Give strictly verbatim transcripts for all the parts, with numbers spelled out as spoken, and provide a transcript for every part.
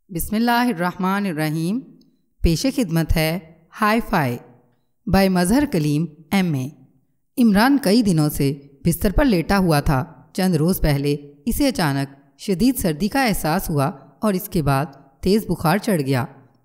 بسم اللہ الرحمن الرحیم. پیش خدمت ہے hi fi by Mazhar Kaleem M A. Imran کئی دنوں سے بستر پر لیٹا ہوا تھا. چند روز پہلے اسے اچانک شدید سردی کا احساس ہوا اور اس کے بعد تیز بخار چڑھ گیا.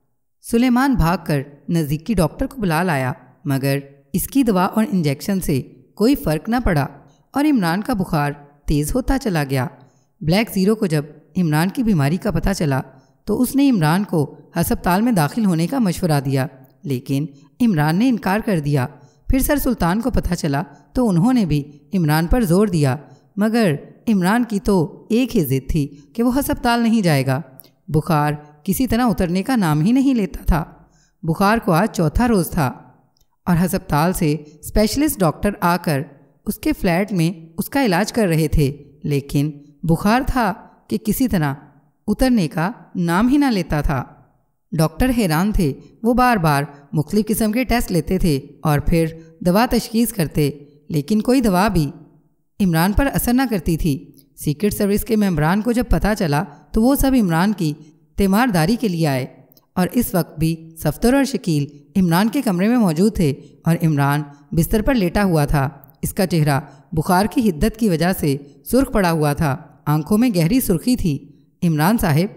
سلیمان بھاگ کر نزدیکی ڈاکٹر کو بلا لایا مگر اس کی دوا اور انجیکشن سے کوئی فرق نہ پڑا اور عمران کا بخار تیز ہوتا چلا گیا. بلیک زیرو کو جب عمران کی بیماری کا پتہ چلا تو اس نے عمران کو ہسپتال میں داخل ہونے کا مشورہ دیا لیکن عمران نے انکار کر دیا. پھر سر سلطان کو پتہ چلا تو انہوں نے بھی عمران پر زور دیا مگر عمران کی تو ایک ہی ضد تھی کہ وہ ہسپتال نہیں جائے گا. بخار کسی طرح اترنے کا نام ہی نہیں لیتا تھا. بخار کو آج چوتھا روز تھا اور ہسپتال سے اسپیشلسٹ ڈاکٹر آ کر اس کے فلیٹ میں اس کا علاج کر رہے تھے لیکن بخار تھا کہ کسی طرح اترنے کا نام ہی نہ لیتا تھا. ڈاکٹر حیران تھے. وہ بار بار مختلف قسم کے ٹیسٹ لیتے تھے اور پھر دوا تشخیص کرتے لیکن کوئی دوا بھی عمران پر اثر نہ کرتی تھی. سیکرٹ سروس کے ممبران کو جب پتہ چلا تو وہ سب عمران کی تیمارداری کے لیے آئے اور اس وقت بھی صفدر اور شکیل عمران کے کمرے میں موجود تھے اور عمران بستر پر لیٹا ہوا تھا. اس کا چہرہ بخار کی حدت کی وجہ سے سرخ پڑا ہوا تھا. آنکھوں میں گہری سرخی تھی. عمران صاحب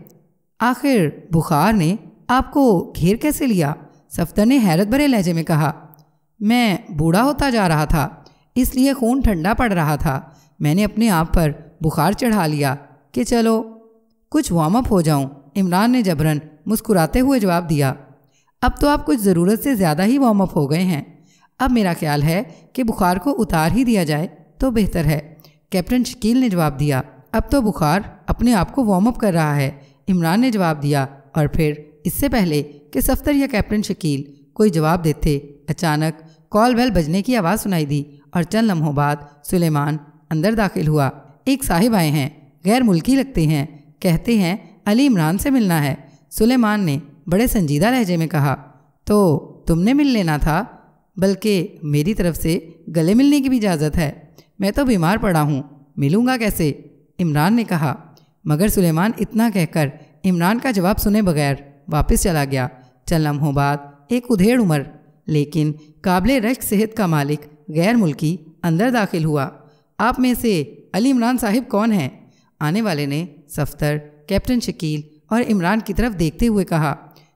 آخر بخار نے آپ کو گھیر کیسے لیا؟ صفدر نے حیرت بھرے لہجے میں کہا. میں بوڑھا ہوتا جا رہا تھا اس لیے خون ٹھنڈا پڑ رہا تھا. میں نے اپنے آپ پر بخار چڑھا لیا کہ چلو کچھ وارم اپ ہو جاؤں. عمران نے جبرن مسکراتے ہوئے جواب دیا. اب تو آپ کچھ ضرورت سے زیادہ ہی وارم اپ ہو گئے ہیں. اب میرا خیال ہے کہ بخار کو اتار ہی دیا جائے تو بہتر ہے. کیپٹن شکیل نے جواب دیا. اب تو بخار اپنے آپ کو وارم اپ کر رہا ہے. عمران نے جواب دیا اور پھر اس سے پہلے کہ صفدر یا کیپٹن شکیل کوئی جواب دیتے اچانک کال بیل بجنے کی آواز سنائی دی اور چند لمحوں بعد سلیمان اندر داخل ہوا. ایک صاحب آئے ہیں, غیر ملکی لگتے ہیں, کہتے ہیں علی عمران سے ملنا ہے. سلیمان نے بڑے سنجیدہ لہجے میں کہا. تو تم نے مل لینا تھا, بلکہ میری طرف سے گلے ملنے کی بھی اجازت ہے. میں تو بیمار پڑا ہوں, ملوں گا کیسے؟ عمران نے کہا. مگر سلیمان اتنا کہہ کر عمران کا جواب سنے بغیر واپس چلا گیا. چند لمحوں بعد ایک ادھیڑ عمر لیکن قابل رشک صحت کا مالک غیر ملکی اندر داخل ہوا. آپ میں سے علی عمران صاحب کون ہیں؟ آنے والے نے صفدر, کیپٹن شکیل اور عمران کی طرف دیکھتے ہوئے کہا.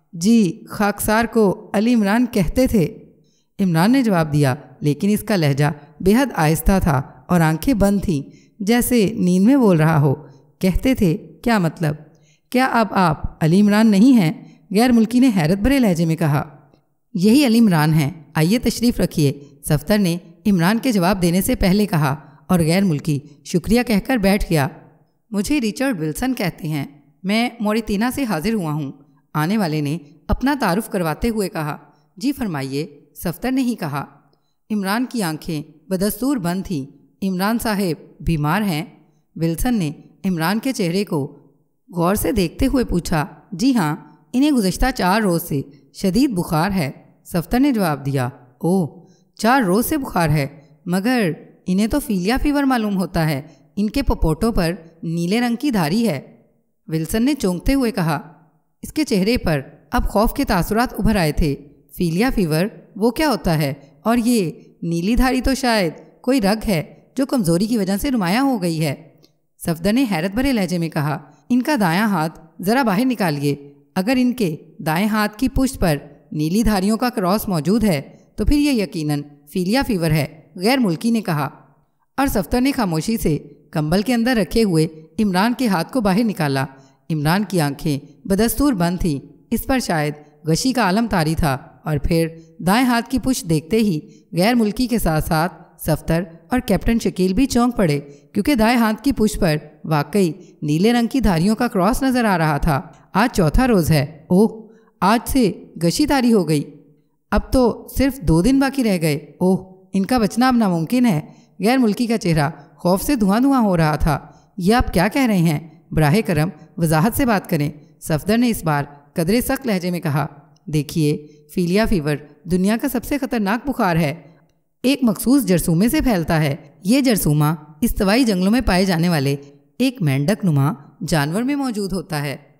جی خاکسار کو علی عمران کہتے تھے. عمران نے جواب دیا لیکن اس کا لہجہ بے حد آہستہ تھا اور آنکھیں بند تھیں جیسے نیند میں بول رہا ہو. کہتے تھے کیا مطلب؟ کیا اب آپ علی عمران نہیں ہیں؟ غیر ملکی نے حیرت بھرے لہجے میں کہا. یہی علی عمران ہیں, آئیے تشریف رکھیے. صفدر نے عمران کے جواب دینے سے پہلے کہا اور غیر ملکی شکریہ کہہ کر بیٹھ گیا. مجھے رچرڈ ولسن کہتے ہیں, میں موریتینا سے حاضر ہوا ہوں. آنے والے نے اپنا تعارف کرواتے ہوئے کہا. جی فرمائیے, صفدر نے ہی کہا. عمران کی آنکھیں بدستور بند تھیں. عمران صاحب بیمار ہیں؟ ولسن نے عمران کے چہرے کو غور سے دیکھتے ہوئے پوچھا. جی ہاں, انہیں گزشتہ چار روز سے شدید بخار ہے. صفدر نے جواب دیا. اوہ, چار روز سے بخار ہے, مگر انہیں تو فیلیا فیور معلوم ہوتا ہے. ان کے پپوٹوں پر نیلے رنگ کی دھاری ہے. ولسن نے چونکتے ہوئے کہا. اس کے چہرے پر اب خوف کے تاثرات ابھر آئے تھے. فیلیا فیور وہ کیا ہوتا ہے؟ اور یہ نیلی دھاری تو شاید کوئی رگ ہے جو کمزوری کی وجہ سے نمایاں ہو گئی ہے. صفدر نے حیرت بھرے لہجے میں کہا. ان کا دایاں ہاتھ ذرا باہر نکالیے. اگر ان کے دائیں ہاتھ کی پشت پر نیلی دھاریوں کا کراس موجود ہے تو پھر یہ یقیناً فیلیا فیور ہے, غیر ملکی نے کہا. اور صفدر نے خاموشی سے کمبل کے اندر رکھے ہوئے عمران کے ہاتھ کو باہر نکالا. عمران کی آنکھیں بدستور بند تھیں. اس پر شاید غشی کا عالم طاری تھا اور پھر دائیں ہاتھ کی پشت دیکھتے ہی غیر ملکی کے ساتھ ساتھ صفدر اور کیپٹن شکیل بھی چونک پڑے کیونکہ دائیں ہاتھ کی پشت پر واقعی نیلے رنگ کی دھاریوں کا کراس نظر آ رہا تھا. آج چوتھا روز ہے. اوہ, آج سے غشی طاری ہو گئی. اب تو صرف دو دن باقی رہ گئے. اوہ, ان کا بچنا اب ناممکن ہے. غیر ملکی کا چہرہ خوف سے دھواں دھواں ہو رہا تھا. یہ آپ کیا کہہ رہے ہیں؟ براہ کرم وضاحت سے بات کریں. صفدر نے اس بار قدرے سخت لہجے میں کہا. دیکھیے, فیلیا فیور دنیا کا سب سے خطرناک بخار ہے. ایک مخصوص جرثومے سے پھیلتا ہے. یہ جرثومہ استوائی جنگلوں میں پائے جانے والے ایک مینڈک نما جانور میں موجود ہوتا ہے.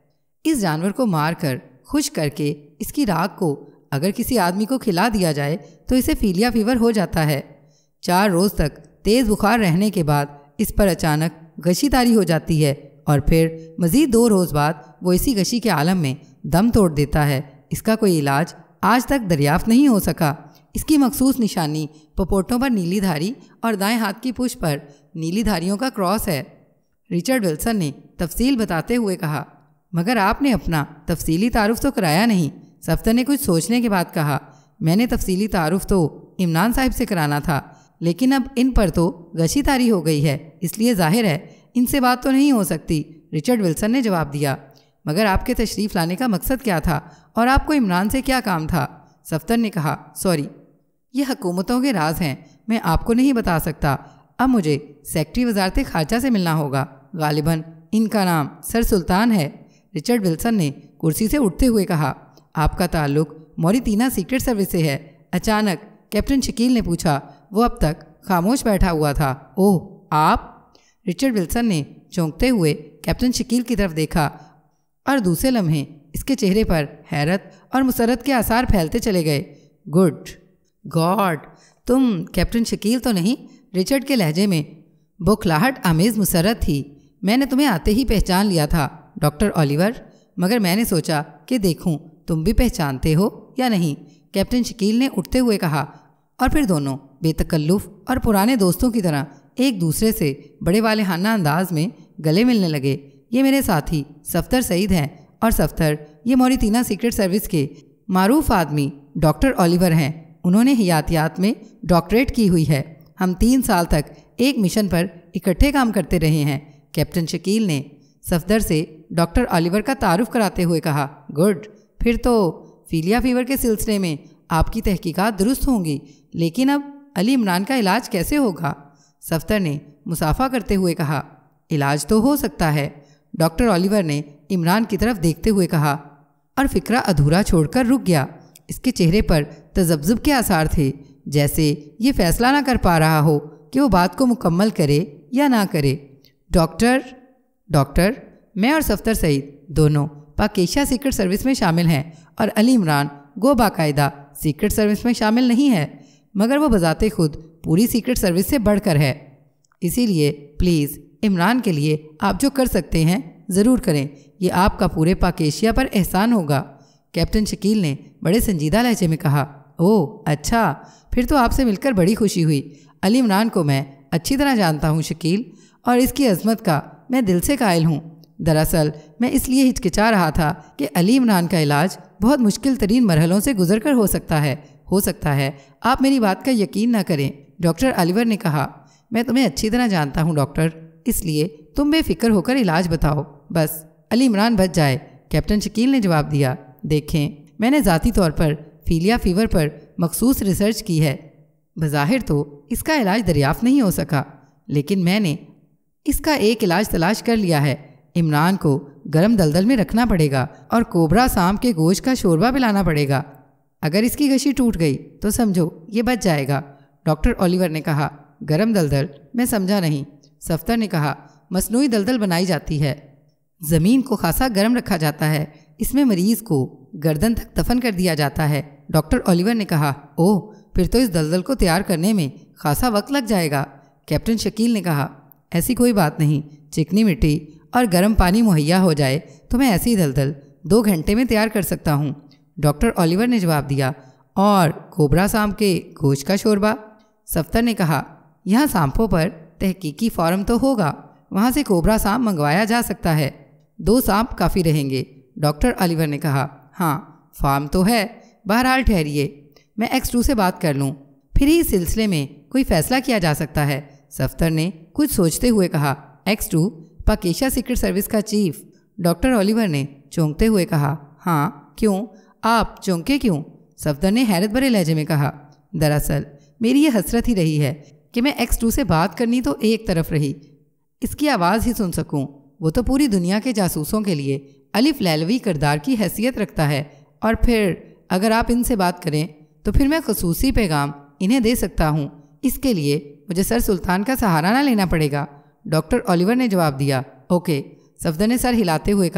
اس جانور کو مار کر خشک کر کے اس کی راکھ کو اگر کسی آدمی کو کھلا دیا جائے تو اسے فیلیا فیور ہو جاتا ہے۔ چار روز تک تیز بخار رہنے کے بعد اس پر اچانک غشی طاری ہو جاتی ہے اور پھر مزید دو روز بعد وہ اسی غشی کے عالم میں دم توڑ دیتا ہے۔ اس کا کوئی علاج آج تک دریافت نہیں ہو سکا۔ اس کی مخصوص نشانی پپوٹوں پر نیلی دھاری اور دائیں ہاتھ کی پشت پر نیلی دھاریوں کا کراس ہے۔ رچرڈ ولسن نے تفصیل بتاتے ہوئے کہا، مگر آپ نے اپنا تفصیلی تعارف تو کرایا نہیں۔ صفدر نے کچھ سوچنے کے بعد کہا، میں نے تفصیلی تعارف تو عمران صاحب سے کرانا تھا، لیکن اب ان پر تو غشی طاری ہو گئی ہے، اس لیے ظاہر ہے ان سے بات تو نہیں ہو سکتی۔ رچرڈ ولسن نے جواب دیا، مگر آپ کے تشریف لانے کا مقصد کیا تھا اور آپ کو عمران سے کیا کام تھا؟ صفدر نے کہا، سوری، یہ حکومتوں کے راز ہیں، میں آپ کو نہیں بتا سکتا۔ اب مجھے سیکٹری وزارت خارجہ سے ملنا ہوگا، غالباً ان کا نام سر سلطان ہے۔ رچرڈ ولسن نے کرسی سے اٹھتے ہوئے کہا، آپ کا تعلق موریتینا سیکرٹ سروس سے ہے؟ اچانک کیپٹن شکیل نے پوچھا۔ وہ اب تک خاموش بیٹھا ہوا تھا۔ اوہ، آپ؟ رچرڈ ولسن نے چونکتے ہوئے کیپٹن شکیل کی طرف دیکھا اور دوسرے لمحے اس کے چہرے پر حیرت اور مسرت کے آثار پھیلتے چلے گئے۔ گڈ گاڈ، تم کیپٹن شکیل تو نہیں؟ رچرڈ کے لہجے میں بوکھلاہٹ آمیز مسرت تھی۔ میں نے تمہیں آتے ہی پہچان لیا تھا ڈاکٹر اولیور، مگر میں نے سوچا کہ دیکھوں تم بھی پہچانتے ہو یا نہیں، کیپٹن شکیل نے اٹھتے ہوئے کہا، اور پھر دونوں بے تکلف اور پرانے دوستوں کی طرح ایک دوسرے سے بڑے والہانہ انداز میں گلے ملنے لگے۔ یہ میرے ساتھی صفدر سعید ہیں اور صفدر یہ موریتینا سیکرٹ سروس کے معروف آدمی ڈاکٹر اولیور ہیں۔ انہوں نے حیاتیات میں ڈاکٹریٹ کی ہوئی ہے۔ ہم تین سال تک ایک مشن پر اکٹھے کام کرتے رہے ہیں۔ کیپٹن شکیل نے صفدر سے ڈاکٹر اولیور کا تعارف کراتے ہوئے کہا، گڈ، پھر تو فیلیا فیور کے سلسلے میں آپ کی تحقیقات درست ہوں گی، لیکن اب علی عمران کا علاج کیسے ہوگا؟ صفدر نے مصافحہ کرتے ہوئے کہا، علاج تو ہو سکتا ہے۔ ڈاکٹر اولیور نے عمران کی طرف دیکھتے ہوئے کہا، اور فکرہ ادھورا چھوڑ کر رک گیا۔ اس کے چہرے پر تذبذب کے آثار تھے، جیسے یہ فیصلہ نہ کر پا رہا ہو کہ وہ بات کو مکمل کرے یا نہ کرے۔ ڈاکٹر ڈاکٹر میں اور صفدر سعید دونوں پاک ایشیا سیکرٹ سروس میں شامل ہیں، اور علی عمران گو باقاعدہ سیکرٹ سروس میں شامل نہیں ہے، مگر وہ بذات خود پوری سیکرٹ سروس سے بڑھ کر ہے۔ اسی لیے پلیز عمران کے لیے آپ جو کر سکتے ہیں ضرور کریں، یہ آپ کا پورے پاک ایشیا پر احسان ہوگا۔ کیپٹن شکیل نے بڑے سنجیدہ لہجے میں کہا، اوہ اچھا، پھر تو آپ سے مل کر بڑی خوشی ہوئی۔ علی عمران کو میں اچھی طرح جانتا ہوں شکیل، اور اس کی عظمت کا میں دل سے قائل ہوں۔ دراصل میں اس لیے ہچکچا رہا تھا کہ علی عمران کا علاج بہت مشکل ترین مرحلوں سے گزر کر ہو سکتا ہے ہو سکتا ہے آپ میری بات کا یقین نہ کریں۔ ڈاکٹر اولیور نے کہا، میں تمہیں اچھی طرح جانتا ہوں ڈاکٹر، اس لیے تم بے فکر ہو کر علاج بتاؤ، بس علی عمران بچ جائے۔ کیپٹن شکیل نے جواب دیا، دیکھیں، میں نے ذاتی طور پر فیلیا فیور پر مخصوص ریسرچ کی ہے۔ بظاہر تو اس کا علاج دریافت نہیں ہو سکا، لیکن میں نے اس کا ایک علاج تلاش کر لیا ہے۔ عمران کو گرم دلدل میں رکھنا پڑے گا اور کوبرا سانپ کے گوشت کا شوربہ پلانا پڑے گا۔ اگر اس کی غشی ٹوٹ گئی تو سمجھو یہ بچ جائے گا۔ ڈاکٹر اولیور نے کہا، گرم دلدل؟ میں سمجھا نہیں۔ صفدر نے کہا، مصنوعی دلدل بنائی جاتی ہے، زمین کو خاصا گرم رکھا جاتا ہے، اس میں مریض کو گردن تک دفن کر دیا جاتا ہے۔ ڈاکٹر اولیور نے کہا، اوہ، پھر تو اس دلدل کو تیار کرنے میں خاصا وقت لگ جائے گا۔ کیپٹن شکیل نے کہا، ایسی کوئی بات نہیں، چکنی مٹی اور گرم پانی مہیا ہو جائے تو میں ایسی دلدل دو گھنٹے میں تیار کر سکتا ہوں۔ ڈاکٹر اولیور نے جواب دیا، اور کوبرا سانپ کے گوشت کا شوربہ؟ صفدر نے کہا، یہاں سانپوں پر تحقیقی فارم تو ہوگا، وہاں سے کوبرا سانپ منگوایا جا سکتا ہے، دو سانپ کافی رہیں گے۔ ڈاکٹر اولیور نے کہا، ہاں فارم تو ہے، بہرحال ٹھہریے، میں ایکس ٹو سے بات کر لوں، پھر ہی اس سلسلے میں کوئی فیصلہ کیا جا سکتا ہے۔ صفدر نے کچھ سوچتے ہوئے کہا، X two Pak Asia secret service کا چیف؟ ڈاکٹر اولیور نے چونکتے ہوئے کہا، ہاں، کیوں؟ آپ چونکے کیوں؟ صفدر نے حیرت بھرے لہجے میں کہا، دراصل میری یہ حسرت ہی رہی ہے کہ میں ایکس ٹو سے بات کرنی تو ایک طرف رہی، اس کی آواز ہی سن سکوں۔ وہ تو پوری دنیا کے جاسوسوں کے لیے الف لیلوی کردار کی حیثیت رکھتا ہے، اور پھر اگر آپ ان سے بات کریں تو پھر میں خصوصی پیغام انہیں دے سکتا ہوں، اس کے لیے مجھے سر سلطان کا سہارا نہ لینا پڑے گا۔ ڈاکٹر اولیور نے جواب دیا، اوکے۔ صفدر نے سر ہلاتے ہوئے کہا،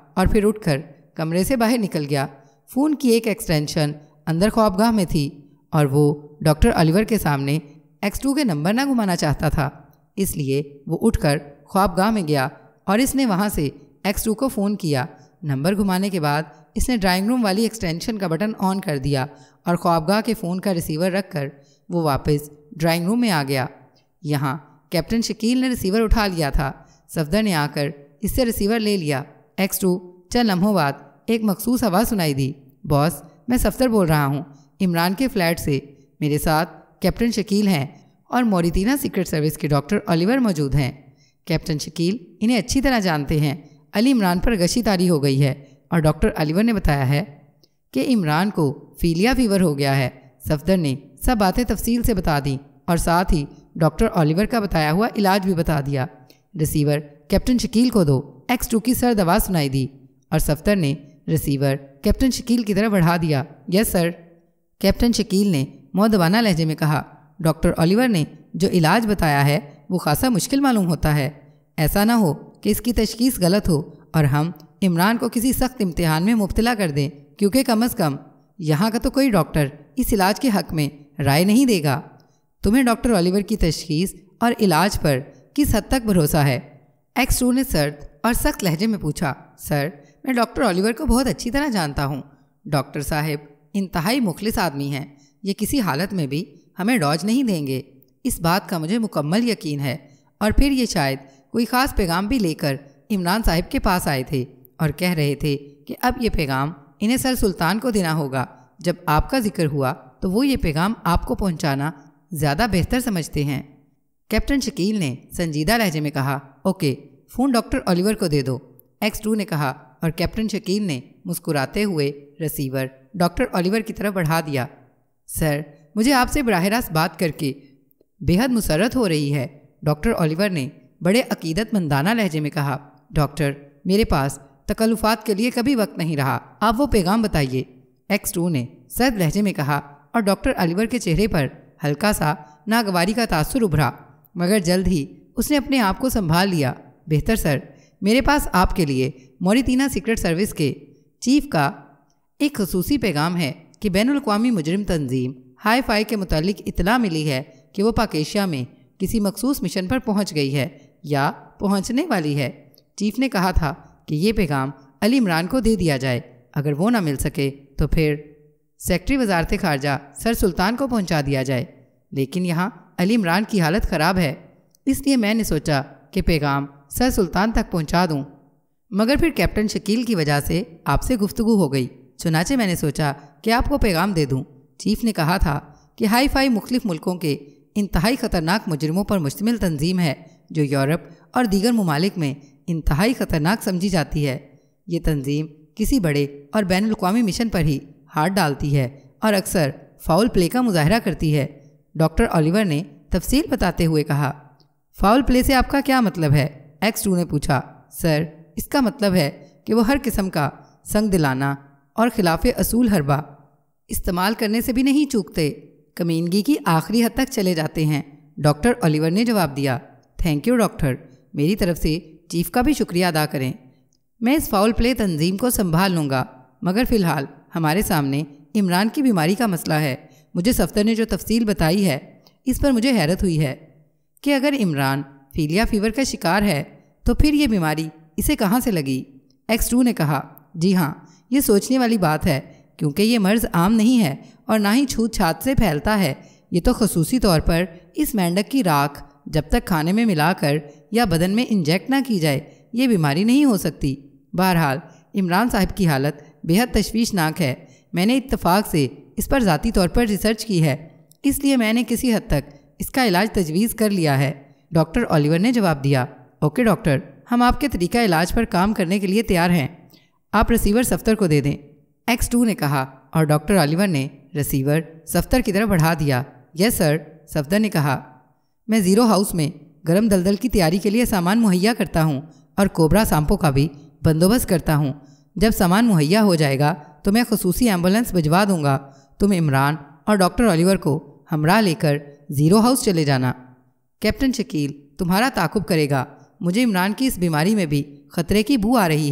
اور پھر اٹھ کر کمرے سے باہر نکل گیا۔ فون کی ایک ایکسٹینشن اندر خوابگاہ میں تھی اور وہ ڈاکٹر الیور کے سامنے ایکس ٹو کے نمبر نہ گھمانا چاہتا تھا، اس لیے وہ اٹھ کر خوابگاہ میں گیا اور اس نے وہاں سے ایکس ٹو کو فون کیا۔ نمبر گھمانے کے بعد اس نے ڈرائنگ روم والی ایکسٹینشن کا بٹن آن کر دیا اور خوابگاہ کے فون کا ریسیور رکھ کر وہ واپس ڈرائنگ روم میں آ گیا۔ یہاں کیپٹن شکیل نے ریسیور اٹھا لیا تھا۔ صفدر نے آ کر اس سے ریسیور لے لیا۔ ایکس ٹو چند لمحوں بعد ایک مخصوص آواز سنائی دی، باس میں صفدر بول رہا ہوں، عمران کے فلیٹ سے۔ میرے ساتھ کیپٹن شکیل ہیں اور موریتینا سیکرٹ سروس کے ڈاکٹر الیور موجود ہیں۔ کیپٹن شکیل انہیں اچھی طرح جانتے ہیں۔ علی عمران پر غشی طاری ہو گئی ہے اور ڈاکٹر الیور نے بتایا ہے کہ عمران کو فیلیا فیور ہو گیا ہے۔ صفدر نے سب باتیں تفصیل سے بتا دیں اور ساتھ ہی ڈاکٹر الیور کا بتایا ہوا علاج بھی بتا دیا۔ ریسیور کیپٹن شکیل کو دو، ایکس ٹو کی سرد آواز سنائی دی اور صفدر نے ریسیور کیپٹن شکیل کی طرف بڑھا دیا۔ یس سر، کیپٹن شکیل نے مؤدبانہ لہجے میں کہا۔ ڈاکٹر الیور نے جو علاج بتایا ہے وہ خاصا مشکل معلوم ہوتا ہے۔ ایسا نہ ہو کہ اس کی تشخیص غلط ہو اور ہم عمران کو کسی سخت امتحان میں مبتلا کر دیں، کیونکہ کم از کم یہاں کا تو کوئی ڈاکٹر اس علاج کے حق میں رائے نہیں دے گا۔ تمہیں ڈاکٹر الیور کی تشخیص اور علاج پر کس حد تک بھروسہ ہے؟ ایکس ٹو نے سرد اور سخت لہجے میں پوچھا۔ سر، میں ڈاکٹر الیور کو بہت اچھی طرح جانتا ہوں۔ ڈاکٹر صاحب انتہائی مخلص آدمی ہیں، یہ کسی حالت میں بھی ہمیں ڈوج نہیں دیں گے، اس بات کا مجھے مکمل یقین ہے۔ اور پھر یہ شاید کوئی خاص پیغام بھی لے کر عمران صاحب کے پاس آئے تھے اور کہہ رہے تھے کہ اب یہ پیغام انہیں سر سلطان کو دینا ہوگا۔ جب آپ کا ذکر ہوا تو وہ یہ پیغام آپ کو پہنچانا زیادہ بہتر سمجھتے ہیں۔ کیپٹن شکیل نے سنجیدہ لہجے میں کہا، اوکے، فون ڈاکٹر الیور کو دے دو، ایکس ٹو نے کہا اور کیپٹن شکیل نے مسکراتے ہوئے ریسیور ڈاکٹر الیور کی طرف بڑھا دیا۔ سر، مجھے آپ سے براہ راست بات کر کے بے حد مسرت ہو رہی ہے، ڈاکٹر الیور نے بڑے عقیدت مندانہ لہجے میں کہا۔ ڈاکٹر، میرے پاس تکلفات کے لیے کبھی وقت نہیں رہا، آپ وہ پیغام بتائیے، ایکس ٹو نے سرد لہجے میں کہا اور ڈاکٹر الیور کے چہرے پر ہلکا سا ناگواری کا تاثر ابھرا، مگر جلد ہی اس نے اپنے آپ کو سنبھال لیا۔ بہتر سر، میرے پاس آپ کے لیے موریتینا سیکرٹ سروس کے چیف کا ایک خصوصی پیغام ہے کہ بین الاقوامی مجرم تنظیم ہائی فائی کے متعلق اطلاع ملی ہے کہ وہ پاک ایشیا میں کسی مخصوص مشن پر پہنچ گئی ہے یا پہنچنے والی ہے۔ چیف نے کہا تھا کہ یہ پیغام علی عمران کو دے دیا جائے، اگر وہ نہ مل سکے تو پھر سیکرٹری وزارت خارجہ سر سلطان کو پہنچا دیا جائے، لیکن یہاں علی عمران کی حالت خراب ہے، اس لیے میں نے سوچا کہ پیغام سر سلطان تک پہنچا دوں، مگر پھر کیپٹن شکیل کی وجہ سے آپ سے گفتگو ہو گئی، چنانچہ میں نے سوچا کہ آپ کو پیغام دے دوں۔ چیف نے کہا تھا کہ ہائی فائی مختلف ملکوں کے انتہائی خطرناک مجرموں پر مشتمل تنظیم ہے جو یورپ اور دیگر ممالک میں انتہائی خطرناک سمجھی جاتی ہے۔ یہ تنظیم کسی بڑے اور بین الاقوامی مشن پر ہی ہاتھ ڈالتی ہے اور اکثر فاؤل پلے کا مظاہرہ کرتی ہے۔ ڈاکٹر الیور نے تفصیل بتاتے ہوئے کہا۔ فاؤل پلے سے آپ کا کیا مطلب ہے؟ ایکس ٹو نے پوچھا۔ سر، اس کا مطلب ہے کہ وہ ہر قسم کا سنگ دلانہ اور خلاف اصول حربہ استعمال کرنے سے بھی نہیں چوکتے، کمینگی کی آخری حد تک چلے جاتے ہیں، ڈاکٹر الیور نے جواب دیا۔ تھینک یو ڈاکٹر، میری طرف سے چیف کا بھی شکریہ ادا کریں، میں اس فاؤل پلے تنظیم کو سنبھال لوں گا، مگر فی الحال ہمارے سامنے عمران کی بیماری کا مسئلہ ہے۔ مجھے صفدر نے جو تفصیل بتائی ہے اس پر مجھے حیرت ہوئی ہے کہ اگر عمران فیلیا فیور کا شکار ہے تو پھر یہ بیماری اسے کہاں سے لگی؟ ایکس ٹو نے کہا۔ جی ہاں، یہ سوچنے والی بات ہے کیونکہ یہ مرض عام نہیں ہے اور نہ ہی چھوت چھات سے پھیلتا ہے، یہ تو خصوصی طور پر اس مینڈک کی راکھ جب تک کھانے میں ملا کر یا بدن میں انجیکٹ نہ کی جائے یہ بیماری نہیں ہو سکتی۔ بہرحال عمران صاحب کی حالت بے حد تشویشناک ہے، میں نے اتفاق سے اس پر ذاتی طور پر ریسرچ کی ہے، اس لیے میں نے کسی حد تک اس کا علاج تجویز کر لیا ہے، ڈاکٹر الیور نے جواب دیا۔ اوکے ڈاکٹر، ہم آپ کے طریقہ علاج پر کام کرنے کے لیے تیار ہیں، آپ ریسیور صفدر کو دے دیں، ایکس ٹو نے کہا اور ڈاکٹر الیور نے ریسیور صفدر کی طرف بڑھا دیا۔ یس سر، صفدر نے کہا، میں زیرو ہاؤس میں گرم دلدل کی تیاری کے لیے سامان مہیا کرتا ہوں اور کوبرا سامپو کا بھی بندوبست کرتا ہوں، جب سامان مہیا ہو جائے گا تو میں خصوصی ایمبولینس بھجوا دوں گا، تم عمران اور ڈاکٹر الیور کو ہمراہ لے کر زیرو ہاؤس چلے جانا، کیپٹن شکیل تمہارا تعاقب کرے گا، مجھے عمران کی اس بیماری میں بھی خطرے کی بو آ رہی ہے،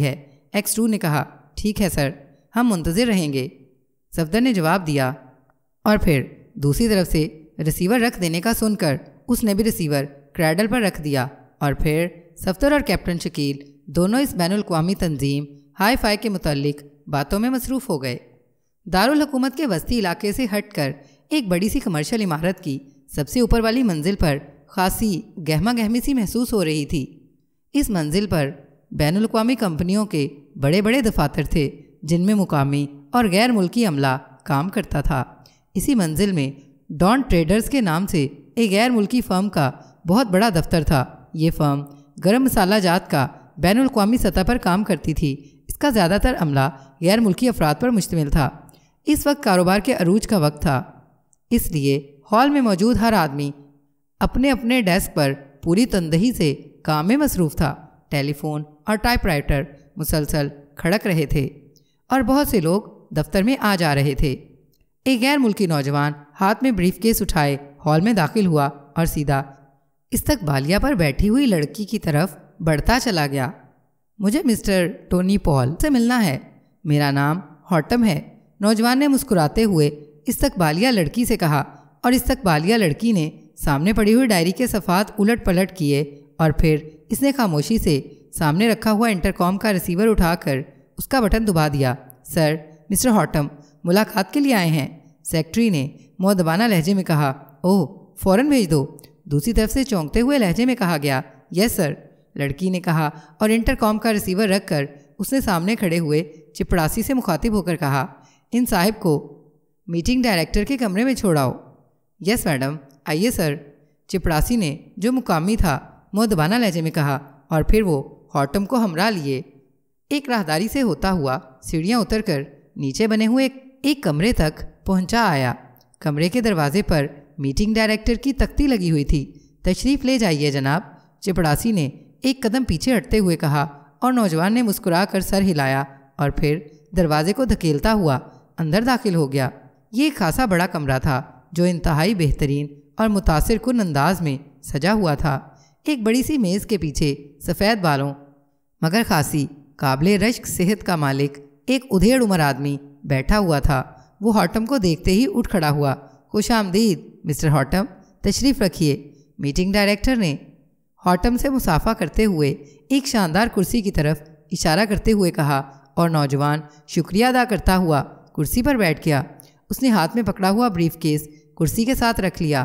ایکس ٹو نے کہا ٹھیک ہے سر، ہم منتظر رہیں گے، صفدر نے جواب دیا، اور پھر دوسری طرف سے ریسیور رکھ دینے کا سن کر اس نے بھی ریسیور کریڈل پر رکھ دیا، اور پھر صفدر اور کیپٹن شکیل دونوں اس بین الاقوامی تنظیم ہائی فائی کے متعلق باتوں میں مصروف ہو گئے۔ دارالحکومت کے وسطی علاقے سے ہٹ کر ایک بڑی سی کمرشل عمارت کی سب سے اوپر والی منزل پر خاصی گہما گہمی سی محسوس ہو رہی تھی۔ اس منزل پر بین الاقوامی کمپنیوں کے بڑے بڑے دفاتر تھے جن میں مقامی اور غیر ملکی عملہ کام کرتا تھا۔ اسی منزل میں ڈان ٹریڈرز کے نام سے ایک غیر ملکی فرم کا بہت بڑا دفتر تھا۔ یہ فرم گرم مسالہ جات کا بین الاقوامی سطح پر کام کرتی تھی۔ اس کا زیادہ تر عملہ غیر ملکی افراد پر مشتمل تھا۔ اس وقت کاروبار کے عروج کا وقت تھا، اس لیے ہال میں موجود ہر آدمی اپنے اپنے ڈیسک پر پوری تندہی سے کام میں مصروف تھا۔ ٹیلی فون اور ٹائپ رائٹر مسلسل کھڑک رہے تھے اور بہت سے لوگ دفتر میں آ جا رہے تھے۔ ایک غیر ملکی نوجوان ہاتھ میں بریف کیس اٹھائے ہال میں داخل ہوا اور سیدھا استقبالیہ پر بیٹھی ہوئی لڑکی کی طرف بڑھتا چلا گیا۔ مجھے مسٹر ٹونی پال سے ملنا ہے، میرا نام ہاٹم ہے، نوجوان نے مسکراتے ہوئے استقبالیہ لڑکی سے کہا، اور استقبالیہ لڑکی نے سامنے پڑی ہوئی ڈائری کے صفحات الٹ پلٹ کیے، اور پھر اس نے خاموشی سے سامنے رکھا ہوا انٹرکام کا ریسیور اٹھا کر اس کا بٹن دبا دیا۔ سر، مسٹر ہاٹم ملاقات کے لیے آئے ہیں، سیکٹری نے مؤدبانہ لہجے میں کہا۔ اوہ، فوراً بھیج دو، دوسری طرف سے چونکتے ہوئے لہجے میں کہا گیا۔ یس سر، لڑکی نے کہا، اور انٹرکام کا ریسیور رکھ کر اس نے سامنے کھڑے ہوئے چپڑاسی سے مخاطب ہو کر کہا، ان صاحب کو میٹنگ ڈائریکٹر کے کمرے میں چھوڑاؤ۔ یس میڈم، آئیے سر، چپڑاسی نے جو مقامی تھا مؤدبانہ لہجے میں کہا، اور پھر وہ ہاٹم کو ہمراہ لیے ایک راہداری سے ہوتا ہوا سیڑھیاں اتر کر نیچے بنے ہوئے ایک کمرے تک پہنچا آیا۔ کمرے کے دروازے پر میٹنگ ڈائریکٹر کی تختی لگی ہوئی تھی۔ تشریف لے جائیے جناب، چپڑاسی نے ایک قدم پیچھے ہٹتے ہوئے کہا، اور نوجوان نے مسکرا کر سر ہلایا اور پھر دروازے کو دھکیلتا ہوا اندر داخل ہو گیا۔ یہ ایک خاصا بڑا کمرہ تھا جو انتہائی بہترین اور متاثر کن انداز میں سجا ہوا تھا۔ ایک بڑی سی میز کے پیچھے سفید بالوں مگر خاصی قابل رشک صحت کا مالک ایک ادھیڑ عمر آدمی بیٹھا ہوا تھا۔ وہ ہاٹم کو دیکھتے ہی اٹھ کھڑا ہوا۔ خوش آمدید مسٹر ہاٹم، تشریف رکھیے۔ میٹنگ ڈائریکٹر نے ہاٹم سے مصافحہ کرتے ہوئے ایک شاندار کرسی کی طرف اشارہ کرتے ہوئے کہا، اور نوجوان شکریہ ادا کرتا ہوا کرسی پر بیٹھ گیا۔ اس نے ہاتھ میں پکڑا ہوا بریف کیس کرسی کے ساتھ رکھ لیا۔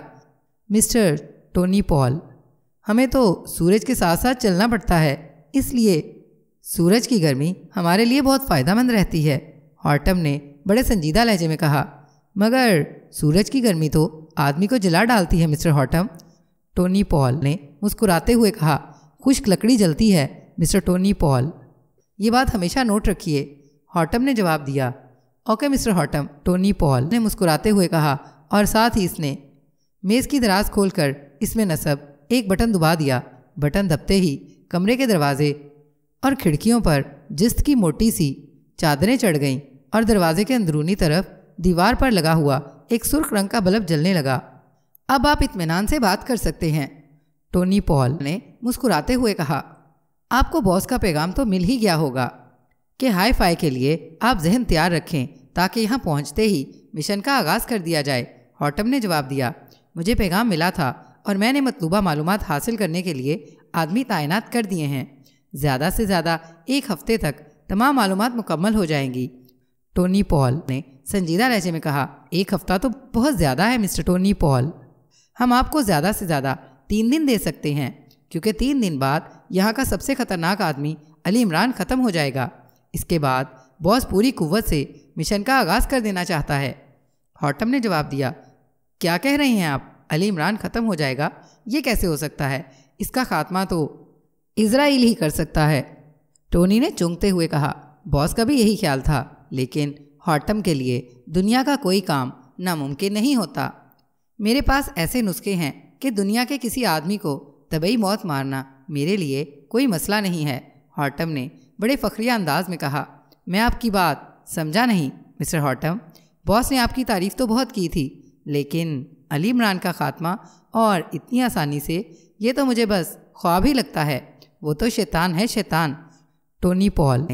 مسٹر ٹونی پال، ہمیں تو سورج کے ساتھ ساتھ چلنا پڑتا ہے، اس لیے سورج کی گرمی ہمارے لیے بہت فائدہ مند رہتی ہے، ہاٹم نے بڑے سنجیدہ لہجے میں کہا۔ مگر سورج کی گرمی تو آدمی کو جلا ڈالتی ہے مسٹر ہاٹم، ٹونی پال نے مسکراتے ہوئے کہا۔ خشک لکڑی جلتی ہے مسٹر ٹونی پال، یہ بات ہمیشہ نوٹ رکھیے، ہاٹم نے جواب دیا۔ Okay mister Hatim, Tony Paul نے مسکراتے ہوئے کہا، اور ساتھ ہی اس نے میز کی دراز کھول کر اس میں نصب ایک بٹن دبا دیا۔ بٹن دبتے ہی کمرے کے دروازے اور کھڑکیوں پر جست کی موٹی سی چادریں چڑھ گئیں، اور دروازے کے اندرونی طرف دیوار پر لگا ہوا ایک سرخ رنگ کا بلب جلنے لگا۔ اب آپ اطمینان سے بات کر سکتے ہیں، ٹونی پال نے مسکراتے ہوئے کہا۔ آپ کو باس کا پیغام تو مل ہی گیا ہوگا کہ ہائی فائی کے لیے آپ ذہن تیار رکھیں تاکہ یہاں پہنچتے ہی مشن کا آغاز کر دیا جائے، ہاٹم نے جواب دیا۔ مجھے پیغام ملا تھا اور میں نے مطلوبہ معلومات حاصل کرنے کے لیے آدمی تعینات کر دیے ہیں۔ زیادہ سے زیادہ ایک ہفتے تک تمام معلومات مکمل ہو جائیں گی، ٹونی پال نے سنجیدہ لہجے میں کہا۔ ایک ہفتہ تو بہت زیادہ ہے مسٹر ٹونی پال، ہم آپ کو زیادہ سے زیادہ تین دن دے سکتے ہیں، کیونکہ تین دن بعد یہاں کا سب سے خطرناک آدمی علی عمران ختم ہو جائے گا۔ اس کے بعد باس پوری قوت سے مشن کا آغاز کر دینا چاہتا ہے، ہاٹم نے جواب دیا۔ کیا کہہ رہے ہیں آپ؟ علی عمران ختم ہو جائے گا؟ یہ کیسے ہو سکتا ہے؟ اس کا خاتمہ تو اسرائیل ہی کر سکتا ہے، ٹونی نے چونکتے ہوئے کہا۔ باس کا بھی یہی خیال تھا، لیکن ہاٹم کے لیے دنیا کا کوئی کام ناممکن نہیں ہوتا۔ میرے پاس ایسے نسخے ہیں کہ دنیا کے کسی آدمی کو طبعی موت مارنا میرے لیے کوئی مسئلہ نہیں ہے، ہاٹم نے بڑے فخریہ انداز میں کہا۔ میں آپ کی بات سمجھا نہیں مسٹر ہاٹم، باس نے آپ کی تعریف تو بہت کی تھی، لیکن علی عمران کا خاتمہ اور اتنی آسانی سے، یہ تو مجھے بس خواب ہی لگتا ہے، وہ تو شیطان ہے شیطان، ٹونی پال نے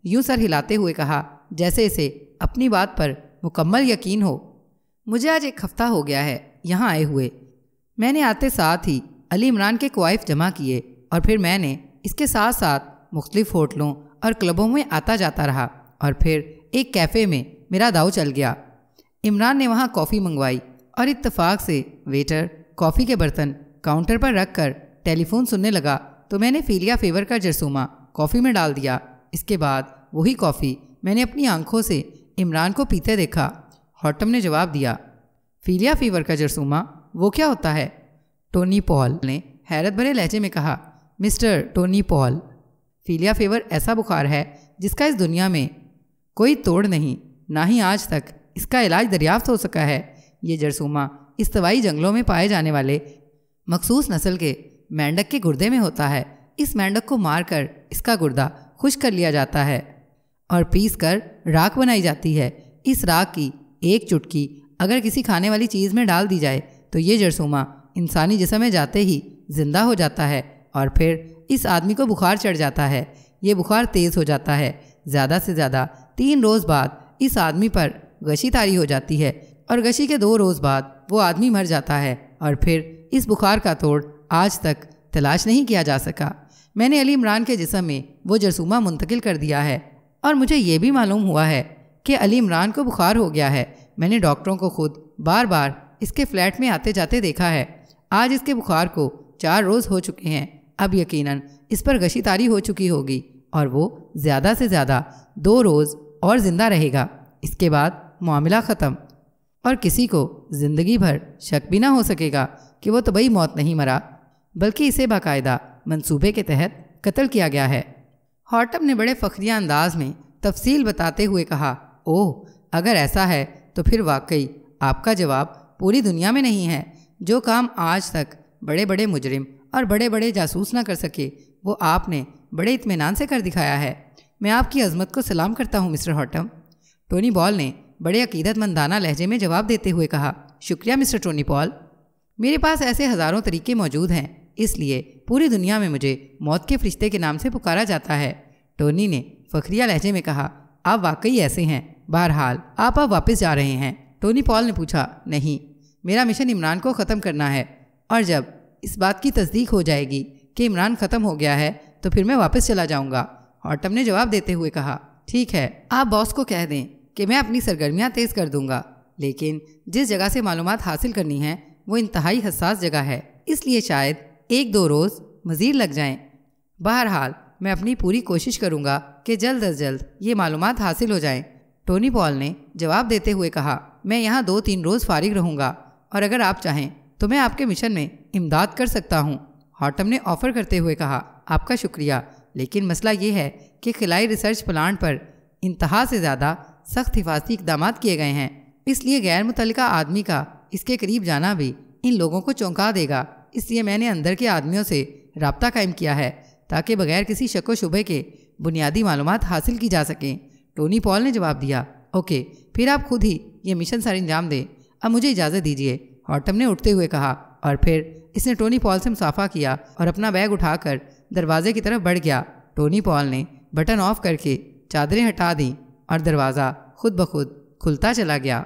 یوں سر ہلاتے ہوئے کہا جیسے اسے اپنی بات پر مکمل یقین ہو۔ مجھے آج ایک ہفتہ ہو گیا ہے یہاں آئے ہوئے۔ میں نے آتے ساتھ ہی علی عمران کے کوائف جمع کیے اور پھر میں نے اس کے ساتھ ساتھ مختلف ہوٹلوں اور کلبوں میں آتا جاتا رہا اور پھر ایک کیفے میں میرا داؤ چل گیا۔ عمران نے وہاں کافی منگوائی اور اتفاق سے ویٹر کافی کے برتن کاؤنٹر پر رکھ کر ٹیلی فون سننے لگا تو میں نے فیلیا فیور کا جرثومہ کافی میں ڈال دیا۔ اس کے بعد وہی کافی میں نے اپنی آنکھوں سے عمران کو پیتے دیکھا۔ ہاٹم نے جواب دیا فیلیا فیور کا جرثومہ وہ کیا ہوتا ہے؟ ٹونی پال نے حیرت بھرے لہجے میں کہا مسٹر ٹونی پال، فیلیا فیور ایسا بخار ہے جس کا اس دنیا میں کوئی توڑ نہیں، نہ ہی آج تک اس کا علاج دریافت ہو سکا ہے۔ یہ جرثومہ استوائی جنگلوں میں پائے جانے والے مخصوص نسل کے مینڈک کے گردے میں ہوتا ہے۔ اس مینڈک کو مار کر اس کا گردہ خشک کر لیا جاتا ہے اور پیس کر راکھ بنائی جاتی ہے۔ اس راکھ کی ایک چٹکی اگر کسی کھانے والی چیز میں ڈال دی جائے تو یہ جرثومہ انسانی جسم میں جاتے ہی زندہ ہو جاتا ہے اور پھر اس آدمی کو بخار چڑھ جاتا ہے۔ یہ بخار تیز ہو جاتا ہے۔ زیادہ سے زیادہ تین روز بعد اس آدمی پر غشی طاری ہو جاتی ہے اور غشی کے دو روز بعد وہ آدمی مر جاتا ہے اور پھر اس بخار کا توڑ آج تک تلاش نہیں کیا جا سکا۔ میں نے علی عمران کے جسم میں وہ جرثومہ منتقل کر دیا ہے اور مجھے یہ بھی معلوم ہوا ہے کہ علی عمران کو بخار ہو گیا ہے۔ میں نے ڈاکٹروں کو خود بار بار اس کے فلیٹ میں آتے جاتے دیکھا ہے۔ آج اس کے بخار کو چار روز ہو چکے ہیں۔ اب یقیناً اس پر غشی طاری ہو چکی ہوگی اور وہ زیادہ سے زیادہ دو روز اور زندہ رہے گا۔ اس کے بعد معاملہ ختم اور کسی کو زندگی بھر شک بھی نہ ہو سکے گا کہ وہ طبعی موت نہیں مرا بلکہ اسے باقاعدہ منصوبے کے تحت قتل کیا گیا ہے۔ ہاٹم نے بڑے فخریہ انداز میں تفصیل بتاتے ہوئے کہا اوہ اگر ایسا ہے تو پھر واقعی آپ کا جواب پوری دنیا میں نہیں ہے۔ جو کام آج تک بڑے بڑے مجرم اور بڑے بڑے جاسوس نہ کر سکے وہ آپ نے بڑے اطمینان سے کر دکھایا ہے۔ میں آپ کی عظمت کو سلام کرتا ہوں مسٹر ہاٹم۔ ٹونی پال نے بڑے عقیدت مندانہ لہجے میں جواب دیتے ہوئے کہا شکریہ مسٹر ٹونی پال، میرے پاس ایسے ہزاروں طریقے موجود ہیں، اس لیے پوری دنیا میں مجھے موت کے فرشتے کے نام سے پکارا جاتا ہے۔ ٹونی نے فخریہ لہجے میں کہا آپ واقعی ایسے ہیں، بہرحال آپ اب واپس جا رہے ہیں؟ ٹونی پال نے پوچھا نہیں، میرا مشن عمران کو ختم کرنا ہے اور جب اس بات کی تصدیق ہو جائے گی کہ عمران ختم ہو گیا ہے تو پھر میں واپس چلا جاؤں گا۔ ہاٹم نے جواب دیتے ہوئے کہا ٹھیک ہے، آپ باس کو کہہ دیں کہ میں اپنی سرگرمیاں تیز کر دوں گا، لیکن جس جگہ سے معلومات حاصل کرنی ہے وہ انتہائی حساس جگہ ہے، اس لیے شاید ایک دو روز مزید لگ جائیں۔ بہرحال میں اپنی پوری کوشش کروں گا کہ جلد از جلد یہ معلومات حاصل ہو جائیں۔ ٹونی پال نے جواب دیتے ہوئے کہا میں یہاں دو تین روز فارغ رہوں گا اور اگر آپ چاہیں تو میں آپ کے مشن میں امداد کر سکتا ہوں۔ ہاٹم نے آفر کرتے ہوئے کہا آپ کا شکریہ، لیکن مسئلہ یہ ہے کہ خلائی ریسرچ پلانٹ پر انتہا سے زیادہ سخت حفاظتی اقدامات کیے گئے ہیں، اس لیے غیر متعلقہ آدمی کا اس کے قریب جانا بھی ان لوگوں کو چونکا دے گا۔ اس لیے میں نے اندر کے آدمیوں سے رابطہ قائم کیا ہے تاکہ بغیر کسی شک و شبہ کے بنیادی معلومات حاصل کی جا سکیں۔ ٹونی پال نے جواب دیا اوکے، پھر آپ خود ہی یہ مشن سر انجام دیں، اب مجھے اجازت دیجیے۔ ہاٹم نے اٹھتے ہوئے کہا اور پھر اس نے ٹونی پال سے مصافحہ کیا اور اپنا بیگ اٹھا کر دروازے کی طرف بڑھ گیا۔ ٹونی پال نے بٹن آف کر کے چادریں ہٹا دیں اور دروازہ خود بخود کھلتا چلا گیا۔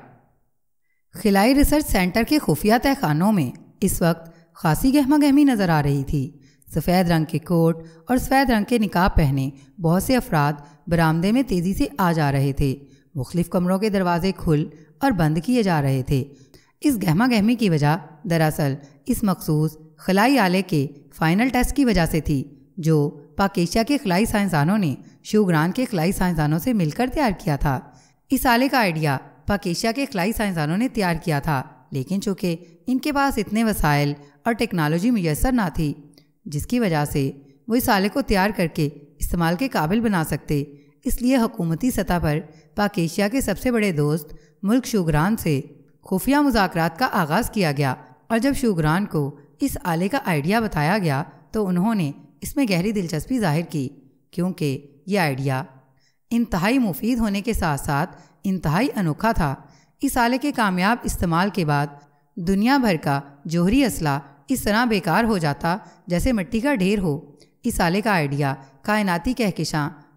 خلائی ریسرچ سینٹر کے خفیہ تہہ خانوں میں اس وقت خاصی گہما گہمی نظر آ رہی تھی۔ سفید رنگ کے کوٹ اور سفید رنگ کے نقاب پہنے بہت سے افراد برآمدے میں تیزی سے آ جا رہے تھے۔ مختلف کمروں کے دروازے کھل اور بند کیے جا رہے تھے۔ اس گہما گہمی کی وجہ دراصل اس مخصوص خلائی آلے کے فائنل ٹیسٹ کی وجہ سے تھی جو پاک ایشیا کے خلائی سائنسدانوں نے شوگران کے خلائی سائنسدانوں سے مل کر تیار کیا تھا۔ اس آلے کا آئیڈیا پاک ایشیا کے خلائی سائنسدانوں نے تیار کیا تھا، لیکن چونکہ ان کے پاس اتنے وسائل اور ٹیکنالوجی میسر نہ تھی جس کی وجہ سے وہ اس آلے کو تیار کر کے استعمال کے قابل بنا سکتے، اس لیے حکومتی سطح پر پاک ایشیا کے سب سے بڑے دوست ملک شوگران سے خفیہ مذاکرات کا آغاز کیا گیا، اور جب شوگران کو اس آلے کا آئیڈیا بتایا گیا تو انہوں نے اس میں گہری دلچسپی ظاہر کی، کیونکہ یہ آئیڈیا انتہائی مفید ہونے کے ساتھ ساتھ انتہائی انوکھا تھا۔ اس آلے کے کامیاب استعمال کے بعد دنیا بھر کا جوہری اسلحہ اس طرح بیکار ہو جاتا جیسے مٹی کا ڈھیر ہو۔ اس آلے کا آئیڈیا کائناتی کہکشاں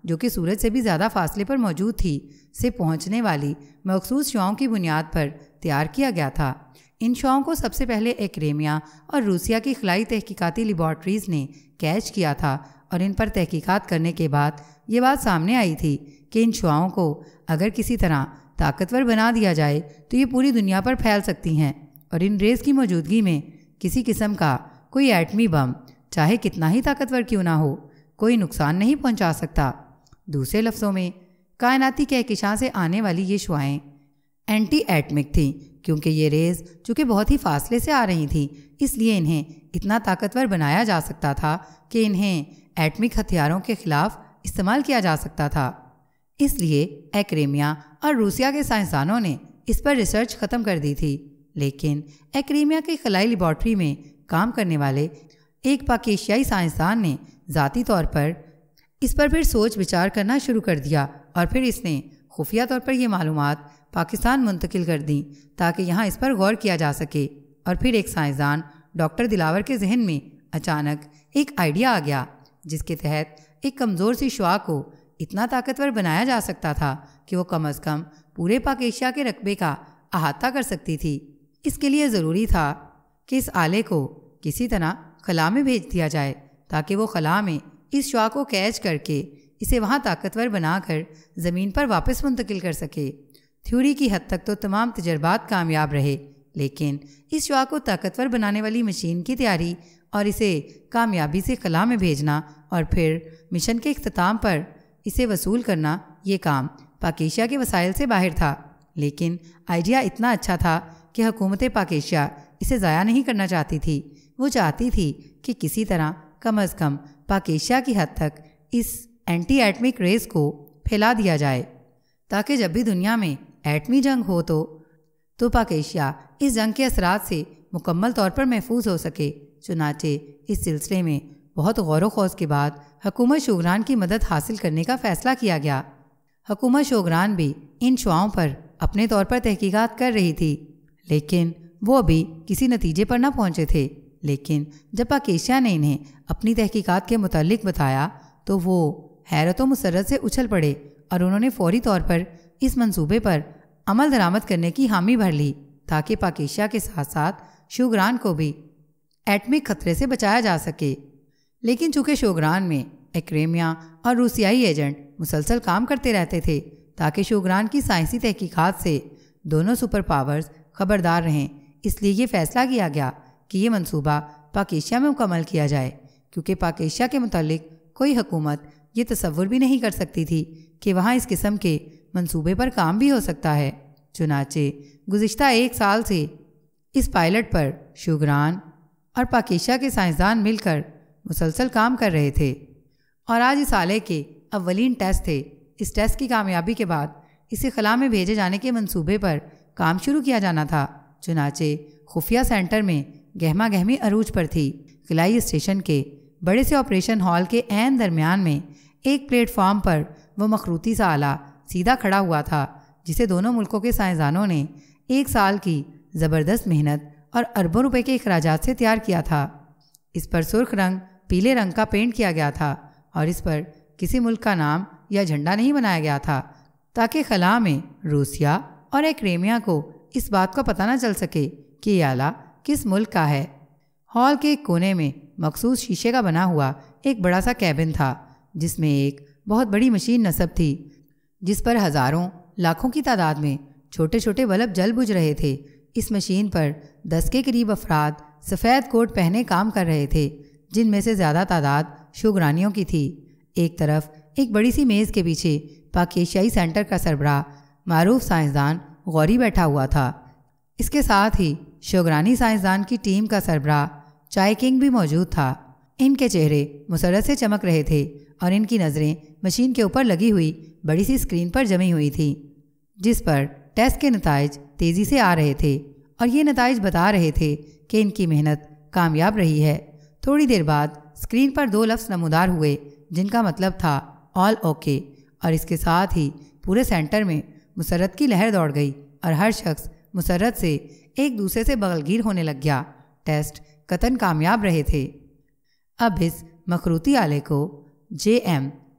جو کہ سورج سے بھی زیادہ فاصلے پر موجود تھی سے پہنچنے والی مخصوص شعاؤں کی بنیاد پر تیار کیا گیا تھا۔ ان شعاؤں کو سب سے پہلے ایکریمیا اور روسیا کی خلائی تحقیقاتی لیبارٹریز نے کیچ کیا تھا، اور ان پر تحقیقات کرنے کے بعد یہ بات سامنے آئی تھی کہ ان شعاؤں کو اگر کسی طرح طاقتور بنا دیا جائے تو یہ پوری دنیا پر پھیل سکتی ہیں، اور ان ریز کی موجودگی میں کسی قسم کا کوئی ایٹمی بم چاہے کتنا ہی طاقتور کیوں نہ ہو کوئی نقصان نہیں پہنچا سکتا۔ دوسرے لفظوں میں کائناتی کہکشاں سے آنے والی یہ شعاعیں اینٹی ایٹمک تھیں، کیونکہ یہ ریز چونکہ بہت ہی فاصلے سے آ رہی تھیں، اس لیے انہیں اتنا طاقتور بنایا جا سکتا تھا کہ انہیں ایٹمک ہتھیاروں کے خلاف استعمال کیا جا سکتا تھا۔ اس لیے ایکریمیا اور روسیا کے سائنسدانوں نے اس پر ریسرچ ختم کر دی تھی، لیکن ایکریمیا کی خلائی لیبارٹری میں کام کرنے والے ایک پاک ایشیائی سائنسدان نے ذاتی طور پر اس پر پھر سوچ بچار کرنا شروع کر دیا، اور پھر اس نے خفیہ طور پر یہ معلومات پاکستان منتقل کر دیں تاکہ یہاں اس پر غور کیا جا سکے۔ اور پھر ایک سائنسدان ڈاکٹر دلاور کے ذہن میں اچانک ایک آئیڈیا آ گیا، جس کے تحت ایک کمزور سی شعاع کو اتنا طاقتور بنایا جا سکتا تھا کہ وہ کم از کم پورے پاک ایشیا کے رقبے کا احاطہ کر سکتی تھی۔ اس کے لیے ضروری تھا کہ اس آلے کو کسی طرح خلا میں بھیج دیا جائے تاکہ وہ خلا میں اس شعاع کو کیچ کر کے اسے وہاں طاقتور بنا کر زمین پر واپس منتقل کر سکے۔ تھیوری کی حد تک تو تمام تجربات کامیاب رہے، لیکن اس شعاع کو طاقتور بنانے والی مشین کی تیاری اور اسے کامیابی سے خلا میں بھیجنا اور پھر مشن کے اختتام پر اسے وصول کرنا، یہ کام پاک ایشیا کے وسائل سے باہر تھا۔ لیکن آئیڈیا اتنا اچھا تھا کہ حکومت پاک ایشیا اسے ضائع نہیں کرنا چاہتی تھی۔ وہ چاہتی تھی کہ کسی طرح کم از کم پاک ایشیا کی حد تک اس اینٹی ایٹمک ریز کو پھیلا دیا جائے، تاکہ جب بھی دنیا میں ایٹمی جنگ ہو تو تو پاک ایشیا اس جنگ کے اثرات سے مکمل طور پر محفوظ ہو سکے۔ چنانچہ اس سلسلے میں بہت غور و خوض کے بعد حکومت شوگران کی مدد حاصل کرنے کا فیصلہ کیا گیا۔ حکومت شوگران بھی ان شعاؤں پر اپنے طور پر تحقیقات کر رہی تھی، لیکن وہ ابھی کسی نتیجے پر نہ پہنچے تھے۔ لیکن جب پاک ایشیا نے انہیں اپنی تحقیقات کے متعلق بتایا تو وہ حیرت و مسرت سے اچھل پڑے، اور انہوں نے فوری طور پر اس منصوبے پر عمل درآمد کرنے کی حامی بھر لی تاکہ پاک ایشیا کے ساتھ ساتھ شوگران کو بھی ایٹمک خطرے سے بچایا جا سکے۔ لیکن چونکہ شوگران میں ایکریمیا اور روسیائی ایجنٹ مسلسل کام کرتے رہتے تھے تاکہ شوگران کی سائنسی تحقیقات سے دونوں سپر پاورز خبردار رہیں، اس لیے یہ فیصلہ کیا گیا کہ یہ منصوبہ پاک ایشیا میں مکمل کیا جائے، کیونکہ پاک ایشیا کے متعلق کوئی حکومت یہ تصور بھی نہیں کر سکتی تھی کہ وہاں اس قسم کے منصوبے پر کام بھی ہو سکتا ہے۔ چنانچہ گزشتہ ایک سال سے اس پائلٹ پر شوگران اور پاک ایشیا کے سائنسدان مل کر مسلسل کام کر رہے تھے، اور آج اس آلے کے اولین ٹیسٹ تھے۔ اس ٹیسٹ کی کامیابی کے بعد اسے خلا میں بھیجے جانے کے منصوبے پر کام شروع کیا جانا تھا۔ چنانچہ خفیہ سینٹر میں گہما گہمی عروج پر تھی۔ خلائی اسٹیشن کے بڑے سے آپریشن ہال کے عین درمیان میں ایک پلیٹ فارم پر وہ مخروطی سا آلہ سیدھا کھڑا ہوا تھا، جسے دونوں ملکوں کے سائنسدانوں نے ایک سال کی زبردست محنت اور اربوں روپے کے اخراجات سے تیار کیا تھا۔ اس پر سرخ رنگ پیلے رنگ کا پینٹ کیا گیا تھا، اور اس پر کسی ملک کا نام یا جھنڈا نہیں بنایا گیا تھا، تاکہ خلا میں روسیا اور ایکریمیا کو اس بات کا پتہ نہ چل سکے کہ یہ آلہ کس ملک کا ہے۔ ہال کے ایک کونے میں مخصوص شیشے کا بنا ہوا ایک بڑا سا کیبن تھا، جس میں ایک بہت بڑی مشین نصب تھی، جس پر ہزاروں لاکھوں کی تعداد میں چھوٹے چھوٹے بلب جل بجھ رہے تھے۔ اس مشین پر دس کے قریب افراد سفید کوٹ پہنے کام کر رہے تھے، جن میں سے زیادہ تعداد شوگرانیوں کی تھی۔ ایک طرف ایک بڑی سی میز کے پیچھے پاک ایشیائی سینٹر کا سربراہ معروف سائنسدان غوری بیٹھا ہوا تھا۔ اس کے ساتھ ہی شوگرانی سائنسدان کی ٹیم کا سربراہ چائے کنگ بھی موجود تھا۔ ان کے چہرے مسرت سے چمک رہے تھے، اور ان کی نظریں مشین کے اوپر لگی ہوئی بڑی سی اسکرین پر جمی ہوئی تھیں، جس پر ٹیسٹ کے نتائج تیزی سے آ رہے تھے، اور یہ نتائج بتا رہے تھے کہ ان کی محنت کامیاب رہی ہے۔ تھوڑی دیر بعد اسکرین پر دو لفظ نمودار ہوئے، جن کا مطلب تھا آل اوکے، اور اس کے ساتھ ہی پورے سینٹر میں مسرت کی لہر دوڑ گئی، اور ہر شخص مسرت سے ایک دوسرے سے بغلگیر ہونے لگ گیا۔ ٹیسٹ قطعاً کامیاب رہے تھے۔ اب اس مخروطی آلے کو جے ایم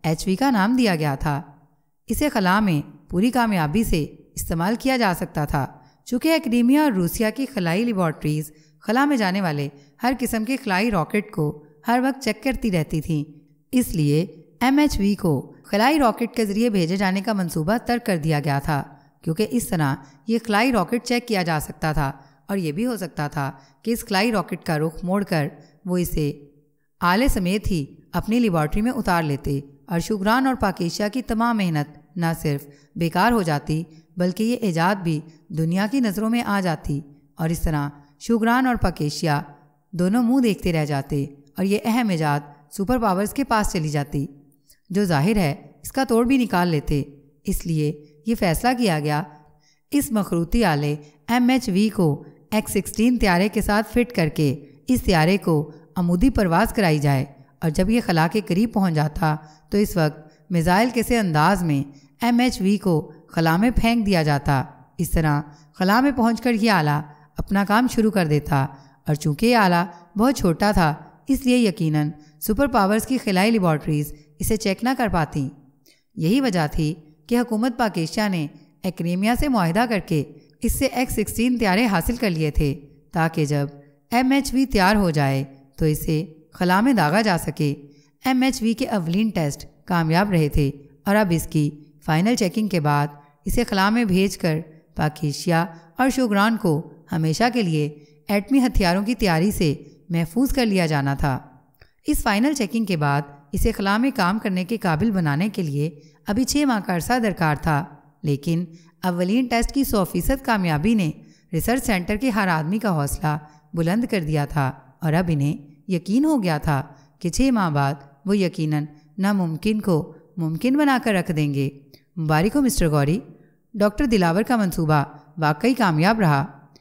ایچ وی کا نام دیا گیا تھا۔ اسے خلا میں پوری کامیابی سے استعمال کیا جا سکتا تھا، چونکہ ایکڈیمیا اور روسیا کی خلائی لیبارٹریز خلا میں جانے والے ہر قسم کے خلائی راکٹ کو ہر وقت چیک کرتی رہتی تھیں۔ اس لیے ایم ایچ وی کو خلائی راکٹ کے ذریعے بھیجے جانے کا منصوبہ ترک کر دیا گیا تھا، کیونکہ اس طرح یہ خلائی راکٹ چیک کیا جا سکتا تھا اور یہ بھی ہو سکتا تھا کہ اس خلائی راکٹ کا رخ موڑ کر وہ اسے آلے سمیت ہی اپنی لیبارٹری میں اتار لیتے اور شوگران اور پاکیشیا کی تمام محنت نہ صرف بیکار ہو جاتی بلکہ یہ ایجاد بھی دنیا کی نظروں میں آ جاتی، اور اس طرح شوگران اور پاکیشیا دونوں منہ دیکھتے رہ جاتے اور یہ اہم ایجاد سپر پاورز کے پاس چلی جاتی، جو ظاہر ہے اس کا توڑ بھی نکال لیتے۔ اس لیے یہ فیصلہ کیا گیا اس مخروطی آلے ایم ایچ وی کو ایکس سکسٹین طیارے کے ساتھ فٹ کر کے اس طیارے کو عمودی پرواز کرائی جائے، اور جب یہ خلا کے قریب پہنچ جاتا تو اس وقت میزائل کے سے انداز میں ایم ایچ وی کو خلا میں پھینک دیا جاتا۔ اس طرح خلا میں پہنچ کر یہ آلہ اپنا کام شروع کر دیتا، اور چونکہ یہ آلہ بہت چھوٹا تھا اس لیے یقیناً سپر پاورز کی خلائی لیبارٹریز اسے چیک نہ کر پاتی۔ یہی وجہ تھی کہ حکومت پاکیشیا نے ایکڈیمیا سے معاہدہ کر کے اس سے ایکس سکسٹین طیارے حاصل کر لیے تھے، تاکہ جب ایم ایچ وی تیار ہو جائے تو اسے خلا میں داغا جا سکے۔ ایم ایچ وی کے اولین ٹیسٹ کامیاب رہے تھے، اور اب اس کی فائنل چیکنگ کے بعد اسے خلا میں بھیج کر پاکیشیا اور شوگران کو ہمیشہ کے لیے ایٹمی ہتھیاروں کی تیاری سے محفوظ کر لیا جانا تھا۔ اس فائنل چیکنگ کے بعد اسے خلا میں کام کرنے کے قابل بنانے کے لیے ابھی چھ ماہ کا عرصہ درکار تھا، لیکن اولین ٹیسٹ کی سو فیصد کامیابی نے ریسرچ سینٹر کے ہر آدمی کا حوصلہ بلند کر دیا تھا، اور اب انہیں یقین ہو گیا تھا کہ چھ ماہ بعد وہ یقیناً ناممکن کو ممکن بنا کر رکھ دیں گے۔ مبارک ہو مسٹر گوری، ڈاکٹر دلاور کا منصوبہ واقعی کامیاب رہا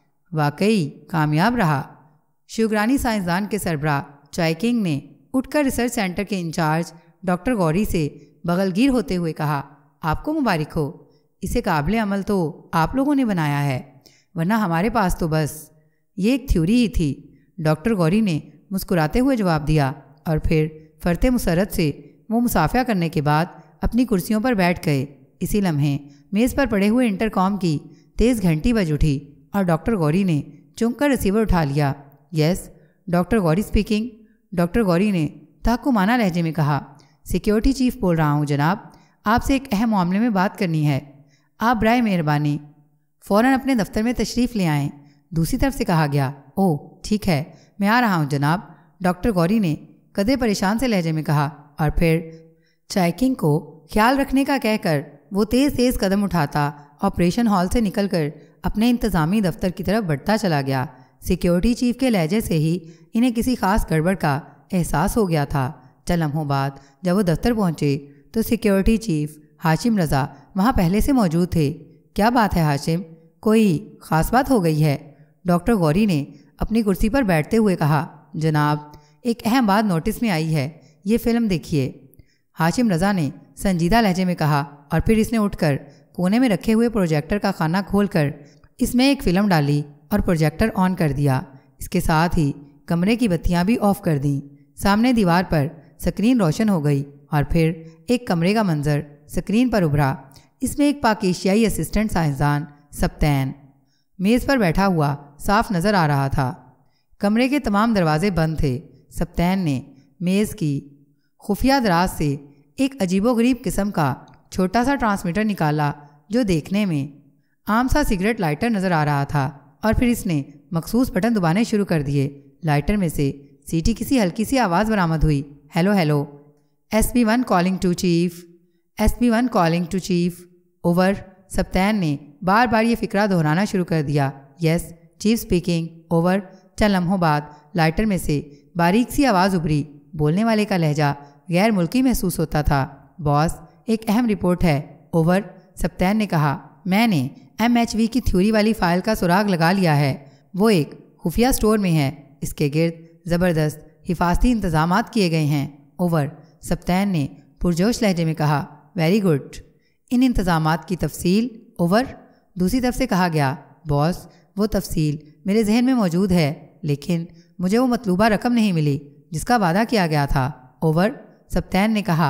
واقعی کامیاب رہا شوگرانی سائنسدان کے سربراہ چائکنگ نے اٹھ کر ریسرچ سینٹر کے انچارج ڈاکٹر گوری سے بغلگیر ہوتے ہوئے کہا، آپ کو مبارک ہو، اسے قابل عمل تو آپ لوگوں نے بنایا ہے، ورنہ ہمارے پاس تو بس یہ ایک تھیوری ہی تھی۔ ڈاکٹر گوری نے مسکراتے ہوئے جواب دیا، اور پھر فرتے مسرت سے وہ مصافحہ کرنے کے بعد اپنی کرسیوں پر بیٹھ گئے۔ اسی لمحے میز پر پڑے ہوئے انٹر کام کی تیز گھنٹی بج اٹھی اور ڈاکٹر گوری نے چونک کر ریسیور اٹھا لیا۔ یس ڈاکٹر گوری اسپیکنگ، ڈاکٹر گوری نے تحکمانہ لہجے میں کہا۔ سیکیورٹی چیف بول رہا ہوں جناب، آپ سے ایک اہم معاملے میں بات کرنی ہے، آپ برائے مہربانی فوراً اپنے دفتر میں تشریف لے آئیں۔ دوسری طرف سے کہا گیا، اوہ ٹھیک ہے میں آ رہا ہوں جناب، ڈاکٹر گوری نے قدرے پریشان سے لہجے میں کہا، اور پھر چائکنگ کو خیال رکھنے کا کہہ کر وہ تیز تیز قدم اٹھاتا آپریشن ہال سے نکل کر اپنے انتظامی دفتر کی طرف بڑھتا چلا گیا۔ سیکیورٹی چیف کے لہجے سے ہی انہیں کسی خاص گڑبڑ کا احساس ہو گیا تھا۔ چند لمحوں بعد جب وہ دفتر پہنچے تو سیکیورٹی چیف ہاشم رضا وہاں پہلے سے موجود تھے۔ کیا بات ہے ہاشم، کوئی خاص بات ہو گئی ہے؟ ڈاکٹر گوری نے اپنی کرسی پر بیٹھتے ہوئے کہا، جناب ایک اہم بات نوٹس میں آئی ہے، یہ فلم دیکھیے، ہاشم رضا نے سنجیدہ لہجے میں کہا، اور پھر اس نے اٹھ کر کونے میں رکھے ہوئے پروجیکٹر کا خانہ کھول کر اس میں ایک فلم ڈالی اور پروجیکٹر آن کر دیا۔ اس کے ساتھ ہی کمرے کی بتیاں بھی آف کر دیں۔ سامنے دیوار پر سکرین روشن ہو گئی، اور پھر ایک کمرے کا منظر سکرین پر ابھرا۔ اس میں ایک پاکیشیائی اسسٹنٹ سائنسدان سبتین میز پر بیٹھا ہوا صاف نظر آ رہا تھا۔ کمرے کے تمام دروازے بند تھے۔ سبتین نے میز کی خفیہ دراز سے ایک عجیب و غریب قسم کا چھوٹا سا ٹرانسمیٹر نکالا جو دیکھنے میں عام سا سگریٹ لائٹر نظر آ رہا تھا، اور پھر اس نے مخصوص بٹن دبانے شروع کر دیے۔ لائٹر میں سے سیٹی کسی ہلکی سی آواز برآمد ہوئی، hello hello, S B one calling to chief, S B one calling to chief, over. سبتین نے بار بار یہ فقرہ دہرانا شروع کر دیا، یس چیف اسپیکنگ، اوور۔ چند لمحوں بعد لائٹر میں سے باریک سی آواز ابھری، بولنے والے کا لہجہ غیر ملکی محسوس ہوتا تھا، باس ایک اہم رپورٹ ہے، اوور۔ سبتین نے کہا، میں نے ایم ایچ وی کی تھیوری والی فائل کا سراغ لگا لیا ہے، وہ ایک خفیہ سٹور میں ہے، اس کے گرد زبردست حفاظتی انتظامات کیے گئے ہیں، اوور۔ سبتین نے پرجوش لہجے میں کہا، ویری گڈ، ان انتظامات کی تفصیل، اوور۔ دوسری طرف سے کہا گیا، باس وہ تفصیل میرے ذہن میں موجود ہے، لیکن مجھے وہ مطلوبہ رقم نہیں ملی جس کا وعدہ کیا گیا تھا، اوور۔ سبتین نے کہا،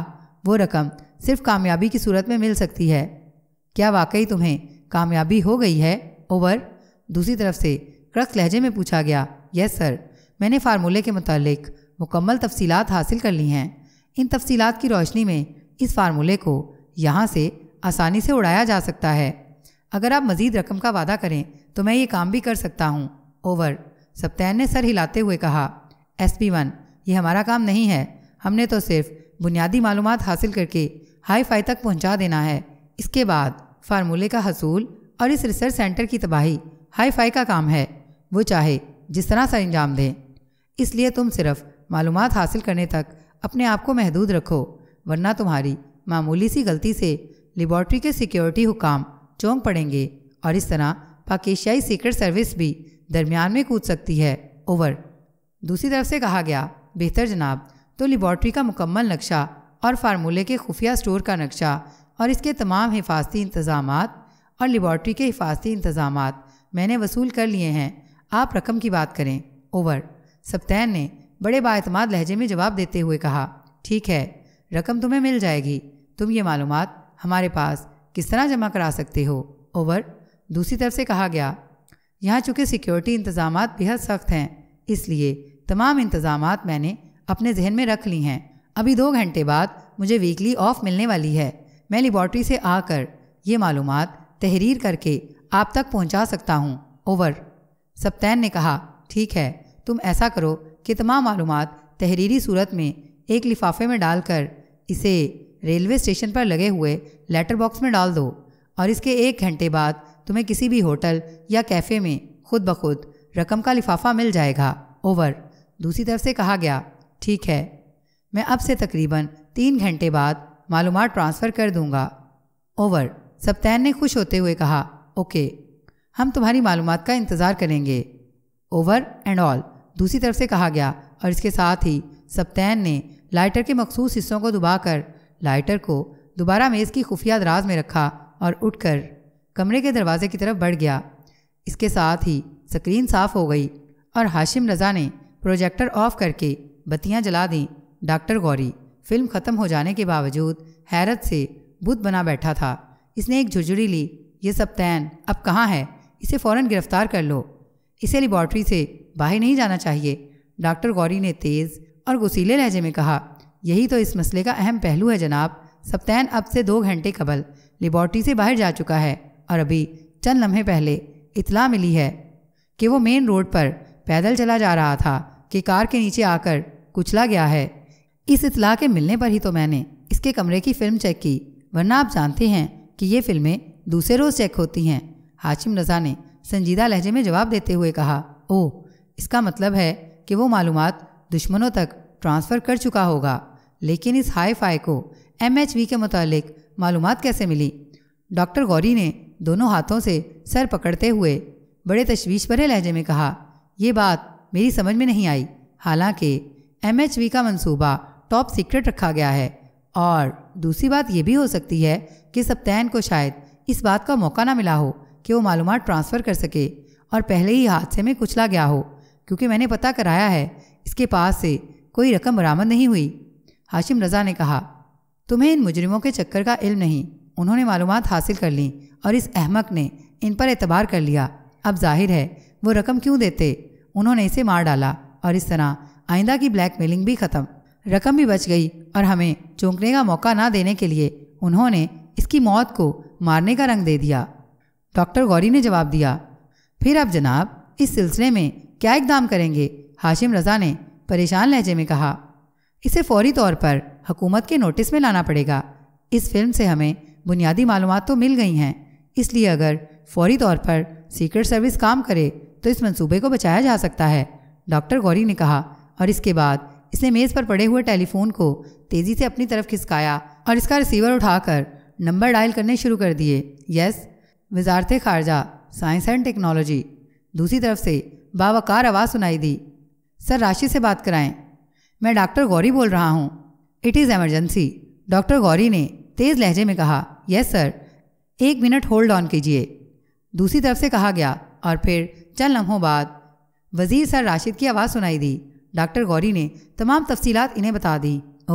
وہ رقم صرف کامیابی کی صورت میں مل سکتی ہے۔ کیا واقعی تمہیں کامیابی ہو گئی ہے؟ اوور۔ دوسری طرف سے کڑک لہجے میں پوچھا گیا۔ یس سر، میں نے فارمولے کے متعلق مکمل تفصیلات حاصل کر لی ہیں۔ ان تفصیلات کی روشنی میں اس فارمولے کو یہاں سے آسانی سے اڑایا جا سکتا ہے۔ اگر آپ مزید رقم کا وعدہ کریں تو میں یہ کام بھی کر سکتا ہوں۔ اوور۔ سپتین نے سر ہلاتے ہوئے کہا۔ ایس پی ون، یہ ہمارا کام نہیں ہے۔ ہم نے تو صرف بنیادی معلومات حاصل کر کے ہائی فائی تک پہنچا دینا ہے۔ اس کے بعد فارمولے کا حصول اور اس ریسرچ سینٹر کی تباہی ہائی فائی کا کام ہے، وہ چاہے جس طرح سر انجام دیں۔ اس لیے تم صرف معلومات حاصل کرنے تک اپنے آپ کو محدود رکھو، ورنہ تمہاری معمولی سی غلطی سے لیبارٹری کے سیکیورٹی حکام چونک پڑیں گے اور اس طرح پاک ایشیائی سیکرٹ سروس بھی درمیان میں کود سکتی ہے۔ اوور۔ دوسری طرف سے کہا گیا۔ بہتر جناب، تو لیبارٹری کا مکمل نقشہ اور فارمولے کے خفیہ اسٹور کا نقشہ اور اس کے تمام حفاظتی انتظامات اور لیبارٹری کے حفاظتی انتظامات میں نے وصول کر لیے ہیں۔ آپ رقم کی بات کریں۔ اوور۔ سپتین نے بڑے باعتماد لہجے میں جواب دیتے ہوئے کہا۔ ٹھیک ہے، رقم تمہیں مل جائے گی۔ تم یہ معلومات ہمارے پاس کس طرح جمع کرا سکتے ہو؟ اوور۔ دوسری طرف سے کہا گیا۔ یہاں چونکہ سیکیورٹی انتظامات بہت سخت ہیں، اس لیے تمام انتظامات میں نے اپنے ذہن میں رکھ لی ہیں۔ ابھی دو گھنٹے بعد مجھے ویکلی آف ملنے والی ہے۔ میں لیبارٹری سے آ کر یہ معلومات تحریر کر کے آپ تک پہنچا سکتا ہوں۔ اوور۔ سپتین نے کہا۔ ٹھیک ہے، تم ایسا کرو کہ تمام معلومات تحریری صورت میں ایک لفافے میں ڈال کر اسے ریلوے اسٹیشن پر لگے ہوئے لیٹر باکس میں ڈال دو، اور اس کے ایک گھنٹے بعد تمہیں کسی بھی ہوٹل یا کیفے میں خود بخود رقم کا لفافہ مل جائے گا۔ اوور۔ دوسری طرف سے کہا گیا۔ ٹھیک ہے، میں اب سے تقریباً تین گھنٹے بعد معلومات ٹرانسفر کر دوں گا۔ اوور۔ سپتین نے خوش ہوتے ہوئے کہا۔ اوکے، ہم تمہاری معلومات کا انتظار کریں گے۔ Over and all. دوسری طرف سے کہا گیا، اور اس کے ساتھ ہی سپتین نے لائٹر کے مخصوص حصوں کو دبا کر لائٹر کو دوبارہ میز کی خفیہ دراز میں رکھا اور اٹھ کر کمرے کے دروازے کی طرف بڑھ گیا۔ اس کے ساتھ ہی سکرین صاف ہو گئی اور ہاشم رضا نے پروجیکٹر آف کر کے بتیاں جلا دیں۔ ڈاکٹر غوری فلم ختم ہو جانے کے باوجود حیرت سے بت بنا بیٹھا تھا۔ اس نے ایک جھرجھری لی۔ یہ سپتین اب کہاں ہے؟ اسے فوراً گرفتار کر لو۔ اسے لیبارٹری سے باہر نہیں جانا چاہیے، ڈاکٹر غوری نے تیز اور غصیلے لہجے میں کہا۔ یہی تو اس مسئلے کا اہم پہلو ہے جناب۔ سپتین اب سے دو گھنٹے قبل لیبارٹری سے باہر جا چکا ہے اور ابھی چند لمحے پہلے اطلاع ملی ہے کہ وہ مین روڈ پر پیدل چلا جا رہا تھا کہ کار کے نیچے آ کر کچلا گیا ہے۔ اس اطلاع کے ملنے پر ہی تو میں نے اس کے کمرے کی فلم چیک کی، ورنہ آپ جانتے ہیں کہ یہ فلمیں دوسرے روز چیک ہوتی ہیں۔ ہاشم رضا نے سنجیدہ لہجے میں جواب دیتے ہوئے کہا۔ اوہ، اس کا مطلب ہے کہ وہ معلومات دشمنوں تک ٹرانسفر کر چکا ہوگا، لیکن اس ہائی فائی کو ایم ایچ وی کے متعلق معلومات کیسے ملی؟ ڈاکٹر غوری نے دونوں ہاتھوں سے سر پکڑتے ہوئے بڑے تشویش بھرے لہجے میں کہا۔ یہ بات میری سمجھ میں نہیں آئی۔ حالانکہ ایم ایچ وی کا منصوبہ ٹاپ سیکرٹ رکھا گیا ہے، اور دوسری بات یہ بھی ہو سکتی ہے کہ سپتین کو شاید اس بات کا موقع نہ ملا ہو کہ وہ معلومات ٹرانسفر کر سکے اور پہلے ہی حادثے میں کچلا گیا ہو، کیونکہ میں نے پتہ کرایا ہے اس کے پاس سے کوئی رقم برآمد نہیں ہوئی۔ ہاشم رضا نے کہا۔ تمہیں ان مجرموں کے چکر کا علم نہیں، انہوں نے معلومات حاصل کر لیں اور اس احمق نے ان پر اعتبار کر لیا۔ اب ظاہر ہے وہ رقم کیوں دیتے، انہوں نے اسے مار ڈالا اور اس طرح آئندہ کی بلیک میلنگ بھی ختم، رقم بھی بچ گئی، اور ہمیں چونکنے کا موقع نہ دینے کے لیے انہوں نے اس کی موت کو مارنے کا رنگ دے دیا۔ ڈاکٹر غوری نے جواب دیا۔ پھر اب جناب اس سلسلے میں کیا اقدام کریں گے؟ ہاشم رضا نے پریشان لہجے میں کہا۔ اسے فوری طور پر حکومت کے نوٹس میں لانا پڑے گا۔ اس فلم سے ہمیں بنیادی معلومات تو مل گئی ہیں، اس لیے اگر فوری طور پر سیکرٹ سروس کام کرے تو اس منصوبے کو بچایا جا سکتا ہے، ڈاکٹر غوری نے کہا، اور اس کے بعد اس نے میز پر پڑے ہوئے ٹیلی فون کو تیزی سے اپنی طرف کھسکایا اور اس کا ریسیور اٹھا کر نمبر ڈائل کرنے شروع کر دیے۔ یس، وزارت خارجہ، سائنس اینڈ ٹیکنالوجی۔ دوسری طرف سے باوقار آواز سنائی دی۔ سر راشد سے بات کرائیں، میں ڈاکٹر غوری بول رہا ہوں۔ It is emergency, doctor Ghauri نے تیز لہجے میں کہا۔ یس سر، ایک منٹ ہولڈ آن کیجیے، دوسری طرف سے کہا گیا، اور پھر چند لمحوں بعد وزیر سر راشد کی آواز سنائی دی۔ ڈاکٹر غوری نے تمام تفصیلات انہیں بتا دیں۔ اوہ،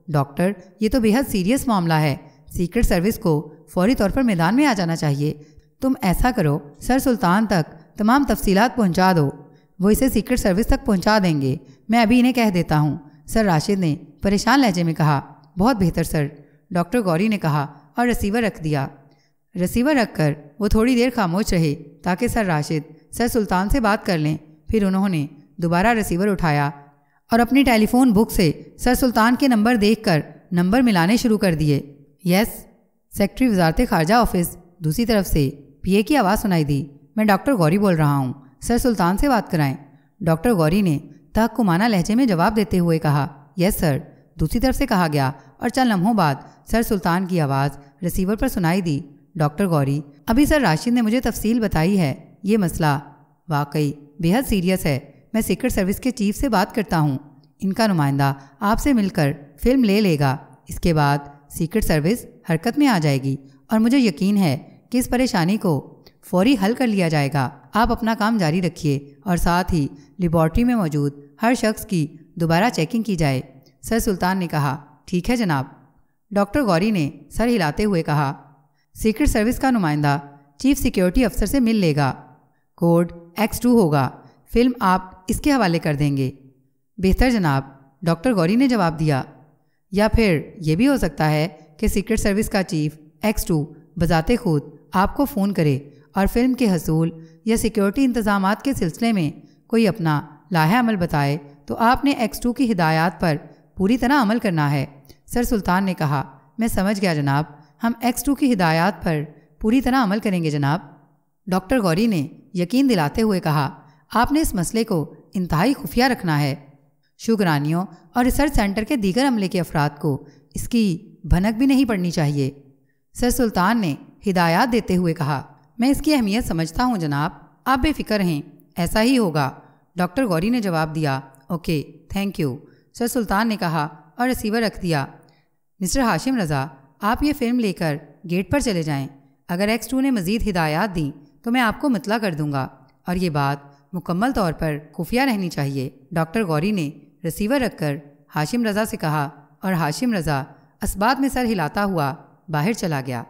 ڈاکٹر یہ تو بے حد سیریس معاملہ ہے، سیکرٹ سروس کو فوری طور پر میدان میں آ جانا چاہیے۔ تم ایسا کرو، سر سلطان تک تمام تفصیلات پہنچا دو، وہ اسے سیکرٹ سروس تک پہنچا دیں گے، میں ابھی انہیں کہہ دیتا ہوں، سر راشد نے پریشان لہجے میں کہا۔ بہت بہتر سر، ڈاکٹر گوری نے کہا اور ریسیور رکھ دیا۔ ریسیور رکھ کر وہ تھوڑی دیر خاموش رہے تاکہ سر راشد سر سلطان سے بات کر لیں۔ پھر انہوں نے دوبارہ ریسیور اٹھایا اور اپنی ٹیلی فون بک سے سر سلطان کے نمبر دیکھ کر نمبر ملانے شروع کر دیے۔ یس، سیکٹری وزارت خارجہ آفس۔ دوسری طرف سے پی اے کی آواز سنائی دی، میں ڈاکٹر گوری بول رہا ہوں، سر سلطان سے بات کرائیں۔ ڈاکٹر گوری نے تحقمانہ لہجے میں جواب دیتے ہوئے کہا، یس سر۔ دوسری طرف سے کہا گیا اور چند لمحوں بعد سر سلطان کی آواز ریسیور پر سنائی دی، ڈاکٹر گوری، ابھی سر راشد نے مجھے تفصیل بتائی ہے، یہ مسئلہ واقعی بے حد سیریس ہے، میں سیکرٹ سروس کے چیف سے بات کرتا ہوں، ان کا نمائندہ آپ سے مل کر فلم لے لے گا، اس کے بعد سیکرٹ سروس حرکت میں آ جائے گی اور مجھے یقین ہے کہ اس پریشانی کو فوری حل کر لیا جائے گا۔ آپ اپنا کام جاری رکھیے اور ساتھ ہی لیبارٹری میں موجود ہر شخص کی دوبارہ چیکنگ کی جائے۔ سر سلطان نے کہا، ٹھیک ہے جناب۔ ڈاکٹر گوری نے سر ہلاتے ہوئے کہا، سیکرٹ سروس کا نمائندہ چیف سیکیورٹی افسر سے مل لے گا، کوڈ ایکس ٹو ہوگا، فلم آپ اس کے حوالے کر دیں گے۔ بہتر جناب، ڈاکٹر گوری نے جواب دیا۔ یا پھر یہ بھی ہو سکتا ہے کہ سیکرٹ سروس کا چیف ایکس ٹو بذات خود آپ کو فون کرے اور فلم کے حصول یا سیکیورٹی انتظامات کے سلسلے میں کوئی اپنا لاحہ عمل بتائے تو آپ نے ایکس ٹو کی ہدایات پر پوری طرح عمل کرنا ہے۔ سر سلطان نے کہا، میں سمجھ گیا جناب، ہم ایکس ٹو کی ہدایات پر پوری طرح عمل کریں گے جناب۔ ڈاکٹر گوری نے یقین دلاتے ہوئے کہا، آپ نے اس مسئلے کو انتہائی خفیہ رکھنا ہے، شوگرانیوں اور ریسرچ سینٹر کے دیگر عملے کے افراد کو اس کی بھنک بھی نہیں پڑنی چاہیے۔ سر سلطان نے ہدایات دیتے ہوئے کہا، میں اس کی اہمیت سمجھتا ہوں جناب، آپ بے فکر ہیں، ایسا ہی ہوگا۔ ڈاکٹر گوری نے جواب دیا، okay, thank you. Sir Sultan نے کہا اور ریسیور رکھ دیا۔ مسٹر ہاشم رضا، آپ یہ فلم لے کر گیٹ پر چلے جائیں، اگر ایکس ٹو نے مزید ہدایات دیں تو میں آپ کو مطلع کر دوں گا اور یہ بات مکمل طور پر خفیہ رہنی چاہیے۔ ڈاکٹر گوری نے ریسیور رکھ کر ہاشم رضا سے کہا اور ہاشم رضا اسبات میں سر ہلاتا ہوا باہر چلا گیا۔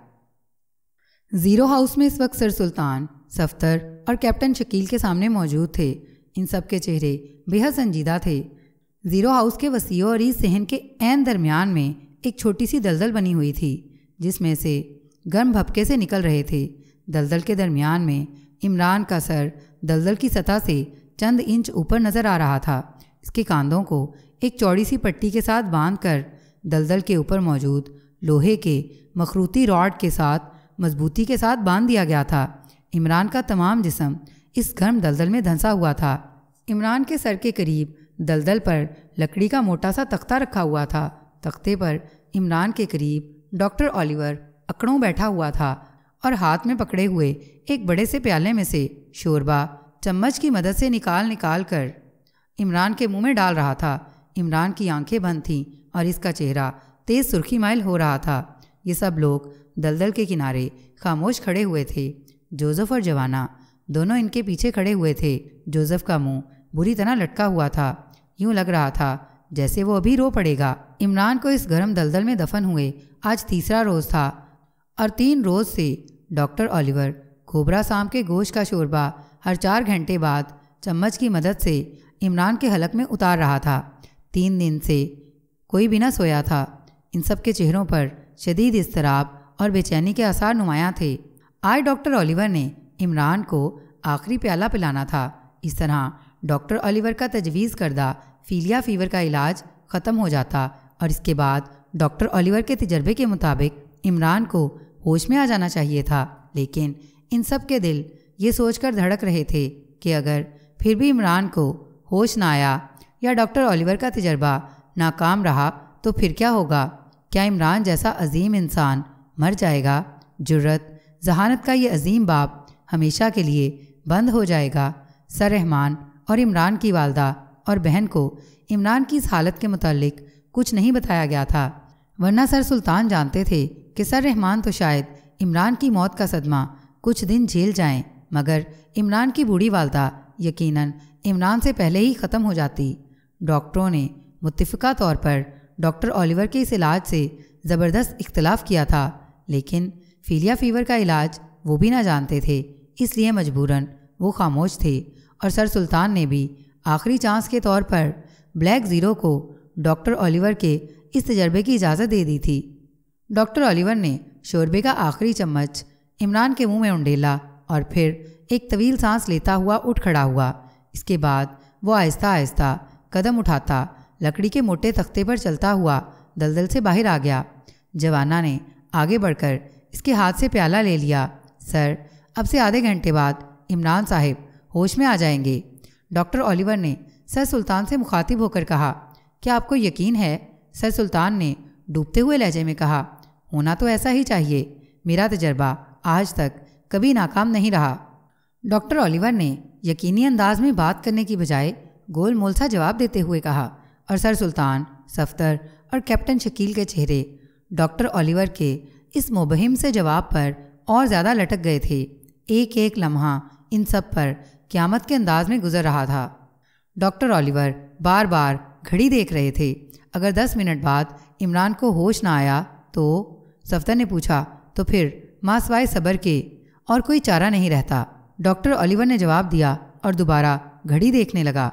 زیرو ہاؤس میں اس وقت سر سلطان، صفدر اور کیپٹن شکیل کے سامنے موجود تھے۔ ان سب کے چہرے بے حد سنجیدہ تھے۔ زیرو ہاؤس کے وسیع و عریض صحن کے عین درمیان میں ایک چھوٹی سی دلدل بنی ہوئی تھی جس میں سے گرم بھپکے سے نکل رہے تھے۔ دلدل کے درمیان میں عمران کا سر دلدل کی سطح سے چند انچ اوپر نظر آ رہا تھا۔ اس کے کاندھوں کو ایک چوڑی سی پٹی کے ساتھ باندھ کر دلدل کے اوپر موجود لوہے کے مخروطی راڈ کے ساتھ مضبوطی کے ساتھ باندھ دیا گیا تھا۔ عمران کا تمام جسم اس گرم دلدل میں دھنسا ہوا تھا۔ عمران کے سر کے قریب دلدل پر لکڑی کا موٹا سا تختہ رکھا ہوا تھا۔ تختے پر عمران کے قریب ڈاکٹر اولیور اکڑوں بیٹھا ہوا تھا اور ہاتھ میں پکڑے ہوئے ایک بڑے سے پیالے میں سے شوربہ چمچ کی مدد سے نکال نکال کر عمران کے منہ میں ڈال رہا تھا۔ عمران کی آنکھیں بند تھیں اور اس کا چہرہ تیز سرخی مائل ہو رہا تھا۔ یہ سب لوگ دلدل کے کنارے خاموش کھڑے ہوئے تھے۔ جوزف اور جوانا دونوں ان کے پیچھے کھڑے ہوئے تھے۔ جوزف کا منہ بری طرح لٹکا ہوا تھا، یوں لگ رہا تھا جیسے وہ ابھی رو پڑے گا۔ عمران کو اس گرم دلدل میں دفن ہوئے آج تیسرا روز تھا اور تین روز سے ڈاکٹر اولیور کھوبرا سام کے گوشت کا شوربہ ہر چار گھنٹے بعد چمچ کی مدد سے عمران کے حلق میں اتار رہا تھا۔ تین دن سے کوئی بھی نہ سویا تھا۔ ان سب کے چہروں پر شدید اضطراب اور بے چینی کے آثار نمایاں تھے۔ آج ڈاکٹر اولیور نے عمران کو آخری پیالہ پلانا تھا۔ اس طرح ڈاکٹر اولیور کا تجویز کردہ فیلیا فیور کا علاج ختم ہو جاتا اور اس کے بعد ڈاکٹر اولیور کے تجربے کے مطابق عمران کو ہوش میں آ جانا چاہیے تھا۔ لیکن ان سب کے دل یہ سوچ کر دھڑک رہے تھے کہ اگر پھر بھی عمران کو ہوش نہ آیا یا ڈاکٹر اولیور کا تجربہ ناکام رہا تو پھر کیا ہوگا؟ کیا عمران جیسا عظیم انسان مر جائے گا؟ جرت، ذہانت کا یہ عظیم باب ہمیشہ کے لیے بند ہو جائے گا۔ سر رحمان اور عمران کی والدہ اور بہن کو عمران کی اس حالت کے متعلق کچھ نہیں بتایا گیا تھا، ورنہ سر سلطان جانتے تھے کہ سر رحمان تو شاید عمران کی موت کا صدمہ کچھ دن جھیل جائیں، مگر عمران کی بوڑھی والدہ یقیناً عمران سے پہلے ہی ختم ہو جاتی۔ ڈاکٹروں نے متفقہ طور پر ڈاکٹر اولیور کے اس علاج سے زبردست اختلاف کیا تھا، لیکن فیلیا فیور کا علاج وہ بھی نہ جانتے تھے، اس لیے مجبوراً وہ خاموش تھے۔ اور سر سلطان نے بھی آخری چانس کے طور پر بلیک زیرو کو ڈاکٹر اولیور کے اس تجربے کی اجازت دے دی تھی۔ ڈاکٹر اولیور نے شوربے کا آخری چمچ عمران کے منہ میں انڈیلا اور پھر ایک طویل سانس لیتا ہوا اٹھ کھڑا ہوا۔ اس کے بعد وہ آہستہ آہستہ قدم اٹھاتا لکڑی کے موٹے تختے پر چلتا ہوا دلدل سے باہر آ گیا۔ جوانا نے آگے بڑھ کر اس کے ہاتھ سے پیالہ لے لیا۔ سر، اب سے آدھے گھنٹے بعد عمران صاحب ہوش میں آ جائیں گے۔ ڈاکٹر اولیور نے سر سلطان سے مخاطب ہو کر کہا، کیا آپ کو یقین ہے؟ سر سلطان نے ڈوبتے ہوئے لہجے میں کہا، ہونا تو ایسا ہی چاہیے، میرا تجربہ آج تک کبھی ناکام نہیں رہا۔ ڈاکٹر اولیور نے یقینی انداز میں بات کرنے کی بجائے گول مول سا جواب دیتے ہوئے کہا، اور سر سلطان، صفدر اور کیپٹن شکیل کے چہرے ڈاکٹر اولیور کے اس مبہم سے جواب پر اور زیادہ لٹک گئے تھے۔ ایک ایک لمحہ ان سب پر قیامت کے انداز میں گزر رہا تھا۔ ڈاکٹر اولیور بار بار گھڑی دیکھ رہے تھے۔ اگر دس منٹ بعد عمران کو ہوش نہ آیا تو؟ صفدر نے پوچھا، تو پھر ماں سوائے صبر کے اور کوئی چارہ نہیں رہتا۔ ڈاکٹر اولیور نے جواب دیا اور دوبارہ گھڑی دیکھنے لگا۔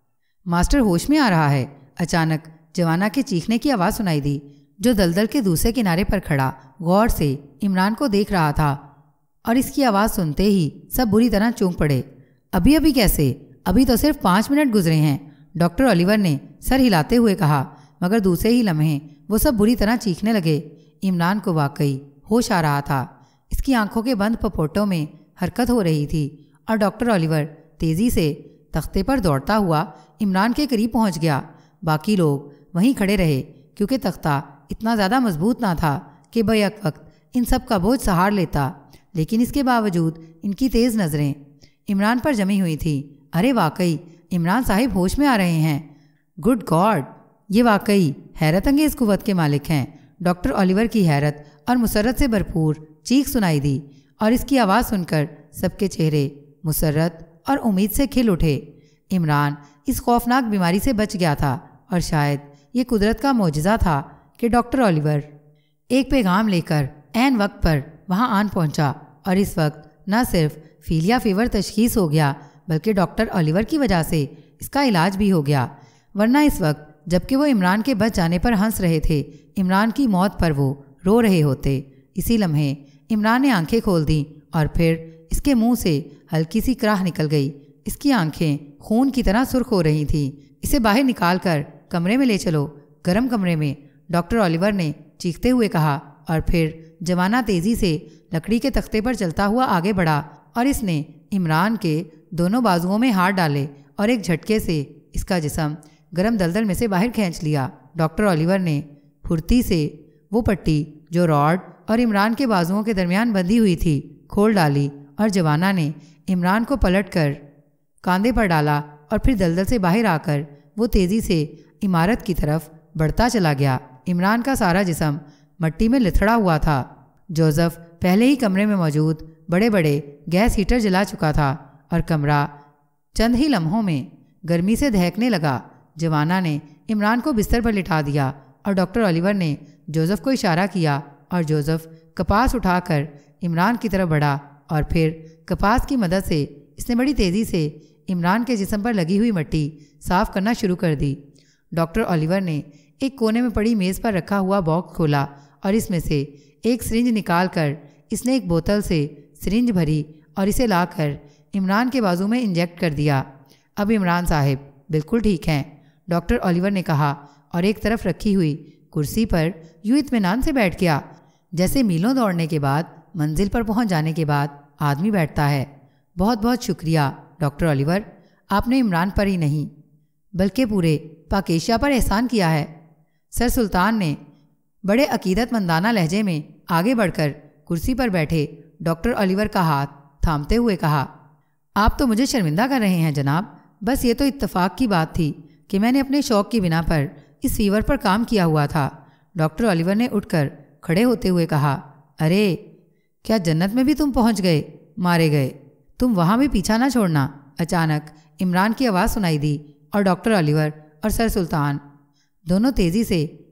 ماسٹر ہوش میں آ رہا ہے۔ اچانک جوانا کے چیخنے کی آواز سنائی دی، جو دلدل کے دوسرے کنارے پر کھڑا غور سے عمران کو دیکھ رہا تھا، اور اس کی آواز سنتے ہی سب بری طرح چونک پڑے۔ ابھی ابھی کیسے؟ ابھی تو صرف پانچ منٹ گزرے ہیں، ڈاکٹر اولیور نے سر ہلاتے ہوئے کہا، مگر دوسرے ہی لمحے وہ سب بری طرح چیخنے لگے۔ عمران کو واقعی ہوش آ رہا تھا۔ اس کی آنکھوں کے بند پپوٹوں میں حرکت ہو رہی تھی، اور ڈاکٹر اولیور تیزی سے تختے پر دوڑتا ہوا عمران کے قریب پہنچ گیا۔ باقی لوگ وہیں کھڑے رہے، کیونکہ تختہ اتنا زیادہ مضبوط نہ تھا کہ بیک وقت ان سب کا بوجھ سہار لیتا، لیکن اس کے باوجود ان کی تیز نظریں عمران پر جمی ہوئی تھیں۔ ارے واقعی عمران صاحب ہوش میں آ رہے ہیں۔ گڈ گاڈ، یہ واقعی حیرت انگیز قوت کے مالک ہیں۔ ڈاکٹر اولیور کی حیرت اور مسرت سے بھرپور چیخ سنائی دی، اور اس کی آواز سن کر سب کے چہرے مسرت اور امید سے کھل اٹھے۔ عمران اس خوفناک بیماری سے بچ گیا تھا، اور شاید یہ قدرت کا معجزہ تھا کہ ڈاکٹر اولیور ایک پیغام لے کر عین وقت پر وہاں آن پہنچا، اور اس وقت نہ صرف فیلیا فیور تشخیص ہو گیا بلکہ ڈاکٹر اولیور کی وجہ سے اس کا علاج بھی ہو گیا۔ ورنہ اس وقت جب کہ وہ عمران کے بچ جانے پر ہنس رہے تھے، عمران کی موت پر وہ رو رہے ہوتے۔ اسی لمحے عمران نے آنکھیں کھول دیں، اور پھر اس کے منہ سے ہلکی سی کراہ نکل گئی۔ اس کی آنکھیں خون کی طرح سرخ ہو رہی تھیں۔ اسے باہر نکال کر کمرے میں لے چلو، گرم کمرے میں، ڈاکٹر اولیور نے چیختے ہوئے کہا، اور پھر جوانا تیزی سے لکڑی کے تختے پر چلتا ہوا آگے بڑھا، اور اس نے عمران کے دونوں بازوؤں میں ہاتھ ڈالے اور ایک جھٹکے سے اس کا جسم گرم دلدل میں سے باہر کھینچ لیا۔ ڈاکٹر اولیور نے پھرتی سے وہ پٹی جو راڈ اور عمران کے بازوؤں کے درمیان بندھی ہوئی تھی کھول ڈالی، اور جوانا نے عمران کو پلٹ کر کاندھے پر ڈالا، اور پھر دلدل سے باہر آ کر وہ تیزی سے عمارت کی طرف بڑھتا چلا گیا۔ عمران کا سارا جسم مٹی میں لتھڑا ہوا تھا۔ جوزف پہلے ہی کمرے میں موجود بڑے بڑے گیس ہیٹر جلا چکا تھا، اور کمرہ چند ہی لمحوں میں گرمی سے دہکنے لگا۔ جوانا نے عمران کو بستر پر لٹا دیا، اور ڈاکٹر اولیور نے جوزف کو اشارہ کیا، اور جوزف کپاس اٹھا کر عمران کی طرف بڑھا، اور پھر کپاس کی مدد سے اس نے بڑی تیزی سے عمران کے جسم پر لگی ہوئی مٹی صاف کرنا شروع کر دی۔ ڈاکٹر اولیور نے ایک کونے میں پڑی میز پر رکھا ہوا باکس کھولا، اور اس میں سے ایک سرنج نکال کر اس نے ایک بوتل سے سرنج بھری اور اسے لا کر عمران کے بازو میں انجیکٹ کر دیا۔ اب عمران صاحب بالکل ٹھیک ہیں، ڈاکٹر اولیور نے کہا، اور ایک طرف رکھی ہوئی کرسی پر یوں اطمینان سے بیٹھ گیا جیسے میلوں دوڑنے کے بعد منزل پر پہنچ جانے کے بعد آدمی بیٹھتا ہے۔ بہت بہت شکریہ ڈاکٹر اولیور، آپ نے عمران پر ہی نہیں بلکہ پورے پاک ایشیا پر احسان کیا ہے۔ سر سلطان نے بڑے عقیدت مندانہ لہجے میں آگے بڑھ کر کرسی پر بیٹھے ڈاکٹر اولیور کا ہاتھ تھامتے ہوئے کہا، آپ تو مجھے شرمندہ کر رہے ہیں جناب، بس یہ تو اتفاق کی بات تھی کہ میں نے اپنے شوق کی بنا پر اس فیور پر کام کیا ہوا تھا۔ ڈاکٹر اولیور نے اٹھ کر کھڑے ہوتے ہوئے کہا، ارے کیا جنت میں بھی تم پہنچ گئے؟ مارے گئے؟ تم وہاں بھی پیچھا نہ چھوڑنا۔ اچانک عمران کی آواز سنائی دی، اور ڈاکٹر اولیور اور سر سلطان دونوں تیزی سے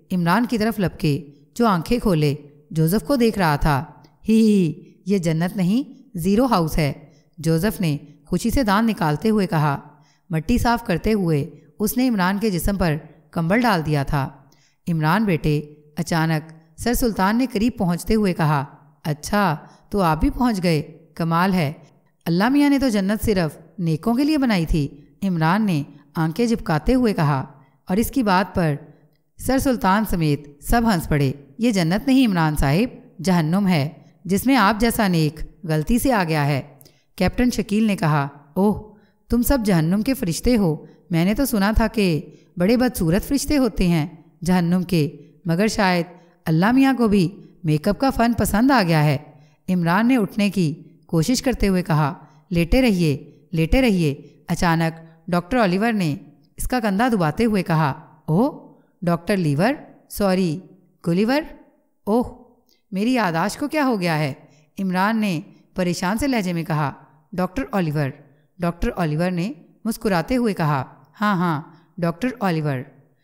عمران کی طرف لپکے جو آنکھیں کھولے جوزف کو دیکھ رہا تھا۔ ہی ہی یہ جنت نہیں زیرو ہاؤس ہے، جوزف نے خوشی سے دانت نکالتے ہوئے کہا۔ مٹی صاف کرتے ہوئے اس نے عمران کے جسم پر کمبل ڈال دیا تھا۔ عمران بیٹے، اچانک سر سلطان نے قریب پہنچتے ہوئے کہا، اچھا تو آپ بھی پہنچ گئے، کمال ہے، اللہ میاں نے تو جنت صرف نیکوں کے لیے بنائی تھی، عمران نے آنکھیں جھپکاتے ہوئے کہا۔ اور اس کی بات پر سر سلطان سمیت سب ہنس پڑے۔ یہ جنت نہیں عمران صاحب، جہنم ہے، جس میں آپ جیسا نیک غلطی سے آ گیا ہے۔ کیپٹن شکیل نے کہا، اوہ تم سب جہنم کے فرشتے ہو، میں نے تو سنا تھا کہ بڑے بدصورت فرشتے ہوتے ہیں جہنم کے، مگر شاید اللہ میاں کو بھی میک اپ کا فن پسند آ گیا ہے۔ عمران نے اٹھنے کی کوشش کرتے ہوئے کہا، لیٹے رہیے لیٹے رہیے۔ اچانک ڈاکٹر اولیور نے اس کا کندھا دباتے ہوئے کہا، oh doctor Lever, sorry Gulliver, oh میری یاداشت کو کیا ہو گیا ہے؟ عمران نے پریشان سے لہجے میں کہا، ڈاکٹر اولیور۔ ڈاکٹر اولیور نے مسکراتے ہوئے کہا، ہاں ہاں ڈاکٹر اولیور،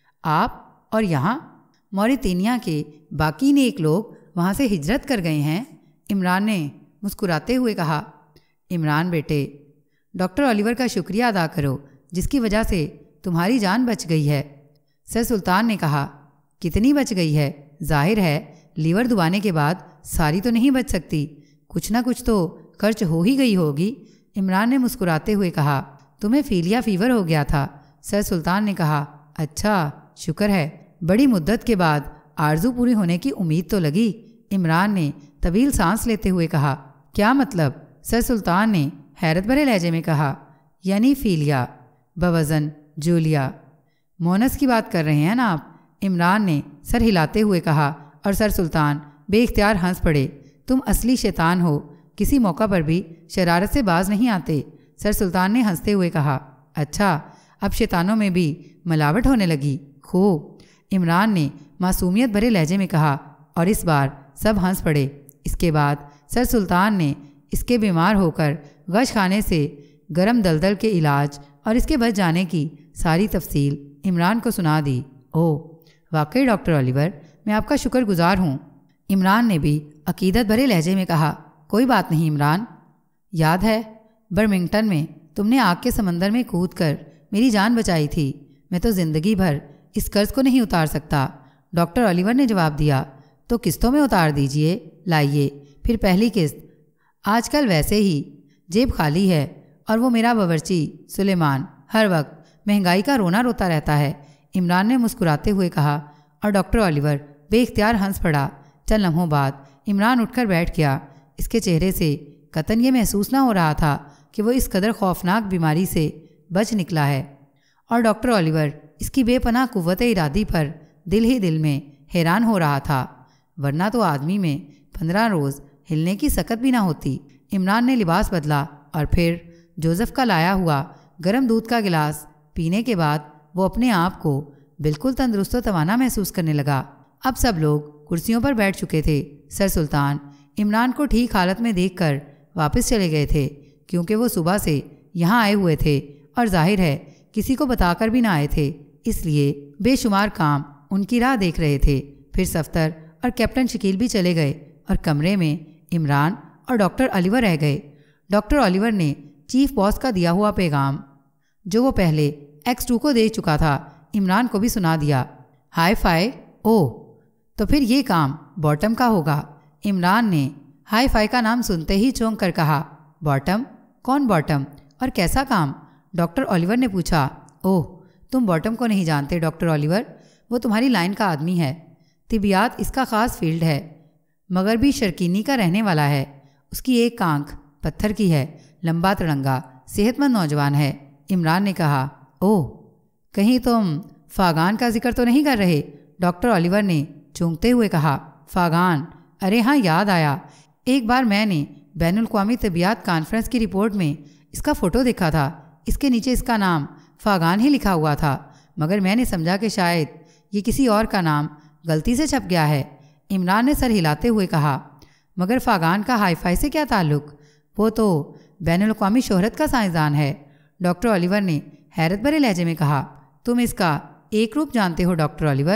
آپ اور یہاں موریتینیا کے باقی نیک لوگ وہاں سے ہجرت کر گئے ہیں؟ عمران نے مسکراتے ہوئے کہا، عمران بیٹے ڈاکٹر اولیور کا شکریہ ادا کرو جس کی وجہ سے تمہاری جان بچ گئی ہے۔ سر سلطان نے کہا، کتنی بچ گئی ہے؟ ظاہر ہے لیور دبانے کے بعد ساری تو نہیں بچ سکتی، کچھ نہ کچھ تو خرچ ہو ہی گئی ہوگی۔ عمران نے مسکراتے ہوئے کہا، تمہیں فیلیا فیور ہو گیا تھا۔ سر سلطان نے کہا، اچھا شکر ہے، بڑی مدت کے بعد آرزو پوری ہونے کی امید تو لگی۔ عمران نے طویل سانس لیتے ہوئے کہا، کیا مطلب؟ سر سلطان نے حیرت بھرے لہجے میں کہا، یعنی فیلیا بوزن جولیا مونس کی بات کر رہے ہیں نا آپ؟ عمران نے سر ہلاتے ہوئے کہا اور سر سلطان بے اختیار ہنس پڑے۔ تم اصلی شیطان ہو، کسی موقع پر بھی شرارت سے باز نہیں آتے۔ سر سلطان نے ہنستے ہوئے کہا، اچھا اب شیطانوں میں بھی ملاوٹ ہونے لگی، خوب۔ عمران نے معصومیت بھرے لہجے میں کہا اور اس بار سب ہنس پڑے۔ اس کے بعد سر سلطان نے اس کے بیمار ہو کر غش خانے سے گرم دلدل کے علاج اور اس کے بچ جانے کی ساری تفصیل عمران کو سنا دی۔ او واقعی ڈاکٹر اولیور، میں آپ کا شکر گزار ہوں۔ عمران نے بھی عقیدت بھرے لہجے میں کہا، کوئی بات نہیں عمران، یاد ہے برمنگٹن میں تم نے آگ کے سمندر میں کود کر میری جان بچائی تھی، میں تو زندگی بھر اس قرض کو نہیں اتار سکتا۔ ڈاکٹر اولیور نے جواب دیا، تو قسطوں میں اتار دیجئے، لائیے پھر پہلی قسط۔ آج کل ویسے ہی جیب خالی ہے، اور وہ میرا باورچی سلیمان ہر وقت مہنگائی کا رونا روتا رہتا ہے۔ عمران نے مسکراتے ہوئے کہا اور ڈاکٹر اولیور بے اختیار ہنس پڑا۔ چند لمحوں بعد عمران اٹھ کر بیٹھ گیا۔ اس کے چہرے سے قطعاً یہ محسوس نہ ہو رہا تھا کہ وہ اس قدر خوفناک بیماری سے بچ نکلا ہے، اور ڈاکٹر اولیور اس کی بے پناہ قوت ارادی پر دل ہی دل میں حیران ہو رہا تھا، ورنہ تو آدمی میں پندرہ روز ہلنے کی سکت بھی نہ ہوتی۔ عمران نے لباس بدلا اور پھر جوزف کا لایا ہوا گرم دودھ کا گلاس پینے کے بعد وہ اپنے آپ کو بالکل تندرست و توانا محسوس کرنے لگا۔ اب سب لوگ کرسیوں پر بیٹھ چکے تھے۔ سر سلطان عمران کو ٹھیک حالت میں دیکھ کر واپس چلے گئے تھے، کیونکہ وہ صبح سے یہاں آئے ہوئے تھے اور ظاہر ہے کسی کو بتا کر بھی نہ آئے تھے، اس لیے بے شمار کام ان کی راہ دیکھ رہے تھے۔ پھر صفتر اور کیپٹن شکیل بھی چلے گئے اور کمرے میں عمران اور ڈاکٹر اولیور رہ گئے۔ ڈاکٹر اولیور نے چیف باس کا دیا ہوا پیغام جو وہ پہلے ایکس ٹو کو دے چکا تھا عمران کو بھی سنا دیا۔ ہائی فائی، او تو پھر یہ کام باٹم کا ہوگا۔ عمران نے ہائی فائی کا نام سنتے ہی چونک کر کہا، باٹم؟ کون باٹم اور کیسا کام؟ ڈاکٹر اولیور نے پوچھا۔ اوہ تم باٹم کو نہیں جانتے ڈاکٹر اولیور، وہ تمہاری لائن کا آدمی ہے، طبیعیات اس کا خاص فیلڈ ہے، مغربی شرکینی کا رہنے والا ہے، اس کی ایک آنکھ پتھر کی ہے، لمبا تڑنگا صحت مند نوجوان ہے۔ عمران نے کہا، اوہ کہیں تم فاغان کا ذکر تو نہیں کر رہے؟ ڈاکٹر اولیور نے چونکتے ہوئے کہا، فاغان؟ ارے ہاں یاد آیا، ایک بار میں نے بین الاقوامی طبیعیات کانفرنس کی رپورٹ میں اس کا فوٹو دیکھا تھا، اس کے نیچے اس کا نام فاغان ہی لکھا ہوا تھا، مگر میں نے سمجھا کہ شاید یہ کسی اور کا نام غلطی سے چھپ گیا ہے۔ عمران نے سر ہلاتے ہوئے کہا، مگر فاغان کا ہائی فائی سے کیا تعلق؟ وہ تو بین الاقوامی شہرت کا سائنسدان ہے۔ ڈاکٹر اولیور نے حیرت بھرے لہجے میں کہا، تم اس کا ایک روپ جانتے ہو ڈاکٹر اولیور،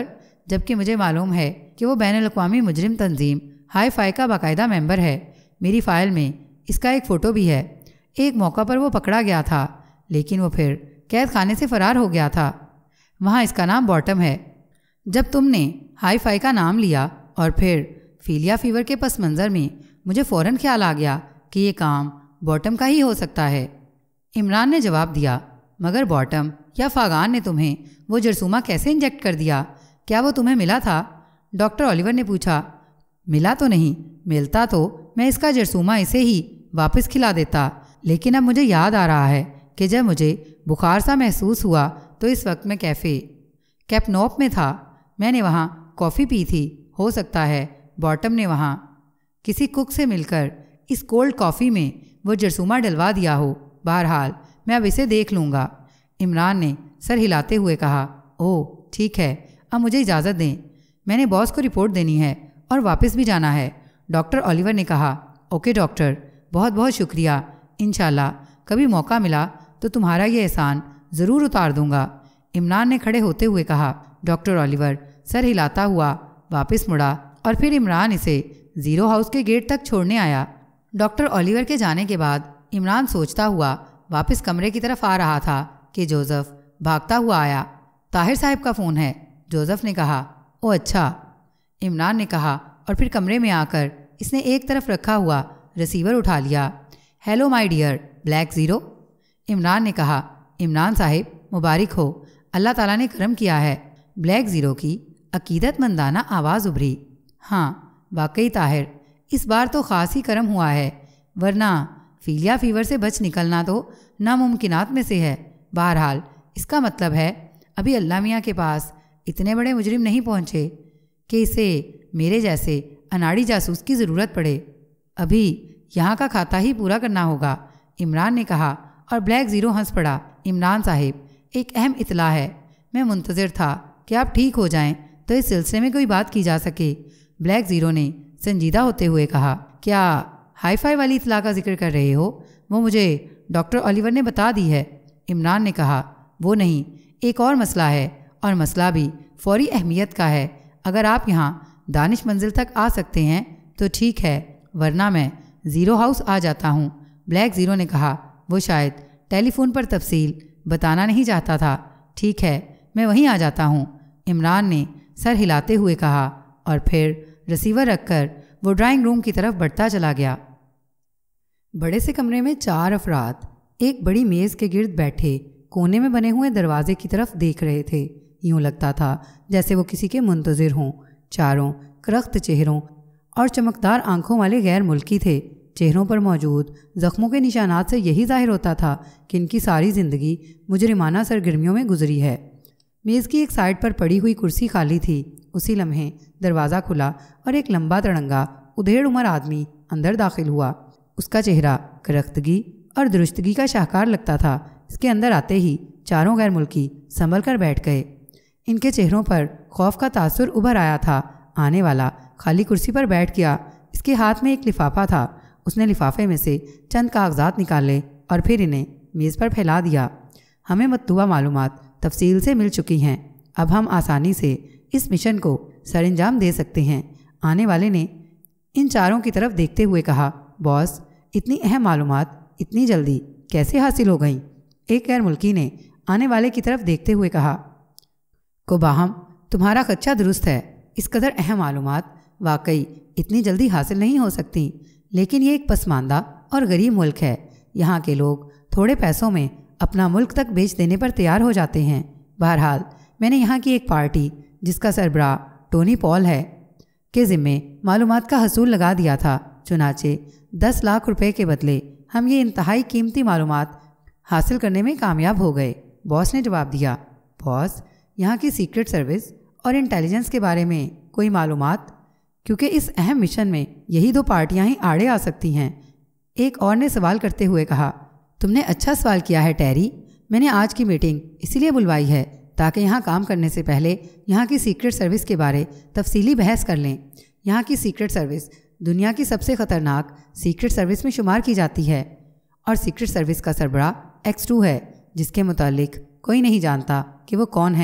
جبکہ مجھے معلوم ہے کہ وہ بین الاقوامی مجرم تنظیم ہائی فائی کا باقاعدہ ممبر ہے۔ میری فائل میں اس کا ایک فوٹو بھی ہے۔ ایک موقع پر وہ پکڑا گیا تھا، لیکن وہ پھر قید خانے سے فرار ہو گیا تھا۔ وہاں اس کا نام باٹم ہے۔ جب تم نے ہائی فائی کا نام لیا اور پھر فیلیا فیور کے پس منظر میں مجھے فوراً خیال آ گیا کہ یہ کام باٹم کا ہی ہو سکتا ہے۔ عمران نے جواب دیا، مگر باٹم یا فاغان نے تمہیں وہ جرثومہ کیسے انجیکٹ کر دیا؟ کیا وہ تمہیں ملا تھا؟ ڈاکٹر اولیور نے پوچھا۔ ملا تو نہیں، ملتا تو میں اس کا جرثومہ اسے ہی واپس کھلا دیتا، لیکن اب مجھے یاد آ رہا ہے کہ جب مجھے بخار سا محسوس ہوا تو اس وقت میں کیفے کیپنوپ میں تھا۔ میں نے وہاں کافی پی تھی۔ ہو سکتا ہے باٹم نے وہاں کسی کک سے مل کر اس کولڈ کافی میں وہ جرثومہ ڈلوا دیا ہو۔ بہرحال میں اب اسے دیکھ لوں گا۔ عمران نے سر ہلاتے ہوئے کہا، اوہ ٹھیک ہے، اب مجھے اجازت دیں، میں نے باس کو رپورٹ دینی ہے اور واپس بھی جانا ہے۔ ڈاکٹر اولیور نے کہا، اوکے ڈاکٹر، بہت بہت شکریہ۔ انشاءاللہ کبھی موقع ملا تو تمہارا یہ احسان ضرور اتار دوں گا۔ عمران نے کھڑے ہوتے ہوئے کہا۔ ڈاکٹر اولیور سر ہلاتا ہوا واپس مڑا اور پھر عمران اسے زیرو ہاؤس کے گیٹ تک چھوڑنے آیا۔ ڈاکٹر اولیور کے جانے کے بعد عمران سوچتا ہوا واپس کمرے کی طرف آ رہا تھا کہ جوزف بھاگتا ہوا آیا۔ طاہر صاحب کا فون ہے، جوزف نے کہا۔ او اچھا، عمران نے کہا اور پھر کمرے میں آ کر اس نے ایک طرف رکھا ہوا ریسیور اٹھا لیا۔ Hello my dear black zero, Imran نے کہا۔ عمران صاحب مبارک ہو، اللہ تعالیٰ نے کرم کیا ہے۔ بلیک زیرو کی عقیدت مندانہ آواز ابھری۔ ہاں واقعی طاہر، اس بار تو خاص ہی کرم ہوا ہے، ورنہ فیلیا فیور سے بچ نکلنا تو ناممکنات میں سے ہے۔ بہرحال اس کا مطلب ہے ابھی اللہ میاں کے پاس اتنے بڑے مجرم نہیں پہنچے کہ اسے میرے جیسے اناڑی جاسوس کی ضرورت پڑے۔ ابھی یہاں کا کھاتا ہی پورا کرنا ہوگا، عمران نے کہا اور بلیک زیرو ہنس پڑا۔ عمران صاحب ایک اہم اطلاع ہے، میں منتظر تھا کہ آپ ٹھیک ہو جائیں تو اس سلسلے میں کوئی بات کی جا سکے۔ بلیک زیرو نے سنجیدہ ہوتے ہوئے کہا، کیا ہائی فائی والی اطلاع کا ذکر کر رہے ہو؟ وہ مجھے ڈاکٹر اولیور نے بتا دی ہے۔ عمران نے کہا، وہ نہیں، ایک اور مسئلہ ہے اور مسئلہ بھی فوری اہمیت کا ہے۔ اگر آپ یہاں دانش منزل تک آ سکتے ہیں تو ٹھیک ہے، ورنہ میں زیرو ہاؤس آ جاتا ہوں۔ بلیک زیرو نے کہا، وہ شاید ٹیلی فون پر تفصیل بتانا نہیں چاہتا تھا۔ ٹھیک ہے، میں وہیں آ جاتا ہوں، عمران نے سر ہلاتے ہوئے کہا اور پھر ریسیور رکھ کر وہ ڈرائنگ روم کی طرف بڑھتا چلا گیا۔ بڑے سے کمرے میں چار افراد ایک بڑی میز کے گرد بیٹھے کونے میں بنے ہوئے دروازے کی طرف دیکھ رہے تھے۔ یوں لگتا تھا جیسے وہ کسی کے منتظر ہوں۔ چاروں کرخت چہروں اور چمکدار آنکھوں والے غیر ملکی تھے۔ چہروں پر موجود زخموں کے نشانات سے یہی ظاہر ہوتا تھا کہ ان کی ساری زندگی مجرمانہ سرگرمیوں میں گزری ہے۔ میز کی ایک سائڈ پر پڑی ہوئی کرسی خالی تھی۔ اسی لمحے دروازہ کھلا اور ایک لمبا تڑنگا ادھیڑ عمر آدمی اندر داخل ہوا۔ اس کا چہرہ کرختگی اور درستگی کا شاہکار لگتا تھا۔ اس کے اندر آتے ہی چاروں غیر ملکی سنبھل کر بیٹھ گئے۔ ان کے چہروں پر خوف کا تاثر ابھر آیا تھا۔ آنے والا خالی کرسی پر بیٹھ گیا۔ اس کے ہاتھ میں ایک لفافہ تھا۔ اس نے لفافے میں سے چند کاغذات نکالے اور پھر انہیں میز پر پھیلا دیا۔ ہمیں مطلوبہ معلومات تفصیل سے مل چکی ہیں، اب ہم آسانی سے اس مشن کو سر انجام دے سکتے ہیں۔ آنے والے نے ان چاروں کی طرف دیکھتے ہوئے کہا، باس، اتنی اہم معلومات اتنی جلدی کیسے حاصل ہو گئیں؟ ایک غیر ملکی نے آنے والے کی طرف دیکھتے ہوئے کہا، کو باہم تمہارا خدشہ درست ہے، اس قدر اہم معلومات واقعی اتنی جلدی حاصل نہیں ہو سکتی، لیکن یہ ایک پسماندہ اور غریب ملک ہے۔ یہاں کے لوگ تھوڑے پیسوں میں اپنا ملک تک بیچ دینے پر تیار ہو جاتے ہیں۔ بہرحال میں نے یہاں کی ایک پارٹی جس کا سربراہ ٹونی پال ہے کے ذمے معلومات کا حصول لگا دیا تھا۔ چنانچہ دس لاکھ روپے کے بدلے ہم یہ انتہائی قیمتی معلومات حاصل کرنے میں کامیاب ہو گئے، باس نے جواب دیا۔ باس، یہاں کی سیکرٹ سروس اور انٹیلیجنس کے بارے میں کوئی معلومات؟ کیونکہ اس اہم مشن میں یہی دو پارٹیاں ہی آڑے آ سکتی ہیں، ایک اور نے سوال کرتے ہوئے کہا۔ تم نے اچھا سوال کیا ہے ٹیری، میں نے آج کی میٹنگ اسی لیے بلوائی ہے تاکہ یہاں کام کرنے سے پہلے یہاں کی سیکرٹ سروس کے بارے تفصیلی بحث کر لیں۔ یہاں کی سیکرٹ سروس دنیا کی سب سے خطرناک سیکرٹ سروس میں شمار کی جاتی ہے، اور سیکرٹ سروس کا سربراہ ایکس ٹو ہے، جس کے متعلق کوئی نہیں جانتا کہ وہ کون ہے۔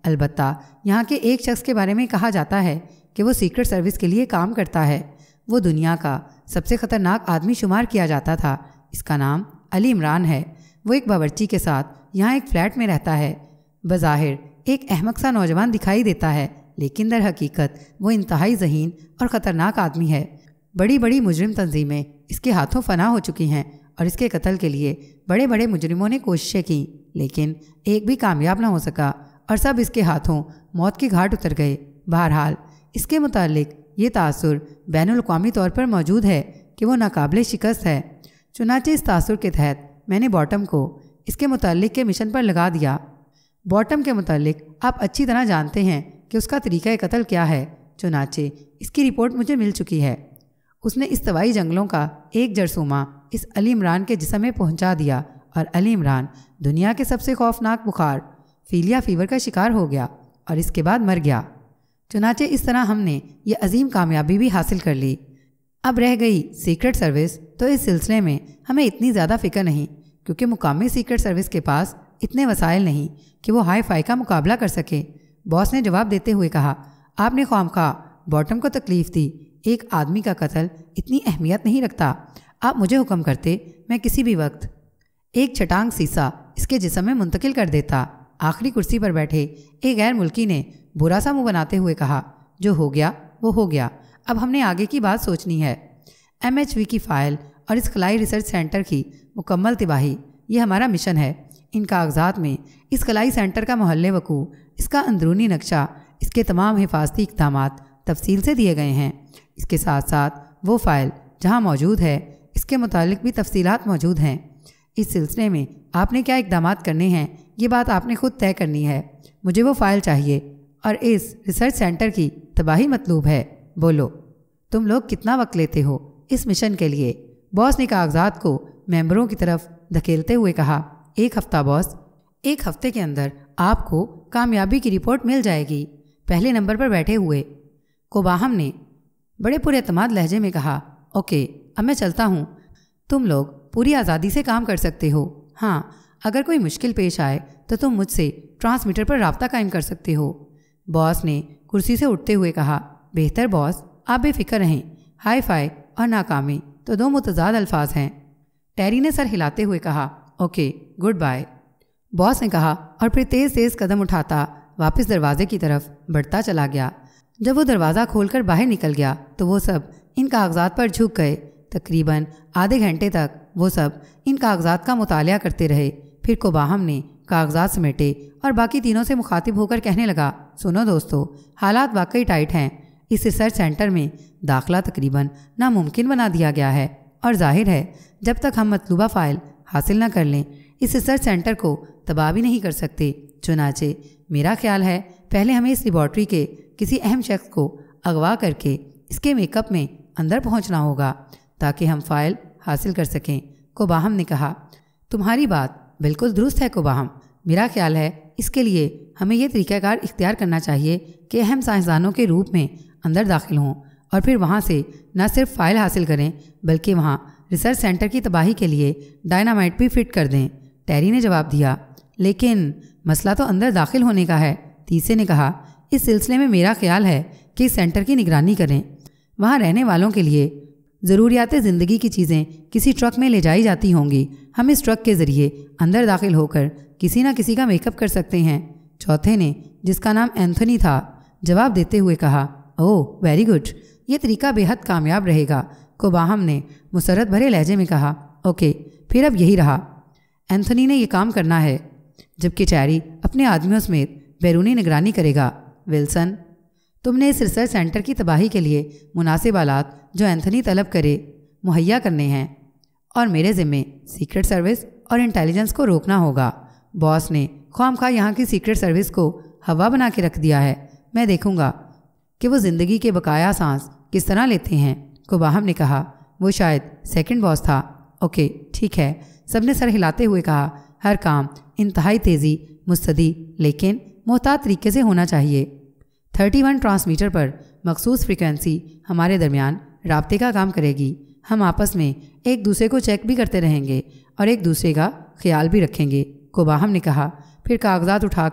البتہ یہاں کے ایک شخص کے بارے میں کہا جاتا ہے کہ وہ سیکرٹ سروس کے لیے کام کرتا ہے۔ وہ دنیا کا سب سے خطرناک آدمی شمار کیا جاتا تھا۔ اس کا نام علی عمران ہے۔ وہ ایک باورچی کے ساتھ یہاں ایک فلیٹ میں رہتا ہے۔ بظاہر ایک احمق سا نوجوان دکھائی دیتا ہے، لیکن در حقیقت وہ انتہائی ذہین اور خطرناک آدمی ہے۔ بڑی بڑی مجرم تنظیمیں اس کے ہاتھوں فنا ہو چکی ہیں اور اس کے قتل کے لیے بڑے بڑے مجرموں نے کوششیں کیں، لیکن ایک بھی کامیاب نہ ہو سکا اور سب اس کے ہاتھوں موت کے گھاٹ اتر گئے۔ بہرحال اس کے متعلق یہ تاثر بین الاقوامی طور پر موجود ہے کہ وہ ناقابل شکست ہے۔ چنانچہ اس تاثر کے تحت میں نے باٹم کو اس کے متعلق کے مشن پر لگا دیا۔ باٹم کے متعلق آپ اچھی طرح جانتے ہیں کہ اس کا طریقہ قتل کیا ہے، چنانچہ اس کی رپورٹ مجھے مل چکی ہے۔ اس نے استوائی جنگلوں کا ایک جرثومہ اس علی عمران کے جسم میں پہنچا دیا اور علی عمران دنیا کے سب سے خوفناک بخار فیلیا فیور کا شکار ہو گیا اور اس کے بعد مر گیا۔ چنانچہ اس طرح ہم نے یہ عظیم کامیابی بھی حاصل کر لی۔ اب رہ گئی سیکرٹ سروس، تو اس سلسلے میں ہمیں اتنی زیادہ فکر نہیں، کیونکہ مقامی سیکرٹ سروس کے پاس اتنے وسائل نہیں کہ وہ ہائی فائی کا مقابلہ کر سکے۔ باس نے جواب دیتے ہوئے کہا، آپ نے خواہ مخواہ باٹم کو تکلیف دی۔ ایک آدمی کا قتل اتنی اہمیت نہیں رکھتا۔ آپ مجھے حکم کرتے، میں کسی بھی وقت ایک چھٹانگ سیسا اس کے جسم میں منتقل کر دیتا۔ آخری کرسی پر بیٹھے ایک غیر ملکی نے برا سا منہ بناتے ہوئے کہا، جو ہو گیا وہ ہو گیا، اب ہم نے آگے کی بات سوچنی ہے۔ ایم ایچ وی کی فائل اور اس خلائی ریسرچ سینٹر کی مکمل تباہی، یہ ہمارا مشن ہے۔ ان کاغذات میں اس خلائی سینٹر کا محل وقوع، اس کا اندرونی نقشہ، اس کے تمام حفاظتی اقدامات تفصیل سے دیے گئے ہیں۔ اس کے ساتھ ساتھ وہ فائل جہاں موجود ہے اس کے متعلق بھی تفصیلات موجود ہیں۔ اس سلسلے میں آپ نے کیا اقدامات کرنے ہیں، یہ بات آپ نے خود طے کرنی ہے۔ مجھے وہ فائل چاہیے اور اس ریسرچ سینٹر کی تباہی مطلوب ہے۔ بولو، تم لوگ کتنا وقت لیتے ہو اس مشن کے لیے؟ باس نے کاغذات کو ممبروں کی طرف دھکیلتے ہوئے کہا، ایک ہفتہ باس۔ ایک ہفتے کے اندر آپ کو کامیابی کی رپورٹ مل جائے گی۔ پہلے نمبر پر بیٹھے ہوئے کوباہم نے بڑے پر اعتماد لہجے میں کہا، اوکے اب میں چلتا ہوں۔ تم لوگ پوری آزادی سے کام کر سکتے ہو۔ ہاں، اگر کوئی مشکل پیش آئے تو تم مجھ سے ٹرانسمیٹر پر رابطہ قائم کر سکتے ہو۔ باس نے کرسی سے اٹھتے ہوئے کہا، بہتر باس، آپ بے فکر رہیں۔ ہائی فائی اور ناکامی تو دو متضاد الفاظ ہیں۔ ٹیری نے سر ہلاتے ہوئے کہا، اوکے گڈ بائے۔ باس نے کہا اور پھر تیز تیز قدم اٹھاتا واپس دروازے کی طرف بڑھتا چلا گیا۔ جب وہ دروازہ کھول کر باہر نکل گیا تو وہ سب ان کاغذات پر جھک گئے۔ تقریباً آدھے گھنٹے تک وہ سب ان کاغذات کا مطالعہ کرتے رہے۔ پھر کوباہم نے کاغذات سمیٹے اور باقی تینوں سے مخاطب ہو کر کہنے لگا، سنو دوستو، حالات واقعی ٹائٹ ہیں۔ اس ریسرچ سینٹر میں داخلہ تقریباً ناممکن بنا دیا گیا ہے، اور ظاہر ہے جب تک ہم مطلوبہ فائل حاصل نہ کر لیں اس ریسرچ سینٹر کو تباہ بھی نہیں کر سکتے۔ چنانچہ میرا خیال ہے پہلے ہمیں اس لیبارٹری کے کسی اہم شخص کو اغوا کر کے اس کے میک اپ میں اندر پہنچنا ہوگا تاکہ ہم فائل حاصل کر سکیں۔ کوباہم نے کہا، تمہاری بات بالکل درست ہے کوباہم۔ میرا خیال ہے اس کے لیے ہمیں یہ طریقہ کار اختیار کرنا چاہیے کہ اہم سائنسدانوں کے روپ میں اندر داخل ہوں اور پھر وہاں سے نہ صرف فائل حاصل کریں بلکہ وہاں ریسرچ سینٹر کی تباہی کے لیے ڈائنامائٹ بھی فٹ کر دیں۔ ٹیری نے جواب دیا، لیکن مسئلہ تو اندر داخل ہونے کا ہے۔ تیسرے نے کہا، اس سلسلے میں میرا خیال ہے کہ اس سینٹر کی نگرانی کریں۔ وہاں رہنے والوں کے لیے ضروریات زندگی کی چیزیں کسی ٹرک میں لے جائی جاتی ہوں گی۔ ہم اس ٹرک کے ذریعے اندر داخل ہو کر کسی نہ کسی کا میک اپ کر سکتے ہیں۔ چوتھے نے، جس کا نام اینتھنی تھا، جواب دیتے ہوئے کہا، اوہ ویری گڈ، یہ طریقہ بے حد کامیاب رہے گا۔ کوباہم نے مسرت بھرے لہجے میں کہا، اوکے پھر اب یہی رہا۔ اینتھنی نے یہ کام کرنا ہے جبکہ ٹیری اپنے آدمیوں سمیت بیرونی نگرانی کرے گا۔ ولسن، تم نے اس ریسرچ سینٹر کی تباہی کے لیے مناسب آلات جو اینتھنی طلب کرے مہیا کرنے ہیں، اور میرے ذمے سیکرٹ سروس اور انٹیلیجنس کو روکنا ہوگا۔ باس نے خواہ مخواہ یہاں کی سیکرٹ سروس کو ہوا بنا کے رکھ دیا ہے۔ میں دیکھوں گا کہ وہ زندگی کے بقایا سانس کس طرح لیتے ہیں۔ کوباہم نے کہا، وہ شاید سیکنڈ باس تھا۔ اوکے ٹھیک ہے، سب نے سر ہلاتے ہوئے کہا، ہر کام انتہائی تیزی، مستدی لیکن محتاط طریقے سے ہونا چاہیے۔ تھرٹی ون ٹرانسمیٹر پر مخصوص فریکوینسی ہمارے درمیان رابطے کا کام کرے گی۔ ہم آپس میں ایک دوسرے کو چیک بھی کرتے رہیں گے اور ایک دوسرے کا خیال بھی رکھیں گے۔ کوباہم نے کہا، پھر کاغذات اٹھا کر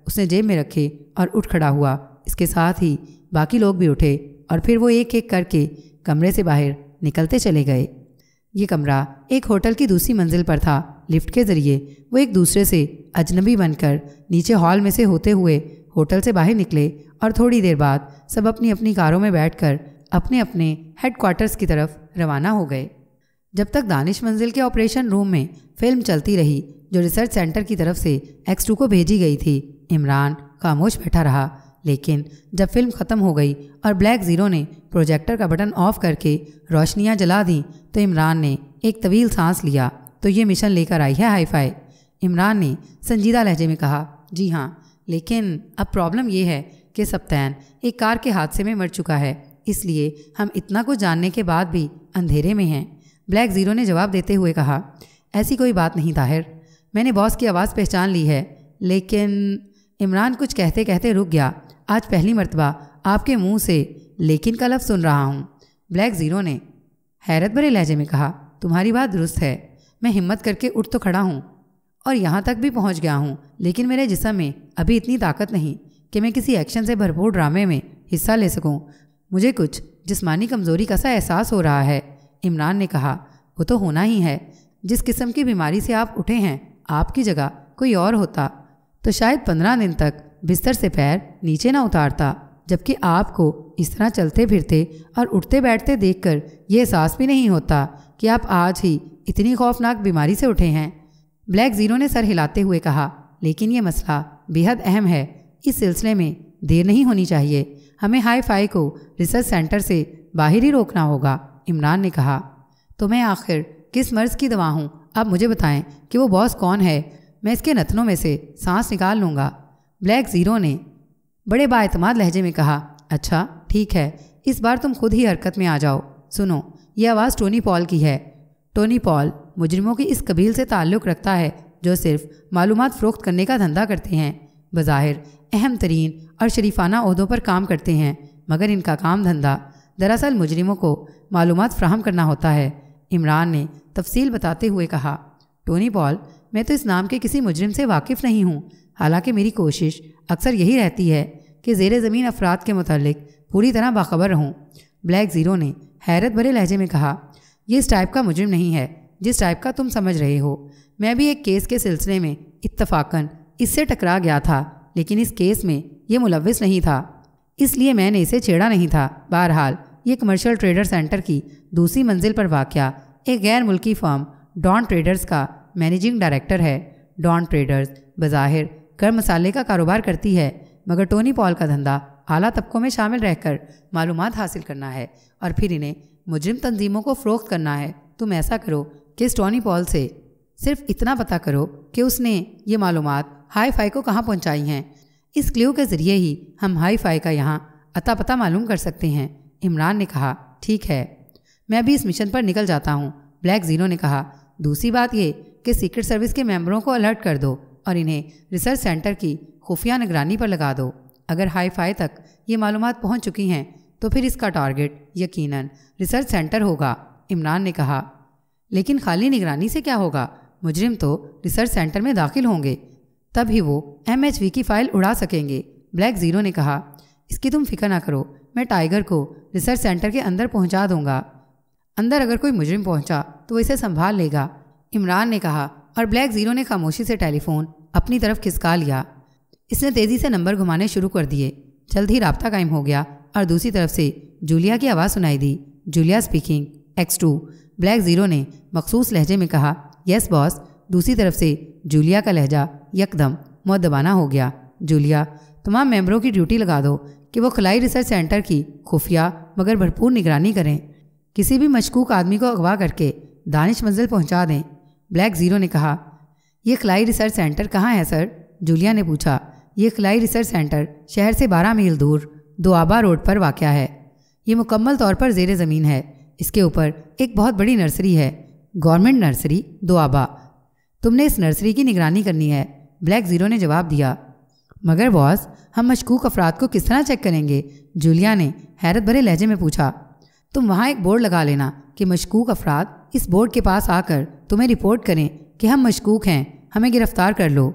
اس نے جیب میں رکھے اور اٹھ کھڑا ہوا۔ اس کے ساتھ ہی باقی لوگ بھی اٹھے اور پھر وہ ایک ایک کر کے کمرے سے باہر نکلتے چلے گئے۔ یہ کمرہ ایک ہوٹل کی دوسری منزل پر تھا۔ لفٹ کے ذریعے وہ ایک دوسرے سے اجنبی بن کر نیچے ہال میں سے ہوتے ہوئے ہوٹل سے باہر نکلے اور تھوڑی دیر بعد سب اپنی اپنی کاروں میں بیٹھ کر اپنے اپنے ہیڈ کوارٹرز کی طرف روانہ ہو گئے۔ جب تک دانش منزل کے آپریشن روم میں فلم چلتی رہی جو ریسرچ سینٹر کی طرف سے ایکس ٹو کو بھیجی گئی تھی، عمران خاموش بیٹھا رہا۔ لیکن جب فلم ختم ہو گئی اور بلیک زیرو نے پروجیکٹر کا بٹن آف کر کے روشنیاں جلا دیں تو عمران نے ایک طویل سانس لیا۔ تو یہ مشن لے کر آئی ہے ہائی فائی؟ عمران نے سنجیدہ لہجے میں کہا۔ جی ہاں، لیکن اب پرابلم یہ ہے کہ سبتین ایک کار کے حادثے میں مر چکا ہے، اس لیے ہم اتنا کچھ جاننے کے بعد بھی اندھیرے میں ہیں۔ بلیک زیرو نے جواب دیتے ہوئے کہا۔ ایسی کوئی بات نہیں طاہر، میں نے باس کی آواز پہچان لی ہے، لیکن عمران کچھ کہتے کہتے رک گیا۔ آج پہلی مرتبہ آپ کے منہ سے لیکن کا لفظ سن رہا ہوں۔ بلیک زیرو نے حیرت بھرے لہجے میں کہا۔ تمہاری بات درست ہے، میں ہمت کر کے اٹھ تو کھڑا ہوں اور یہاں تک بھی پہنچ گیا ہوں، لیکن میرے جسم میں ابھی اتنی طاقت نہیں کہ میں کسی ایکشن سے بھرپور ڈرامے میں حصہ لے سکوں۔ مجھے کچھ جسمانی کمزوری کا سا احساس ہو رہا ہے۔ عمران نے کہا۔ وہ تو ہونا ہی ہے، جس قسم کی بیماری سے آپ اٹھے ہیں، آپ کی جگہ کوئی اور ہوتا تو شاید پندرہ دن تک بستر سے پیر نیچے نہ اتارتا، جبکہ آپ کو اس طرح چلتے پھرتے اور اٹھتے بیٹھتے دیکھ کر یہ احساس بھی نہیں ہوتا کہ آپ آج ہی اتنی خوفناک بیماری سے اٹھے ہیں۔ بلیک زیرو نے سر ہلاتے ہوئے کہا۔ لیکن یہ مسئلہ بے حد اہم ہے، اس سلسلے میں دیر نہیں ہونی چاہیے، ہمیں ہائی فائی کو ریسرچ سینٹر سے باہر ہی روکنا ہوگا۔ عمران نے کہا۔ تو میں آخر کس مرض کی دوا ہوں؟ آپ مجھے بتائیں کہ وہ باس کون ہے، میں اس کے نتنوں میں سے سانس نکال لوں گا۔ بلیک زیرو نے بڑے باعتماد لہجے میں کہا۔ اچھا ٹھیک ہے، اس بار تم خود ہی حرکت میں آ جاؤ۔ سنو، یہ آواز ٹونی پال کی ہے۔ ٹونی پال مجرموں کی اس قبیل سے تعلق رکھتا ہے جو صرف معلومات فروخت کرنے کا دھندا کرتے ہیں۔ بظاہر اہم ترین اور شریفانہ عہدوں پر کام کرتے ہیں، مگر ان کا کام دھندا دراصل مجرموں کو معلومات فراہم کرنا ہوتا ہے۔ عمران نے تفصیل بتاتے ہوئے کہا۔ ٹونی پال، میں تو اس نام کے کسی مجرم سے واقف نہیں ہوں، حالانکہ میری کوشش اکثر یہی رہتی ہے کہ زیر زمین افراد کے متعلق پوری طرح باخبر رہوں۔ بلیک زیرو نے حیرت بھرے لہجے میں کہا۔ یہ اس ٹائپ کا مجرم نہیں ہے جس ٹائپ کا تم سمجھ رہے ہو۔ میں بھی ایک کیس کے سلسلے میں اتفاقاً اس سے ٹکرا گیا تھا، لیکن اس کیس میں یہ ملوث نہیں تھا، اس لیے میں نے اسے چھیڑا نہیں تھا۔ بہرحال یہ کمرشل ٹریڈر سینٹر کی دوسری منزل پر واقع ایک غیر ملکی فرم ڈان ٹریڈرز کا مینیجنگ ڈائریکٹر ہے۔ ڈان ٹریڈرز بظاہر گرم مسالے کا کاروبار کرتی ہے، مگر ٹونی پال کا دھندا اعلیٰ طبقوں میں شامل رہ کر معلومات حاصل کرنا ہے اور پھر انہیں مجرم تنظیموں کو فروخت کرنا ہے۔ تم ایسا کرو کہ اس ٹونی پال سے صرف اتنا پتہ کرو کہ اس نے یہ معلومات ہائی فائی کو کہاں پہنچائی ہیں۔ اس کلیو کے ذریعے ہی ہم ہائی فائی کا یہاں اتا پتہ معلوم کر سکتے ہیں۔ عمران نے کہا۔ ٹھیک ہے، میں ابھی اس مشن پر نکل جاتا ہوں۔ بلیک زیرو نے کہا۔ دوسری بات یہ کہ سیکرٹ سروس کے ممبروں کو الرٹ کر دو اور انہیں ریسرچ سینٹر کی خفیہ نگرانی پر لگا دو۔ اگر ہائی فائی تک یہ معلومات پہنچ چکی ہیں تو پھر اس کا ٹارگٹ یقیناً ریسرچ سینٹر ہوگا۔ عمران نے کہا۔ لیکن خالی نگرانی سے کیا ہوگا؟ مجرم تو ریسرچ سینٹر میں داخل ہوں گے، تب ہی وہ ایم ایچ وی کی فائل اڑا سکیں گے۔ بلیک زیرو نے کہا۔ اس کی تم فکر نہ کرو، میں ٹائیگر کو ریسرچ سینٹر کے اندر پہنچا دوں گا۔ اندر اگر کوئی مجرم پہنچا تو وہ اسے سنبھال لے گا، عمران نے کہا، اور بلیک زیرو نے خاموشی سے ٹیلی فون اپنی طرف کھسکا لیا۔ اس نے تیزی سے نمبر گھمانے شروع کر دیے۔ جلد ہی رابطہ قائم ہو گیا اور دوسری طرف سے جولیا کی آواز سنائی دی۔ Julia speaking, X two. Black zero نے مخصوص لہجے میں کہا۔ یس باس۔ دوسری طرف سے جولیا کا لہجہ یکدم مؤدبانہ ہو گیا۔ جولیا، تمام ممبروں کی ڈیوٹی لگا دو کہ وہ خلائی ریسرچ سینٹر کی خفیہ مگر بھرپور نگرانی کریں، کسی بھی مشکوک آدمی کو اغوا کر کے دانش منزل پہنچا دیں۔ بلیک زیرو نے کہا۔ یہ خلائی ریسرچ سینٹر کہاں ہے سر؟ جولیا نے پوچھا۔ یہ خلائی ریسرچ سینٹر شہر سے بارہ میل دور دوآبا روڈ پر واقع ہے۔ یہ مکمل طور پر زیر زمین ہے۔ اس کے اوپر ایک بہت بڑی نرسری ہے، گورنمنٹ نرسری دوآبا۔ تم نے اس نرسری کی نگرانی کرنی ہے، بلیک زیرو نے جواب دیا۔ مگر باس، ہم مشکوک افراد کو کس طرح چیک کریں گے؟ جولیا نے حیرت بھرے لہجے میں پوچھا۔ تم وہاں ایک بورڈ لگا لینا کہ مشکوک افراد اس بورڈ کے پاس آ کر تمہیں رپورٹ کریں کہ ہم مشکوک ہیں، ہمیں گرفتار کر لو۔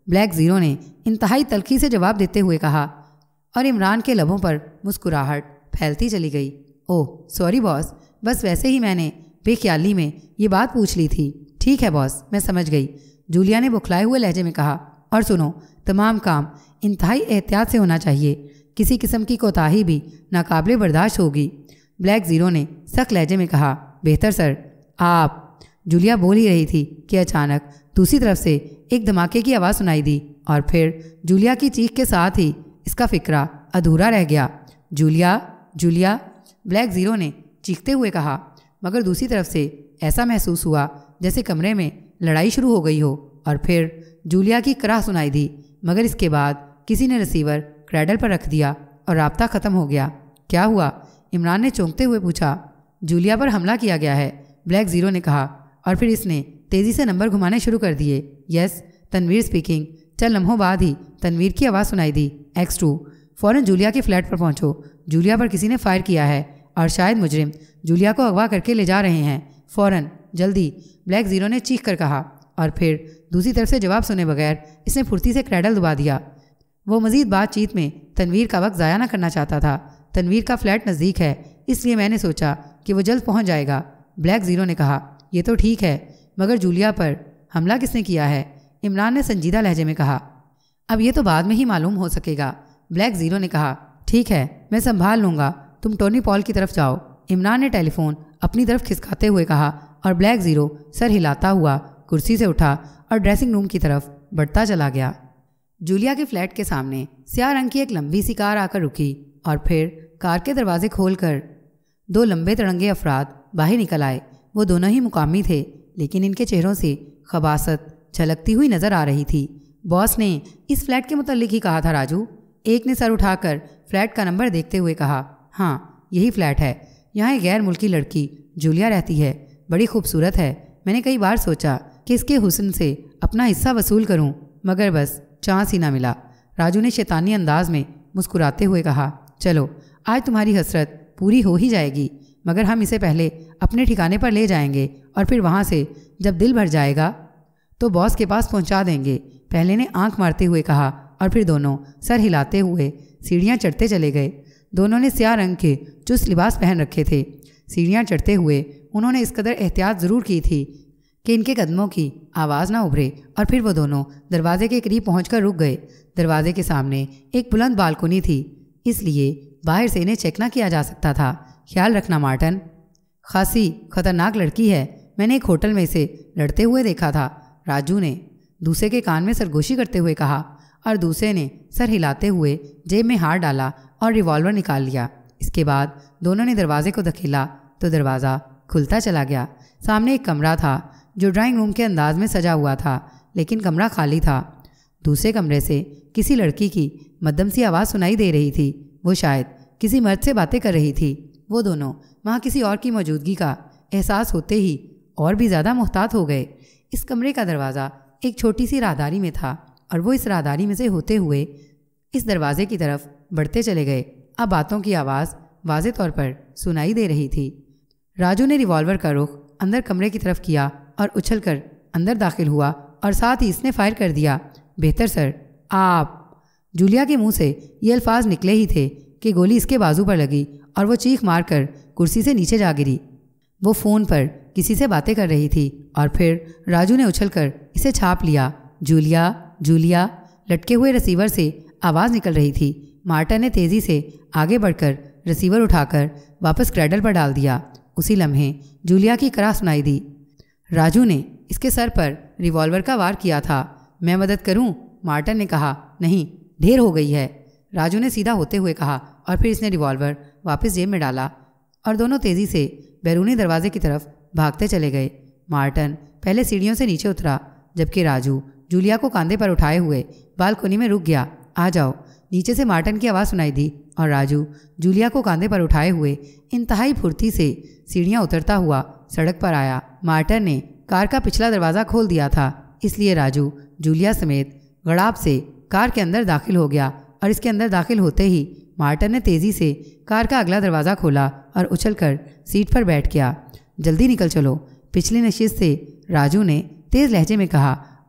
بلیک زیرو نے انتہائی تلخی سے جواب دیتے ہوئے کہا، اور عمران کے لبوں پر مسکراہٹ پھیلتی چلی گئی۔ اوہ سوری باس، بس ویسے ہی میں نے بے خیالی میں یہ بات پوچھ لی تھی۔ ٹھیک ہے باس، میں سمجھ گئی، جولیا نے بکھلائے ہوئے لہجے میں کہا۔ اور سنو، تمام کام انتہائی احتیاط سے ہونا چاہیے، کسی قسم کی کوتاہی بھی ناقابل برداشت ہوگی۔ بلیک زیرو نے سخت لہجے میں کہا۔ بہتر سر، آپ جولیا بول ہی رہی تھی کہ اچانک دوسری طرف سے ایک دھماکے کی آواز سنائی دی، اور پھر جولیا کی چیخ کے ساتھ ہی اس کا فقرہ ادھورا رہ گیا۔ جولیا جولیا بلیک زیرو نے چیختے ہوئے کہا، مگر دوسری طرف سے ایسا محسوس ہوا جیسے کمرے میں لڑائی شروع ہو گئی ہو، اور پھر جولیا کی کراہ سنائی دی، مگر اس کے بعد کسی نے ریسیور کریڈل پر رکھ دیا اور رابطہ ختم ہو گیا۔ کیا ہوا؟ عمران نے چونکتے ہوئے پوچھا۔ جولیا پر حملہ کیا گیا ہے، بلیک زیرو نے کہا، اور پھر اس نے تیزی سے نمبر گھمانے شروع کر دیے۔ Yes, Tanveer speaking. چند لمحوں بعد ہی تنویر کی آواز سنائی دی۔ ایکس ٹو، فوراً جولیا کے فلیٹ پر پہنچو، جولیا پر کسی نے فائر کیا ہے اور شاید مجرم جولیا کو اغوا کر کے لے جا رہے ہیں، فوراً، جلدی، بلیک زیرو نے چیخ کر کہا، اور پھر دوسری طرف سے جواب سنے بغیر اس نے پھرتی سے کریڈل دبا دیا۔ وہ مزید بات چیت میں تنویر کا وقت ضائع نہ کرنا چاہتا تھا۔ تنویر کا فلیٹ نزدیک ہے، اس لیے میں نے سوچا کہ وہ جلد پہنچ جائے گا، بلیک زیرو نے کہا۔ یہ تو ٹھیک ہے، مگر جولیا پر حملہ کس نے کیا ہے؟ عمران نے سنجیدہ لہجے میں کہا۔ اب یہ تو بعد میں ہی معلوم ہو سکے گا، بلیک زیرو نے کہا۔ ٹھیک ہے، میں سنبھال لوں گا، تم ٹونی پال کی طرف جاؤ، عمران نے ٹیلی فون اپنی طرف کھسکاتے ہوئے کہا، اور بلیک زیرو سر ہلاتا ہوا کرسی سے اٹھا اور ڈریسنگ روم کی طرف بڑھتا چلا گیا۔ جولیا کے فلیٹ کے سامنے سیاہ رنگ کی ایک لمبی سی کار آ کر رکی، اور پھر کار کے دروازے کھول کر دو لمبے تڑنگے افراد باہر نکل آئے۔ وہ دونوں ہی مقامی تھے، لیکن ان کے چہروں سے خباثت جھلکتی ہوئی نظر آ رہی تھی۔ باس نے اس فلیٹ کے متعلق ہی کہا تھا راجو، ایک نے سر اٹھا کر فلیٹ کا نمبر دیکھتے ہوئے کہا۔ ہاں، یہی فلیٹ ہے، یہاں ایک غیر ملکی لڑکی جولیا رہتی ہے، بڑی خوبصورت ہے۔ میں نے کئی بار سوچا کہ اس کے حسن سے اپنا حصہ وصول کروں، مگر بس چانس ہی نہ ملا، راجو نے شیطانی انداز میں مسکراتے ہوئے کہا۔ چلو، آج تمہاری حسرت پوری ہو ہی جائے گی، مگر ہم اسے پہلے اپنے ٹھکانے پر لے جائیں گے، اور پھر وہاں سے جب دل بھر جائے گا تو باس کے پاس پہنچا دیں گے، پہلے نے آنکھ مارتے ہوئے کہا، اور پھر دونوں سر ہلاتے ہوئے سیڑھیاں چڑھتے چلے گئے۔ دونوں نے سیاہ رنگ کے چست لباس پہن رکھے تھے۔ سیڑھیاں چڑھتے ہوئے انہوں نے اس قدر احتیاط ضرور کی تھی کہ ان کے قدموں کی آواز نہ ابھرے، اور پھر وہ دونوں دروازے کے قریب پہنچ کر رک گئے۔ دروازے کے سامنے ایک بلند بالکنی تھی، اس لیے باہر سے انہیں چیک نہ کیا جا سکتا تھا۔ خیال رکھنا مارٹن، خاصی خطرناک لڑکی ہے، میں نے ایک ہوٹل میں اسے لڑتے ہوئے دیکھا تھا، راجو نے دوسرے کے کان میں سرگوشی کرتے ہوئے کہا، اور دوسرے نے سر ہلاتے ہوئے جیب میں ہاتھ ڈالا اور ریوالور نکال لیا۔ اس کے بعد دونوں نے دروازے کو دھکیلا تو دروازہ کھلتا چلا گیا۔ سامنے ایک کمرہ تھا جو ڈرائنگ روم کے انداز میں سجا ہوا تھا، لیکن کمرہ خالی تھا۔ دوسرے کمرے سے کسی لڑکی کی مدھم سی آواز سنائی دے رہی تھی، وہ شاید کسی مرد سے باتیں کر رہی تھی۔ وہ دونوں وہاں کسی اور کی موجودگی کا احساس ہوتے ہی اور بھی زیادہ محتاط ہو گئے۔ اس کمرے کا دروازہ ایک چھوٹی سی راہداری میں تھا، اور وہ اس راہداری میں سے ہوتے ہوئے اس دروازے کی طرف بڑھتے چلے گئے۔ اب باتوں کی آواز واضح طور پر سنائی دے رہی تھی۔ راجو نے ریوالور کا رخ اندر کمرے کی طرف کیا اور اچھل کر اندر داخل ہوا، اور ساتھ ہی اس نے فائر کر دیا۔ بہتر سر، آپ، جولیا کے منہ سے یہ الفاظ نکلے ہی تھے کہ گولی اس کے بازو پر لگی اور وہ چیخ مار کر کرسی سے نیچے جا گری۔ وہ فون پر کسی سے باتیں کر رہی تھی، اور پھر راجو نے اچھل کر اسے چھاپ لیا۔ جولیا جولیا لٹکے ہوئے ریسیور سے آواز نکل رہی تھی۔ مارٹن نے تیزی سے آگے بڑھ کر ریسیور اٹھا کر واپس کریڈل پر ڈال دیا۔ اسی لمحے جولیا کی کراہ سنائی دی۔ راجو نے اس کے سر پر ریوالور کا وار کیا تھا۔ میں مدد کروں؟ مارٹن نے کہا۔ نہیں، ڈھیر ہو گئی ہے، راجو نے سیدھا ہوتے ہوئے کہا، اور پھر اس نے ریوالور واپس جیب میں ڈالا، اور دونوں تیزی سے بیرونی دروازے کی طرف بھاگتے چلے گئے۔ مارٹن پہلے سیڑھیوں سے نیچے اترا، جبکہ راجو جولیا کو کاندھے پر اٹھائے ہوئے بالکنی میں رک گیا۔ آ جاؤ، نیچے سے مارٹن کی آواز سنائی دی، اور راجو جولیا کو کاندھے پر اٹھائے ہوئے انتہائی پھرتی سے سیڑھیاں اترتا ہوا سڑک پر آیا۔ مارٹن نے کار کا پچھلا دروازہ کھول دیا تھا، اس لیے راجو جولیا سمیت گڑاب سے کار کے اندر داخل ہو گیا، اور اس کے اندر داخل ہوتے ہی مارٹن نے تیزی سے کار کا اگلا دروازہ کھولا اور اچھل کر سیٹ پر بیٹھ گیا۔ جلدی نکل چلو، پچھلی نشست سے راجو نے تیز لہجے میں کہا،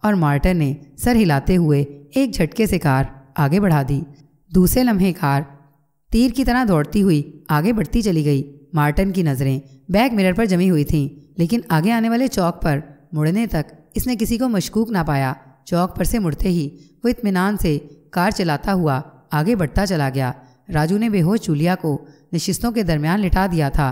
اور مارٹن نے سر ہلاتے ہوئے ایک جھٹکے سے کار آگے بڑھا دی۔ دوسرے لمحے کار تیر کی طرح دوڑتی ہوئی آگے بڑھتی چلی گئی۔ مارٹن کی نظریں بیک مرر پر جمی ہوئی تھیں، لیکن آگے آنے والے چوک پر مڑنے تک اس نے کسی کو مشکوک نہ پایا۔ چوک پر سے مڑتے ہی وہ اطمینان سے کار چلاتا ہوا آگے بڑھتا چلا گیا۔ راجو نے بے ہوش جولیا کو نشستوں کے درمیان لٹا دیا تھا۔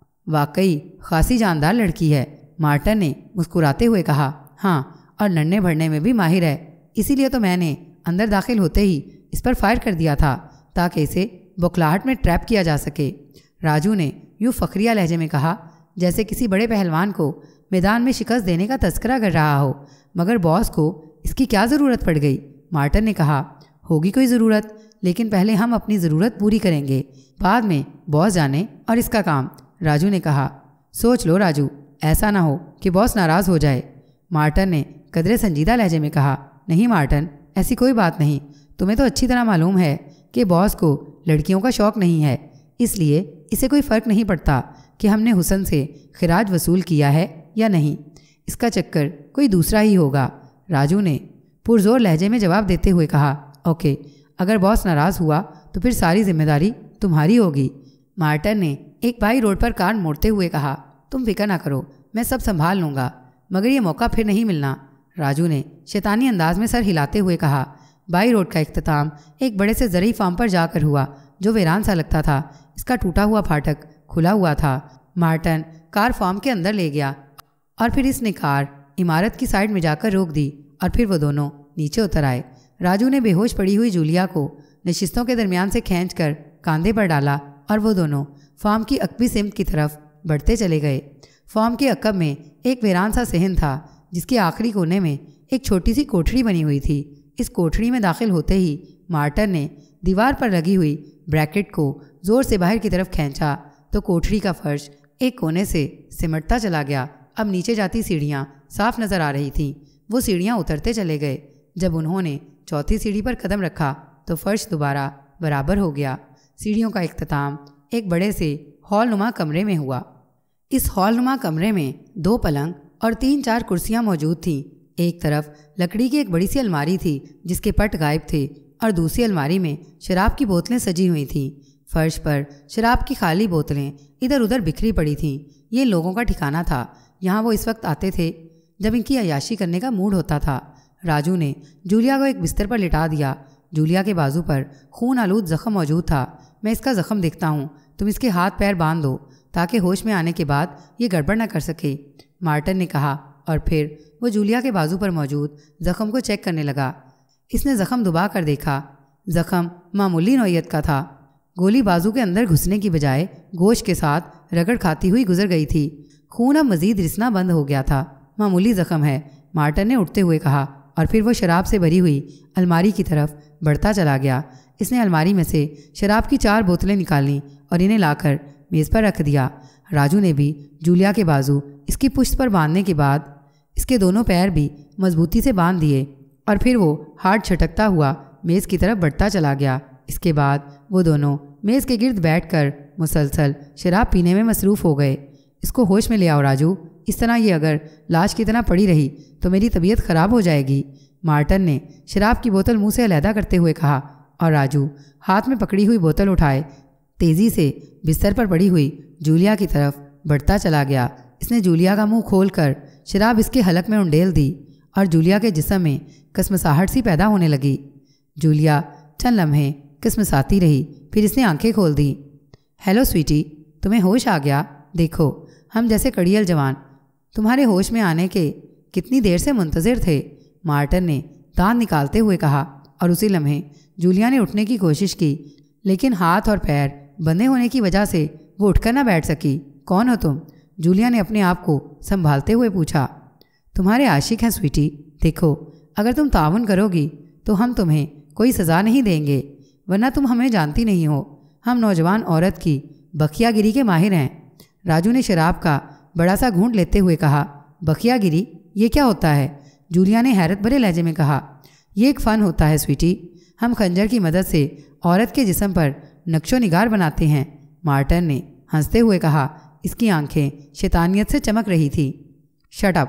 واقعی خاصی جاندار لڑکی ہے، مارٹن نے مسکراتے ہوئے کہا۔ ہاں، اور لڑنے بھڑنے میں بھی ماہر ہے، اسی لیے تو میں نے اندر داخل ہوتے ہی اس پر فائر کر دیا تھا تاکہ اسے بوکھلاہٹ میں ٹریپ کیا جا سکے۔ راجو نے یوں فخریہ لہجے میں کہا جیسے کسی بڑے پہلوان کو میدان میں شکست دینے کا تذکرہ کر رہا ہو۔ مگر باس کو اس کی کیا ضرورت پڑ گئی؟ مارٹن نے کہا۔ ہوگی کوئی ضرورت، لیکن پہلے ہم اپنی ضرورت پوری کریں گے، بعد میں باس جانے اور اس کا کام۔ راجو نے کہا۔ سوچ لو راجو، ایسا نہ ہو کہ باس ناراض ہو جائے۔ مارٹن نے قدرے سنجیدہ لہجے میں کہا۔ نہیں مارٹن، ایسی کوئی بات نہیں، تمہیں تو اچھی طرح معلوم ہے کہ باس کو لڑکیوں کا شوق نہیں ہے، اس لیے اسے کوئی فرق نہیں پڑتا کہ ہم نے حسن سے خراج وصول کیا ہے یا نہیں، اس کا چکر کوئی دوسرا ہی ہوگا۔ راجو نے پرزور لہجے میں جواب دیتے ہوئے کہا۔ اوکے، اگر باس ناراض ہوا تو پھر ساری ذمہ داری تمہاری ہوگی۔ مارٹن نے ایک بائی روڈ پر کار موڑتے ہوئے کہا۔ تم فکر نہ کرو، میں سب سنبھال لوں گا، مگر یہ موقع پھر نہیں ملنا۔ راجو نے شیطانی انداز میں سر ہلاتے ہوئے کہا۔ بائی روڈ کا اختتام ایک بڑے سے زرعی فارم پر جا کر ہوا جو ویران سا لگتا تھا۔ اس کا ٹوٹا ہوا پھاٹک کھلا ہوا تھا۔ مارٹن کار فارم کے اندر لے گیا اور پھر اس نے کار عمارت کی سائڈ میں جا کر روک دی اور پھر وہ دونوں نیچے اتر آئے۔ راجو نے بے ہوش پڑی ہوئی جولیا کو نشستوں کے درمیان سے کھینچ کر کاندھے پر ڈالا اور وہ دونوں فارم کی عقبی سمت کی طرف بڑھتے چلے گئے۔ فارم کے عقب میں ایک ویران سا صحن تھا جس کے آخری کونے میں ایک چھوٹی سی کوٹھڑی بنی ہوئی تھی۔ اس کوٹھڑی میں داخل ہوتے ہی مارٹن نے دیوار پر لگی ہوئی بریکٹ کو زور سے باہر کی طرف کھینچا تو کوٹھڑی کا فرش ایک کونے سے سمٹتا چلا گیا۔ اب نیچے جاتی سیڑھیاں صاف نظر آ رہی تھیں۔ وہ سیڑھیاں اترتے چلے گئے۔ جب انہوں نے چوتھی سیڑھی پر قدم رکھا تو فرش دوبارہ برابر ہو گیا۔ سیڑھیوں کا اختتام ایک بڑے سے ہال نما کمرے میں ہوا۔ اس ہال نما کمرے میں دو پلنگ اور تین چار کرسیاں موجود تھیں۔ ایک طرف لکڑی کی ایک بڑی سی الماری تھی جس کے پٹ غائب تھے اور دوسری الماری میں شراب کی بوتلیں سجی ہوئی تھیں۔ فرش پر شراب کی خالی بوتلیں ادھر ادھر بکھری پڑی تھیں۔ یہ لوگوں کا ٹھکانہ تھا، یہاں وہ اس وقت آتے تھے جب ان کی عیاشی کرنے کا موڈ ہوتا تھا۔ راجو نے جولیا کو ایک بستر پر لٹا دیا۔ جولیا کے بازو پر خون آلود زخم موجود تھا۔ میں اس کا زخم دیکھتا ہوں، تم اس کے ہاتھ پیر باندھ دو تاکہ ہوش میں آنے کے بعد یہ گڑبڑ نہ کر سکے، مارٹن نے کہا، اور پھر وہ جولیا کے بازو پر موجود زخم کو چیک کرنے لگا۔ اس نے زخم دبا کر دیکھا۔ زخم معمولی نوعیت کا تھا۔ گولی بازو کے اندر گھسنے کی بجائے گوشت کے ساتھ رگڑ کھاتی ہوئی گزر گئی تھی۔ خون اب مزید رسنا بند ہو گیا تھا۔ معمولی زخم ہے، مارٹن نے اٹھتے ہوئے کہا، اور پھر وہ شراب سے بھری ہوئی الماری کی طرف بڑھتا چلا گیا۔ اس نے الماری میں سے شراب کی چار بوتلیں نکالیں اور انہیں لا کر میز پر رکھ دیا۔ راجو نے بھی جولیا کے بازو اس کی پشت پر باندھنے کے بعد اس کے دونوں پیر بھی مضبوطی سے باندھ دیے اور پھر وہ ہاتھ چھٹکتا ہوا میز کی طرف بڑھتا چلا گیا۔ اس کے بعد وہ دونوں میز کے گرد بیٹھ کر مسلسل شراب پینے میں مصروف ہو گئے۔ اس کو ہوش میں لے آؤ راجو، اس طرح یہ اگر لاش کی طرح پڑی رہی تو میری طبیعت خراب ہو جائے گی، مارٹن نے شراب کی بوتل منہ سے علیحدہ کرتے ہوئے کہا، اور راجو ہاتھ میں پکڑی ہوئی بوتل اٹھائے تیزی سے بستر پر پڑی ہوئی جولیا کی طرف بڑھتا چلا گیا۔ اس نے جولیا کا منہ کھول کر شراب اس کے حلق میں انڈیل دی اور جولیا کے جسم میں کسمساہٹ سی پیدا ہونے لگی۔ جولیا چند لمحے کسمساتی رہی، پھر اس نے آنکھیں کھول دی۔ ہیلو سویٹی، تمہیں ہوش آ گیا؟ دیکھو، ہم جیسے کڑیل جوان تمہارے ہوش میں آنے کے کتنی دیر سے منتظر تھے، مارٹن نے دانت نکالتے ہوئے کہا، اور اسی لمحے جولیا نے اٹھنے کی کوشش کی، لیکن ہاتھ اور پیر بندھے ہونے کی وجہ سے وہ اٹھ کر نہ بیٹھ سکی۔ کون ہو تم؟ جولیا نے اپنے آپ کو سنبھالتے ہوئے پوچھا۔ تمہارے عاشق ہیں سویٹی، دیکھو اگر تم تعاون کرو گی تو ہم تمہیں کوئی سزا نہیں دیں گے، ورنہ تم ہمیں جانتی نہیں ہو، ہم نوجوان عورت کی بخیا گیری کے ماہر ہیں۔ راجو نے شراب کا بڑا سا گھونٹ لیتے ہوئے کہا، بخیا گیری یہ کیا ہوتا ہے؟ جولیا نے حیرت بھرے لہجے میں کہا، یہ ایک فن ہوتا ہے سویٹی، ہم خنجر کی مدد سے عورت کے جسم پر نقش و نگار بناتے ہیں، مارٹن نے ہنستے ہوئے کہا۔ اس کی آنکھیں شیطانیت سے چمک رہی تھی۔ شٹ اپ،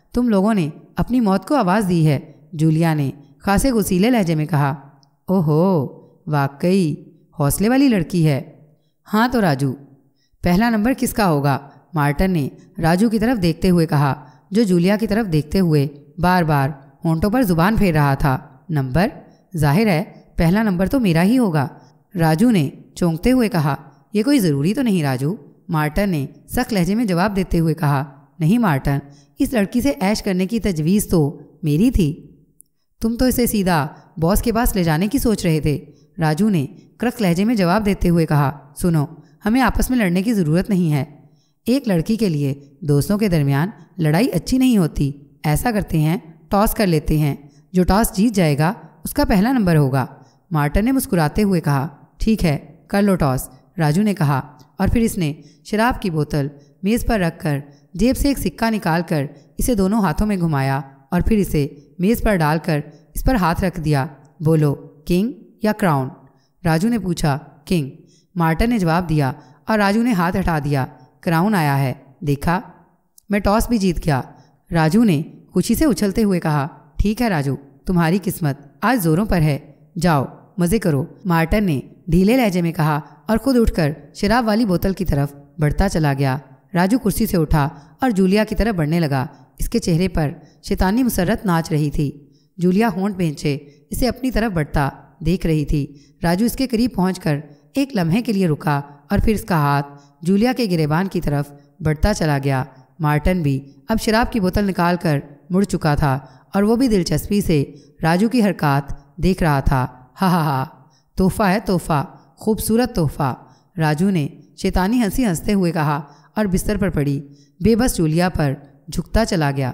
تم لوگوں نے اپنی موت کو آواز دی ہے، جولیا نے خاصے غصیلے لہجے میں کہا۔ اوہو، واقعی حوصلے والی لڑکی ہے۔ ہاں تو راجو، پہلا نمبر کس کا ہوگا؟ مارٹن نے راجو کی طرف دیکھتے ہوئے کہا، جو جولیا کی طرف دیکھتے ہوئے بار بار ہونٹوں پر زبان پھیر رہا تھا۔ نمبر؟ ظاہر ہے پہلا نمبر تو میرا ہی ہوگا، راجو نے چونکتے ہوئے کہا۔ یہ کوئی ضروری تو نہیں راجو، مارٹن نے سخت لہجے میں جواب دیتے ہوئے کہا۔ نہیں مارٹن، اس لڑکی سے عیش کرنے کی تجویز تو میری تھی، تم تو اسے سیدھا باس کے پاس لے جانے کی سوچ رہے تھے، راجو نے کرخت لہجے میں جواب دیتے ہوئے کہا۔ سنو، ہمیں آپس میں لڑنے کی ضرورت نہیں ہے، ایک لڑکی کے لیے دوستوں کے درمیان لڑائی اچھی نہیں ہوتی۔ ایسا کرتے ہیں، ٹاس کر لیتے ہیں، جو ٹاس جیت جائے گا اس کا پہلا نمبر ہوگا، مارٹن نے مسکراتے ہوئے کہا۔ ٹھیک ہے، کر لو ٹاس، راجو نے کہا، اور پھر اس نے شراب کی بوتل میز پر رکھ کر جیب سے ایک سکہ نکال کر اسے دونوں ہاتھوں میں گھمایا اور پھر اسے میز پر ڈال کر اس پر ہاتھ رکھ دیا۔ بولو، کنگ یا کراؤن؟ راجو نے پوچھا۔ کنگ، مارٹن نے جواب دیا اور راجو نے ہاتھ ہٹا دیا۔ کراؤن آیا ہے، دیکھا؟ میں ٹاس بھی جیت گیا، راجو نے خوشی سے اچھلتے ہوئے کہا۔ ٹھیک ہے راجو، تمہاری قسمت آج زوروں پر ہے، جاؤ مزے کرو، مارٹن نے ڈھیلے لہجے میں کہا اور خود اٹھ کر شراب والی بوتل کی طرف بڑھتا چلا گیا۔ راجو کرسی سے اٹھا اور جولیا کی طرف بڑھنے لگا، اس کے چہرے پر شیطانی مسرت ناچ رہی تھی۔ جولیا ہونٹ بھینچے اسے اپنی طرف بڑھتا دیکھ رہی تھی۔ راجو اس کے قریب پہنچ کر ایک لمحے کے لیے رکا اور پھر اس کا ہاتھ جولیا کے گریبان کی طرف بڑھتا چلا گیا۔ مارٹن بھی اب شراب کی بوتل نکال کر مڑ چکا تھا اور وہ بھی دلچسپی سے راجو کی حرکات دیکھ رہا تھا۔ ہا ہا ہا، تحفہ ہے تحفہ، خوبصورت تحفہ، راجو نے شیطانی ہنسی ہنستے ہوئے کہا اور بستر پر پڑی بے بس جولیا پر جھکتا چلا گیا۔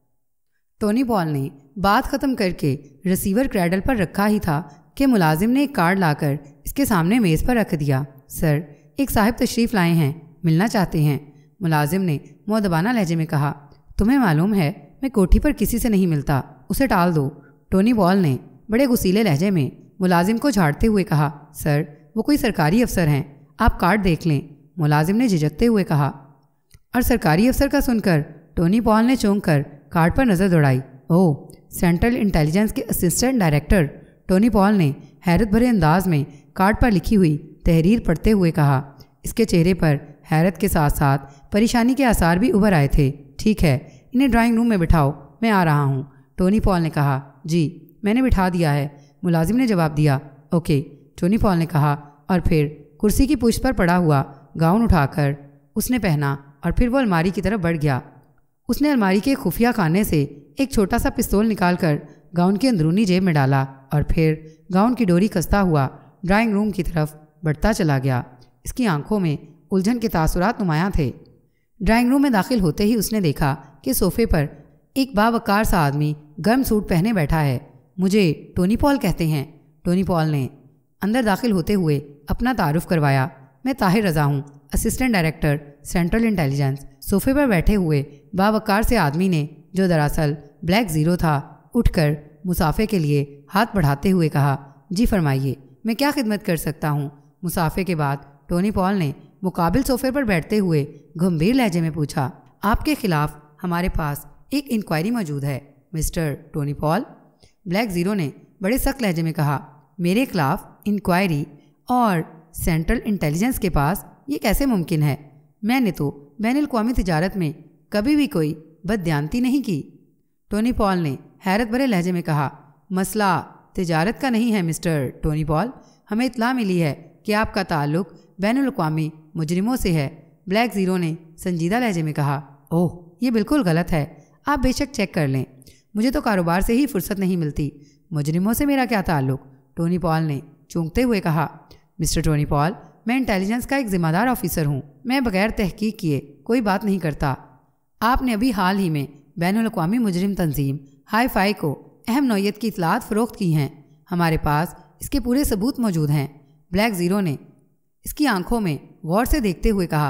ٹونی پال نے بات ختم کر کے ریسیور کریڈل پر رکھا ہی تھا کہ ملازم نے ایک کارڈ لا کر اس کے سامنے میز پر رکھ دیا۔ سر، ایک صاحب تشریف لائے ہیں، ملنا چاہتے ہیں، ملازم نے مؤدبانہ لہجے میں کہا۔ تمہیں معلوم ہے میں کوٹھی پر کسی سے نہیں ملتا، اسے ٹال دو، ٹونی پال نے بڑے غصیلے لہجے میں ملازم کو جھاڑتے ہوئے کہا۔ سر، وہ کوئی سرکاری افسر ہیں، آپ کارڈ دیکھ لیں، ملازم نے جھجکتے ہوئے کہا۔ اور سرکاری افسر کا سن کر ٹونی پال نے چونک کر کارڈ پر نظر دوڑائی۔ اوہ، سینٹرل انٹیلیجنس کے اسسٹنٹ ڈائریکٹر، ٹونی پال نے حیرت بھرے انداز میں کارڈ پر لکھی ہوئی تحریر پڑھتے ہوئے کہا۔ اس کے چہرے پر حیرت کے ساتھ ساتھ پریشانی کے آثار بھی ابھر آئے تھے۔ ٹھیک ہے، انہیں ڈرائنگ روم میں بٹھاؤ، میں آ رہا ہوں، ٹونی پال نے کہا۔ جی، میں نے بٹھا دیا ہے، ملازم نے جواب دیا۔ اوکے، ٹونی پال نے کہا اور پھر کرسی کی پشت پر پڑا ہوا گاؤن اٹھا کر اس نے پہنا اور پھر وہ الماری کی طرف بڑھ گیا۔ اس نے الماری کے خفیہ خانے سے ایک چھوٹا سا پستول نکال کر گاؤن کی اندرونی جیب میں ڈالا اور پھر گاؤن کی ڈوری کستا ہوا ڈرائنگ روم کی طرف بڑھتا چلا گیا۔ اس کی آنکھوں میں الجھن کے تاثرات نمایاں تھے۔ ڈرائنگ روم میں داخل ہوتے ہی اس نے دیکھا کہ صوفے پر ایک باوقار سا آدمی گرم سوٹ پہنے بیٹھا ہے۔ مجھے ٹونی پال کہتے ہیں، ٹونی پال نے اندر داخل ہوتے ہوئے اپنا تعارف کروایا۔ میں طاہر رضا ہوں، اسسٹنٹ ڈائریکٹر سینٹرل انٹیلیجنس۔ صوفے پر بیٹھے ہوئے باوقار سے آدمی نے، جو دراصل بلیک زیرو تھا، اٹھ کر مسافے کے لیے ہاتھ بڑھاتے ہوئے کہا۔ جی فرمائیے، میں کیا خدمت کر سکتا ہوں؟ مسافے کے بعد ٹونی پال نے مقابل صوفے پر بیٹھتے ہوئے گمبھیر لہجے میں پوچھا۔ آپ کے خلاف ہمارے پاس ایک انکوائری موجود ہے mister Tony Paul, black zero نے بڑے سخت لہجے میں کہا۔ میرے خلاف انکوائری؟ اور سینٹرل انٹیلیجنس کے پاس یہ کیسے ممکن ہے؟ میں نے تو بین الاقوامی تجارت میں کبھی بھی کوئی بددیانتی نہیں کی، ٹونی پال نے حیرت بھرے لہجے میں کہا۔ مسئلہ تجارت کا نہیں ہے مسٹر ٹونی پال، ہمیں اطلاع ملی ہے کہ آپ کا تعلق بین الاقوامی مجرموں سے ہے، بلیک زیرو نے سنجیدہ لہجے میں کہا۔ اوہ، یہ بالکل غلط ہے، آپ بے شک چیک کر لیں، مجھے تو کاروبار سے ہی فرصت نہیں ملتی، مجرموں سے میرا کیا تعلق؟ ٹونی پال نے چونکتے ہوئے کہا۔ مسٹر ٹونی پال، میں انٹیلیجنس کا ایک ذمہ دار آفیسر ہوں، میں بغیر تحقیق کیے کوئی بات نہیں کرتا۔ آپ نے ابھی حال ہی میں بین الاقوامی مجرم تنظیم ہائی فائی کو اہم نوعیت کی اطلاعات فروخت کی ہیں، ہمارے پاس اس کے پورے ثبوت موجود ہیں، بلیک زیرو نے اس کی آنکھوں میں غور سے دیکھتے ہوئے کہا۔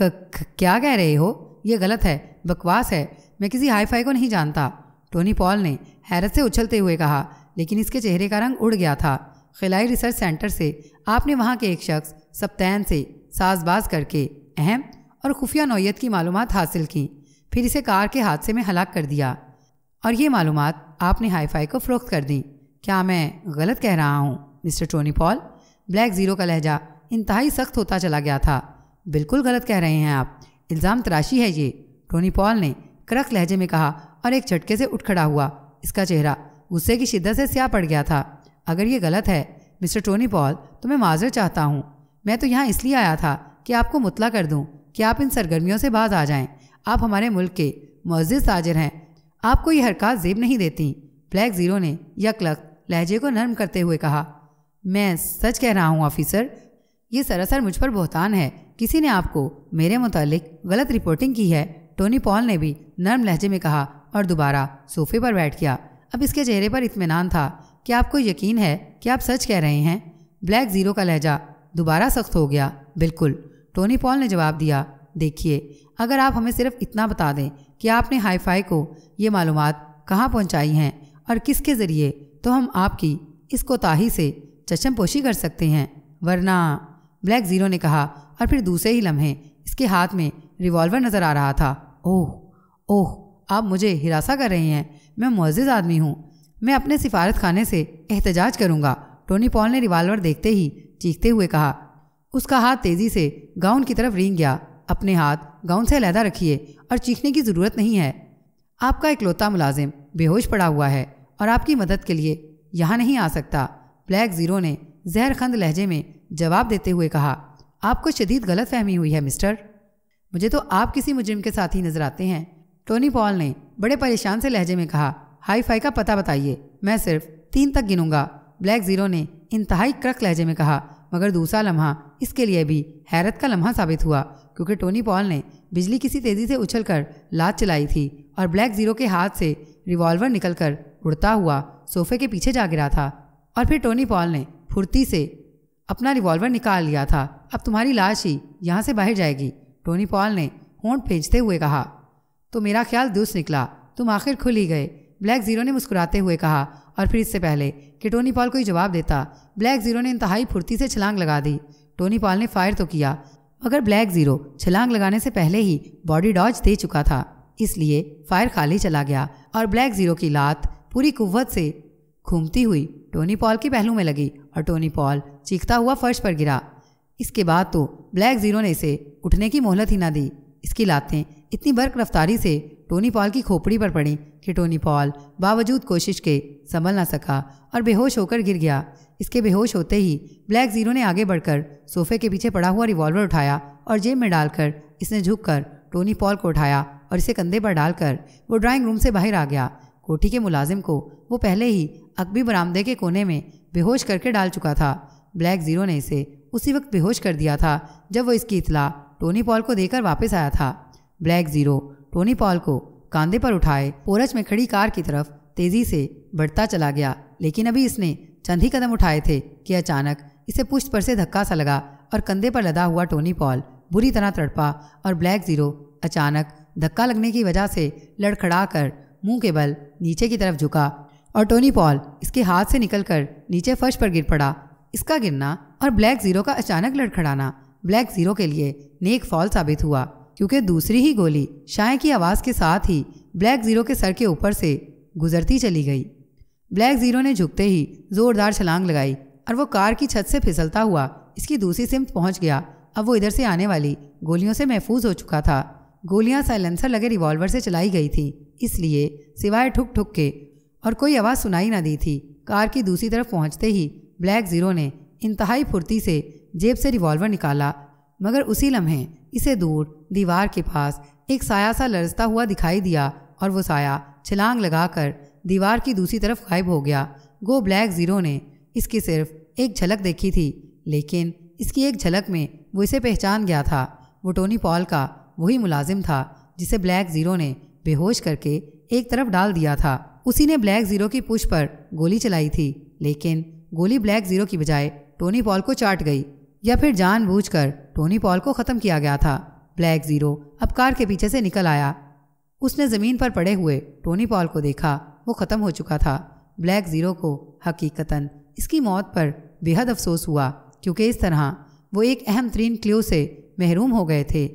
کیا کہہ رہے ہو؟ یہ غلط ہے، بکواس ہے، میں کسی ہائی فائی کو نہیں جانتا، ٹونی پال نے حیرت سے اچھلتے ہوئے کہا، لیکن اس کے چہرے کا رنگ اڑ گیا تھا۔ خلائی ریسرچ سینٹر سے آپ نے وہاں کے ایک شخص سبتین سے ساز باز کر کے اہم اور خفیہ نوعیت کی معلومات حاصل کیں، پھر پھر اسے کار کے حادثے میں ہلاک کر دیا، اور یہ معلومات آپ نے ہائی فائی کو فروخت کر دیں۔ کیا میں غلط کہہ رہا ہوں mister Tony Paul? Black zero کا لہجہ انتہائی سخت ہوتا چلا گیا تھا۔ بالکل غلط کہہ رہے ہیں آپ، الزام تراشی ہے یہ، ٹونی پال نے کرخت لہجے میں کہا اور ایک جھٹکے سے اٹھ کھڑا ہوا۔ اس کا چہرہ غصے کی شدت سے سیاہ پڑ گیا تھا۔ اگر یہ غلط ہے مسٹر ٹونی پال تو میں معذرت چاہتا ہوں۔ میں تو یہاں اس لیے آیا تھا کہ آپ کو مطلع کر دوں کہ آپ ان سرگرمیوں سے باز آ جائیں۔ آپ ہمارے ملک کے معزز تاجر ہیں، آپ کو یہ حرکات زیب نہیں دیتی۔ بلیک زیرو نے یکلخت لہجے کو نرم کرتے ہوئے کہا، میں سچ کہہ رہا ہوں آفیسر، یہ سراسر مجھ پر بہتان ہے۔ کسی نے آپ کو میرے متعلق غلط رپورٹنگ کی ہے۔ ٹونی پال نے بھی نرم لہجے میں کہا اور دوبارہ صوفے پر بیٹھ گیا۔ اب اس کے چہرے پر اطمینان تھا کہ آپ کو یقین ہے کہ آپ سچ کہہ رہے ہیں۔ بلیک زیرو کا لہجہ دوبارہ سخت ہو گیا۔ بالکل، ٹونی پال نے جواب دیا۔ دیکھیے، اگر آپ ہمیں صرف اتنا بتا دیں کہ آپ نے ہائی فائی کو یہ معلومات کہاں پہنچائی ہیں اور کس کے ذریعے، تو ہم آپ کی اس کوتاہی سے چشم پوشی کر سکتے ہیں، ورنہ بلیک زیرو نے کہا، اور پھر دوسرے ہی لمحے اس کے ہاتھ میں ریوالور نظر آ رہا تھا۔ اوہ اوہ آپ مجھے ہراساں کر رہے ہیں، میں معزز آدمی ہوں، میں اپنے سفارت خانے سے احتجاج کروں گا۔ ٹونی پال نے ریوالور دیکھتے ہی چیختے ہوئے کہا۔ اس کا ہاتھ تیزی سے گاؤن کی طرف رینگ گیا۔ اپنے ہاتھ گاؤن سے علیحدہ رکھیے اور چیخنے کی ضرورت نہیں ہے۔ آپ کا اکلوتا ملازم بے ہوش پڑا ہوا ہے اور آپ کی مدد کے لیے یہاں نہیں آ سکتا۔ بلیک زیرو نے زہر خند لہجے میں جواب دیتے ہوئے کہا، آپ کو شدید غلط فہمی ہوئی ہے مسٹر، مجھے تو آپ کسی مجرم کے ساتھ ہی نظر آتے ہیں۔ ٹونی پال نے بڑے پریشان سے لہجے میں کہا، ہائی فائی کا پتہ بتائیے، میں صرف تین تک گنوں گا۔ بلیک زیرو نے انتہائی کرخت لہجے میں کہا، مگر دوسرا لمحہ اس کے لیے بھی حیرت کا لمحہ ثابت ہوا، کیونکہ ٹونی پال نے بجلی کسی تیزی سے اچھل کر لات چلائی تھی اور بلیک زیرو کے ہاتھ سے ریوالور نکل کر اڑتا ہوا صوفے کے پیچھے جا گرا تھا۔ اور پھر ٹونی پال نے پھرتی سے اپنا ریوالور نکال لیا تھا۔ اب تمہاری لاش ہی یہاں سے باہر جائے گی، ٹونی پال نے ہونٹ بھیجتے ہوئے کہا۔ تو میرا خیال درست نکلا، تم آخر کھل ہی گئے، بلیک زیرو نے مسکراتے ہوئے کہا، اور پھر اس سے پہلے کہ ٹونی پال کوئی جواب دیتا، بلیک زیرو نے انتہائی پھرتی سے چھلانگ لگا دی۔ ٹونی پال نے فائر تو کیا، مگر بلیک زیرو چھلانگ لگانے سے پہلے ہی باڈی ڈاج دے چکا تھا، اس لیے فائر خالی چلا گیا اور بلیک زیرو کی لات پوری قوت سے گھومتی ہوئی ٹونی پال کے پہلو میں لگی اور ٹونی پال چیختا ہوا فرش پر گرا۔ اس کے بعد تو بلیک زیرو نے اسے اٹھنے کی مہلت ہی نہ دی۔ اس کی لاتیں اتنی برق رفتاری سے ٹونی پال کی کھوپڑی پر پڑیں کہ ٹونی پال باوجود کوشش کے سنبھل نہ سکا اور بے ہوش ہو کر گر گیا۔ اس کے بے ہوش ہوتے ہی بلیک زیرو نے آگے بڑھ کر صوفے کے پیچھے پڑا ہوا ریوالور اٹھایا اور جیب میں ڈال کر اس نے جھک کر ٹونی پال کو اٹھایا اور اسے کندھے پر ڈال کر وہ ڈرائنگ روم سے باہر آ گیا۔ کوٹھی کے ملازم کو وہ پہلے ہی عقبی برآمدے کے کونے میں بے ہوش کر کے ڈال چکا تھا۔ بلیک زیرو نے اسے اسی وقت بے ہوش کر دیا تھا جب وہ اس کی اطلاع ٹونی پال کو دے کر واپس آیا تھا۔ بلیک زیرو ٹونی پال کو کاندھے پر اٹھائے پورچ میں کھڑی کار کی طرف تیزی سے بڑھتا چلا گیا، لیکن ابھی اس نے چند ہی قدم اٹھائے تھے کہ اچانک اسے پشت پر سے دھکا سا لگا اور کندھے پر لدا ہوا ٹونی پال بری طرح تڑپا اور بلیک زیرو اچانک دھکا لگنے کی وجہ سے لڑکھڑا کر منہ کے بل نیچے کی طرف جھکا اور ٹونی پال اس کے ہاتھ سے نکل کر نیچے فرش پر گر پڑا۔ اس کا گرنا اور بلیک زیرو کا اچانک لڑکھڑانا بلیک زیرو کے لیے نیک فال ثابت ہوا، کیونکہ دوسری ہی گولی شائیں کی آواز کے ساتھ ہی بلیک زیرو کے سر کے اوپر سے گزرتی چلی گئی۔ بلیک زیرو نے جھکتے ہی زوردار چھلانگ لگائی اور وہ کار کی چھت سے پھسلتا ہوا اس کی دوسری سمت پہنچ گیا۔ اب وہ ادھر سے آنے والی گولیوں سے محفوظ ہو چکا تھا۔ گولیاں سائلنسر لگے ریوالور سے چلائی گئی تھیں، اس لیے سوائے ٹھک ٹھک کے اور کوئی آواز سنائی نہ دی تھی۔ کار کی دوسری طرف پہنچتے ہی بلیک زیرو نے انتہائی پھرتی سے جیب سے ریوالور نکالا، مگر اسی لمحے اسے دور دیوار کے پاس ایک سایہ سا لرزتا ہوا دکھائی دیا اور وہ سایہ چھلانگ لگا کر دیوار کی دوسری طرف غائب ہو گیا۔ گو بلیک زیرو نے اس کی صرف ایک جھلک دیکھی تھی، لیکن اس کی ایک جھلک میں وہ اسے پہچان گیا تھا۔ وہ ٹونی پال کا وہی ملازم تھا جسے بلیک زیرو نے بے ہوش کر کے ایک طرف ڈال دیا تھا۔ اسی نے بلیک زیرو کی پشت پر گولی چلائی تھی، لیکن گولی بلیک زیرو کی بجائے ٹونی پال کو چاٹ گئی، یا پھر جان بوجھ کر ٹونی پال کو ختم کیا گیا تھا۔ بلیک زیرو اب کار کے پیچھے سے نکل آیا۔ اس نے زمین پر پڑے ہوئے ٹونی پال کو دیکھا، وہ ختم ہو چکا تھا۔ بلیک زیرو کو حقیقتاً اس کی موت پر بے حد افسوس ہوا، کیونکہ اس طرح وہ ایک اہم ترین کلیو سے محروم ہو گئے تھے۔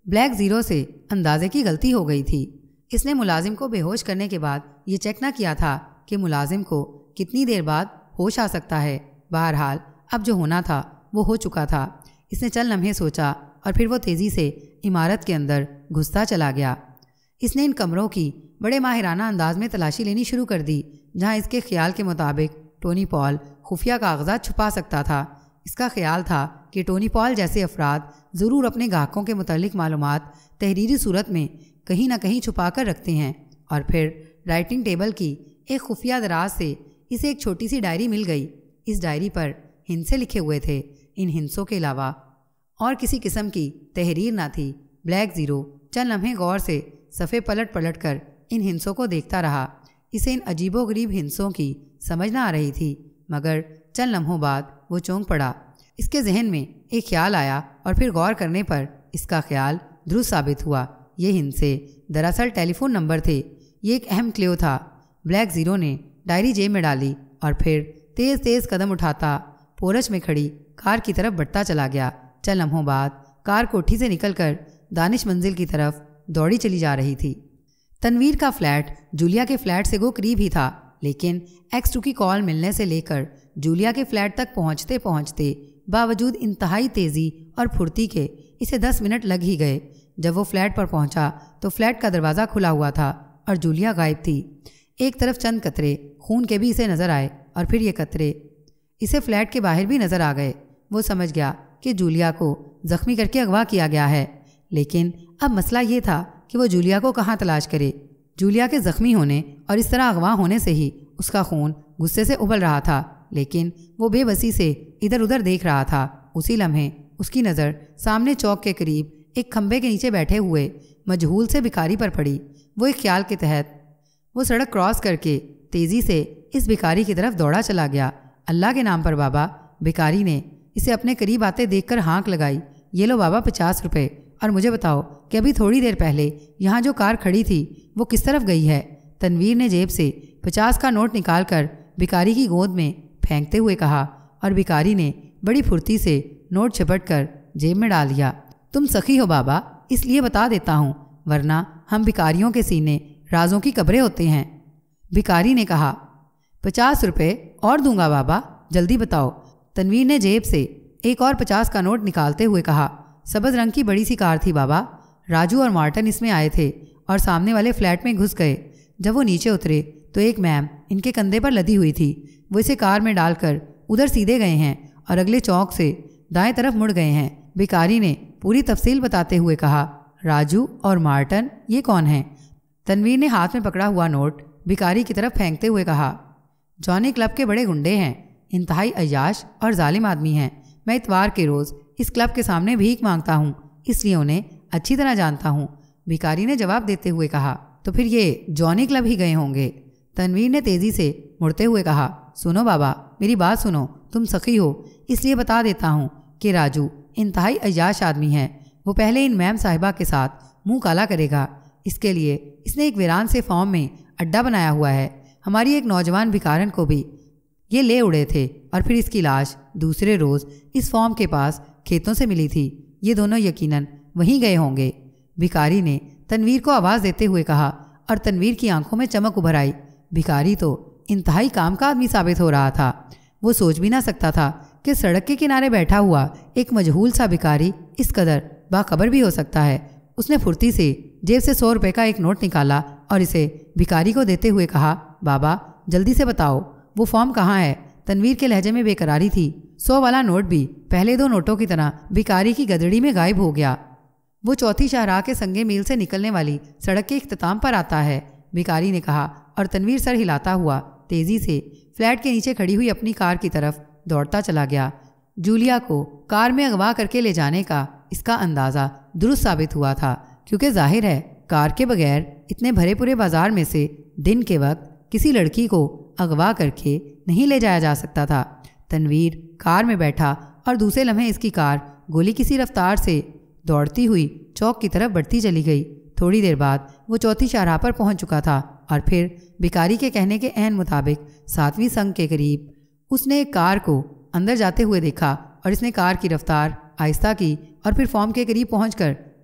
بلیک زیرو سے اندازے کی غلطی ہو گئی تھی۔ اس نے ملازم کو بے ہوش کرنے کے بعد یہ چیک نہ کیا تھا کہ ملازم کو کتنی دیر بعد ہوش آ سکتا ہے۔ بہرحال اب جو ہونا تھا وہ ہو چکا تھا۔ اس نے چند لمحے سوچا اور پھر وہ تیزی سے عمارت کے اندر گھستا چلا گیا۔ اس نے ان کمروں کی بڑے ماہرانہ انداز میں تلاشی لینی شروع کر دی جہاں اس کے خیال کے مطابق ٹونی پال خفیہ کاغذات چھپا سکتا تھا۔ اس کا خیال تھا کہ ٹونی پال جیسے افراد ضرور اپنے گاہکوں کے متعلق معلومات تحریری صورت میں کہیں نہ کہیں چھپا کر رکھتے ہیں، اور پھر رائٹنگ ٹیبل کی ایک خفیہ دراز سے اسے ایک چھوٹی سی ڈائری مل گئی۔ اس ڈائری پر ہندسے لکھے ہوئے تھے۔ ان ہندسوں کے علاوہ اور کسی قسم کی تحریر نہ تھی۔ بلیک زیرو چند لمحے غور سے صفحے پلٹ پلٹ کر ان ہندسوں کو دیکھتا رہا۔ اسے ان عجیب و غریب ہندسوں کی سمجھ نہ آ رہی تھی، مگر چند لمحوں بعد وہ چونک پڑا۔ اس کے ذہن میں ایک خیال آیا اور پھر غور کرنے پر اس کا خیال درست ثابت ہوا۔ یہ ہندسے دراصل ٹیلی فون نمبر تھے۔ یہ ایک اہم کلیو تھا۔ بلیک زیرو نے ڈائری جیب میں ڈالی اور پھر تیز تیز قدم اٹھاتا پورچ میں کھڑی کار کی طرف بڑھتا چلا گیا۔ چند لمحوں بعد کار کوٹھی سے نکل کر دانش منزل کی طرف دوڑی چلی جا رہی تھی۔ تنویر کا فلیٹ جولیا کے فلیٹ سے گو قریب ہی تھا، لیکن ایکس ٹو کی کال ملنے سے لے کر جولیا کے فلیٹ تک پہنچتے پہنچتے باوجود انتہائی تیزی اور پھرتی کے اسے دس منٹ لگ ہی گئے۔ جب وہ فلیٹ پر پہنچا تو فلیٹ کا دروازہ کھلا ہوا تھا اور جولیا غائب تھی۔ ایک طرف چند قطرے خون کے بھی اسے نظر آئے اور پھر یہ قطرے اسے فلیٹ کے باہر بھی نظر آ گئے۔ وہ سمجھ گیا کہ جولیا کو زخمی کر کے اغوا کیا گیا ہے، لیکن اب مسئلہ یہ تھا کہ وہ جولیا کو کہاں تلاش کرے۔ جولیا کے زخمی ہونے اور اس طرح اغوا ہونے سے ہی اس کا خون غصے سے ابل رہا تھا، لیکن وہ بے بسی سے ادھر ادھر دیکھ رہا تھا۔ اسی لمحے اس کی نظر سامنے چوک کے قریب ایک کھمبے کے نیچے بیٹھے ہوئے مجہول سے بھکاری پر پڑی۔ وہ ایک خیال کے تحت وہ سڑک کراس کر کے تیزی سے اس بھکاری کی طرف دوڑا چلا گیا۔ اللہ کے نام پر بابا، بھکاری نے اسے اپنے قریب آتے دیکھ کر ہانک لگائی۔ یہ لو بابا پچاس روپے، اور مجھے بتاؤ کہ ابھی تھوڑی دیر پہلے یہاں جو کار کھڑی تھی وہ کس طرف گئی ہے؟ تنویر نے جیب سے پچاس کا نوٹ نکال کر بھکاری کی گود میں پھینکتے ہوئے کہا، اور بھکاری نے بڑی پھرتی سے نوٹ چھپٹ کر جیب میں ڈال دیا۔ تم سخی ہو بابا، اس لیے بتا دیتا ہوں، ورنہ ہم بھکاریوں کے سینے رازوں کی قبریں ہوتے ہیں۔ بھکاری نے کہا، پچاس روپے اور دوں گا بابا، جلدی بتاؤ۔ تنویر نے جیب سے ایک اور پچاس کا نوٹ نکالتے ہوئے کہا، سبز رنگ کی بڑی سی کار تھی بابا، راجو اور مارٹن اس میں آئے تھے اور سامنے والے فلیٹ میں گھس گئے۔ جب وہ نیچے اترے تو ایک میم ان کے کندھے پر لدی ہوئی تھی۔ وہ اسے کار میں ڈال کر ادھر سیدھے گئے ہیں اور اگلے چوک سے دائیں طرف مڑ گئے ہیں۔ بھکاری نے پوری تفصیل بتاتے ہوئے کہا، راجو اور مارٹن یہ کون ہیں؟ تنویر نے ہاتھ میں پکڑا ہوا نوٹ بھکاری کی طرف پھینکتے ہوئے کہا، جانی کلب کے بڑے گنڈے ہیں، انتہائی عیاش اور ظالم آدمی ہیں۔ میں اتوار کے روز اس کلب کے سامنے بھیک مانگتا ہوں، اس لیے انہیں اچھی طرح جانتا ہوں۔ بھکاری نے جواب دیتے ہوئے کہا، تو پھر یہ جانی کلب ہی گئے ہوں گے۔ تنویر نے تیزی سے مڑتے ہوئے کہا، سنو بابا، میری بات سنو، تم سخی ہو، اس لیے بتا دیتا ہوں کہ راجو انتہائی عیاش آدمی ہے۔ وہ پہلے ان میم صاحبہ کے ساتھ منہ کالا کرے گا۔ اس کے لیے اس نے ایک ویران سے فارم میں اڈا بنایا ہوا ہے۔ ہماری ایک نوجوان بھکارن کو بھی یہ لے اڑے تھے اور پھر اس کی لاش دوسرے روز اس فارم کے پاس کھیتوں سے ملی تھی۔ یہ دونوں یقیناً وہیں گئے ہوں گے۔ بھکاری نے تنویر کو آواز دیتے ہوئے کہا اور تنویر کی آنکھوں میں چمک ابھر آئی۔ بھکاری تو انتہائی کام کا آدمی ثابت ہو رہا تھا۔ وہ سوچ بھی نہ سکتا تھا کہ سڑک کے کنارے بیٹھا ہوا ایک مجہول سا بھکاری اس قدر باخبر بھی ہو سکتا ہے۔ اس نے پھرتی سے جیب سے سو روپے کا ایک نوٹ نکالا اور اسے بھکاری کو دیتے ہوئے کہا، بابا جلدی سے بتاؤ وہ فارم کہاں ہے؟ تنویر کے لہجے میں بے قراری تھی۔ سو والا نوٹ بھی پہلے دو نوٹوں کی طرح بھکاری کی گدڑی میں غائب ہو گیا۔ وہ چوتھی شاہراہ کے سنگے میل سے نکلنے والی سڑک کے اختتام پر آتا ہے، بھکاری نے کہا، اور تنویر سر ہلاتا ہوا تیزی سے فلیٹ کے نیچے کھڑی ہوئی اپنی کار کی طرف دوڑتا چلا گیا۔ جولیا کو کار میں اغوا کر کے لے جانے کا اس کا اندازہ درست ثابت ہوا تھا، کیونکہ ظاہر ہے کار کے بغیر اتنے بھرے پورے بازار میں سے دن کے وقت کسی لڑکی کو اغوا کر کے نہیں لے جایا جا سکتا تھا۔ تنویر کار میں بیٹھا اور دوسرے لمحے اس کی کار گولی کسی رفتار سے دوڑتی ہوئی چوک کی طرف بڑھتی چلی گئی۔ تھوڑی دیر بعد وہ چوتھی شاہراہ پر پہنچ چکا تھا اور پھر بھکاری کے کہنے کے عین مطابق ساتویں سنگ کے قریب اس نے ایک کار کو اندر جاتے ہوئے دیکھا اور اس نے کار کی رفتار آہستہ کی اور پھر فارم کے قریب پہنچ کر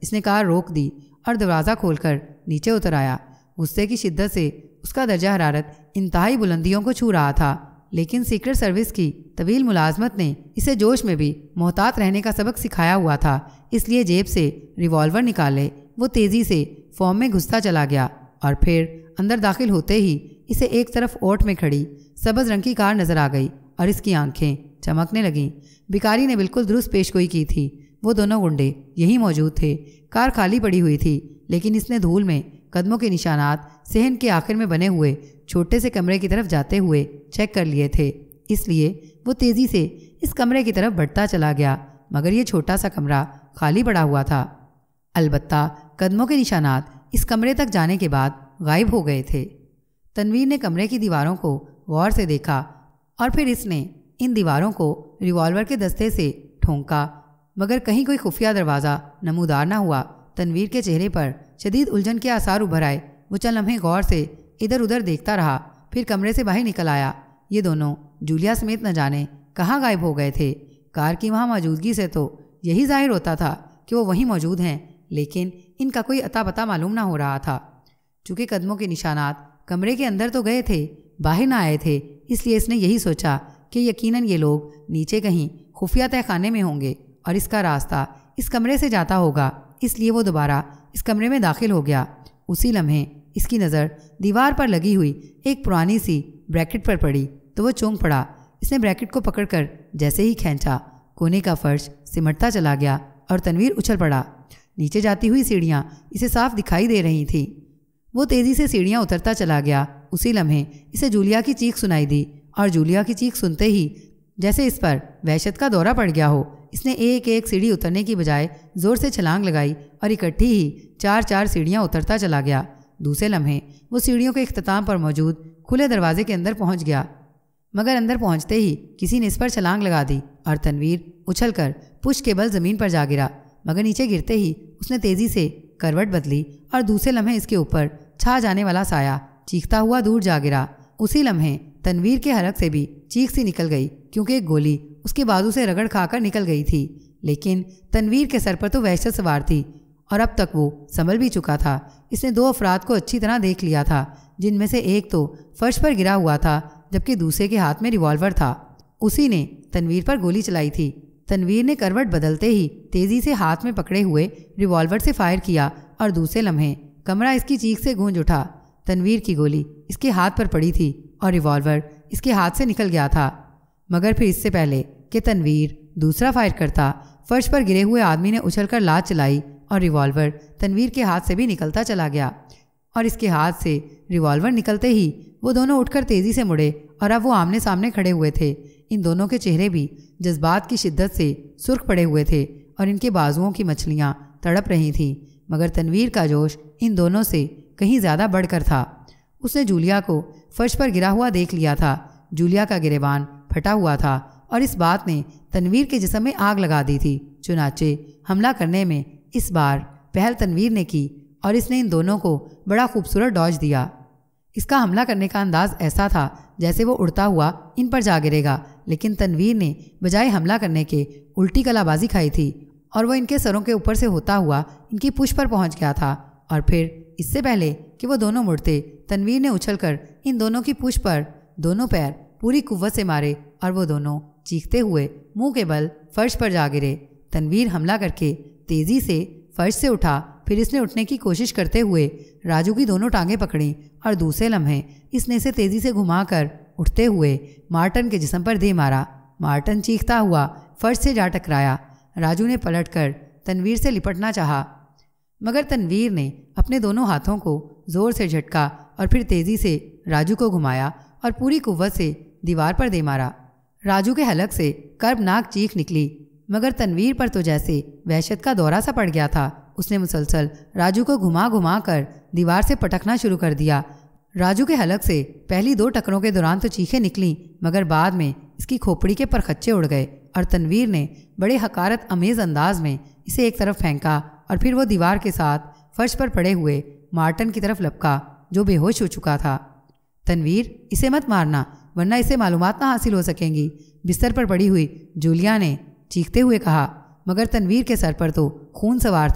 اس نے کار روک دی اور دروازہ کھول کر نیچے اتر آیا۔ غصے کی شدت سے اس کا درجہ حرارت انتہائی بلندیوں کو چھو رہا تھا، لیکن سیکرٹ سروس کی طویل ملازمت نے اسے جوش میں بھی محتاط رہنے کا سبق سکھایا ہوا تھا، اس لیے جیب سے ریوالور نکالے وہ تیزی سے فارم میں گھستا چلا گیا اور پھر اندر داخل ہوتے ہی اسے ایک طرف اوٹ میں کھڑی سبز رنگ کی کار نظر آ گئی اور اس کی آنکھیں چمکنے لگیں۔ بھکاری نے بالکل درست پیش گوئی کی تھی، وہ دونوں گنڈے یہی موجود تھے۔ کار خالی پڑی ہوئی تھی، لیکن اس نے دھول میں قدموں کے نشانات صحن کے آخر میں بنے ہوئے چھوٹے سے کمرے کی طرف جاتے ہوئے چیک کر لیے تھے، اس لیے وہ تیزی سے اس کمرے کی طرف بڑھتا چلا گیا، مگر یہ چھوٹا سا کمرہ خالی پڑا ہوا تھا۔ البتہ قدموں کے نشانات اس کمرے تک جانے کے بعد غائب ہو گئے تھے۔ تنویر نے کمرے کی دیواروں کو غور سے دیکھا اور پھر اس نے ان دیواروں کو ریوالور کے دستے سے ٹھونکا، مگر کہیں کوئی خفیہ دروازہ نمودار نہ ہوا۔ تنویر کے چہرے پر شدید الجھن کے آثار ابھر آئے۔ وہ چند لمحے غور سے ادھر ادھر دیکھتا رہا، پھر کمرے سے باہر نکل آیا۔ یہ دونوں جولیا سمیت نہ جانے کہاں غائب ہو گئے تھے۔ کار کی وہاں موجودگی سے تو یہی ظاہر ہوتا تھا کہ وہ وہیں موجود ہیں، لیکن ان کا کوئی اتا پتہ معلوم نہ ہو رہا تھا۔ چونکہ قدموں کے نشانات کمرے کے اندر تو گئے تھے، باہر نہ آئے تھے، اس لیے اس نے یہی سوچا کہ یقیناً یہ لوگ نیچے کہیں خفیہ تہہ خانے میں ہوں گے اور اس کا راستہ اس کمرے سے جاتا ہوگا، اس لیے وہ دوبارہ اس کمرے میں داخل ہو گیا۔ اسی لمحے اس کی نظر دیوار پر لگی ہوئی ایک پرانی سی بریکٹ پر پڑی تو وہ چونک پڑا۔ اس نے بریکٹ کو پکڑ کر جیسے ہی کھینچا، کونے کا فرش سمٹتا چلا گیا اور تنویر اچھل پڑا۔ نیچے جاتی ہوئی سیڑھیاں اسے صاف دکھائی دے رہی تھیں۔ وہ تیزی سے سیڑھیاں اترتا چلا گیا۔ اسی لمحے اسے جولیا کی چیخ سنائی دی اور جولیا کی چیخ سنتے ہی جیسے اس پر وحشت کا دورہ پڑ گیا ہو، اس نے ایک ایک سیڑھی اترنے کی بجائے زور سے چھلانگ لگائی اور اکٹھی ہی چار چار سیڑھیاں اترتا چلا گیا۔ دوسرے لمحے وہ سیڑھیوں کے اختتام پر موجود کھلے دروازے کے اندر پہنچ گیا، مگر اندر پہنچتے ہی کسی نے اس پر چھلانگ لگا دی اور تنویر اچھل کر پشت کے بل زمین پر جا گرا، مگر نیچے گرتے ہی اس نے تیزی سے کروٹ بدلی اور دوسرے لمحے اس کے اوپر چھا جانے والا سایہ چیختا ہوا دور جا گرا۔ اسی لمحے تنویر کے حلق سے بھی چیخ سی نکل گئی، کیونکہ ایک گولی اس کے بازو سے رگڑ کھا کر نکل گئی تھی، لیکن تنویر کے سر پر تو وحشت سوار تھی اور اب تک وہ سنبھل بھی چکا تھا۔ اس نے دو افراد کو اچھی طرح دیکھ لیا تھا، جن میں سے ایک تو فرش پر گرا ہوا تھا جبکہ دوسرے کے ہاتھ میں ریوالور تھا۔ اسی نے تنویر پر گولی چلائی تھی۔ تنویر نے کروٹ بدلتے ہی تیزی سے ہاتھ میں پکڑے ہوئے ریوالور سے فائر کیا اور دوسرے لمحے کمرہ اس کی چیخ سے گونج اٹھا۔ تنویر کی گولی اس کے ہاتھ پر پڑی تھی اور ریوالور اس کے ہاتھ سے نکل گیا تھا، مگر پھر اس سے پہلے کہ تنویر دوسرا فائر کرتا، فرش پر گرے ہوئے آدمی نے اچھل کر لات چلائی اور ریوالور تنویر کے ہاتھ سے بھی نکلتا چلا گیا، اور اس کے ہاتھ سے ریوالور نکلتے ہی وہ دونوں اٹھ کر تیزی سے مڑے اور اب وہ آمنے سامنے کھڑے ہوئے تھے۔ ان دونوں کے چہرے بھی جذبات کی شدت سے سرخ پڑے ہوئے تھے اور ان کے بازوؤں کی مچھلیاں تڑپ رہی تھیں، مگر تنویر کا جوش ان دونوں سے کہیں زیادہ بڑھ کر تھا۔ اس نے جولیا کو فرش پر گرا ہوا دیکھ لیا تھا۔ جولیا کا گریبان پھٹا ہوا تھا اور اس بات نے تنویر کے جسم میں آگ لگا دی تھی، چنانچہ حملہ کرنے میں اس بار پہل تنویر نے کی اور اس نے ان دونوں کو بڑا خوبصورت ڈاج دیا۔ اس کا حملہ کرنے کا انداز ایسا تھا جیسے وہ اڑتا ہوا ان پر جا گرے گا، لیکن تنویر نے بجائے حملہ کرنے کے الٹی کلا بازی کھائی تھی اور وہ ان کے سروں کے اوپر سے ہوتا ہوا ان کی پشت پر پہنچ گیا تھا، اور پھر اس سے پہلے کہ وہ دونوں مڑتے تنویر نے اچھل کر ان دونوں کی پشت پر دونوں پیر پوری قوت سے مارے اور وہ دونوں چیختے ہوئے منہ کے بل فرش پر جا گرے۔ تنویر حملہ کر کے تیزی سے فرش سے اٹھا، پھر اس نے اٹھنے کی کوشش کرتے ہوئے راجو کی دونوں ٹانگیں پکڑیں اور دوسرے لمحے اس نے اسے تیزی سے گھما کر اٹھتے ہوئے مارٹن کے جسم پر دے مارا۔ مارٹن چیختا ہوا فرش سے جا ٹکرایا۔ راجو نے پلٹ کر تنویر سے لپٹنا چاہا، مگر تنویر نے اپنے دونوں ہاتھوں کو زور سے جھٹکا اور پھر تیزی سے راجو کو گھمایا اور پوری قوت سے دیوار پر دے مارا۔ راجو کے حلق سے کربناک چیخ نکلی، مگر تنویر پر تو جیسے وحشت کا دورہ سا پڑ گیا تھا۔ اس نے مسلسل راجو کو گھما گھما کر دیوار سے پٹکنا شروع کر دیا۔ راجو کے حلق سے پہلی دو ٹکروں کے دوران تو چیخیں نکلیں، مگر بعد میں اس کی کھوپڑی کے پرخچے اڑ گئے اور تنویر نے بڑے حقارت امیز انداز میں اسے ایک طرف پھینکا اور پھر وہ دیوار کے ساتھ فرش پر پڑے ہوئے مارٹن کی طرف لپکا جو بے ہوش ہو چکا تھا۔ تنویر، اسے مت مارنا ورنہ اسے معلومات نہ حاصل ہو سکیں گی، بستر پر پڑی ہوئی جولیا نے چیختے ہوئے کہا، مگر تنویر کے سر پر تو خون سوار تھا،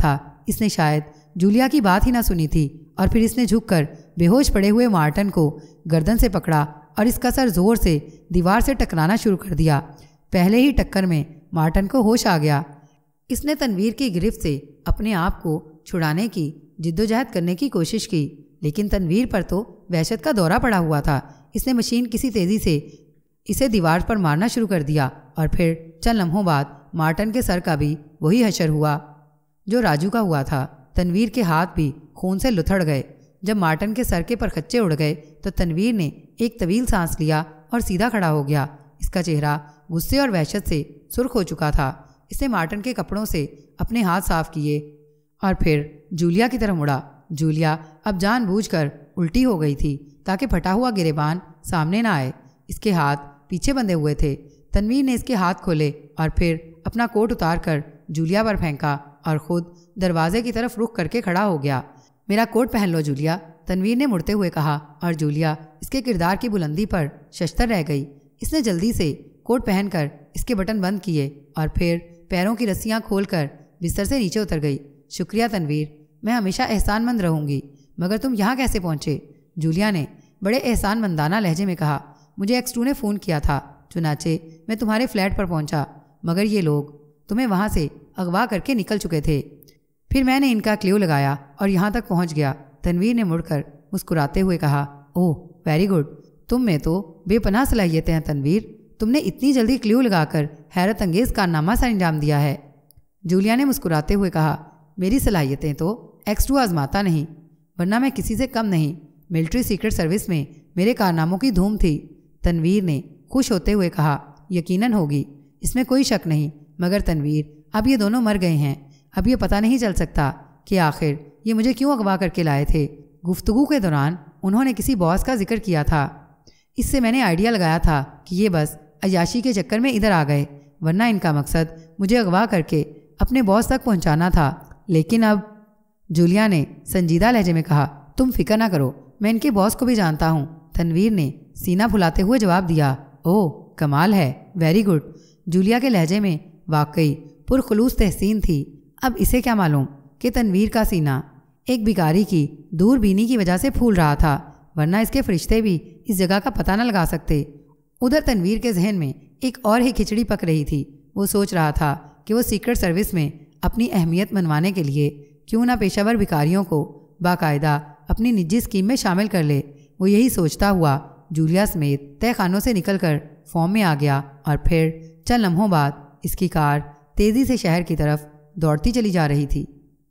اس نے شاید جولیا کی بات ہی نہ سنی تھی اور پھر اس نے جھک کر بے ہوش پڑے ہوئے مارٹن کو گردن سے پکڑا اور اس کا سر زور سے دیوار سے ٹکرانا شروع کر دیا۔ پہلے ہی ٹکر میں مارٹن کو ہوش آ گیا۔ اس نے تنویر کی گرفت سے اپنے آپ کو چھڑانے کی جدوجہد کرنے کی کوشش کی، لیکن تنویر پر تو وحشت کا دورہ پڑا ہوا تھا۔ اس نے مشین کسی تیزی سے اسے دیوار پر مارنا شروع کر دیا اور پھر چند لمحوں بعد مارٹن کے سر کا بھی وہی حشر ہوا جو راجو کا ہوا تھا۔ تنویر کے ہاتھ بھی خون سے لتھڑ گئے۔ جب مارٹن کے سر کے پرخچے اڑ گئے تو تنویر نے ایک طویل سانس لیا اور سیدھا کھڑا ہو گیا۔ اس کا چہرہ غصے اور وحشت سے سرخ ہو چکا تھا۔ اس نے مارٹن کے کپڑوں سے اپنے ہاتھ صاف کیے اور پھر جولیا کی طرف مڑا۔ جولیا اب جان بوجھ کر الٹی ہو گئی تھی تاکہ پھٹا ہوا گریبان سامنے نہ آئے۔ اس کے ہاتھ پیچھے بندھے ہوئے تھے۔ تنویر نے اس کے ہاتھ کھولے اور پھر اپنا کوٹ اتار کر جولیا پر پھینکا اور خود دروازے کی طرف رخ کر کے کھڑا ہو گیا۔ میرا کوٹ پہن لو جولیا، تنویر نے مڑتے ہوئے کہا اور جولیا اس کے کردار کی بلندی پر ششتر رہ گئی۔ اس نے جلدی سے کوٹ پہن کر اس کے بٹن بند کیے اور پھر پیروں کی رسیاں کھول کر بستر سے نیچے اتر گئی۔ شکریہ تنویر، میں ہمیشہ احسان مند رہوں گی، مگر تم یہاں کیسے پہنچے؟ جولیا نے بڑے احسان مندانہ لہجے میں کہا۔ مجھے ایکس ٹو نے فون کیا تھا، چنانچہ میں تمہارے فلیٹ پر پہنچا، مگر یہ لوگ تمہیں وہاں سے اغوا کر کے نکل چکے تھے۔ پھر میں نے ان کا کلیو لگایا اور یہاں تک پہنچ گیا۔ تنویر نے مڑ کر مسکراتے ہوئے کہا، اوہ ویری گڈ، تم میں تو بے پناہ صلاحیتیں ہیں تنویر، تم نے اتنی جلدی کلیو لگا کر حیرت انگیز کارنامہ سر انجام دیا ہے۔ جولیا نے مسکراتے ہوئے کہا، میری صلاحیتیں تو ایکس ٹو آزماتا نہیں، ورنہ میں کسی سے کم نہیں۔ ملٹری سیکرٹ سروس میں میرے کارناموں کی دھوم تھی۔ تنویر نے خوش ہوتے ہوئے کہا، یقیناً ہوگی، اس میں کوئی شک نہیں، مگر تنویر اب یہ دونوں مر گئے ہیں۔ اب یہ پتہ نہیں چل سکتا کہ آخر یہ مجھے کیوں اغوا کر کے لائے تھے۔ گفتگو کے دوران انہوں نے کسی باس کا ذکر کیا تھا، اس سے میں نے آئیڈیا لگایا تھا کہ یہ بس عیاشی کے چکر میں ادھر آ گئے، ورنہ ان کا مقصد مجھے اغوا کر کے اپنے باس تک پہنچانا تھا۔ لیکن اب، جولیا نے سنجیدہ لہجے میں کہا، تم فکر نہ کرو، میں ان کے باس کو بھی جانتا ہوں۔ تنویر نے سینہ پھلاتے ہوئے جواب دیا، اوہ کمال ہے، ویری گڈ۔ جولیا کے لہجے میں واقعی پرخلوص تحسین تھی۔ اب اسے کیا معلوم کہ تنویر کا سینہ ایک بیکاری کی دور بینی کی وجہ سے پھول رہا تھا، ورنہ اس کے فرشتے بھی اس جگہ کا پتہ نہ لگا سکتے۔ ادھر تنویر کے ذہن میں ایک اور ہی کھچڑی پک رہی تھی۔ وہ سوچ رہا تھا کہ وہ سیکرٹ سروس میں اپنی اہمیت منوانے کے لیے کیوں نہ پیشہ ور بیکاریوں کو باقاعدہ اپنی نجی اسکیم میں شامل کر لے۔ وہ یہی سوچتا ہوا جولیا سمیت تہہ خانوں سے نکل کر فارم میں آ گیا اور پھر چند لمحوں بعد اس کی کار تیزی سے شہر کی طرف دوڑتی چلی جا رہی تھی۔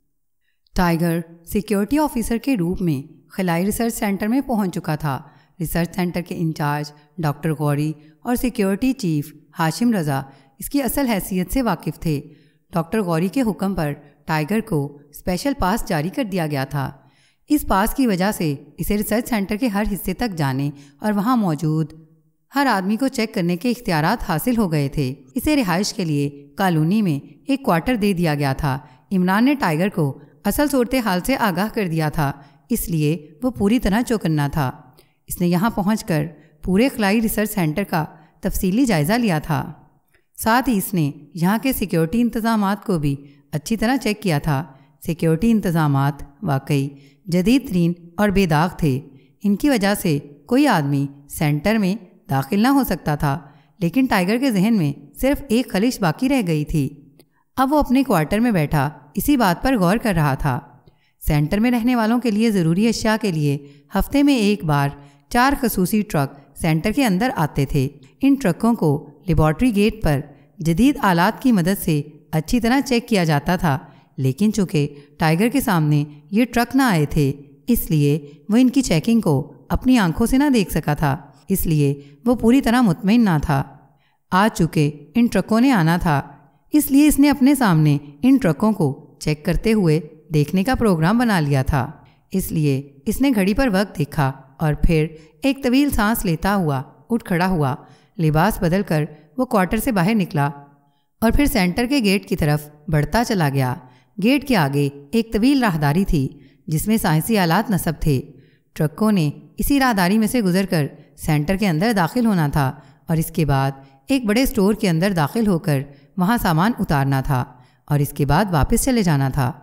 ٹائیگر سیکیورٹی آفیسر کے روپ میں خلائی ریسرچ سینٹر میں پہنچ چکا تھا۔ ریسرچ سینٹر کے انچارج ڈاکٹر غوری اور سیکیورٹی چیف ہاشم رضا اس کی اصل حیثیت سے واقف تھے۔ ڈاکٹر غوری کے حکم پر ٹائیگر کو اسپیشل پاس جاری کر دیا گیا تھا۔ اس پاس کی وجہ سے اسے ریسرچ سینٹر کے ہر حصے تک جانے اور وہاں موجود ہر آدمی کو چیک کرنے کے اختیارات حاصل ہو گئے تھے۔ اسے رہائش کے لیے کالونی میں ایک کوارٹر دے دیا گیا تھا۔ عمران نے ٹائیگر کو اصل صورتحال سے آگاہ کر دیا تھا، اس لیے وہ پوری طرح چوکنا تھا۔ اس نے یہاں پہنچ کر پورے خلائی ریسرچ سینٹر کا تفصیلی جائزہ لیا تھا۔ ساتھ ہی اس نے یہاں کے سیکیورٹی انتظامات کو بھی اچھی طرح چیک کیا تھا۔ سیکیورٹی انتظامات واقعی جدید ترین اور بے داغ تھے۔ ان کی وجہ سے کوئی آدمی سینٹر میں داخل نہ ہو سکتا تھا، لیکن ٹائیگر کے ذہن میں صرف ایک خلش باقی رہ گئی تھی۔ اب وہ اپنے کوارٹر میں بیٹھا اسی بات پر غور کر رہا تھا۔ سینٹر میں رہنے والوں کے لیے ضروری اشیاء کے لیے ہفتے میں ایک بار چار خصوصی ٹرک سینٹر کے اندر آتے تھے۔ ان ٹرکوں کو لیبارٹری گیٹ پر جدید آلات کی مدد سے اچھی طرح چیک کیا جاتا تھا، لیکن چونکہ ٹائیگر کے سامنے یہ ٹرک نہ آئے تھے، اس لیے وہ ان کی چیکنگ کو اپنی آنکھوں سے نہ دیکھ سکا تھا۔ اس لیے وہ پوری طرح مطمئن نہ تھا۔ آج چونکہ ان ٹرکوں نے آنا تھا، اس لیے اس نے اپنے سامنے ان ٹرکوں کو چیک کرتے ہوئے دیکھنے کا پروگرام بنا لیا تھا۔ اس لیے اس نے گھڑی پر وقت دیکھا اور پھر ایک طویل سانس لیتا ہوا اٹھ کھڑا ہوا۔ لباس بدل کر وہ کوارٹر سے باہر نکلا اور پھر سینٹر کے گیٹ کی طرف بڑھتا چلا گیا۔ گیٹ کے آگے ایک طویل راہداری تھی جس میں سائنسی آلات نصب تھے۔ ٹرکوں نے اسی راہداری میں سے گزر کر سینٹر کے اندر داخل ہونا تھا اور اس کے بعد ایک بڑے اسٹور کے اندر داخل ہو کر وہاں سامان اتارنا تھا اور اس کے بعد واپس چلے جانا تھا۔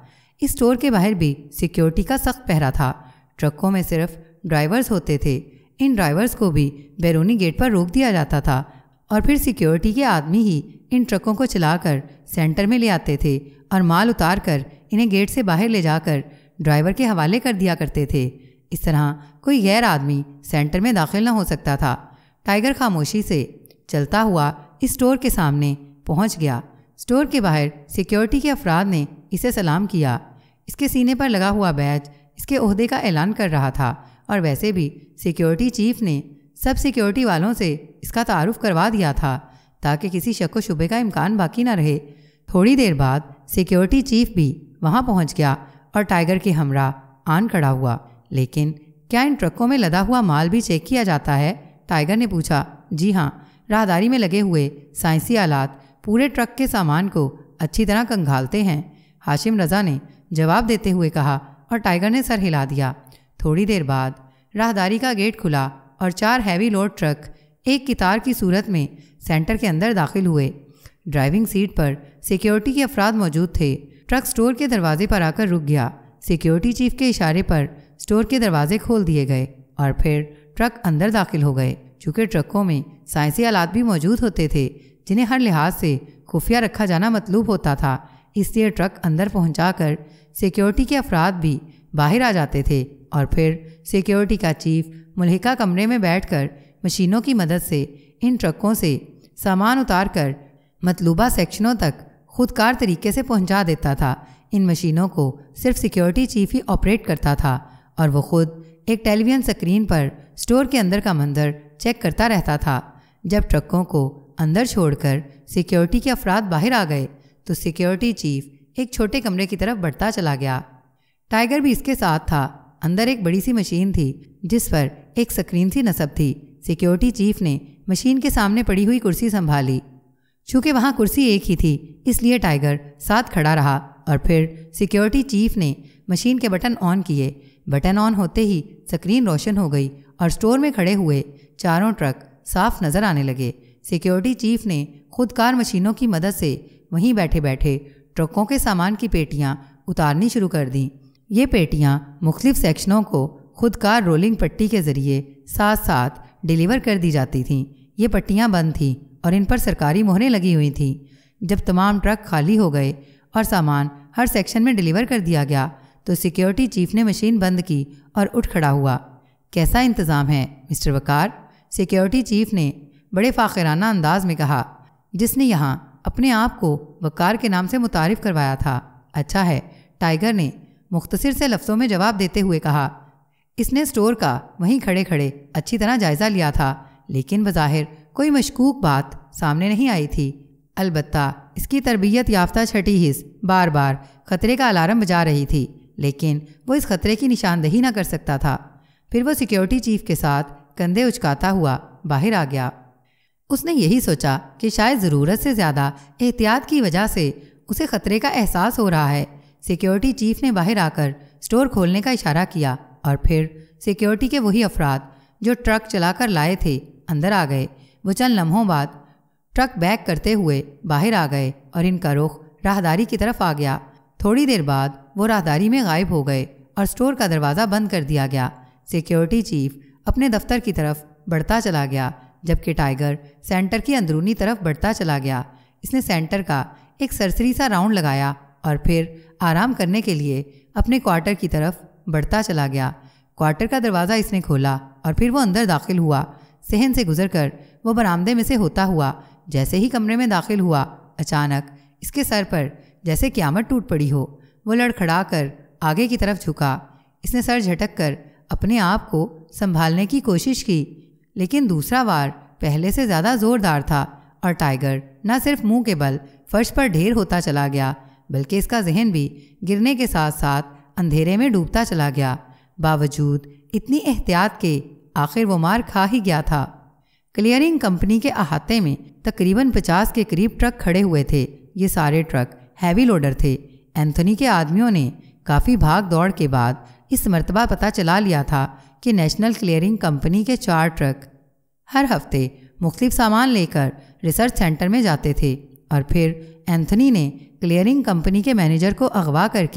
اسٹور کے باہر بھی سیکیورٹی کا سخت پہرا تھا۔ ٹرکوں میں صرف ڈرائیورز ہوتے تھے۔ ان ڈرائیورز کو بھی بیرونی گیٹ پر روک دیا جاتا تھا اور پھر سیکیورٹی کے آدمی ہی ان ٹرکوں کو چلا کر سینٹر میں لے آتے تھے اور مال اتار کر انہیں گیٹ سے باہر لے جا کر ڈرائیور کے حوالے کر دیا کرتے تھے۔ اس طرح کوئی غیر آدمی سینٹر میں داخل نہ ہو سکتا تھا۔ ٹائیگر خاموشی سے چلتا ہوا اسٹور کے سامنے پہنچ گیا۔ اسٹور کے باہر سیکیورٹی کے افراد نے اسے سلام کیا۔ اس کے سینے پر لگا ہوا بیج اس کے عہدے کا اعلان کر رہا تھا، اور ویسے بھی سیکیورٹی چیف نے سب سیکیورٹی والوں سے اس کا تعارف کروا دیا تھا تاکہ کسی شک و شبے کا امکان باقی نہ رہے۔ تھوڑی دیر بعد سیکیورٹی چیف بھی وہاں پہنچ گیا اور ٹائیگر کے ہمراہ آن کھڑا ہوا۔ لیکن کیا ان ٹرکوں میں لدا ہوا مال بھی چیک کیا جاتا ہے؟ ٹائیگر نے پوچھا۔ جی ہاں، راہداری میں لگے ہوئے سائنسی آلات پورے ٹرک کے سامان کو اچھی طرح کنگھالتے ہیں، ہاشم رضا نے جواب دیتے ہوئے کہا، اور ٹائیگر نے سر ہلا دیا۔ تھوڑی دیر بعد راہداری کا گیٹ کھلا اور چار ہیوی لوڈ ٹرک ایک قطار کی صورت میں سینٹر کے اندر داخل ہوئے۔ ڈرائیونگ سیٹ پر سیکیورٹی کے افراد موجود تھے۔ ٹرک سٹور کے دروازے پر آ کر رک گیا۔ سیکیورٹی چیف کے اشارے پر سٹور کے دروازے کھول دیے گئے اور پھر ٹرک اندر داخل ہو گئے۔ چونکہ ٹرکوں میں سائنسی آلات بھی موجود ہوتے تھے جنہیں ہر لحاظ سے خفیہ رکھا جانا مطلوب ہوتا تھا، اس لیے ٹرک اندر پہنچا کر سیکیورٹی کے افراد بھی باہر آ جاتے تھے اور پھر سیکیورٹی کا چیف ملحقہ کمرے میں بیٹھ کر مشینوں کی مدد سے ان ٹرکوں سے سامان اتار کر مطلوبہ سیکشنوں تک خودکار طریقے سے پہنچا دیتا تھا۔ ان مشینوں کو صرف سیکیورٹی چیف ہی آپریٹ کرتا تھا اور وہ خود ایک ٹیلی ویژن اسکرین پر اسٹور کے اندر کا منظر چیک کرتا رہتا تھا۔ جب ٹرکوں کو اندر چھوڑ کر سیکیورٹی کے افراد باہر آ گئے تو سیکیورٹی چیف ایک چھوٹے کمرے کی طرف بڑھتا چلا گیا۔ ٹائیگر بھی اس کے ساتھ تھا۔ اندر ایک بڑی سی مشین تھی جس پر ایک سکرین سی نصب تھی۔ سیکیورٹی چیف نے مشین کے سامنے پڑی ہوئی کرسی سنبھالی۔ چونکہ وہاں کرسی ایک ہی تھی اس لیے ٹائیگر ساتھ کھڑا رہا اور پھر سیکیورٹی چیف نے مشین کے بٹن آن کیے۔ بٹن آن ہوتے ہی سکرین روشن ہو گئی اور سٹور میں کھڑے ہوئے چاروں ٹرک صاف نظر آنے لگے۔ سیکیورٹی چیف نے خودکار مشینوں کی مدد سے وہیں بیٹھے بیٹھے ٹرکوں کے سامان کی پیٹیاں اتارنی شروع کر دیں۔ یہ پیٹیاں مختلف سیکشنوں کو خودکار رولنگ پٹی کے ذریعے ساتھ ساتھ ڈیلیور کر دی جاتی تھیں۔ یہ پٹیاں بند تھیں اور ان پر سرکاری مہریں لگی ہوئی تھیں۔ جب تمام ٹرک خالی ہو گئے اور سامان ہر سیکشن میں ڈیلیور کر دیا گیا تو سیکیورٹی چیف نے مشین بند کی اور اٹھ کھڑا ہوا۔ کیسا انتظام ہے مسٹر وقار؟ سیکیورٹی چیف نے بڑے فاخرانہ انداز میں کہا، جس نے یہاں اپنے آپ کو وقار کے نام سے متعارف کروایا تھا۔ اچھا ہے، ٹائیگر نے مختصر سے لفظوں میں جواب دیتے ہوئے کہا۔ اس نے سٹور کا وہیں کھڑے کھڑے اچھی طرح جائزہ لیا تھا، لیکن بظاہر کوئی مشکوک بات سامنے نہیں آئی تھی۔ البتہ اس کی تربیت یافتہ چھٹی حص بار بار خطرے کا الارم بجا رہی تھی، لیکن وہ اس خطرے کی نشاندہی نہ کر سکتا تھا۔ پھر وہ سیکیورٹی چیف کے ساتھ کندھے اچکاتا ہوا باہر آ گیا۔ اس نے یہی سوچا کہ شاید ضرورت سے زیادہ احتیاط کی وجہ سے اسے خطرے کا احساس ہو رہا ہے۔ سیکیورٹی چیف نے باہر آ کر سٹور کھولنے کا اشارہ کیا اور پھر سیکیورٹی کے وہی افراد جو ٹرک چلا کر لائے تھے اندر آ گئے۔ وہ چند لمحوں بعد ٹرک بیک کرتے ہوئے باہر آ گئے اور ان کا رخ راہداری کی طرف آ گیا۔ تھوڑی دیر بعد وہ راہداری میں غائب ہو گئے اور سٹور کا دروازہ بند کر دیا گیا۔ سیکیورٹی چیف اپنے دفتر کی طرف بڑھتا چلا گیا جبکہ ٹائیگر سینٹر کی اندرونی طرف بڑھتا چلا گیا۔ اس نے سینٹر کا ایک سرسری سا راؤنڈ لگایا اور پھر آرام کرنے کے لیے اپنے کوارٹر کی طرف بڑھتا چلا گیا۔ کوارٹر کا دروازہ اس نے کھولا اور پھر وہ اندر داخل ہوا۔ صحن سے گزر کر وہ برآمدے میں سے ہوتا ہوا جیسے ہی کمرے میں داخل ہوا، اچانک اس کے سر پر جیسے قیامت ٹوٹ پڑی ہو۔ وہ لڑکھڑا کر آگے کی طرف جھکا۔ اس نے سر جھٹک کر اپنے آپ کو سنبھالنے کی کوشش کی، لیکن دوسرا وار پہلے سے زیادہ زوردار تھا اور ٹائیگر نہ صرف منہ کے بل فرش پر ڈھیر ہوتا چلا گیا بلکہ اس کا ذہن بھی گرنے کے ساتھ ساتھ اندھیرے میں ڈوبتا چلا گیا۔ باوجود اتنی احتیاط کے آخر وہ مار کھا ہی گیا تھا۔ کلیئرنگ کمپنی کے احاطے میں تقریباً پچاس کے قریب ٹرک کھڑے ہوئے تھے۔ یہ سارے ٹرک ہیوی لوڈر تھے۔ اینتھونی کے آدمیوں نے کافی بھاگ دوڑ کے بعد اس مرتبہ پتہ چلا لیا تھا کہ نیشنل کلیئرنگ کمپنی کے چار ٹرک ہر ہفتے مختلف سامان لے کر ریسرچ سینٹر میں جاتے تھے اور پھر اینتھونی نے کلیئرنگ کمپنی کے مینیجر کو اغوا کر کے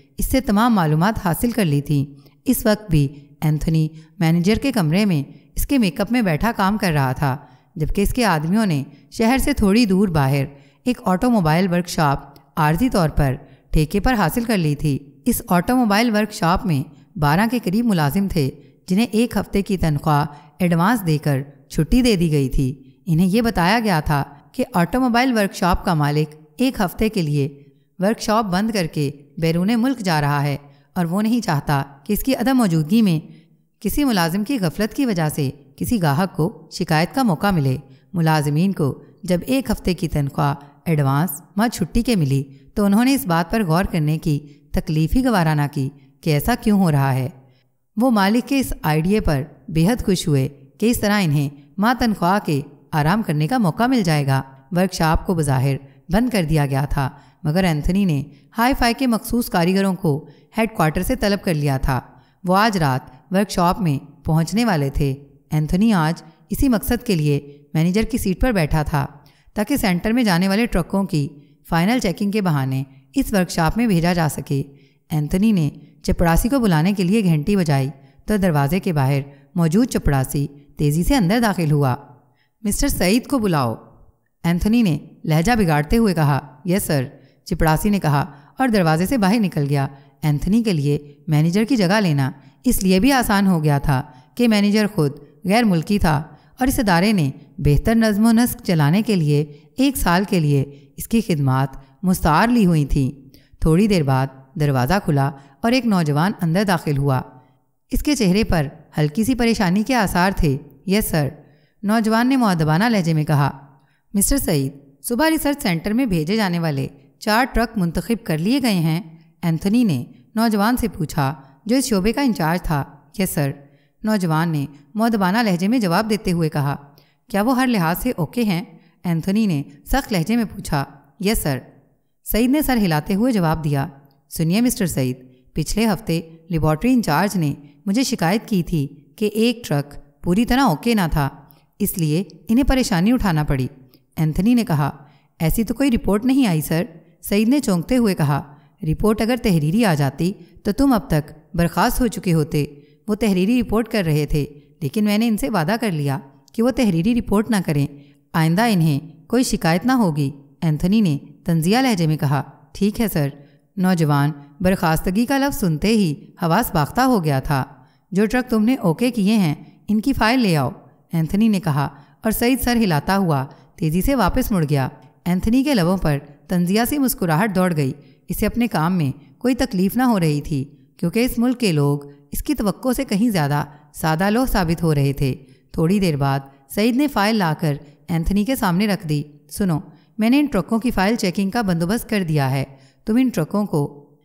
اس سے تمام معلومات حاصل کر لی تھیں۔ اس وقت بھی اینتھنی مینیجر کے کمرے میں اس کے میک اپ میں بیٹھا کام کر رہا تھا، جبکہ اس کے آدمیوں نے شہر سے تھوڑی دور باہر ایک آٹو موبائل ورک شاپ عارضی طور پر ٹھیکے پر حاصل کر لی تھی۔ اس آٹو موبائل ورک شاپ میں بارہ کے قریب ملازم تھے، جنہیں ایک ہفتے کی تنخواہ ایڈوانس دے کر چھٹی دے دی گئی تھی۔ انہیں یہ بتایا گیا تھا کہ آٹو موبائل ورک شاپ کا مالک ایک ہفتے کے لیے ورک شاپ بند کر کے بیرون ملک جا رہا ہے اور وہ نہیں چاہتا کہ اس کی عدم موجودگی میں کسی ملازم کی غفلت کی وجہ سے کسی گاہک کو شکایت کا موقع ملے۔ ملازمین کو جب ایک ہفتے کی تنخواہ ایڈوانس ماں چھٹی کے ملی تو انہوں نے اس بات پر غور کرنے کی تکلیف ہی گوارا نہ کی کہ ایسا کیوں ہو رہا ہے۔ وہ مالک کے اس آئیڈیے پر بے حد خوش ہوئے کہ اس طرح انہیں ماں تنخواہ کے آرام کرنے کا موقع مل جائے گا۔ ورک شاپ کو بظاہر بند کر دیا گیا تھا، مگر اینتھنی نے ہائی فائی کے مخصوص کاریگروں کو ہیڈ کوارٹر سے طلب کر لیا تھا۔ وہ آج رات ورک شاپ میں پہنچنے والے تھے۔ اینتھنی آج اسی مقصد کے لیے مینیجر کی سیٹ پر بیٹھا تھا تاکہ سینٹر میں جانے والے ٹرکوں کی فائنل چیکنگ کے بہانے اس ورک شاپ میں بھیجا جا سکے۔ اینتھنی نے چپڑاسی کو بلانے کے لیے گھنٹی بجائی تو دروازے کے باہر موجود چپڑاسی تیزی سے اندر داخل ہوا۔ مسٹر سعید کو بلاؤ، اینتھنی نے لہجہ بگاڑتے ہوئے کہا۔ یس سر، چپڑاسی نے کہا اور دروازے سے باہر نکل گیا۔ اینتھنی کے لیے مینیجر کی جگہ لینا اس لیے بھی آسان ہو گیا تھا کہ مینیجر خود غیر ملکی تھا اور اس ادارے نے بہتر نظم و نسق چلانے کے لیے ایک سال کے لیے اس کی خدمات مستعار لی ہوئی تھیں۔ تھوڑی دیر بعد دروازہ کھلا اور ایک نوجوان اندر داخل ہوا۔ اس کے چہرے پر ہلکی سی پریشانی کے آثار تھے۔ یس سر، نوجوان نے مؤدبانہ لہجے میں کہا۔ مسٹر سعید، صبح ریسرچ سینٹر میں بھیجے جانے والے چار ٹرک منتخب کر لیے گئے ہیں؟ اینتھنی نے نوجوان سے پوچھا جو اس شعبے کا انچارج تھا۔ یس سر، نوجوان نے مؤدبانہ لہجے میں جواب دیتے ہوئے کہا۔ کیا وہ ہر لحاظ سے اوکے ہیں؟ اینتھنی نے سخت لہجے میں پوچھا۔ یس سر، سعید نے سر ہلاتے ہوئے جواب دیا۔ سنیے مسٹر سعید، پچھلے ہفتے لیبارٹری انچارج نے مجھے شکایت کی تھی کہ ایک ٹرک پوری طرح اوکے نہ تھا، اس لیے انہیں پریشانی اٹھانا پڑی۔ اینتھنی نے کہا۔ ایسی تو کوئی رپورٹ نہیں آئی سر، سعید نے چونکتے ہوئے کہا۔ رپورٹ اگر تحریری آ جاتی تو تم اب تک برخاست ہو چکے ہوتے۔ وہ تحریری رپورٹ کر رہے تھے، لیکن میں نے ان سے وعدہ کر لیا کہ وہ تحریری رپورٹ نہ کریں، آئندہ انہیں کوئی شکایت نہ ہوگی۔ اینتھنی نے طنزیہ لہجے میں کہا۔ ٹھیک ہے سر۔ نوجوان برخاستگی کا لفظ سنتے ہی حواس باختہ ہو گیا تھا۔ جو ٹرک تم نے اوکے کیے ہیں ان کی فائل لے آؤ، اینتھنی نے کہا اور سعید سر ہلاتا ہوا تیزی سے واپس مڑ گیا۔ اینتھنی کے لبوں پر طنزیہ سی مسکراہٹ دوڑ گئی۔ اسے اپنے کام میں کوئی تکلیف نہ ہو رہی تھی کیونکہ اس ملک کے لوگ اس کی توقع سے کہیں زیادہ سادہ لوح ثابت ہو رہے تھے۔ تھوڑی دیر بعد سعید نے فائل لا کر اینتھنی کے سامنے رکھ دی۔ سنو، میں نے ان ٹرکوں کی فائل چیکنگ کا بندوبست کر دیا ہے۔ تم ان ٹرکوں کو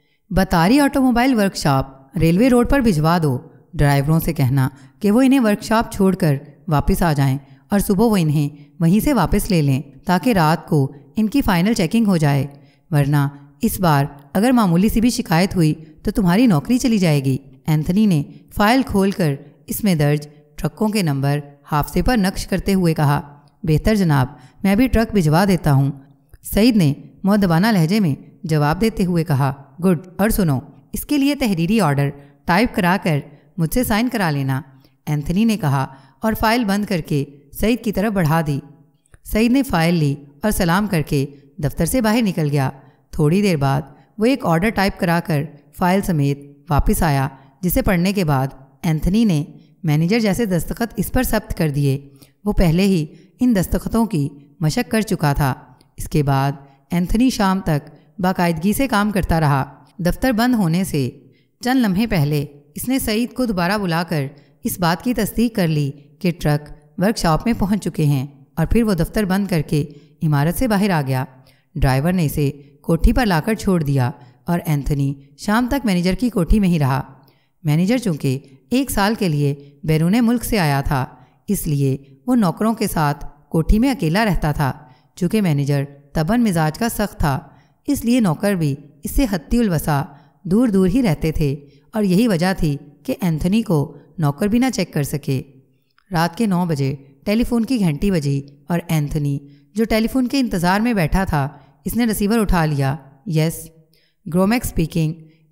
Batari automobile workshop railway road پر بھجوا دو۔ ڈرائیوروں سے کہنا کہ وہ انہیں ورک شاپ چھوڑ کر واپس آ جائیں اور صبح وہ انہیں وہیں سے واپس لے لیں تاکہ رات کو ان کی فائنل چیکنگ ہو جائے، ورنہ اس بار اگر معمولی سی بھی شکایت ہوئی تو تمہاری نوکری چلی جائے گی۔ اینتھنی نے فائل کھول کر اس میں درج ٹرکوں کے نمبر حافظے پر نقش کرتے ہوئے کہا۔ بہتر جناب، میں ابھی ٹرک بھجوا دیتا ہوں، سعید نے مؤدبانہ لہجے میں جواب دیتے ہوئے کہا۔ گڈ، اور سنو، اس کے لیے تحریری آرڈر ٹائپ کرا کر مجھ سے سائن کرا لینا، اینتھنی نے کہا اور فائل بند کر کے سعید کی طرف بڑھا دی۔ سعید نے فائل لی اور سلام کر کے دفتر سے باہر نکل گیا۔ تھوڑی دیر بعد وہ ایک آرڈر ٹائپ کرا کر فائل سمیت واپس آیا، جسے پڑھنے کے بعد اینتھنی نے مینیجر جیسے دستخط اس پر ثبت کر دیے۔ وہ پہلے ہی ان دستخطوں کی مشق کر چکا تھا۔ اس کے بعد اینتھنی شام تک باقاعدگی سے کام کرتا رہا۔ دفتر بند ہونے سے چند لمحے پہلے اس نے سعید کو دوبارہ بلا کر اس بات کی تصدیق کر لی کہ ٹرک ورک شاپ میں پہنچ چکے ہیں، اور پھر وہ دفتر بند کر کے عمارت سے باہر آ گیا۔ ڈرائیور نے اسے کوٹھی پر لا کر چھوڑ دیا اور اینتھنی شام تک مینیجر کی کوٹھی میں ہی رہا۔ مینیجر چونکہ ایک سال کے لیے بیرون ملک سے آیا تھا، اس لیے وہ نوکروں کے ساتھ کوٹھی میں اکیلا رہتا تھا۔ چونکہ مینیجر تباً مزاج کا سخت تھا، اس لیے نوکر بھی اس سے حتی الوسع دور دور ہی رہتے تھے، اور یہی وجہ تھی کہ اینتھنی کو نوکر بھی نہ چیک کر سکے۔ رات کے نو بجے ٹیلی فون کی گھنٹی بجی اور اینتھنی جو ٹیلی فون کے انتظار میں بیٹھا تھا، اس نے رسیور اٹھا لیا۔ Yes, Gromek speaking.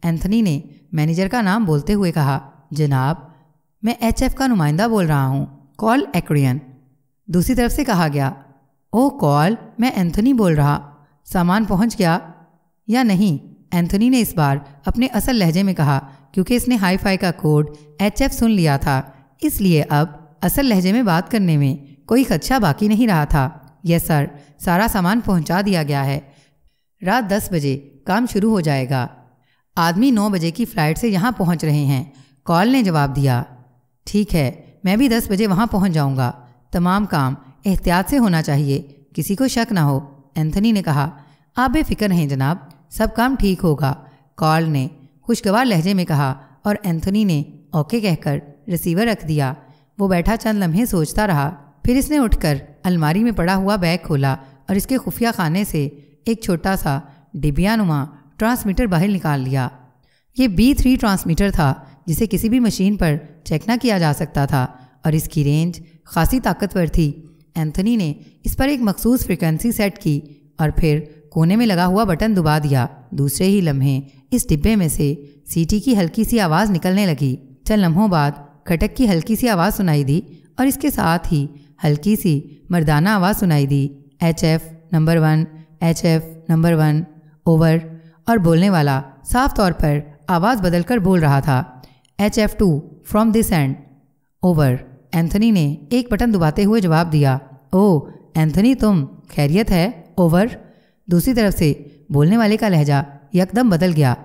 اینتھنی نے مینیجر کا نام بولتے ہوئے کہا۔ جناب، میں ایچ ایف کا نمائندہ بول رہا ہوں، کال ایکریئن۔ دوسری طرف سے کہا گیا۔ او کال، میں اینتھنی بول رہا، سامان پہنچ گیا یا نہیں؟ اینتھنی نے اس بار اپنے اصل لہجے میں کہا، کیونکہ اس نے ہائی فائی کا کوڈ ایچ ایف سن لیا تھا، اس لیے اب اصل لہجے میں بات کرنے میں کوئی خدشہ باقی نہیں رہا تھا۔ یس سر، سارا سامان پہنچا دیا گیا ہے، رات دس بجے کام شروع ہو جائے گا۔ آدمی نو بجے کی فلائٹ سے یہاں پہنچ رہے ہیں، کال نے جواب دیا۔ ٹھیک ہے، میں بھی دس بجے وہاں پہنچ جاؤں گا، تمام کام احتیاط سے ہونا چاہیے، کسی کو شک نہ ہو، اینتھنی نے کہا۔ آپ بے فکر ہیں جناب، سب کام ٹھیک ہوگا، کال نے خوشگوار لہجے میں کہا، اور اینتھنی نے اوکے کہہ کر ریسیور رکھ دیا۔ وہ بیٹھا چند لمحے سوچتا رہا، پھر اس نے اٹھ کر الماری میں پڑا ہوا بیگ کھولا اور اس کے خفیہ خانے سے ایک چھوٹا سا ڈبیا نما ٹرانسمیٹر باہر نکال لیا۔ یہ بی تھری ٹرانسمیٹر تھا جسے کسی بھی مشین پر چیک نہ کیا جا سکتا تھا، اور اس کی رینج خاصی طاقتور تھی۔ اینتھنی نے اس پر ایک مخصوص فریکوینسی سیٹ کی اور پھر کونے میں لگا ہوا بٹن دبا دیا۔ دوسرے ہی لمحے اس ڈبے میں سے سیٹی کی ہلکی سی آواز نکلنے لگی۔ چند لمحوں بعد کھٹک کی ہلکی سی آواز سنائی دی اور اس کے ساتھ ہی ہلکی سی مردانہ آواز سنائی دی، H F number one, H F number one, over. اور بولنے والا صاف طور پر آواز بدل کر بول رہا تھا، H F two from this end, over. Anthony نے ایک بٹن دباتے ہوئے جواب دیا، او اینتھنی، تم خیریت ہے، اوور۔ دوسری طرف سے بولنے والے کا لہجہ یکدم بدل گیا،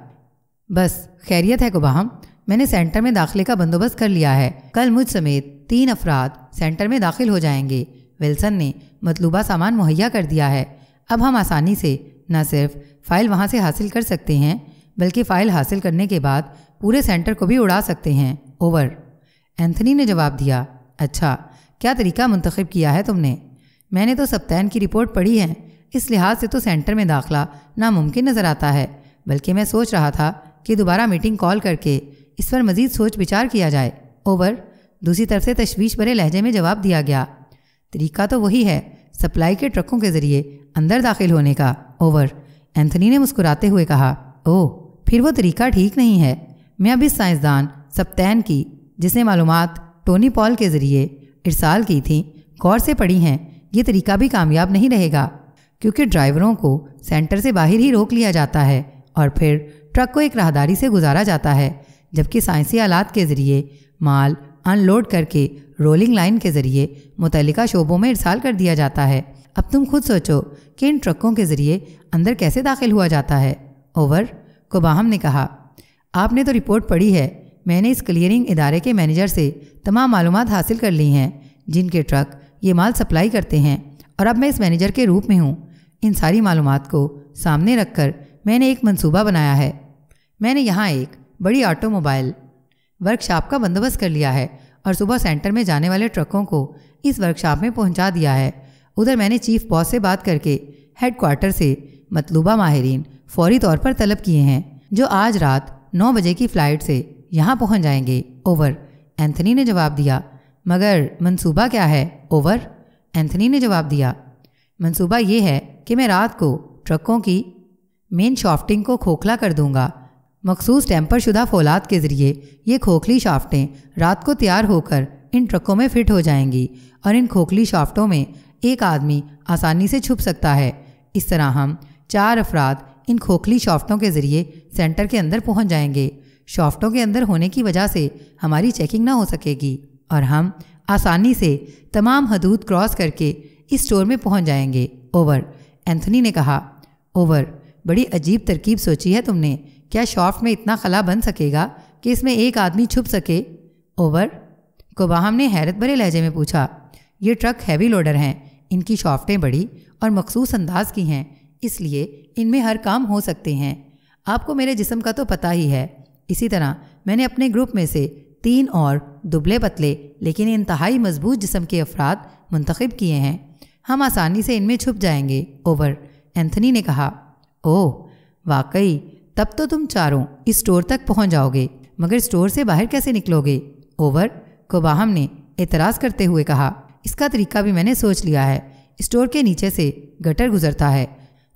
بس خیریت ہے کوباہم، میں نے سینٹر میں داخلے کا بندوبست کر لیا ہے، کل مجھ سمیت تین افراد سینٹر میں داخل ہو جائیں گے، ولسن نے مطلوبہ سامان مہیا کر دیا ہے، اب ہم آسانی سے نہ صرف فائل وہاں سے حاصل کر سکتے ہیں بلکہ فائل حاصل کرنے کے بعد پورے سینٹر کو بھی اڑا سکتے ہیں، اوور۔ اینتھنی نے جواب دیا، اچھا، کیا طریقہ منتخب کیا ہے تم نے؟ میں نے تو سبتین کی رپورٹ پڑھی ہے، اس لحاظ سے تو سینٹر میں داخلہ ناممکن نظر آتا ہے، بلکہ میں سوچ رہا تھا کہ دوبارہ میٹنگ کال کر کے اس پر مزید سوچ بچار کیا جائے، اوور۔ دوسری طرف سے تشویش بھرے لہجے میں جواب دیا گیا، طریقہ تو وہی ہے، سپلائی کے ٹرکوں کے ذریعے اندر داخل ہونے کا، اوور۔ اینتھنی نے مسکراتے ہوئے کہا، او پھر وہ طریقہ ٹھیک نہیں ہے، میں اب اس سائنسدان سبتین کی جس نے معلومات ٹونی پال کے ذریعے ارسال کی تھیں غور سے پڑھی ہیں، یہ طریقہ بھی کامیاب نہیں رہے گا، کیونکہ ڈرائیوروں کو سینٹر سے باہر ہی روک لیا جاتا ہے اور پھر ٹرک کو ایک راہداری سے گزارا جاتا ہے، جبکہ سائنسی آلات کے ذریعے مال ان لوڈ کر کے رولنگ لائن کے ذریعے متعلقہ شعبوں میں ارسال کر دیا جاتا ہے۔ اب تم خود سوچو کہ ان ٹرکوں کے ذریعے اندر کیسے داخل ہوا جاتا ہے، اوور۔ کوباہم نے کہا، آپ نے تو رپورٹ پڑھی ہے، میں نے اس کلیئرنگ ادارے کے مینیجر سے تمام معلومات حاصل کر لی ہیں جن کے ٹرک یہ مال سپلائی کرتے ہیں، اور اب میں اس مینیجر کے روپ میں ہوں۔ ان ساری معلومات کو سامنے رکھ کر میں نے ایک منصوبہ بنایا ہے، میں نے یہاں ایک بڑی آٹو موبائل ورکشاپ کا بندوبست کر لیا ہے اور صبح سینٹر میں جانے والے ٹرکوں کو اس ورکشاپ میں پہنچا دیا ہے۔ ادھر میں نے چیف باس سے بات کر کے ہیڈ کوارٹر سے مطلوبہ ماہرین فوری طور پر طلب کیے ہیں، جو آج رات نو بجے کی فلائٹ سے یہاں پہنچ جائیں گے، اوور۔ اینتھنی نے جواب دیا، مگر منصوبہ کیا ہے، اوور؟ اینتھنی نے جواب دیا، منصوبہ یہ ہے کہ میں رات کو ٹرکوں کی مین شافٹنگ کو کھوکھلا کر دوں گا، مخصوص ٹیمپر شدہ فولاد کے ذریعے یہ کھوکھلی شافٹیں رات کو تیار ہو کر ان ٹرکوں میں فٹ ہو جائیں گی، اور ان کھوکھلی شافٹوں میں ایک آدمی آسانی سے چھپ سکتا ہے۔ اس طرح ہم چار افراد ان کھوکھلی شافٹوں کے ذریعے سینٹر کے اندر پہنچ جائیں گے۔ شافٹوں کے اندر ہونے کی وجہ سے ہماری چیکنگ نہ ہو سکے گی اور ہم آسانی سے تمام حدود کراس کر کے اس اسٹور میں پہنچ جائیں گے، اوور۔ اینتھنی نے کہا، اوور، بڑی عجیب ترکیب سوچی ہے تم نے، کیا شافٹ میں اتنا خلا بن سکے گا کہ اس میں ایک آدمی چھپ سکے، اوور؟ کوباہم نے حیرت بھرے لہجے میں پوچھا، یہ ٹرک ہیوی لوڈر ہیں، ان کی شافٹیں بڑی اور مخصوص انداز کی ہیں، اس لیے ان میں ہر کام ہو سکتے ہیں۔ آپ کو میرے جسم کا تو پتہ ہی ہے، اسی طرح میں نے اپنے گروپ میں سے تین اور دبلے پتلے لیکن انتہائی مضبوط جسم کے افراد منتخب کیے ہیں، ہم آسانی سے ان میں چھپ جائیں گے، اوور۔ اینتھنی نے کہا، اوہ واقعی، تب تو تم چاروں اس اسٹور تک پہنچ جاؤ گے، مگر اسٹور سے باہر کیسے نکلو گے، اوور؟ کوباہم نے اعتراض کرتے ہوئے کہا، اس کا طریقہ بھی میں نے سوچ لیا ہے، اسٹور کے نیچے سے گٹر گزرتا ہے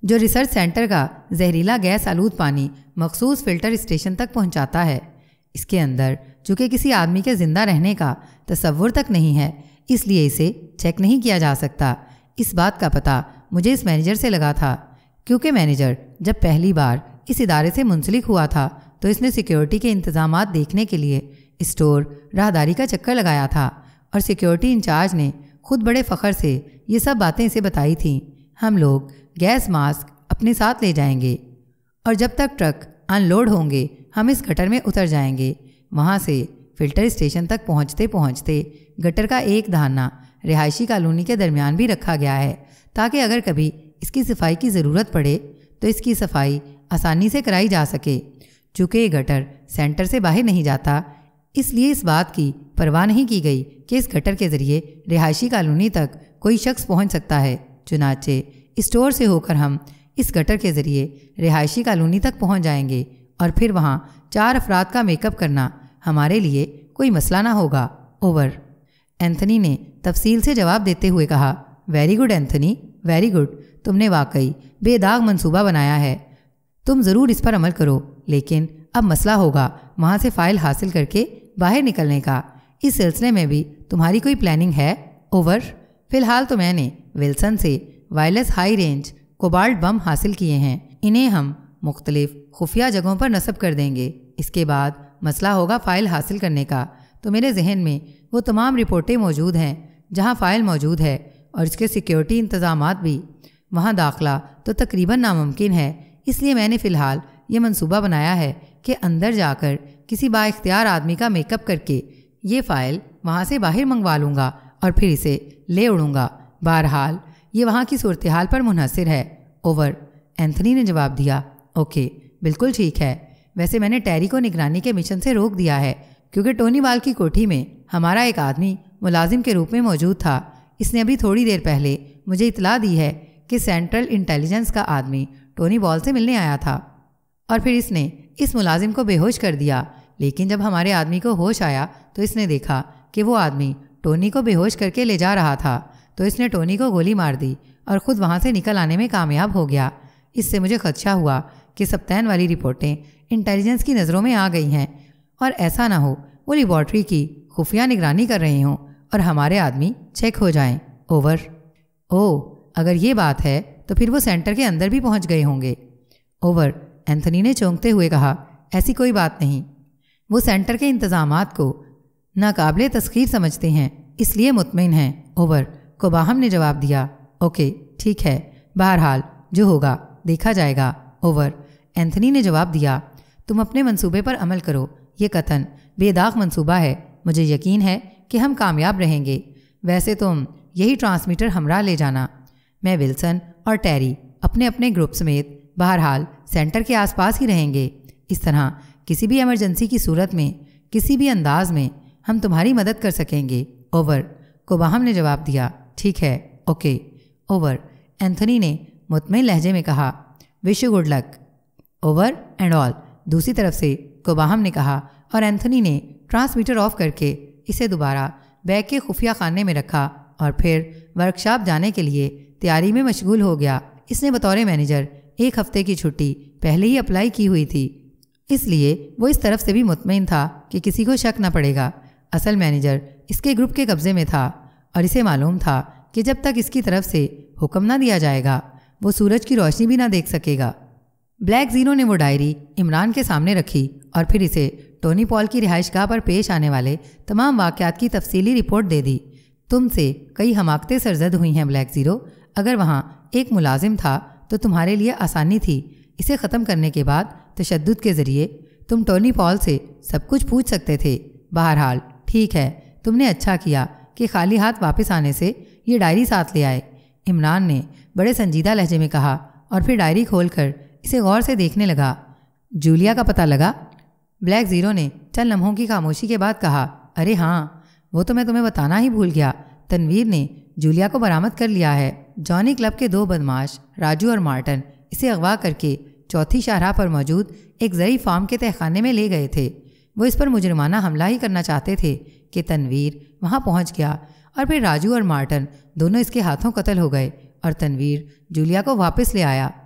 جو ریسرچ سینٹر کا زہریلا گیس آلود پانی مخصوص فلٹر اسٹیشن تک پہنچاتا ہے۔ اس کے اندر چونکہ کسی آدمی کے زندہ رہنے کا تصور تک نہیں ہے، اس لیے اسے چیک نہیں کیا جا سکتا۔ اس بات کا پتہ مجھے اس مینیجر سے لگا تھا، کیونکہ مینیجر جب پہلی بار اس ادارے سے منسلک ہوا تھا تو اس نے سیکیورٹی کے انتظامات دیکھنے کے لیے اسٹور راہداری کا چکر لگایا تھا، اور سیکیورٹی انچارج نے خود بڑے فخر سے یہ سب باتیں اسے بتائی تھیں۔ ہم لوگ گیس ماسک اپنے ساتھ لے جائیں گے، اور جب تک ٹرک ان لوڈ ہوں گے ہم اس گٹر میں اتر جائیں گے۔ وہاں سے فلٹر اسٹیشن تک پہنچتے پہنچتے گٹر کا ایک دھانا رہائشی کالونی کے درمیان بھی رکھا گیا ہے، تاکہ اگر کبھی اس کی صفائی کی ضرورت پڑے تو اس کی صفائی آسانی سے کرائی جا سکے۔ چونکہ یہ گٹر سینٹر سے باہر نہیں جاتا، اس لیے اس بات کی پرواہ نہیں کی گئی کہ اس گٹر کے ذریعے رہائشی کالونی تک کوئی شخص پہنچ سکتا ہے۔ چنانچہ اسٹور سے ہو کر ہم اس گٹر کے ذریعے رہائشی کالونی تک پہنچ جائیں گے، اور پھر وہاں چار افراد کا میک اپ کرنا ہمارے لیے کوئی مسئلہ نہ ہوگا۔ اوور۔ اینتھنی نے تفصیل سے جواب دیتے ہوئے کہا، very good Anthony, very good, تم نے واقعی بے داغ منصوبہ بنایا ہے، تم ضرور اس پر عمل کرو، لیکن اب مسئلہ ہوگا وہاں سے فائل حاصل کر کے باہر نکلنے کا۔ اس سلسلے میں بھی تمہاری کوئی پلاننگ ہے؟ اوور۔ فی الحال تو میں نے ولسن سے wireless high range cobalt bomb حاصل کیے ہیں، انہیں ہم مختلف خفیہ جگہوں پر نصب کر دیں گے۔ اس کے بعد مسئلہ ہوگا فائل حاصل کرنے کا، تو میرے ذہن میں وہ تمام رپورٹیں موجود ہیں جہاں فائل موجود ہے، اور اس کے سیکیورٹی انتظامات بھی۔ وہاں داخلہ تو تقریباً ناممکن ہے، اس لیے میں نے فی الحال یہ منصوبہ بنایا ہے کہ اندر جا کر کسی با اختیار آدمی کا میک اپ کر کے یہ فائل وہاں سے باہر منگوا لوں گا اور پھر اسے لے اڑوں گا۔ بہرحال یہ وہاں کی صورتحال پر منحصر ہے۔ اوور۔ اینتھنی نے جواب دیا، اوکے، بالکل ٹھیک ہے۔ ویسے میں نے ٹیری کو نگرانی کے مشن سے روک دیا ہے، کیونکہ ٹونی وال کی کوٹھی میں ہمارا ایک آدمی ملازم کے روپ میں موجود تھا۔ اس نے ابھی تھوڑی دیر پہلے مجھے اطلاع دی ہے کہ سینٹرل انٹیلیجنس کا آدمی ٹونی وال سے ملنے آیا تھا، اور پھر اس نے اس ملازم کو بے ہوش کر دیا۔ لیکن جب ہمارے آدمی کو ہوش آیا تو اس نے دیکھا کہ وہ آدمی ٹونی کو بے ہوش کر کے لے جا رہا تھا، تو اس نے ٹونی کو گولی مار دی اور خود وہاں سے نکل آنے میں کامیاب ہو گیا۔ اس سے مجھے خدشہ ہوا کہ سبتین والی رپورٹیں انٹیلیجنس کی نظروں میں آ گئی ہیں، اور ایسا نہ ہو وہ لیبارٹری کی خفیہ نگرانی کر رہے ہوں اور ہمارے آدمی چیک ہو جائیں۔ اوور۔ او، اگر یہ بات ہے تو پھر وہ سینٹر کے اندر بھی پہنچ گئے ہوں گے۔ اوور۔ اینتھنی نے چونکتے ہوئے کہا، ایسی کوئی بات نہیں، وہ سینٹر کے انتظامات کو ناقابل تسخیر سمجھتے ہیں، اس لیے مطمئن ہیں۔ اوور۔ کوباہم نے جواب دیا، اوکے، ٹھیک ہے، بہرحال جو ہوگا دیکھا جائے گا۔ اوور۔ اینتھنی نے جواب دیا، تم اپنے منصوبے پر عمل کرو، یہ قطعاً بے داغ منصوبہ ہے، مجھے یقین ہے کہ ہم کامیاب رہیں گے۔ ویسے تم یہی ٹرانسمیٹر ہمراہ لے جانا، میں ولسن اور ٹیری اپنے اپنے گروپ سمیت بہرحال سینٹر کے آس پاس ہی رہیں گے۔ اس طرح کسی بھی ایمرجنسی کی صورت میں کسی بھی انداز میں ہم تمہاری مدد کر سکیں گے۔ اوور۔ کوباہم نے جواب دیا، ٹھیک ہے، اوکے۔ اوور۔ اینتھنی نے مطمئن لہجے میں کہا، wish you good luck. Over and all, دوسری طرف سے کوباہم نے کہا، اور اینتھنی نے ٹرانسمیٹر آف کر کے اسے دوبارہ بیگ کے خفیہ خانے میں رکھا اور پھر ورکشاپ جانے کے لیے تیاری میں مشغول ہو گیا۔ اس نے بطور مینیجر ایک ہفتے کی چھٹی پہلے ہی اپلائی کی ہوئی تھی، اس لیے وہ اس طرف سے بھی مطمئن تھا کہ کسی کو شک نہ پڑے گا۔ اصل مینیجر اس کے گروپ کے قبضے میں تھا، اور اسے معلوم تھا کہ جب تک اس کی طرف سے حکم نہ دیا جائے گا وہ سورج کی روشنی بھی نہ دیکھ سکے گا۔ بلیک زیرو نے وہ ڈائری عمران کے سامنے رکھی اور پھر اسے ٹونی پال کی رہائش گاہ پر پیش آنے والے تمام واقعات کی تفصیلی رپورٹ دے دی۔ تم سے کئی حماقتیں سرزد ہوئی ہیں بلیک زیرو، اگر وہاں ایک ملازم تھا تو تمہارے لیے آسانی تھی، اسے ختم کرنے کے بعد تشدد کے ذریعے تم ٹونی پال سے سب کچھ پوچھ سکتے تھے۔ بہرحال ٹھیک ہے، تم نے اچھا کیا کہ خالی ہاتھ واپس آنے سے یہ ڈائری ساتھ لے آئے، عمران نے بڑے سنجیدہ لہجے میں کہا، اور پھر ڈائری کھول کر اسے غور سے دیکھنے لگا۔ جولیا کا پتہ لگا؟ بلیک زیرو نے چند لمحوں کی خاموشی کے بعد کہا، ارے ہاں، وہ تو میں تمہیں بتانا ہی بھول گیا، تنویر نے جولیا کو برآمد کر لیا ہے۔ جانی کلب کے دو بدماش راجو اور مارٹن اسے اغوا کر کے چوتھی شاہراہ پر موجود ایک زرعی فارم کے تہخانے میں لے گئے تھے۔ وہ اس پر مجرمانہ حملہ ہی کرنا چاہتے تھے کہ تنویر وہاں پہنچ گیا، اور پھر راجو اور مارٹن دونوں اس کے ہاتھوں قتل ہو گئے، اور تنویر جولیا کو واپس لے آیا۔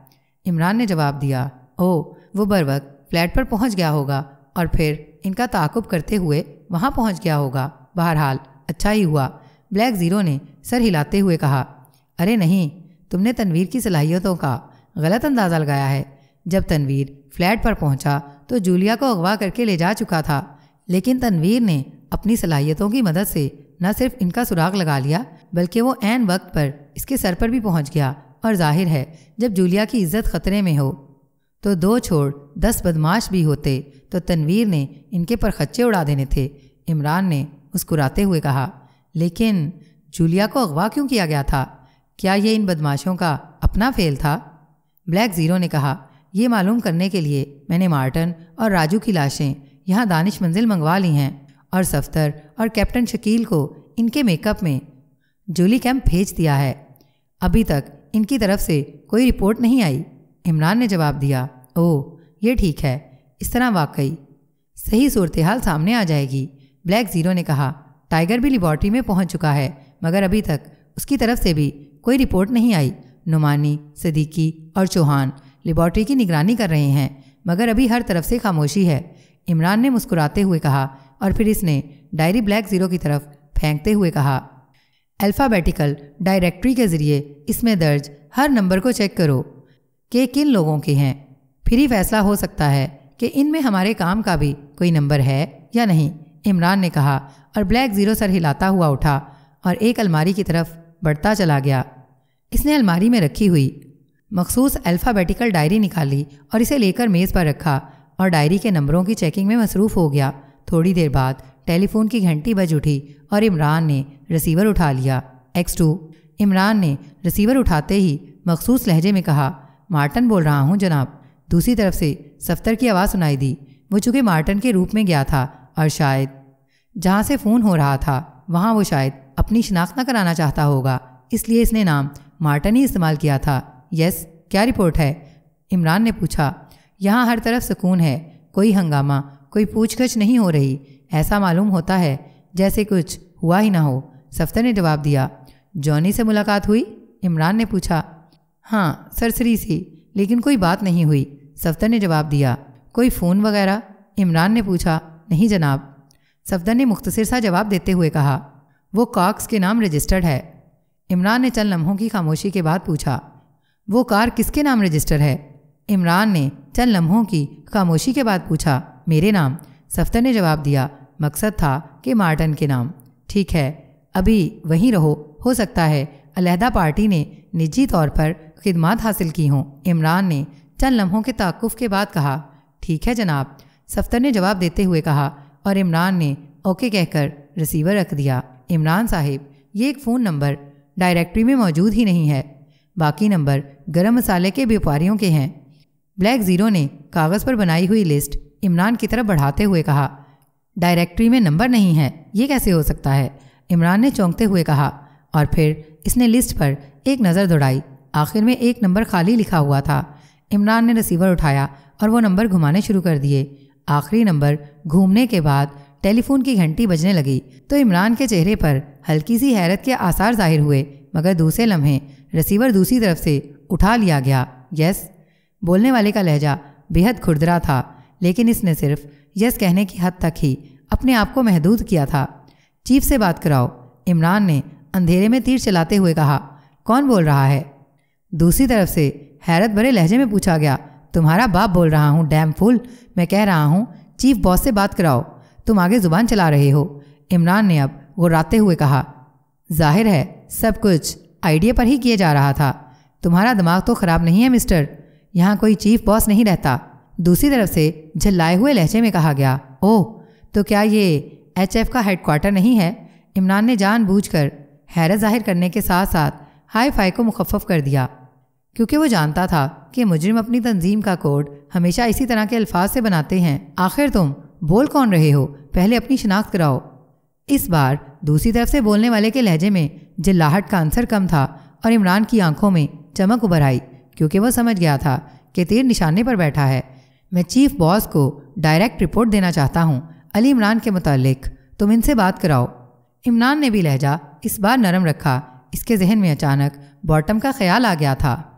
عمران نے جواب دیا۔ او وہ بروقت فلیٹ پر پہنچ گیا ہوگا اور پھر ان کا تعاقب کرتے ہوئے وہاں پہنچ گیا ہوگا۔ بہرحال اچھا ہی ہوا، بلیک زیرو نے سر ہلاتے ہوئے کہا۔ ارے نہیں، تم نے تنویر کی صلاحیتوں کا غلط اندازہ لگایا ہے۔ جب تنویر فلیٹ پر پہنچا تو جولیا کو اغوا کر کے لے جا چکا تھا، لیکن تنویر نے اپنی صلاحیتوں کی مدد سے نہ صرف ان کا سراغ لگا لیا بلکہ وہ عین وقت پر اس کے سر پر بھی پہنچ گیا، اور ظاہر ہے جب جولیا کی عزت خطرے میں ہو تو دو چھوڑ دس بدماش بھی ہوتے تو تنویر نے ان کے پرخچے اڑا دینے تھے۔ عمران نے مسکراتے ہوئے کہا، لیکن جولیا کو اغوا کیوں کیا گیا تھا؟ کیا یہ ان بدماشوں کا اپنا فعل تھا؟ بلیک زیرو نے کہا، یہ معلوم کرنے کے لیے میں نے مارٹن اور راجو کی لاشیں یہاں دانش منزل منگوا لی ہیں اور صفتر اور کیپٹن شکیل کو ان کے میک اپ میں جولی کیمپ بھیج دیا ہے۔ ابھی تک ان کی طرف سے کوئی رپورٹ نہیں آئی۔ عمران نے جواب دیا، او یہ ٹھیک ہے، اس طرح واقعی صحیح صورتحال سامنے آ جائے گی۔ بلیک زیرو نے کہا، ٹائیگر بھی لیبارٹری میں پہنچ چکا ہے مگر ابھی تک اس کی طرف سے بھی کوئی رپورٹ نہیں آئی۔ نعمانی، صدیقی اور چوہان لیبارٹری کی نگرانی کر رہے ہیں مگر ابھی ہر طرف سے خاموشی ہے۔ عمران نے مسکراتے ہوئے کہا اور پھر اس نے ڈائری بلیک زیرو کی طرف پھینکتے ہوئے کہا، الفابیٹیکل ڈائریکٹری کے ذریعے اس میں درج ہر نمبر کو چیک کرو کہ کن لوگوں کے ہیں، پھر ہی فیصلہ ہو سکتا ہے کہ ان میں ہمارے کام کا بھی کوئی نمبر ہے یا نہیں۔ عمران نے کہا اور بلیک زیرو سر ہلاتا ہوا اٹھا اور ایک الماری کی طرف بڑھتا چلا گیا۔ اس نے الماری میں رکھی ہوئی مخصوص الفابیٹیکل ڈائری نکالی اور اسے لے کر میز پر رکھا اور ڈائری کے نمبروں کی چیکنگ میں مصروف ہو گیا۔ تھوڑی دیر بعد ٹیلی فون کی گھنٹی بج اٹھی اور عمران نے ریسیور اٹھا لیا۔ ایکس ٹو عمران نے ریسیور اٹھاتے ہی مخصوص لہجے میں کہا، مارٹن بول رہا ہوں جناب۔ دوسری طرف سے صفتر کی آواز سنائی دی۔ وہ چونکہ مارٹن کے روپ میں گیا تھا اور شاید جہاں سے فون ہو رہا تھا وہاں وہ شاید اپنی شناخت نہ کرانا چاہتا ہوگا، اس لیے اس نے نام مارٹن ہی استعمال کیا تھا۔ یس، کیا رپورٹ ہے؟ عمران نے پوچھا۔ یہاں ہر طرف سکون ہے، کوئی ہنگامہ، کوئی پوچھ گچھ نہیں ہو رہی، ایسا معلوم ہوتا ہے جیسے کچھ ہوا ہی نہ ہو۔ صفتر نے جواب دیا۔ جونی سے ملاقات ہوئی؟ عمران نے پوچھا۔ ہاں سرسری سی، لیکن کوئی بات نہیں ہوئی، صفتر نے جواب دیا۔ کوئی فون وغیرہ؟ عمران نے پوچھا۔ نہیں جناب، صفتر نے مختصر سا جواب دیتے ہوئے کہا۔ وہ کاکس کے نام رجسٹرڈ ہے۔ عمران نے چند لمحوں کی خاموشی کے بعد پوچھا، وہ کار کس کے نام رجسٹر ہے؟ عمران نے چند لمحوں کی خاموشی کے بعد پوچھا۔ میرے نام، صفتر نے جواب دیا۔ مقصد تھا کہ مارٹن کے نام۔ ٹھیک ہے، ابھی وہیں رہو، ہو سکتا ہے علیحدہ پارٹی نے نجی طور پر خدمات حاصل کی ہوں۔ عمران نے چند لمحوں کے توقف کے بعد کہا، ٹھیک ہے جناب، صفتر نے جواب دیتے ہوئے کہا اور عمران نے اوکے کہہ کر ریسیور رکھ دیا۔ عمران صاحب، یہ ایک فون نمبر ڈائریکٹری میں موجود ہی نہیں ہے، باقی نمبر گرم مسالے کے بیوپاریوں کے ہیں۔ بلیک زیرو نے کاغذ پر بنائی ہوئی لسٹ عمران کی طرف بڑھاتے ہوئے کہا، ڈائریکٹری میں نمبر نہیں ہے، یہ کیسے ہو سکتا ہے؟ عمران نے چونکتے ہوئے کہا اور پھر اس نے لسٹ پر ایک نظر دوڑائی۔ آخر میں ایک نمبر خالی لکھا ہوا تھا۔ عمران نے ریسیور اٹھایا اور وہ نمبر گھمانے شروع کر دیے۔ آخری نمبر گھومنے کے بعد ٹیلی فون کی گھنٹی بجنے لگی تو عمران کے چہرے پر ہلکی سی حیرت کے آثار ظاہر ہوئے، مگر دوسرے لمحے ریسیور دوسری طرف سے اٹھا لیا گیا۔ یس، بولنے والے کا لہجہ بے حد کھردرا تھا، لیکن اس نے صرف یس کہنے کی حد تک ہی اپنے آپ کو محدود کیا تھا۔ چیف سے بات کراؤ، عمران نے اندھیرے میں تیر چلاتے ہوئے کہا۔ کون بول رہا ہے؟ دوسری طرف سے حیرت بھرے لہجے میں پوچھا گیا۔ تمہارا باپ بول رہا ہوں، ڈیم فول، میں کہہ رہا ہوں چیف باس سے بات کراؤ، تم آگے زبان چلا رہے ہو۔ عمران نے اب غراتے ہوئے کہا، ظاہر ہے سب کچھ آئیڈیا پر ہی کیے جا رہا تھا، تمہارا دماغ تو خراب نہیں ہے مسٹر، یہاں کوئی چیف باس نہیں رہتا۔ دوسری طرف سے جھلائے ہوئے لہجے میں کہا گیا۔ اوہ، تو کیا یہ ایچ ایف کا ہیڈ کوارٹر نہیں ہے؟ عمران نے جان بوجھ کر حیرت ظاہر کرنے کے ساتھ ساتھ ہائی فائی کو مخفف کر دیا، کیونکہ وہ جانتا تھا کہ مجرم اپنی تنظیم کا کوڈ ہمیشہ اسی طرح کے الفاظ سے بناتے ہیں۔ آخر تم بول کون رہے ہو؟ پہلے اپنی شناخت کراؤ۔ اس بار دوسری طرف سے بولنے والے کے لہجے میں جلاہٹ کا عنصر کم تھا اور عمران کی آنکھوں میں چمک ابھر آئی، کیونکہ وہ سمجھ گیا تھا کہ تیر نشانے پر بیٹھا ہے۔ میں چیف باس کو ڈائریکٹ رپورٹ دینا چاہتا ہوں علی عمران کے متعلق، تم ان سے بات کراؤ۔ عمران نے بھی لہجہ اس بار نرم رکھا۔ اس کے ذہن میں اچانک باٹم کا خیال آ گیا تھا۔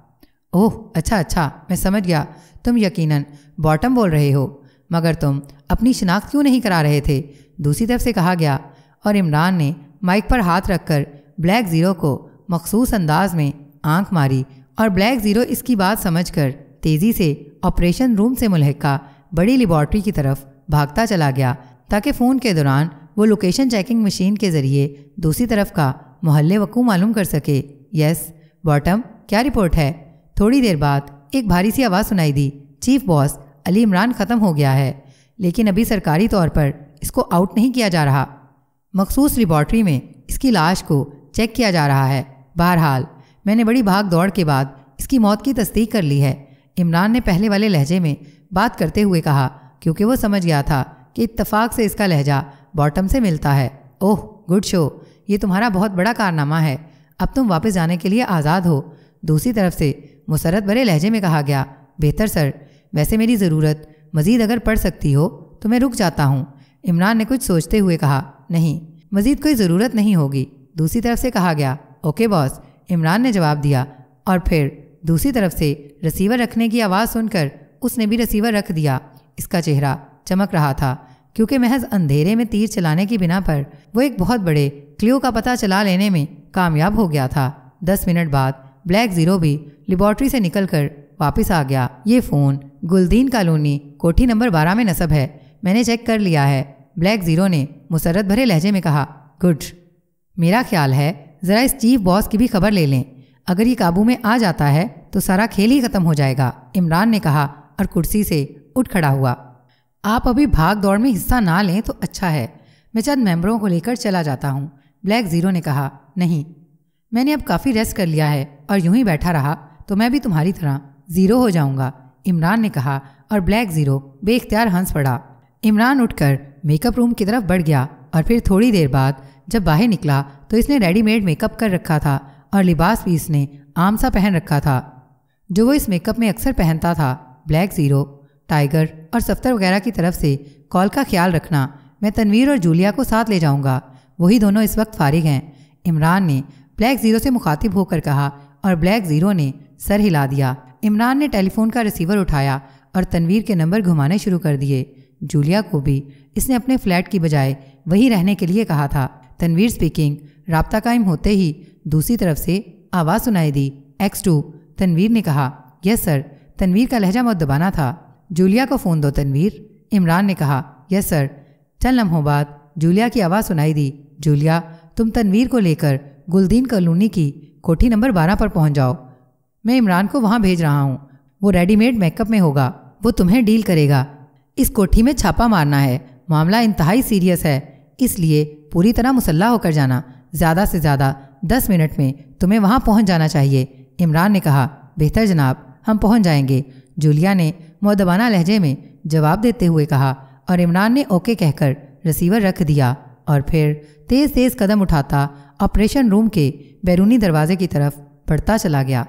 اوہ اچھا اچھا میں سمجھ گیا، تم یقیناً باٹم بول رہے ہو، مگر تم اپنی شناخت کیوں نہیں کرا رہے تھے؟ دوسری طرف سے کہا گیا، اور عمران نے مائک پر ہاتھ رکھ کر بلیک زیرو کو مخصوص انداز میں آنکھ ماری، اور بلیک زیرو اس کی بات سمجھ کر تیزی سے آپریشن روم سے ملحقہ بڑی لیبارٹری کی طرف بھاگتا چلا گیا تاکہ فون کے دوران وہ لوکیشن چیکنگ مشین کے ذریعے دوسری طرف کا محل وقوع معلوم کر سکے۔ یس باٹم، کیا رپورٹ ہے؟ تھوڑی دیر بعد ایک بھاری سی آواز سنائی دی، چیف باس علی عمران ختم ہو گیا ہے، لیکن ابھی سرکاری طور پر اس کو آؤٹ نہیں کیا جا رہا، مخصوص لیبارٹری میں اس کی لاش کو چیک کیا جا رہا ہے۔ بہرحال میں نے بڑی بھاگ دوڑ کے بعد اس کی موت کی تصدیق کر لی ہے، عمران نے پہلے والے لہجے میں بات کرتے ہوئے کہا، کیونکہ وہ سمجھ گیا تھا کہ اتفاق سے اس کا لہجہ باٹم سے ملتا ہے۔ اوہ گڈ شو، یہ تمہارا بہت بڑا کارنامہ ہے، اب تم واپس جانے کے لیے آزاد ہو۔ دوسری طرف سے مسرت بھرے لہجے میں کہا گیا، بہتر سر، ویسے میری ضرورت مزید اگر پڑ سکتی ہو تو میں رک جاتا ہوں۔ عمران نے کچھ سوچتے ہوئے کہا، نہیں مزید کوئی ضرورت نہیں ہوگی۔ دوسری طرف سے کہا گیا، اوکے باس، عمران نے جواب دیا، اور پھر دوسری طرف سے رسیور رکھنے کی آواز سن کر اس نے بھی رسیور رکھ دیا۔ اس کا چہرہ چمک رہا تھا کیونکہ محض اندھیرے میں تیر چلانے کی بنا پر وہ ایک بہت بڑے کلیو کا پتہ چلا لینے میں کامیاب ہو گیا تھا۔ دس منٹ بعد بلیک زیرو بھی لیبارٹری سے نکل کر واپس آ گیا۔ یہ فون گلدین کالونی کوٹھی نمبر بارہ میں نصب ہے، میں نے چیک کر لیا ہے، بلیک زیرو نے مسرت بھرے لہجے میں کہا۔ گڈ، میرا خیال ہے ذرا اس چیف باس کی بھی خبر لے لیں، اگر یہ قابو میں آ جاتا ہے تو سارا کھیل ہی ختم ہو جائے گا، عمران نے کہا اور کرسی سے اٹھ کھڑا ہوا۔ آپ ابھی بھاگ دوڑ میں حصہ نہ لیں تو اچھا ہے، میں چند ممبروں کو لے کر چلا جاتا ہوں، بلیک زیرو نے کہا۔ نہیں، میں نے اب کافی ریسٹ کر لیا ہے، اور یوں ہی بیٹھا رہا تو میں بھی تمہاری طرح زیرو ہو جاؤں گا، عمران نے کہا، اور بلیک زیرو بے اختیار ہنس پڑا۔ عمران اٹھ کر میک اپ روم کی طرف بڑھ گیا، اور پھر تھوڑی دیر بعد جب باہر نکلا تو اس نے ریڈی میڈ میک اپ کر رکھا تھا، اور لباس بھی اس نے عام سا پہن رکھا تھا جو وہ اس میک اپ میں اکثر پہنتا تھا۔ بلیک زیرو، ٹائیگر اور سفتر وغیرہ کی طرف سے کال کا خیال رکھنا، میں تنویر اور جولیا کو ساتھ لے جاؤں گا، وہی دونوں اس وقت فارغ ہیں، عمران نے بلیک زیرو سے مخاطب ہو کر کہا، اور بلیک زیرو نے سر ہلا دیا۔ عمران نے ٹیلی فون کا ریسیور اٹھایا اور تنویر کے نمبر گھمانے شروع کر دیے۔ جولیا کو بھی اس نے اپنے فلیٹ کی بجائے وہی رہنے کے لیے کہا تھا۔ تنویر سپیکنگ، رابطہ قائم ہوتے ہی دوسری طرف سے آواز سنائی دی، ایکس ٹو، تنویر نے کہا، یس سر، تنویر کا لہجہ مؤدبانہ تھا۔ جولیا کو فون دو تنویر، عمران نے کہا، یس سر۔ چند لمحوں بعد جولیا کی آواز سنائی دی، جولیا تم تنویر کو لے کر گلدین کالونی کی کوٹھی نمبر بارہ پر پہنچ جاؤ، میں عمران کو وہاں بھیج رہا ہوں، وہ ریڈی میڈ میک اپ میں ہوگا، وہ تمہیں ڈیل کرے گا۔ اس کوٹھی میں چھاپا مارنا ہے، معاملہ انتہائی سیریس ہے، اس لیے پوری طرح مسلح ہو کر جانا، زیادہ سے زیادہ دس منٹ میں تمہیں وہاں پہنچ جانا چاہیے۔ عمران نے کہا، بہتر جناب، ہم پہنچ جائیں گے، جولیا نے مؤدبانہ لہجے میں جواب دیتے ہوئے کہا، اور عمران نے اوکے کہہ کر رسیور رکھ دیا، اور پھر تیز تیز قدم اٹھاتا آپریشن روم کے بیرونی دروازے کی طرف بڑھتا چلا گیا۔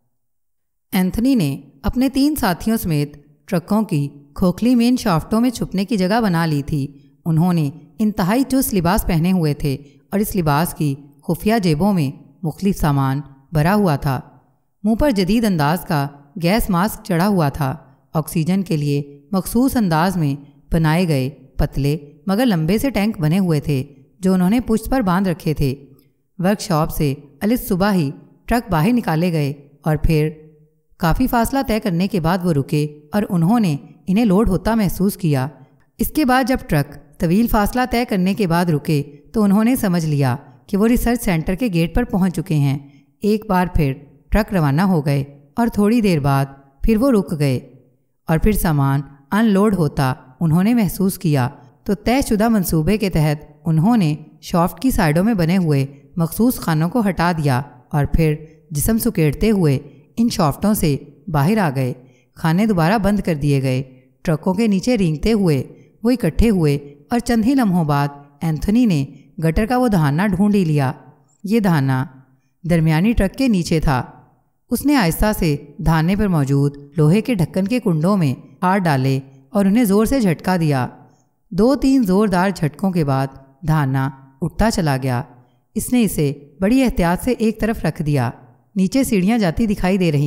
اینتھنی نے اپنے تین ساتھیوں سمیت ٹرکوں کی کھوکھلی مین شافٹوں میں چھپنے کی جگہ بنا لی تھی۔ انہوں نے انتہائی چست لباس پہنے ہوئے تھے، اور اس لباس کی خفیہ جیبوں میں مختلف سامان بھرا ہوا تھا۔ منہ پر جدید انداز کا گیس ماسک چڑھا ہوا تھا۔ آکسیجن کے لیے مخصوص انداز میں بنائے گئے پتلے مگر لمبے سے ٹینک بنے ہوئے تھے جو انہوں نے پشت پر باندھ رکھے تھے۔ ورک شاپ سے الس صبح ہی ٹرک باہر نکالے گئے، اور پھر کافی فاصلہ طے کرنے کے بعد وہ رکے اور انہوں نے انہیں لوڈ ہوتا محسوس کیا۔ اس کے بعد جب ٹرک طویل فاصلہ طے کرنے کے بعد رکے تو انہوں نے سمجھ لیا کہ وہ ریسرچ سینٹر کے گیٹ پر پہنچ چکے ہیں۔ ایک بار پھر ٹرک روانہ ہو گئے، اور تھوڑی دیر بعد پھر وہ رک گئے، اور پھر سامان ان لوڈ ہوتا انہوں نے محسوس کیا تو طے شدہ منصوبے کے تحت انہوں نے شافٹ کی سائڈوں میں بنے ہوئے مخصوص خانوں کو ہٹا دیا، اور پھر جسم سکیڑتے ہوئے ان شافٹوں سے باہر آ گئے۔ کھانے دوبارہ بند کر دیے گئے۔ ٹرکوں کے نیچے رینگتے ہوئے وہ اکٹھے ہوئے، اور چند ہی لمحوں بعد اینتھنی نے گٹر کا وہ دہانہ ڈھونڈ ہی لیا۔ یہ دہانہ درمیانی ٹرک کے نیچے تھا۔ اس نے آہستہ سے دھانے پر موجود لوہے کے ڈھکن کے کنڈوں میں ہاتھ ڈالے اور انہیں زور سے جھٹکا دیا۔ دو تین زوردار جھٹکوں کے بعد دھانا اٹھتا چلا گیا۔ اس نے اسے بڑی احتیاط سے ایک طرف رکھ دیا۔ نیچے سیڑھیاں جاتی دکھائی دے رہی تھیں۔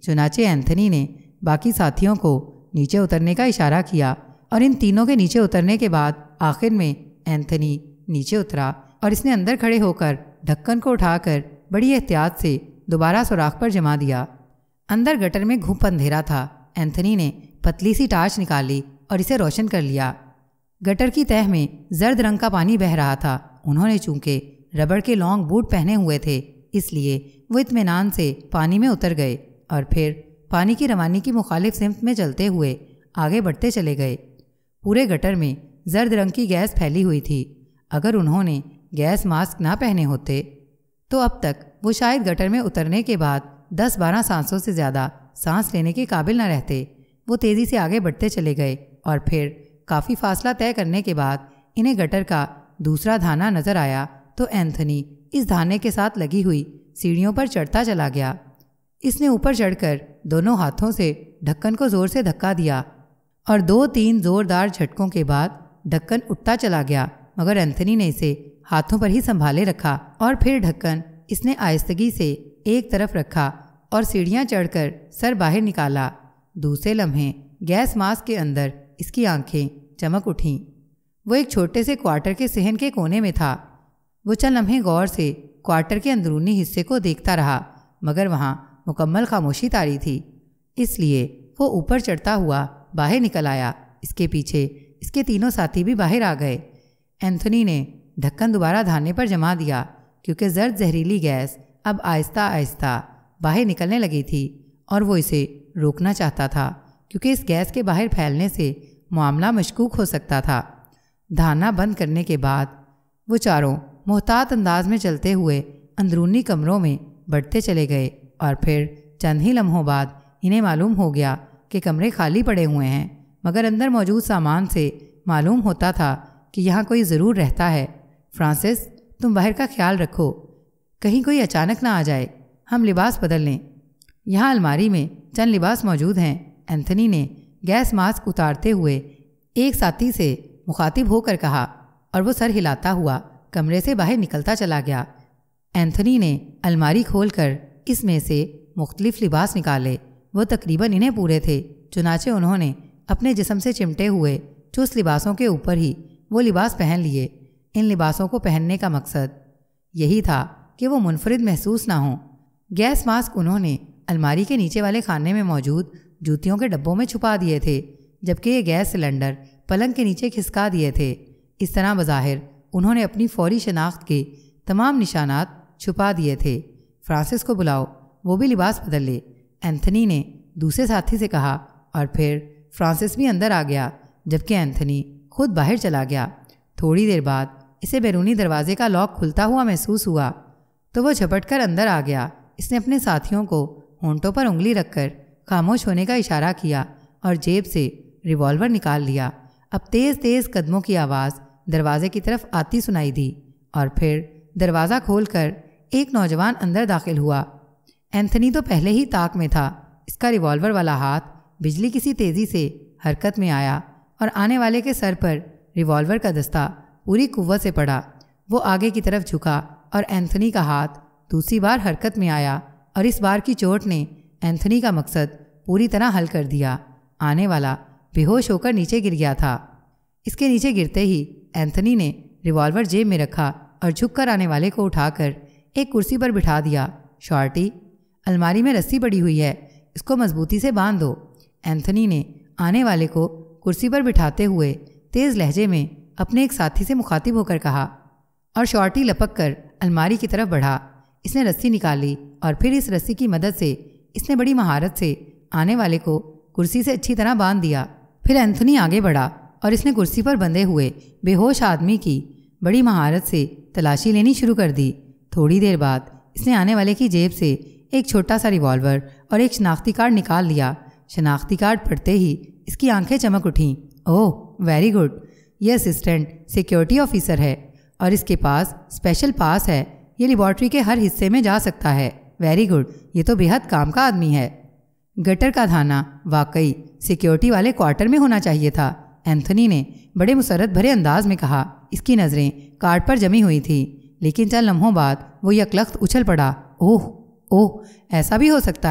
चुनाचे एंथनी ने बाकी साथियों को नीचे उतरने का इशारा किया और इन तीनों के नीचे उतरने के बाद आखिर में एंथनी नीचे उतरा और इसने अंदर खड़े होकर ढक्कन को उठाकर बड़ी एहतियात से दोबारा सुराख पर जमा दिया। अंदर गटर में घुप अंधेरा था। एंथनी ने पतली सी टार्च निकाली और इसे रोशन कर लिया। गटर की तह में जर्द रंग का पानी बह रहा था। उन्होंने चूंकि रबड़ के लॉन्ग बूट पहने हुए थे, इसलिए वो इत्मीनान से पानी में उतर गए और फिर पानी की रवानी की मुखालिफ सिमत में चलते हुए आगे बढ़ते चले गए। पूरे गटर में जर्द रंग की गैस फैली हुई थी। अगर उन्होंने गैस मास्क ना पहने होते तो अब तक वो शायद गटर में उतरने के बाद दस बारह सांसों से ज़्यादा सांस लेने के काबिल न रहते। वो तेज़ी से आगे बढ़ते चले गए और फिर काफ़ी फासला तय करने के बाद इन्हें गटर का दूसरा धाना नज़र आया तो एंथनी इस धाने के साथ लगी हुई सीढ़ियों पर चढ़ता चला गया। इसने ऊपर चढ़कर दोनों हाथों से ढक्कन को ज़ोर से धक्का दिया और दो तीन ज़ोरदार झटकों के बाद ढक्कन उठता चला गया, मगर एंथनी ने इसे हाथों पर ही संभाले रखा और फिर ढक्कन इसने आहिस्तगी से एक तरफ रखा और सीढ़ियाँ चढ़कर सर बाहर निकाला। दूसरे लम्हे गैस मास्क के अंदर इसकी आंखें चमक उठीं। वो एक छोटे से क्वार्टर के सहन के कोने में था। वो चंद लम्हे गौर से क्वार्टर के अंदरूनी हिस्से को देखता रहा, मगर वहाँ मुकम्मल खामोशी तारी थी। इसलिए वो ऊपर चढ़ता हुआ बाहर निकल आया। इसके पीछे इसके तीनों साथी भी बाहर आ गए। एंथनी ने ढक्कन दोबारा धाने पर जमा दिया क्योंकि जर्द जहरीली गैस अब आहिस्ता आहिस्ता बाहर निकलने लगी थी और वो इसे रोकना चाहता था क्योंकि इस गैस के बाहर फैलने से मामला मशकूक हो सकता था। धाना बंद करने के बाद वो चारों मोहतात अंदाज में चलते हुए अंदरूनी कमरों में बढ़ते चले गए और फिर चंद ही लम्हों बाद इन्हें मालूम हो गया कि कमरे खाली पड़े हुए हैं, मगर अंदर मौजूद सामान से मालूम होता था कि यहाँ कोई ज़रूर रहता है। फ्रांसिस, तुम बाहर का ख्याल रखो, कहीं कोई अचानक ना आ जाए। हम लिबास बदल लें। यहाँ अलमारी में चंद लिबास मौजूद हैं। एंथनी ने गैस मास्क उतारते हुए एक साथी से मुखातिब होकर कहा और वो सर हिलाता हुआ कमरे से बाहर निकलता चला गया। एंथनी ने अलमारी खोलकर इसमें से मुख्तलिफ लिबास निकाले। वो तकरीबन इन्हें पूरे थे। चुनाचे उन्होंने अपने जिस्म से चिमटे हुए चुस्त लिबासों के ऊपर ही वो लिबास पहन लिए। इन लिबासों को पहनने का मकसद यही था कि वो मुनफरिद महसूस ना हों। गैस मास्क उन्होंने अलमारी के नीचे वाले खाने में मौजूद जूतियों के डब्बों में छुपा दिए थे, जबकि ये गैस सिलेंडर पलंग के नीचे खिसका दिए थे। इस तरह बज़ाहिर उन्होंने अपनी फौरी शनाख्त के तमाम निशानात छुपा दिए थे। फ्रांसिस को बुलाओ, वो भी लिबास बदल ले, एंथनी ने दूसरे साथी से कहा और फिर फ्रांसिस भी अंदर आ गया, जबकि एंथनी खुद बाहर चला गया। थोड़ी देर बाद इसे बैरूनी दरवाजे का लॉक खुलता हुआ महसूस हुआ तो वो झपट कर अंदर आ गया। इसने अपने साथियों को होंठों पर उंगली रखकर खामोश होने का इशारा किया और जेब से रिवॉल्वर निकाल लिया। अब तेज़ तेज़ कदमों की आवाज़ दरवाजे की तरफ आती सुनाई दी और फिर दरवाज़ा खोलकर एक नौजवान अंदर दाखिल हुआ। एंथनी तो पहले ही ताक में था। इसका रिवॉल्वर वाला हाथ बिजली किसी तेज़ी से हरकत में आया और आने वाले के सर पर रिवॉल्वर का दस्ता पूरी कुव्वत से पड़ा। वो आगे की तरफ झुका और एंथनी का हाथ दूसरी बार हरकत में आया और इस बार की चोट ने एंथनी का मकसद पूरी तरह हल कर दिया। आने वाला बेहोश होकर नीचे गिर गया था। इसके नीचे गिरते ही एंथनी ने रिवॉल्वर जेब में रखा और झुककर आने वाले को उठाकर एक कुर्सी पर बिठा दिया। शॉर्टी, अलमारी में रस्सी पड़ी हुई है, इसको मजबूती से बांध दो। एंथनी ने आने वाले को कुर्सी पर बिठाते हुए तेज़ लहजे में अपने एक साथी से मुखातिब होकर कहा और शॉर्टी लपक कर अलमारी की तरफ बढ़ा। इसने रस्सी निकाली और फिर इस रस्सी की मदद से इसने बड़ी महारत से आने वाले को कुर्सी से अच्छी तरह बांध दिया। फिर एंथनी आगे बढ़ा और इसने कुर्सी पर बंधे हुए बेहोश आदमी की बड़ी महारत से तलाशी लेनी शुरू कर दी। थोड़ी देर बाद इसने आने वाले की जेब से एक छोटा सा रिवॉल्वर और एक शनाख्ती कार्ड निकाल लिया। शनाख्ती कार्ड पढ़ते ही इसकी आंखें चमक उठीं। ओह वेरी गुड, ये असिस्टेंट सिक्योरिटी ऑफिसर है और इसके पास स्पेशल पास है। ये लेबॉर्ट्री के हर हिस्से में जा सकता है। वेरी गुड, ये तो बेहद काम का आदमी है। गटर का थाना वाकई सिक्योरिटी वाले क्वार्टर में होना चाहिए था, एंथनी ने बड़े मुसरत भरे अंदाज में कहा। इसकी नज़रें कार्ड पर जमी हुई थी, लेकिन चंद लम्हों बाद वो यकलख्त उछल पड़ा। ओह ओह, ऐसा भी हो सकता है,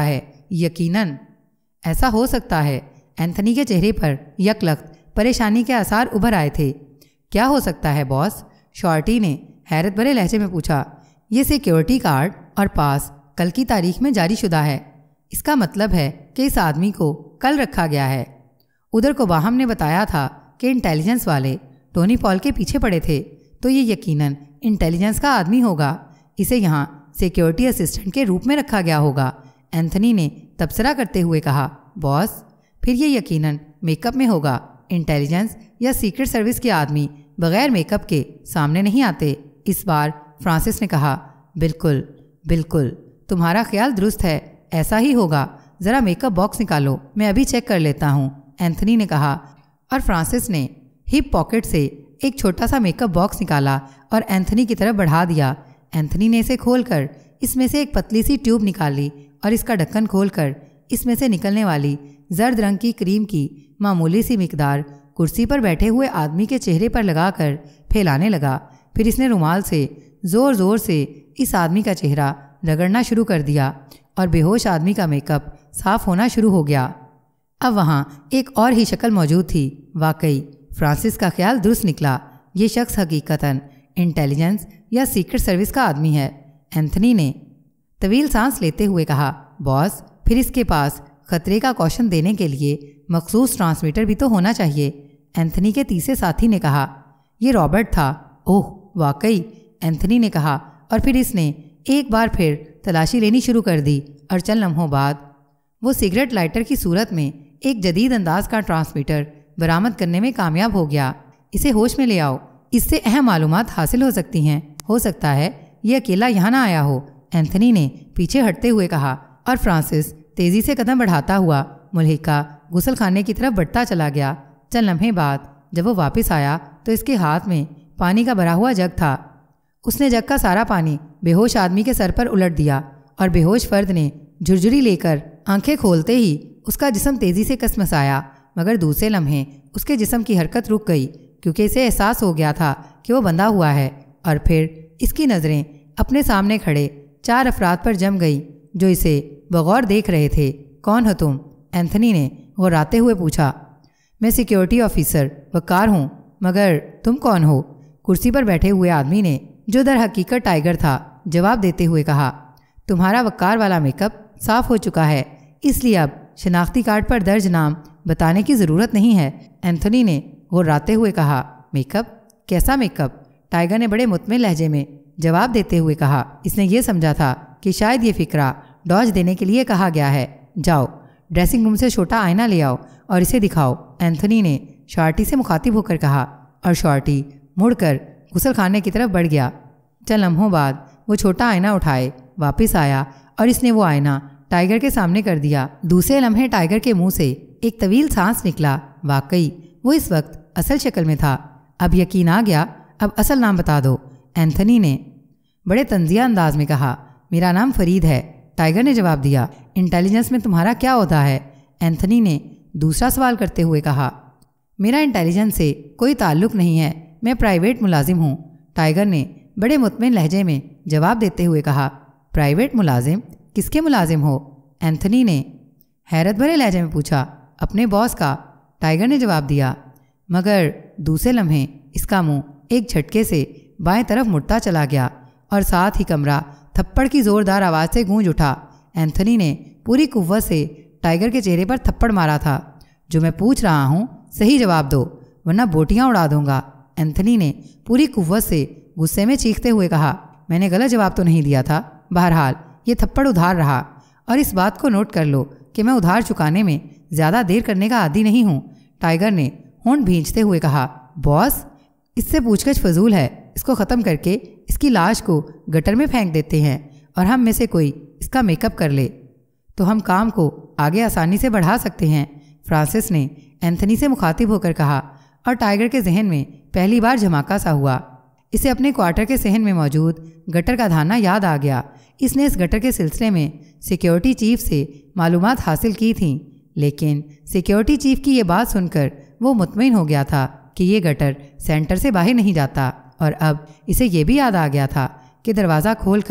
یقیناً ایسا ہو سکتا ہے۔ اینتھنی کے چہرے پر یک لخت پریشانی کے آثار ابھر آئے تھے۔ کیا ہو سکتا ہے باس؟ شارٹی نے حیرت بھرے لہجے میں پوچھا۔ یہ سیکیورٹی کارڈ اور پاس کل کی تاریخ میں جاری شدہ ہے۔ اس کا مطلب ہے کہ اس آدمی کو کل رکھا گیا ہے۔ ادھر کو باہم نے بتایا تھا کہ انٹیلیجنس والے ٹونی پال کے پیچھے پڑے تھے، تو یہ یقیناً انٹیلیجنس کا آدمی ہوگا۔ اسے یہاں سیکیورٹی اسسٹنٹ کے روپ میں رکھا گیا ہوگا، اینتھنی نے تبصرہ کرتے ہوئے کہا۔ باس، پھر یہ یقیناً میک اپ میں ہوگا۔ انٹیلیجنس یا سیکرٹ سروس کے آدمی بغیر میک اپ کے سامنے نہیں آتے۔ اس بار فرانسس نے کہا۔ بالکل بالکل، تمہارا خیال درست ہے، ایسا ہی ہوگا۔ ذرا میک اپ باکس نکالو، میں ابھی چیک کر لیتا ہوں، اینتھنی نے کہا، اور فرانسس نے ہپ پاکٹ سے ایک چھوٹا سا میک اپ باکس نکالا اور اینتھنی کی طرف بڑھا دیا۔ اینتھنی نے اسے کھول کر اس میں سے ایک پتلی سی ٹیوب نکال لی اور اس کا ڈھکن کھول کر اس میں سے نکلنے والی زرد رنگ کی کریم کی معمولی سی مقدار کرسی پر بیٹھے ہوئے آدمی کے چہرے پر لگا کر پھیلانے لگا۔ پھر اس نے رومال سے زور زور سے اس آدمی کا چہرہ رگڑنا شروع کر دیا اور بے ہوش آدمی کا میک اپ صاف ہونا شروع ہو گیا۔ اب وہاں ایک اور ہی شکل موجود تھی۔ واقعی فرانسس کا خیال درست نکلا، یہ شخص حقیقتاً انٹیلیجنس یا سیکرٹ سروس کا آدمی ہے۔ اینتھنی نے طویل سانس لیتے ہوئے کہا۔ باس، پھر اس کے پاس خطرے کا کوشن دینے کے لیے مخصوص ٹرانسمیٹر بھی تو ہونا چاہیے، اینتھنی کے تیسرے ساتھی نے کہا۔ یہ رابرٹ تھا۔ اوہ واقعی، اینتھنی نے کہا، اور پھر اس نے ایک بار پھر تلاشی لینی شروع کر دی اور چند لمحوں بعد وہ سگریٹ لائٹر کی صورت میں ایک جدید انداز کا ٹرانسمیٹر برآمد کرنے میں کامیاب ہو گیا۔ اسے ہوش میں لے آؤ، اس سے اہم معلومات حاصل ہو سکتی ہیں۔ ہو سکتا ہے یہ اکیلا یہاں نہ آیا ہو، اینتھنی نے پیچھے ہٹتے ہوئے کہا، اور فرانسس تیزی سے قدم بڑھاتا ہوا ملحقہ غسل خانے کی طرف بڑھتا چلا گیا۔ چند لمحے بعد جب وہ واپس آیا تو اس کے ہاتھ میں پانی کا بھرا ہوا جگ تھا۔ اس نے جگ کا سارا پانی بے ہوش آدمی کے سر پر الٹ دیا اور بے ہوش فرد نے جھرجھری لے کر آنکھیں کھولتے ہی اس کا جسم تیزی سے کسمسایا، مگر دوسرے لمحے اس کے جسم کی حرکت رک گئی کیونکہ اسے احساس ہو گیا تھا کہ وہ بندھا ہوا ہے، اور پھر اس کی نظریں اپنے سامنے کھڑے چار افراد پر جم گئی جو اسے بغور دیکھ رہے تھے۔ کون ہو تم؟ اینتھنی نے غراتے ہوئے پوچھا۔ میں سیکیورٹی آفیسر وقار ہوں، مگر تم کون ہو؟ کرسی پر بیٹھے ہوئے آدمی نے، جو در حقیقت ٹائیگر تھا، جواب دیتے ہوئے کہا۔ تمہارا وقار والا میک اپ صاف ہو چکا ہے، اس لیے اب شناختی کارڈ پر درج نام بتانے کی ضرورت نہیں ہے، اینتھنی نے غراتے ہوئے کہا۔ Make up? کیسا میک اپ؟ ٹائیگر نے بڑے مطمئن لہجے میں جواب دیتے ہوئے کہا۔ اس نے یہ سمجھا تھا کہ شاید یہ فقرہ ڈاج دینے کے لیے کہا گیا ہے۔ جاؤ ڈریسنگ روم سے چھوٹا آئینہ لے آؤ اور اسے دکھاؤ، اینتھنی نے شارٹی سے مخاطب ہو کر کہا، اور شارٹی مڑ کر غسل خانے کی طرف بڑھ گیا۔ چند لمحوں بعد وہ چھوٹا آئینہ اٹھائے واپس آیا اور اس نے وہ آئینہ ٹائیگر کے سامنے کر دیا۔ دوسرے لمحے ٹائیگر کے منہ سے ایک طویل سانس نکلا۔ واقعی وہ اس وقت اصل شکل میں تھا۔ اب یقین آ گیا، اب اصل نام بتا دو، اینتھنی نے بڑے طنزیہ انداز میں کہا۔ میرا نام فرید ہے، ٹائیگر نے جواب دیا۔ انٹیلیجنس میں تمہارا کیا عہدہ ہے؟ اینتھنی نے دوسرا سوال کرتے ہوئے کہا۔ میرا انٹیلیجنس سے کوئی تعلق نہیں ہے، میں پرائیویٹ ملازم ہوں، ٹائیگر نے بڑے مطمئن لہجے میں جواب دیتے ہوئے کہا۔ پرائیویٹ ملازم؟ کس کے ملازم ہو؟ اینتھنی نے حیرت بھرے لہجے میں پوچھا۔ اپنے باس کا، ٹائیگر نے جواب دیا، مگر دوسرے لمحے اس کا منہ ایک جھٹکے سے بائیں طرف مڑتا چلا گیا اور ساتھ ہی کمرہ تھپڑ کی زوردار آواز سے گونج اٹھا۔ اینتھنی نے پوری قوت سے ٹائیگر کے چہرے پر تھپڑ مارا تھا۔ جو میں پوچھ رہا ہوں صحیح جواب دو ورنہ بوٹیاں اڑا دوں گا، اینتھنی نے پوری قوت سے غصے میں چیختے ہوئے کہا۔ میں نے غلط جواب تو نہیں دیا تھا؟ بہرحال یہ تھپڑ ادھار رہا، اور اس بات کو نوٹ کر لو کہ میں ادھار چکانے میں زیادہ دیر کرنے کا عادی نہیں ہوں، ٹائیگر نے ہونٹ بھینچتے ہوئے کہا۔ باس، اس سے پوچھ گچھ فضول ہے، اس کو ختم کر کے اس کی لاش کو گٹر میں پھینک دیتے ہیں اور ہم میں سے کوئی اس کا میک اپ کر لے تو ہم کام کو آگے آسانی سے بڑھا سکتے ہیں، فرانسس نے اینتھنی سے مخاطب ہو کر کہا، اور ٹائیگر کے ذہن میں پہلی بار جھماکا سا ہوا۔ اسے اپنے کوارٹر کے صحن میں موجود گٹر کا دھانا یاد آ گیا۔ اس نے اس گٹر کے سلسلے میں سیکیورٹی چیف سے معلومات حاصل کی تھیں، لیکن سیکیورٹی چیف کی یہ بات سن کر وہ مطمئن ہو گیا تھا کہ یہ گٹر سینٹر سے باہر نہیں جاتا، اور اب اسے یہ بھی یاد آ گیا تھا کہ دروازہ کھول کر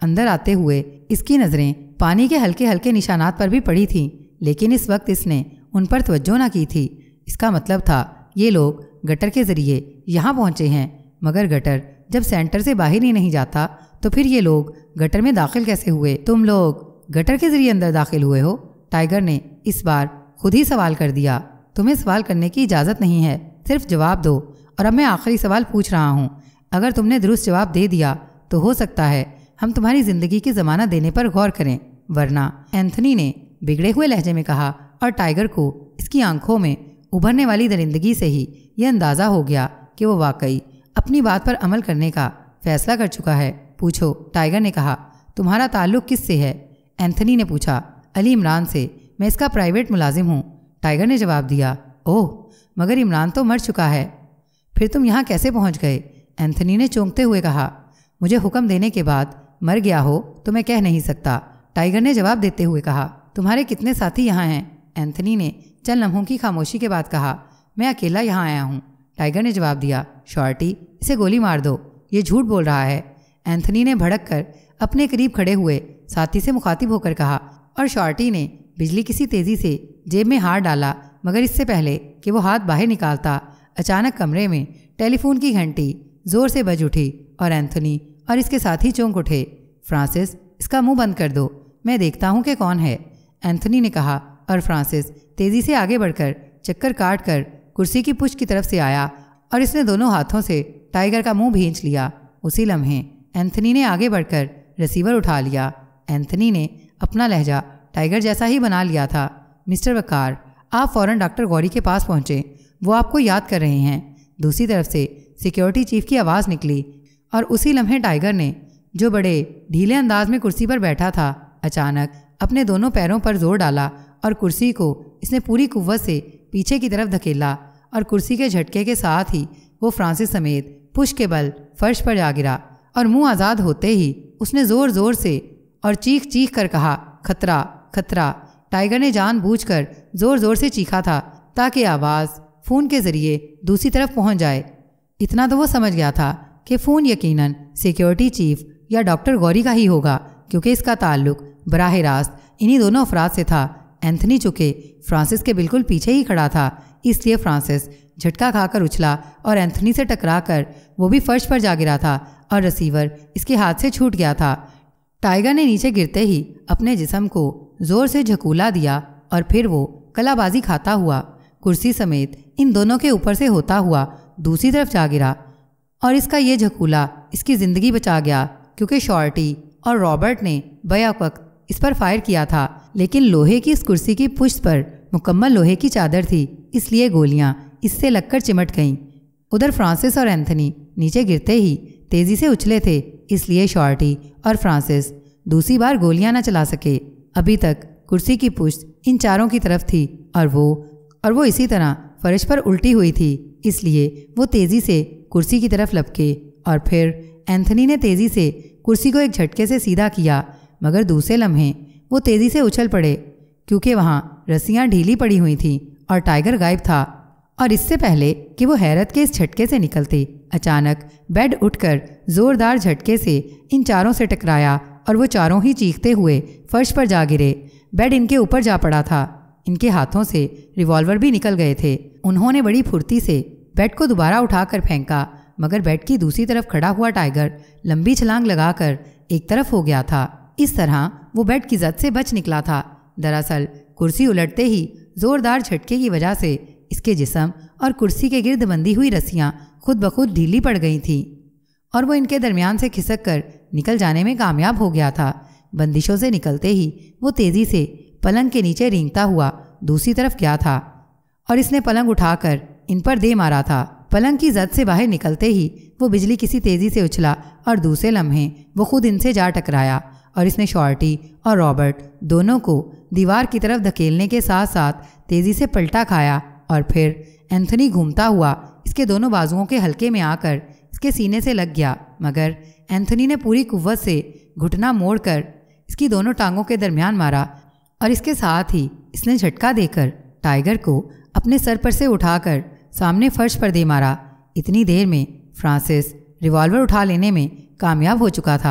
اندر آتے ہوئے اس کی نظریں پانی کے ہلکے ہلکے نشانات پر بھی پڑی تھیں، لیکن اس وقت اس نے ان پر توجہ نہ کی تھی۔ اس کا مطلب تھا یہ لوگ گٹر کے ذریعے یہاں پہنچے ہیں، مگر گٹر جب سینٹر سے باہر ہی نہیں جاتا تو پھر یہ لوگ گٹر میں داخل کیسے ہوئے؟ تم لوگ گٹر کے ذریعے اندر داخل ہوئے ہو؟ ٹائیگر نے اس بار خود ہی سوال کر دیا۔ تمہیں سوال کرنے کی اجازت نہیں ہے، صرف جواب دو۔ اور اب میں آخری سوال پوچھ رہا ہوں، اگر تم نے درست جواب دے دیا تو ہو سکتا ہے ہم تمہاری زندگی کی ضمانت دینے پر غور کریں، ورنہ اینتھنی نے بگڑے ہوئے لہجے میں کہا، اور ٹائیگر کو اس کی آنکھوں میں ابھرنے والی درندگی سے ہی یہ اندازہ ہو گیا کہ وہ واقعی اپنی بات پر عمل کرنے کا فیصلہ کر چکا ہے۔ پوچھو، ٹائیگر نے کہا۔ تمہارا تعلق کس سے ہے؟ اینتھنی نے پوچھا۔ علی عمران سے، میں اس کا پرائیویٹ ملازم ہوں، ٹائیگر نے جواب دیا۔ اوہ، مگر عمران تو مر چکا ہے، پھر تم یہاں کیسے پہنچ گئے؟ اینتھنی نے چونکتے ہوئے کہا۔ مجھے حکم دینے کے بعد مر گیا ہو تو میں کہہ نہیں سکتا، ٹائیگر نے جواب دیتے ہوئے کہا۔ تمہارے کتنے ساتھی یہاں ہیں؟ اینتھنی نے چند لمحوں کی خاموشی کے بعد کہا۔ میں اکیلا یہاں آیا ہوں، ٹائیگر نے جواب دیا۔ شارٹی، اسے گولی مار دو، یہ جھوٹ بول رہا ہے، اینتھنی نے بھڑک کر اپنے قریب کھڑے ہوئے ساتھی سے مخاطب ہو کر کہا، اور شارٹی نے بجلی کسی تیزی سے جیب میں ہاتھ ڈالا، مگر اس سے پہلے کہ وہ ہاتھ باہر نکالتا اچانک کمرے میں ٹیلی فون کی گھنٹی زور سے بج اٹھی اور اینتھنی اور اس کے ساتھی چونک اٹھے۔ فرانسس، اس کا منہ بند کر دو، میں دیکھتا ہوں کہ کون ہے، اینتھنی نے کہا، اور فرانسس تیزی سے آگے بڑھ کر چکر کاٹ کر کرسی کی پشت کی طرف سے آیا اور اس نے دونوں ہاتھوں سے ٹائیگر کا منہ بھینچ لیا۔ اسی لمحے اینتھنی نے آگے بڑھ کر ریسیور اٹھا لیا۔ اینتھنی نے اپنا لہجہ ٹائیگر جیسا ہی بنا لیا تھا۔ مسٹر وقار، آپ فوراً ڈاکٹر غوری کے پاس پہنچے، وہ آپ کو یاد کر رہے ہیں۔ دوسری طرف سے سیکیورٹی چیف کی آواز نکلی اور اسی لمحے ٹائیگر نے، جو بڑے ڈھیلے انداز میں کرسی پر بیٹھا تھا، اچانک اپنے دونوں پیروں پر زور ڈالا اور کرسی کو اس نے پوری قوت سے پیچھے کی طرف دھکیلا، اور کرسی کے جھٹکے کے ساتھ ہی وہ فرانسس سمیت پشت کے بل فرش پر جا گرا، اور منہ آزاد ہوتے ہی اس نے زور زور سے اور چیخ چیخ کر کہا، خطرہ، خطرہ۔ ٹائیگر نے جان بوجھ کر زور زور سے چیخا تھا تاکہ آواز فون کے ذریعے دوسری طرف پہنچ جائے۔ اتنا تو وہ سمجھ گیا تھا کہ فون یقیناً سیکیورٹی چیف یا ڈاکٹر غوری کا ہی ہوگا، کیونکہ اس کا تعلق براہ راست انہی دونوں افراد سے تھا۔ اینتھنی چکے فرانسس کے بالکل پیچھے ہی کھڑا تھا، اس لیے فرانسس جھٹکا کھا کر اچھلا اور اینتھنی سے ٹکرا کر وہ بھی فرش پر جا گرا تھا اور ریسیور اس کے ہاتھ سے چھوٹ گیا تھا۔ ٹائیگر نے نیچے گرتے ہی اپنے جسم کو زور سے جھکولا دیا اور پھر وہ کلا بازی کھاتا ہوا کرسی سمیت ان دونوں کے اوپر سے ہوتا ہوا دوسری طرف جا گرا، اور اس کا یہ جھکولا اس کی زندگی بچا گیا، کیونکہ شارٹی اور رابرٹ نے بیک وقت اس پر فائر کیا تھا، لیکن لوہے کی اس کرسی کی پشت پر مکمل لوہے کی چادر تھی، اس لیے گولیاں اس سے لگ کر چمٹ گئیں۔ ادھر فرانسس اور اینتھنی نیچے گرتے ہی تیزی سے اچھلے تھے، اس لیے شارٹی اور فرانسس دوسری بار گولیاں نہ چلا سکے۔ ابھی تک کرسی کی پشت ان چاروں کی طرف تھی اور وہ اور وہ اسی طرح فرش پر الٹی ہوئی تھی، اس لیے وہ تیزی سے کرسی کی طرف لپکے، اور پھر اینتھنی نے تیزی سے کرسی کو ایک جھٹکے سے سیدھا کیا، مگر دوسرے لمحے وہ تیزی سے اچھل پڑے، کیونکہ وہاں رسیاں ڈھیلی پڑی ہوئی تھیں اور ٹائیگر غائب تھا۔ اور اس سے پہلے کہ وہ حیرت کے اس جھٹکے سے نکلتے، اچانک بیڈ اٹھ کر زوردار جھٹکے سے ان چاروں سے ٹکرایا اور وہ چاروں ہی چیختے ہوئے فرش پر جا گرے۔ بیڈ ان کے اوپر جا پڑا تھا، ان کے ہاتھوں سے ریوالور بھی نکل گئے تھے۔ انہوں نے بڑی پھرتی سے بیڈ کو دوبارہ اٹھا کر پھینکا، مگر بیڈ کی دوسری طرف کھڑا ہوا ٹائیگر لمبی چھلانگ لگا کر ایک طرف ہو گیا تھا۔ اس طرح وہ بیڈ کی زد سے بچ نکلا تھا۔ دراصل کرسی الٹتے ہی زوردار جھٹکے کی وجہ سے اس کے جسم اور کرسی کے گرد بندھی ہوئی رسیاں خود بخود ڈھیلی پڑ گئی تھیں، اور وہ ان کے درمیان سے کھسک کر نکل جانے میں کامیاب ہو گیا تھا۔ بندشوں سے نکلتے ہی وہ تیزی سے پلنگ کے نیچے رینگتا ہوا دوسری طرف گیا تھا، اور اس نے پلنگ اٹھا کر ان پر دے مارا تھا۔ پلنگ کی زد سے باہر نکلتے ہی وہ بجلی کسی تیزی سے اچھلا اور دوسرے لمحے وہ خود ان سے جا ٹکرایا، اور اس نے شارٹی اور رابرٹ دونوں کو دیوار کی طرف دھکیلنے کے ساتھ ساتھ تیزی سے پلٹا کھایا، اور پھر اینتھنی گھومتا ہوا اس کے دونوں بازوؤں کے حلقے میں آ کر اس کے سینے سے لگ گیا، مگر اینتھنی نے پوری قوت سے گھٹنا موڑ کر اس کی دونوں ٹانگوں کے درمیان مارا، اور اس کے ساتھ ہی اس نے جھٹکا دے کر ٹائیگر کو اپنے سر پر سے اٹھا کر سامنے فرش پر دے مارا۔ اتنی دیر میں فرانسس ریوالور اٹھا لینے میں کامیاب ہو چکا تھا،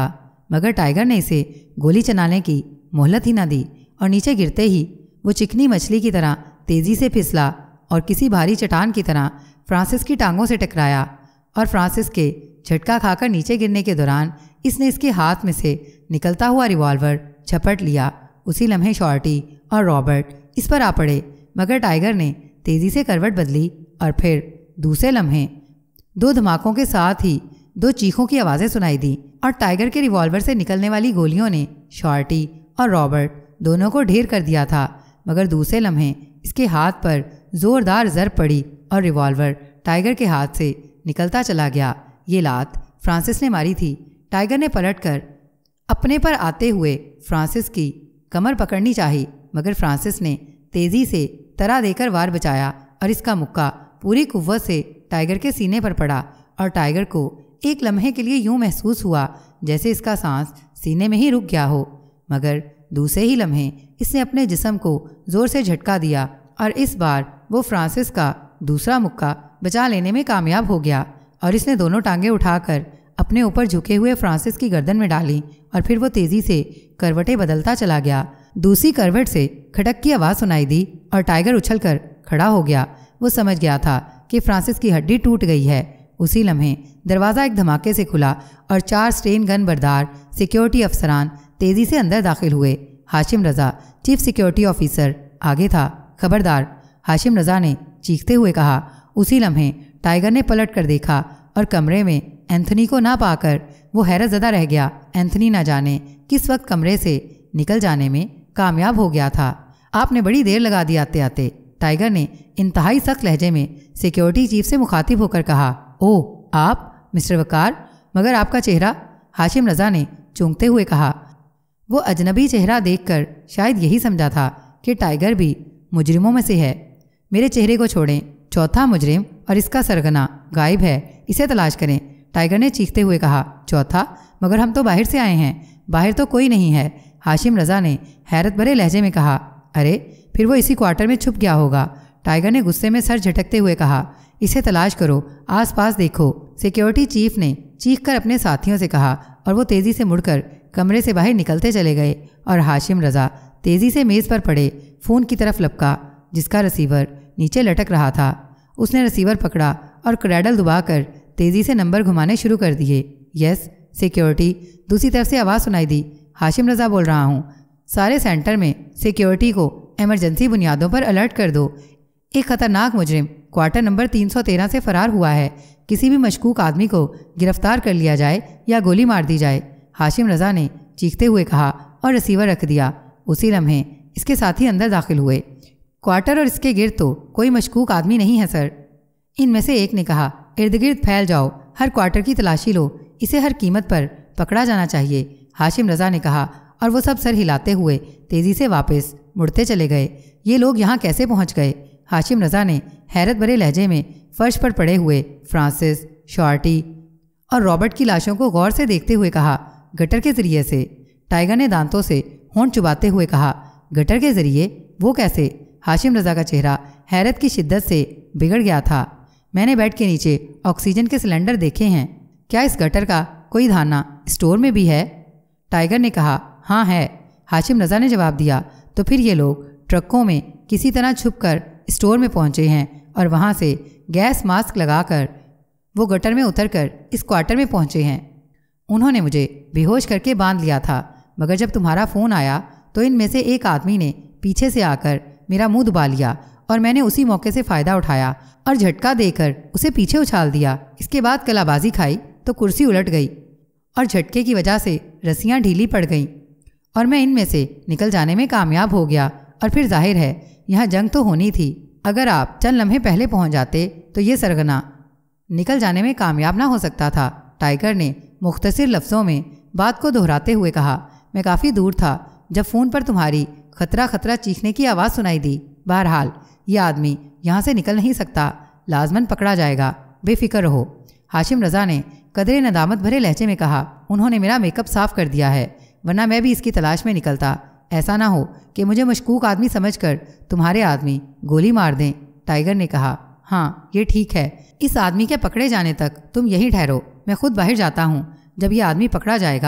مگر ٹائیگر نے اسے گولی چلانے کی مہلت ہی نہ دی اور نیچے گرتے ہی وہ چکنی مچھلی کی طرح تیزی سے پھسلا اور کسی بھاری چٹان کی طرح فرانسس کی ٹانگوں سے ٹکرایا اور فرانسس کے جھٹکا کھا کر نیچے گرنے کے دوران اس نے اس کے ہاتھ میں سے نکلتا ہوا ریوالور جھپٹ لیا۔ اسی لمحے شارٹی اور رابرٹ اس پر آ پڑے، مگر ٹائیگر نے تیزی سے کروٹ بدلی اور پھر دوسرے لمحے دو دھماکوں کے ساتھ ہی دو چیخوں کی آوازیں سنائی دیں اور ٹائیگر کے ریوالور سے نکلنے والی گولیوں نے شارٹی اور رابرٹ دونوں کو ڈھیر کر دیا تھا۔ مگر دوسرے لمحے اس کے ہاتھ پر زوردار ضرب پڑی اور ریوالور ٹائیگر کے ہاتھ سے نکلتا چلا گیا۔ یہ لات فرانسس نے ماری تھی۔ ٹائیگر نے پلٹ کر اپنے پر آتے ہوئے فرانسس کی کمر پکڑنی چاہی، مگر فرانسس نے تیزی سے طرح دے کر وار بچایا اور اس کا مکہ پوری قوت سے ٹائیگر کے سینے پر پڑا اور ٹائیگر کو ایک لمحے کے لیے یوں محسوس ہوا جیسے اس کا سانس سینے میں ہی رک گیا ہو، مگر دوسرے ہی لمحے اس نے اپنے جسم کو زور سے جھٹکا دیا اور اس بار وہ فرانسس کا دوسرا مکہ بچا لینے میں کامیاب ہو گیا اور اس نے دونوں ٹانگیں اٹھا کر اپنے اوپر جھکے ہوئے فرانسس کی گردن میں ڈالیں اور پھر وہ تیزی سے کروٹیں بدلتا چلا گیا۔ دوسری کروٹ سے کھٹک کی آواز سنائی دی اور ٹائیگر اچھل کر کھڑا ہو گیا۔ وہ سمجھ گیا تھا کہ فرانسس کی ہڈی ٹوٹ گئی ہے۔ اسی لمحے دروازہ ایک دھماکے سے کھلا اور چار سٹین گن بردار سیکیورٹی افسران تیزی سے اندر داخل ہوئے۔ Hashim Raza chief security officer آگے تھا۔ خبردار، ہاشم رضا نے چیختے ہوئے کہا۔ اسی لمحے ٹائیگر نے پلٹ کر دیکھا اور کمرے میں اینتھنی کو نہ پا کر وہ حیرت زدہ رہ گیا۔ اینتھنی نہ جانے کس وقت کمرے سے نکل جانے میں کامیاب ہو گیا تھا۔ آپ نے بڑی دیر لگا دی آتے آتے، ٹائیگر نے انتہائی سخت لہجے میں سیکیورٹی چیف سے مخاطب ہو کر کہا۔ او آپ مسٹر وقار، مگر آپ کا چہرہ، ہاشم رضا نے چونکتے ہوئے کہا۔ وہ اجنبی چہرہ دیکھ کر شاید یہی سمجھا تھا کہ ٹائیگر بھی مجرموں میں سے ہے۔ میرے چہرے کو چھوڑیں، چوتھا مجرم اور اس کا سرغنہ غائب ہے، اسے تلاش کریں، ٹائیگر نے چیختے ہوئے کہا۔ چوتھا؟ مگر ہم تو باہر سے آئے ہیں، باہر تو کوئی نہیں ہے، ہاشم رضا نے حیرت بھرے لہجے میں کہا۔ ارے پھر وہ اسی کوارٹر میں چھپ گیا ہوگا، ٹائیگر نے غصے میں سر جھٹکتے ہوئے کہا۔ اسے تلاش کرو، آس پاس دیکھو، سیکیورٹی چیف نے چیخ کر اپنے ساتھیوں سے کہا اور وہ تیزی سے مڑ کر کمرے سے باہر نکلتے چلے گئے اور ہاشم رضا تیزی سے میز پر پڑے فون کی طرف لپکا جس کا رسیور نیچے لٹک رہا تھا۔ اس نے رسیور پکڑا اور کریڈل دبا کر تیزی سے نمبر گھمانے شروع کر دیے۔ یس سیکیورٹی، دوسری طرف سے آواز سنائی دی۔ ہاشم رضا بول رہا ہوں، سارے سینٹر میں سیکیورٹی کو ایمرجنسی بنیادوں پر الرٹ کر دو، ایک خطرناک مجرم کوارٹر نمبر تین سو تیرہ سے فرار ہوا ہے، کسی بھی مشکوک آدمی کو گرفتار کر لیا جائے یا گولی مار دی جائے، ہاشم رضا نے چیختے ہوئے کہا اور رسیور رکھ دیا۔ اسی لمحے اس کے ساتھی اندر داخل ہوئے۔ کوارٹر اور اس کے گرد تو کوئی مشکوک آدمی نہیں ہے سر، ان میں سے ایک نے کہا۔ ارد گرد پھیل جاؤ، ہر کوارٹر کی تلاشی لو، اسے ہر قیمت پر پکڑا جانا چاہیے، ہاشم رضا نے کہا اور وہ سب سر ہلاتے ہوئے تیزی سے واپس مڑتے چلے گئے۔ یہ لوگ یہاں کیسے پہنچ گئے؟ ہاشم رضا نے حیرت بھرے لہجے میں فرش پر پڑے ہوئے فرانسس، شارٹی اور رابرٹ کی لاشوں کو غور سے دیکھتے ہوئے کہا۔ گٹر کے ذریعے سے، ٹائیگر نے دانتوں سے ہونٹ چباتے ہوئے کہا۔ گٹر کے ذریعے؟ وہ کیسے؟ ہاشم رضا کا چہرہ حیرت کی شدت سے بگڑ گیا تھا۔ میں نے بیڈ کے نیچے آکسیجن کے سلنڈر دیکھے ہیں، کیا اس گٹر کا کوئی دھارنا اسٹور میں بھی ہے؟ ٹائیگر نے کہا۔ ہاں ہے، ہاشم رضا نے جواب دیا۔ تو پھر یہ لوگ ٹرکوں میں کسی طرح چھپ کر اسٹور میں پہنچے ہیں اور وہاں سے گیس ماسک لگا کر وہ گٹر میں اتر کر اس کوارٹر میں پہنچے ہیں۔ انہوں نے مجھے بے ہوش کر کے باندھ لیا تھا، مگر جب تمہارا فون آیا تو ان میں سے ایک آدمی نے پیچھے سے آ کر میرا منہ دبا لیا اور میں نے اسی موقع سے فائدہ اٹھایا اور جھٹکا دے کر اسے پیچھے اچھال دیا۔ اس کے بعد کلا بازی کھائی تو کرسی الٹ گئی اور جھٹکے کی وجہ سے رسیاں ڈھیلی پڑ گئیں اور میں ان میں سے نکل جانے میں کامیاب ہو گیا۔ اور پھر ظاہر ہے یہاں جنگ تو ہونی تھی، اگر آپ چند لمحے پہلے پہنچ جاتے تو یہ سرغنہ نکل جانے میں کامیاب نہ ہو سکتا تھا۔ ٹائیگر نے مختصر لفظوں میں بات کو دہراتے ہوئے کہا۔ میں کافی دور تھا جب فون پر تمہاری خطرہ خطرہ چیخنے کی آواز سنائی دی۔ بہرحال یہ آدمی یہاں سے نکل نہیں سکتا، لازماً پکڑا جائے گا، بے فکر رہو، ہاشم رضا نے قدرے ندامت بھرے لہجے میں کہا۔ انہوں نے میرا میک اپ صاف کر دیا ہے، ورنہ میں بھی اس کی تلاش میں نکلتا، ایسا نہ ہو کہ مجھے مشکوک آدمی سمجھ کر تمہارے آدمی گولی مار دیں۔ ٹائیگر نے کہا۔ ہاں یہ ٹھیک ہے، اس آدمی کے پکڑے جانے تک تم یہی ٹھہرو، میں خود باہر جاتا ہوں، جب یہ آدمی پکڑا جائے گا تو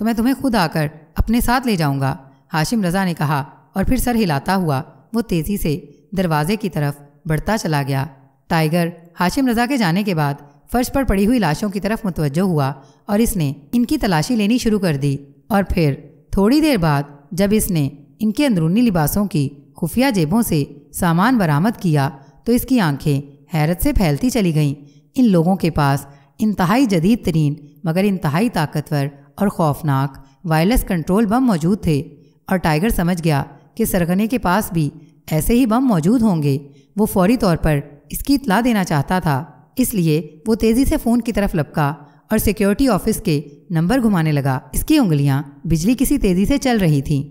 تو میں تمہیں خود آ کر اپنے ساتھ لے جاؤں گا، ہاشم رضا نے کہا اور پھر سر ہلاتا ہوا وہ تیزی سے دروازے کی طرف بڑھتا چلا گیا۔ ٹائیگر ہاشم رضا کے جانے کے بعد فرش پر پڑی ہوئی لاشوں کی طرف متوجہ ہوا اور اس نے ان کی تلاشی لینی شروع کر دی، اور پھر تھوڑی دیر بعد جب اس نے ان کے اندرونی لباسوں کی خفیہ جیبوں سے سامان برآمد کیا تو اس کی آنکھیں حیرت سے پھیلتی چلی گئیں۔ ان لوگوں کے پاس انتہائی جدید ترین مگر انتہائی طاقتور اور خوفناک وائرلیس کنٹرول بم موجود تھے، اور ٹائیگر سمجھ گیا کہ سرغنے کے پاس بھی ایسے ہی بم موجود ہوں گے۔ وہ فوری طور پر اس کی اطلاع دینا چاہتا تھا، اس لیے وہ تیزی سے فون کی طرف لپکا اور سیکیورٹی آفس کے نمبر گھمانے لگا۔ اس کی انگلیاں بجلی کسی تیزی سے چل رہی تھیں۔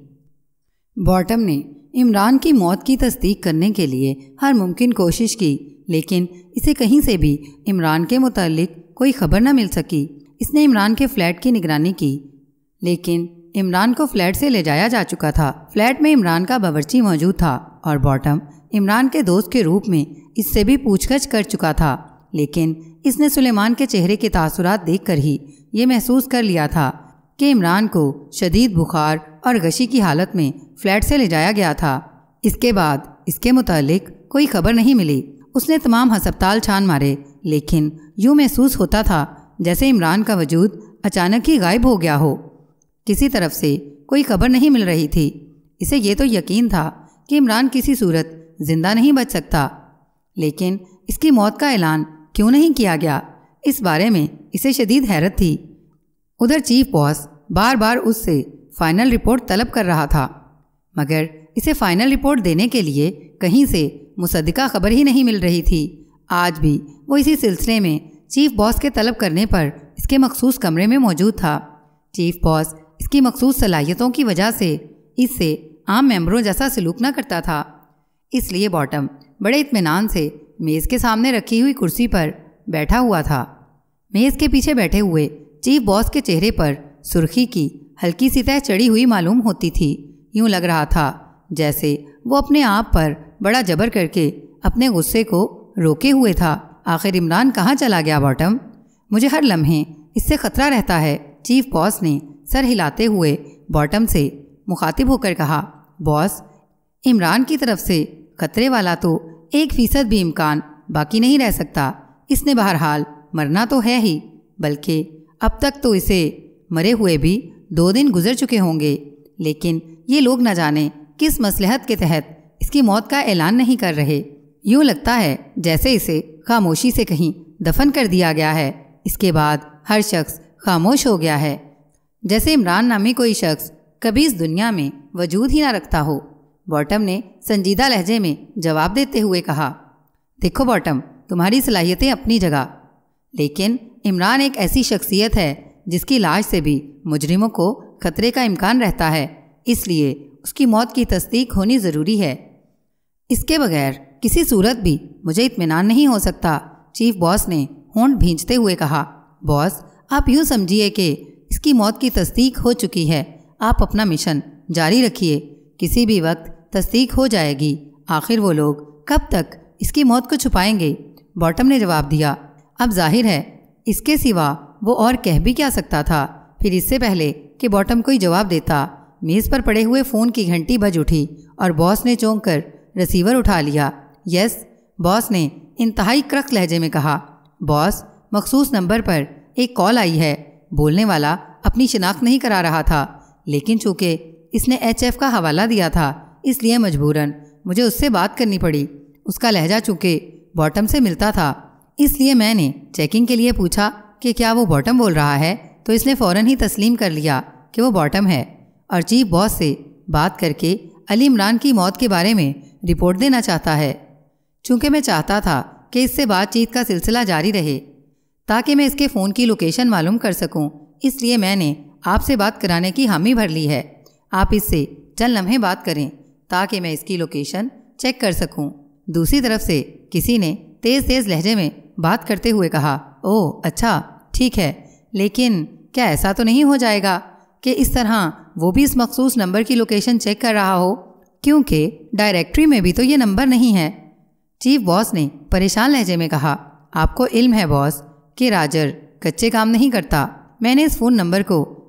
باٹم نے عمران کی موت کی تصدیق کرنے کے لیے ہر ممکن کوشش کی، لیکن اسے کہیں سے بھی عمران کے متعلق کوئی خبر نہ مل سکی۔ اس نے عمران کے فلیٹ کی نگرانی کی، لیکن عمران کو فلیٹ سے لے جایا جا چکا تھا۔ فلیٹ میں عمران کا باورچی موجود تھا اور باٹم عمران کے دوست کے روپ میں اس سے بھی پوچھ گچھ کر چکا تھا، لیکن اس نے سلیمان کے چہرے کے تاثرات دیکھ کر ہی یہ محسوس کر لیا تھا کہ عمران کو شدید بخار اور غشی کی حالت میں فلیٹ سے لے جایا گیا تھا۔ اس کے بعد اس کے متعلق کوئی خبر نہیں ملی۔ اس نے تمام ہسپتال چھان مارے، لیکن یوں محسوس ہوتا تھا جیسے عمران کا وجود اچانک ہی غائب ہو گیا ہو۔ کسی طرف سے کوئی خبر نہیں مل رہی تھی۔ اسے یہ تو یقین تھا کہ عمران کسی صورت زندہ نہیں بچ سکتا، لیکن اس کی موت کا اعلان کیوں نہیں کیا گیا، اس بارے میں اسے شدید حیرت تھی۔ ادھر چیف باس بار بار اس سے فائنل رپورٹ طلب کر رہا تھا، مگر اسے فائنل رپورٹ دینے کے لیے کہیں سے مصدقہ خبر ہی نہیں مل رہی تھی۔ آج بھی وہ اسی سلسلے میں چیف باس کے طلب کرنے پر اس کے مخصوص کمرے میں موجود تھا۔ چیف باس اس کی مخصوص صلاحیتوں کی وجہ سے اس سے عام ممبروں جیسا سلوک نہ کرتا تھا، اس لیے باٹم بڑے اطمینان سے میز کے سامنے رکھی ہوئی کرسی پر بیٹھا ہوا تھا۔ میز کے پیچھے بیٹھے ہوئے چیف باس کے چہرے پر سرخی کی ہلکی سی تہ چڑھی ہوئی معلوم ہوتی تھی۔ یوں لگ رہا تھا جیسے وہ اپنے آپ پر بڑا جبر کر کے اپنے غصے کو روکے ہوئے تھا۔ آخر عمران کہاں چلا گیا باٹم؟ مجھے ہر لمحے اس سے خطرہ رہتا ہے، چیف باس نے سر ہلاتے ہوئے باٹم سے مخاطب ہو کر کہا۔ باس، عمران کی طرف سے خطرے والا تو ایک فیصد بھی امکان باقی نہیں رہ سکتا۔ اس نے بہرحال مرنا تو ہے ہی، بلکہ اب تک تو اسے مرے ہوئے بھی دو دن گزر چکے ہوں گے، لیکن یہ لوگ نہ جانے کس مصلحت کے تحت اس کی موت کا اعلان نہیں کر رہے۔ یوں لگتا ہے جیسے اسے خاموشی سے کہیں دفن کر دیا گیا ہے۔ اس کے بعد ہر شخص خاموش ہو گیا ہے، جیسے عمران نامی کوئی شخص کبھی اس دنیا میں وجود ہی نہ رکھتا ہو۔ باٹم نے سنجیدہ لہجے میں جواب دیتے ہوئے کہا، دیکھو باٹم، تمہاری صلاحیتیں اپنی جگہ، لیکن عمران ایک ایسی شخصیت ہے جس کی لاش سے بھی مجرموں کو خطرے کا امکان رہتا ہے، اس لیے اس کی موت کی تصدیق ہونی ضروری ہے۔ اس کے بغیر کسی صورت بھی مجھے اطمینان نہیں ہو سکتا، چیف باس نے ہونٹ بھینچتے ہوئے کہا۔ باس، آپ یوں سمجھیے کہ اس کی موت کی تصدیق ہو چکی ہے، آپ اپنا مشن جاری رکھیے، کسی بھی وقت تصدیق ہو جائے گی۔ آخر وہ لوگ کب تک اس کی موت کو چھپائیں گے؟ باٹم نے جواب دیا۔ اب ظاہر ہے اس کے سوا وہ اور کہہ بھی کیا سکتا تھا۔ پھر اس سے پہلے کہ باٹم کوئی جواب دیتا، میز پر پڑے ہوئے فون کی گھنٹی بج اٹھی اور باس نے چونک کر ریسیور اٹھا لیا۔ یس، باس نے انتہائی کرخت لہجے میں کہا۔ باس، مخصوص نمبر پر ایک کال آئی ہے۔ بولنے والا اپنی شناخت نہیں کرا رہا تھا، لیکن چونکہ اس نے ایچ ایف کا حوالہ دیا تھا اس لیے مجبوراً مجھے اس سے بات کرنی پڑی۔ اس کا لہجہ چونکہ باٹم سے ملتا تھا، اس لیے میں نے چیکنگ کے لیے پوچھا کہ کیا وہ باٹم بول رہا ہے، تو اس نے فوراً ہی تسلیم کر لیا کہ وہ باٹم ہے اور چیف باس سے بات کر کے علی عمران کی موت کے بارے میں رپورٹ دینا چاہتا ہے۔ چونکہ میں چاہتا تھا کہ اس سے بات چیت کا سلسلہ جاری رہے تاکہ میں اس کے فون کی لوکیشن معلوم کر سکوں، اس لیے میں نے آپ سے بات کرانے کی حامی بھر لی ہے۔ آپ اس سے چند لمحے بات کریں تاکہ میں اس کی لوکیشن چیک کر سکوں۔ دوسری طرف سے کسی نے تیز تیز لہجے میں بات کرتے ہوئے کہا، اوہ اچھا ٹھیک ہے، لیکن کیا ایسا تو نہیں ہو جائے گا کہ اس طرح وہ بھی اس مخصوص نمبر کی لوکیشن چیک کر رہا ہو، کیونکہ ڈائریکٹری میں بھی تو یہ نمبر نہیں ہے۔ چیف باس نے پریشان لہجے میں کہا، آپ کو علم ہے باس کہ راجر کچے کام نہیں کرتا۔ میں نے اس فون نمبر کو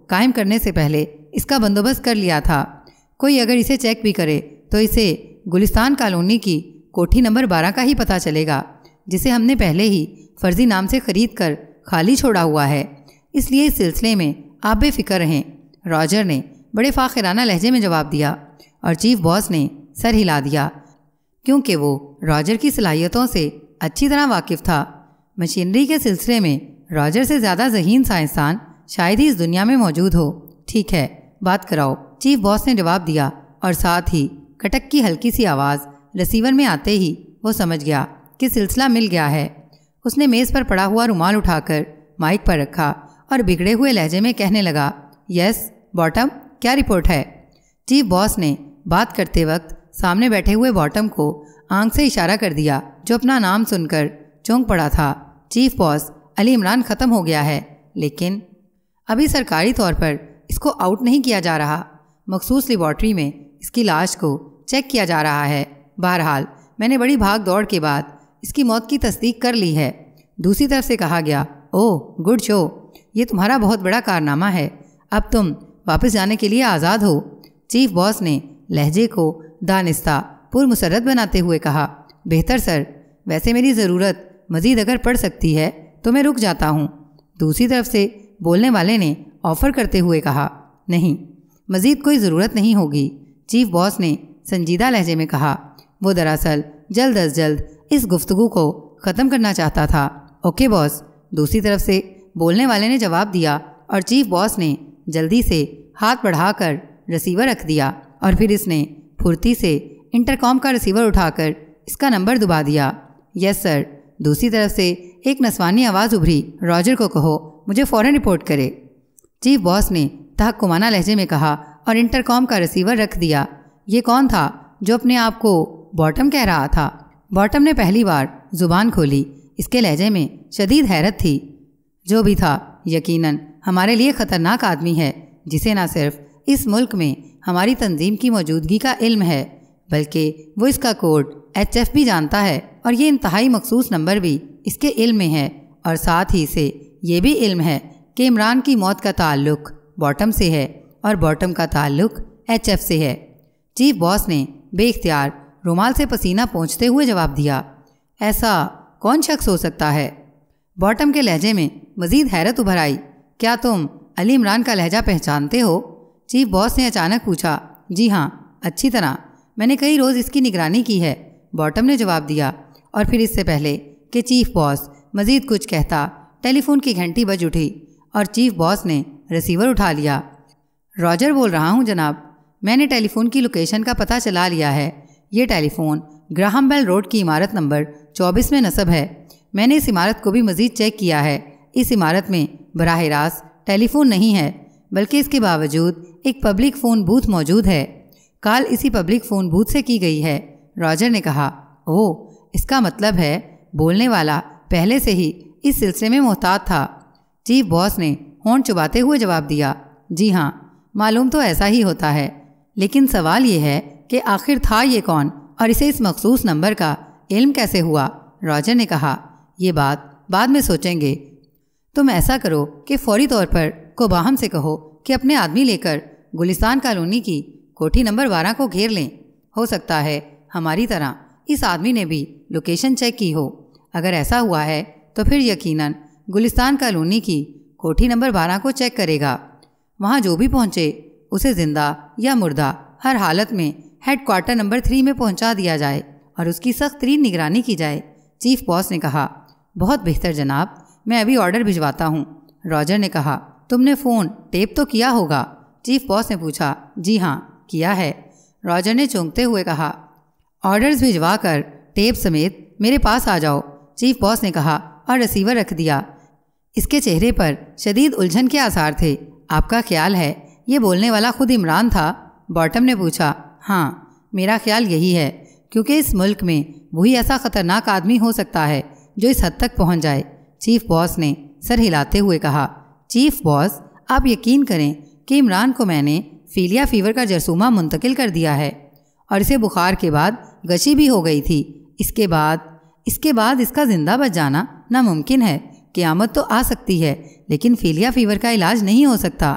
قائم کرنے سے پہلے اس کا بندوبست کر لیا تھا۔ کوئی اگر اسے چیک بھی کرے تو اسے گلستان کالونی کی کوٹھی نمبر بارہ کا ہی پتہ چلے گا، جسے ہم نے پہلے ہی فرضی نام سے خرید کر خالی چھوڑا ہوا ہے۔ اس لیے اس سلسلے میں آپ بے فکر رہیں، راجر نے بڑے فاخرانہ لہجے میں جواب دیا، اور چیف باس نے سر ہلا دیا، کیونکہ وہ راجر کی صلاحیتوں سے اچھی طرح واقف تھا۔ مشینری کے سلسلے میں راجر سے زیادہ ذہین سائنسدان شاید ہی اس دنیا میں موجود ہو۔ ٹھیک ہے، بات کراؤ، چیف باس نے جواب دیا، اور ساتھ ہی کٹک کی ہلکی سی آواز ریسیور میں آتے ہی وہ سمجھ گیا کہ سلسلہ مل گیا ہے۔ اس نے میز پر پڑا ہوا رومال اٹھا کر مائک پر رکھا اور بگڑے ہوئے لہجے میں کہنے لگا، یس باٹم، کیا رپورٹ ہے؟ چیف باس نے بات کرتے وقت سامنے بیٹھے ہوئے باٹم کو آنکھ سے اشارہ کر دیا، جو اپنا نام سن کر چونک پڑا تھا۔ چیف باس، علی عمران ختم ہو گیا ہے، لیکن ابھی سرکاری طور پر اس کو آؤٹ نہیں کیا جا رہا۔ مخصوص لیبارٹری میں اس کی لاش کو چیک کیا جا رہا ہے۔ بہرحال میں نے بڑی بھاگ دوڑ کے بعد اس کی موت کی تصدیق کر لی ہے۔ دوسری طرف سے کہا گیا، اوہ گڈ شو، یہ تمہارا بہت بڑا کارنامہ ہے، اب تم واپس جانے کے لیے آزاد ہو۔ چیف باس نے لہجے کو دانستہ پر مسرت بناتے ہوئے کہا، بہتر سر، ویسے میری ضرورت مزید اگر پڑ سکتی ہے تو میں رک جاتا ہوں۔ دوسری طرف سے بولنے والے نے آفر کرتے ہوئے کہا، نہیں، مزید کوئی ضرورت نہیں ہوگی۔ چیف باس نے سنجیدہ لہجے میں کہا، وہ دراصل جلد از جلد اس گفتگو کو ختم کرنا چاہتا تھا۔ اوکے باس، دوسری طرف سے بولنے والے نے جواب دیا، اور چیف باس نے جلدی سے ہاتھ بڑھا کر ریسیور رکھ دیا، اور پھر اس نے پھرتی سے انٹرکام کا ریسیور اٹھا کر اس کا نمبر دبا دیا۔ یس سر، دوسری طرف سے ایک نسوانی آواز ابھری، راجر کو کہو مجھے فوراً رپورٹ کرے۔ چیف باس نے تحکمانہ لہجے میں کہا، اور انٹرکام کا ریسیور رکھ دیا۔ یہ کون تھا جو اپنے آپ کو باٹم کہہ رہا تھا؟ باٹم نے پہلی بار زبان کھولی۔ اس کے لہجے میں شدید حیرت تھی۔ جو بھی تھا، یقیناً ہمارے لیے خطرناک آدمی ہے، جسے نہ صرف اس ملک میں ہماری تنظیم کی موجودگی کا علم ہے، بلکہ وہ اس کا کوڈ ایچ ایف بھی جانتا ہے، اور یہ انتہائی مخصوص نمبر بھی اس کے علم میں ہے، اور ساتھ ہی سے یہ بھی علم ہے کہ عمران کی موت کا تعلق باٹم سے ہے، اور باٹم کا تعلق ایچ ایف سے ہے۔ چیف باس نے بے اختیار رومال سے پسینہ پونچھتے ہوئے جواب دیا، ایسا کون شخص ہو سکتا ہے؟ باٹم کے لہجے میں مزید حیرت ابھر آئی۔ کیا تم علی عمران کا لہجہ پہچانتے ہو؟ چیف باس نے اچانک پوچھا۔ جی ہاں، اچھی طرح، میں نے کئی روز اس کی نگرانی کی ہے، باٹم نے جواب دیا، اور پھر اس سے پہلے کہ چیف باس مزید کچھ کہتا، ٹیلی فون کی گھنٹی بج اٹھی، اور چیف باس نے ریسیور اٹھا لیا۔ راجر بول رہا ہوں جناب، میں نے ٹیلی فون کی لوکیشن کا پتہ چلا لیا ہے۔ یہ telephone Graham Bell road کی عمارت نمبر چوبیس میں نصب ہے۔ میں نے اس عمارت کو بھی مزید چیک کیا ہے۔ اس عمارت میں براہ راست ٹیلی فون نہیں ہے، بلکہ اس کے باوجود ایک پبلک فون بوتھ موجود ہے۔ کال اسی پبلک فون بوتھ سے کی گئی ہے، راجر نے کہا۔ اوہ، اس کا مطلب ہے بولنے والا پہلے سے ہی اس سلسلے میں محتاط تھا۔ چیف باس نے ہونٹ چباتے ہوئے جواب دیا۔ جی ہاں، معلوم تو ایسا ہی ہوتا ہے، لیکن سوال یہ ہے کہ آخر تھا یہ کون، اور اسے اس مخصوص نمبر کا علم کیسے ہوا؟ راجر نے کہا، یہ بات بعد میں سوچیں گے۔ تم ایسا کرو کہ فوری طور پر کوباہم سے کہو کہ اپنے آدمی لے کر گلستان کالونی کی کوٹھی نمبر بارہ کو گھیر لیں۔ ہو سکتا ہے ہماری طرح اس آدمی نے بھی لوکیشن چیک کی ہو۔ اگر ایسا ہوا ہے تو پھر یقیناً گلستان کالونی کی کوٹھی نمبر بارہ کو چیک کرے گا۔ وہاں جو بھی پہنچے اسے زندہ یا مردہ ہر حالت میں ہیڈ کوارٹر نمبر تھری میں پہنچا دیا جائے، اور اس کی سخت ترین نگرانی کی جائے۔ چیف باس نے کہا، بہت بہتر جناب، میں ابھی آرڈر بھجواتا ہوں۔ راجر نے کہا، تم نے فون ٹیپ تو کیا ہوگا؟ چیف باس نے پوچھا۔ جی ہاں، کیا ہے، راجر نے چونکتے ہوئے کہا۔ آرڈرز بھجوا کر ٹیپ سمیت میرے پاس آ جاؤ، چیف باس نے کہا، اور ریسیور رکھ دیا۔ اس کے چہرے پر شدید الجھن کے آثار تھے۔ آپ کا خیال ہے یہ بولنے والا خود عمران تھا؟ باٹم نے پوچھا۔ ہاں، میرا خیال یہی ہے، کیونکہ اس ملک میں وہی ایسا خطرناک آدمی ہو سکتا ہے جو اس حد تک پہنچ جائے، چیف باس نے سر ہلاتے ہوئے کہا۔ چیف باس، آپ یقین کریں کہ عمران کو میں نے فیلیا فیور کا جرثومہ منتقل کر دیا ہے، اور اسے بخار کے بعد گچی بھی ہو گئی تھی۔ اس کے بعد اس کے بعد اس کا زندہ بچ جانا ناممکن ہے۔ قیامت تو آ سکتی ہے، لیکن فیلیا فیور کا علاج نہیں ہو سکتا۔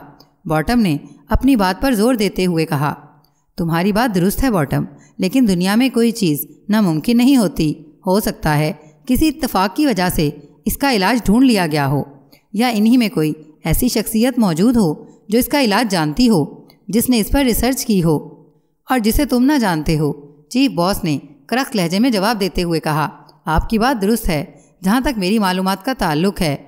باٹم نے اپنی بات پر زور دیتے ہوئے کہا۔ تمہاری بات درست ہے باٹم، لیکن دنیا میں کوئی چیز ناممکن نہیں ہوتی۔ ہو سکتا ہے کسی اتفاق کی وجہ سے اس کا علاج ڈھونڈ لیا گیا ہو، یا انہی میں کوئی ایسی شخصیت موجود ہو جو اس کا علاج جانتی ہو، جس نے اس پر ریسرچ کی ہو اور جسے تم نہ جانتے ہو۔ چیف باس نے کرخت لہجے میں جواب دیتے ہوئے کہا، آپ کی بات درست ہے۔ جہاں تک میری معلومات کا تعلق ہے،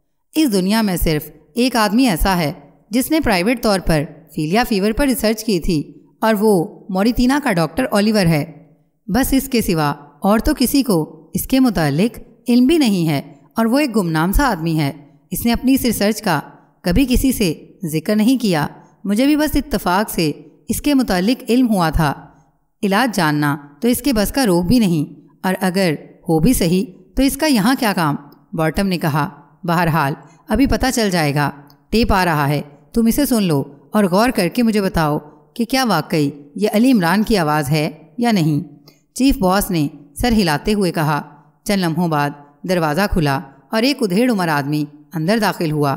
اس دنیا میں صرف ایک آدمی ایسا ہے جس نے پرائیویٹ طور پر فیلیا فیور پر ریسرچ کی تھی، اور وہ موریتینا کا ڈاکٹر اولیور ہے۔ بس اس کے سوا اور تو کسی کو اس کے متعلق علم بھی نہیں ہے، اور وہ ایک گمنام سا آدمی ہے۔ اس نے اپنی اس ریسرچ کا کبھی کسی سے ذکر نہیں کیا۔ مجھے بھی بس اتفاق سے اس کے متعلق علم ہوا تھا۔ علاج جاننا تو اس کے بس کا روگ بھی نہیں، اور اگر ہو بھی صحیح تو اس کا یہاں کیا کام؟ باٹم نے کہا، بہرحال ابھی پتہ چل جائے گا۔ ٹیپ آ رہا ہے، تم اسے سن لو اور غور کر کے مجھے بتاؤ کہ کیا واقعی یہ علی عمران کی آواز ہے یا نہیں۔ چیف باس نے سر ہلاتے ہوئے کہا۔ چند لمحوں بعد دروازہ کھلا اور ایک ادھیڑ عمر آدمی اندر داخل ہوا۔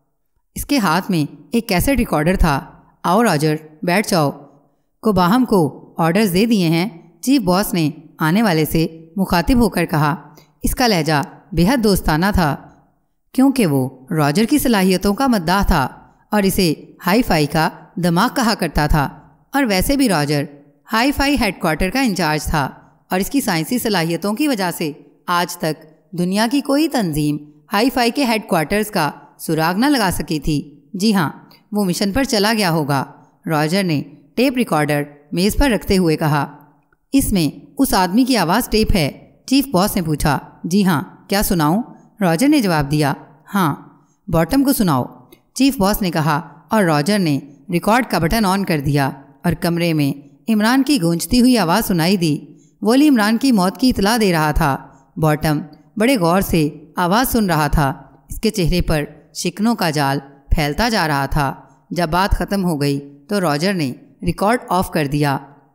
اس کے ہاتھ میں ایک کیسٹ ریکارڈر تھا۔ آؤ راجر، بیٹھ جاؤ، کو باہم کو آرڈرز دے دیے ہیں، چیف باس نے آنے والے سے مخاطب ہو کر کہا۔ اس کا لہجہ بے حد دوستانہ تھا، کیونکہ وہ راجر کی صلاحیتوں کا مداح تھا اور اسے ہائی فائی کا دماغ کہا کرتا تھا۔ اور ویسے بھی Roger hi fi headquarter کا انچارج تھا، اور اس کی سائنسی صلاحیتوں کی وجہ سے آج تک دنیا کی کوئی تنظیم ہائی فائی کے ہیڈ کوارٹرز کا سراغ نہ لگا سکی تھی۔ جی ہاں، وہ مشن پر چلا گیا ہوگا، راجر نے ٹیپ ریکارڈر میز پر رکھتے ہوئے کہا۔ اس میں اس آدمی کی آواز ٹیپ ہے؟ چیف باس نے پوچھا۔ جی ہاں، کیا سناؤں؟ راجر نے جواب دیا۔ ہاں، باٹم کو سناؤ، چیف باس نے کہا، اور راجر نے ریکارڈ کا بٹن آن کر دیا اور کمرے میں عمران کی گونجتی ہوئی آواز سنائی دی۔ وہ علی عمران کی موت کی اطلاع دے رہا تھا۔ باٹم بڑے غور سے آواز سن رہا تھا۔ اس کے چہرے پر شکنوں کا جال پھیلتا جا رہا تھا۔ جب بات ختم ہو گئی تو راجر نے ریکارڈ آف کر دیا۔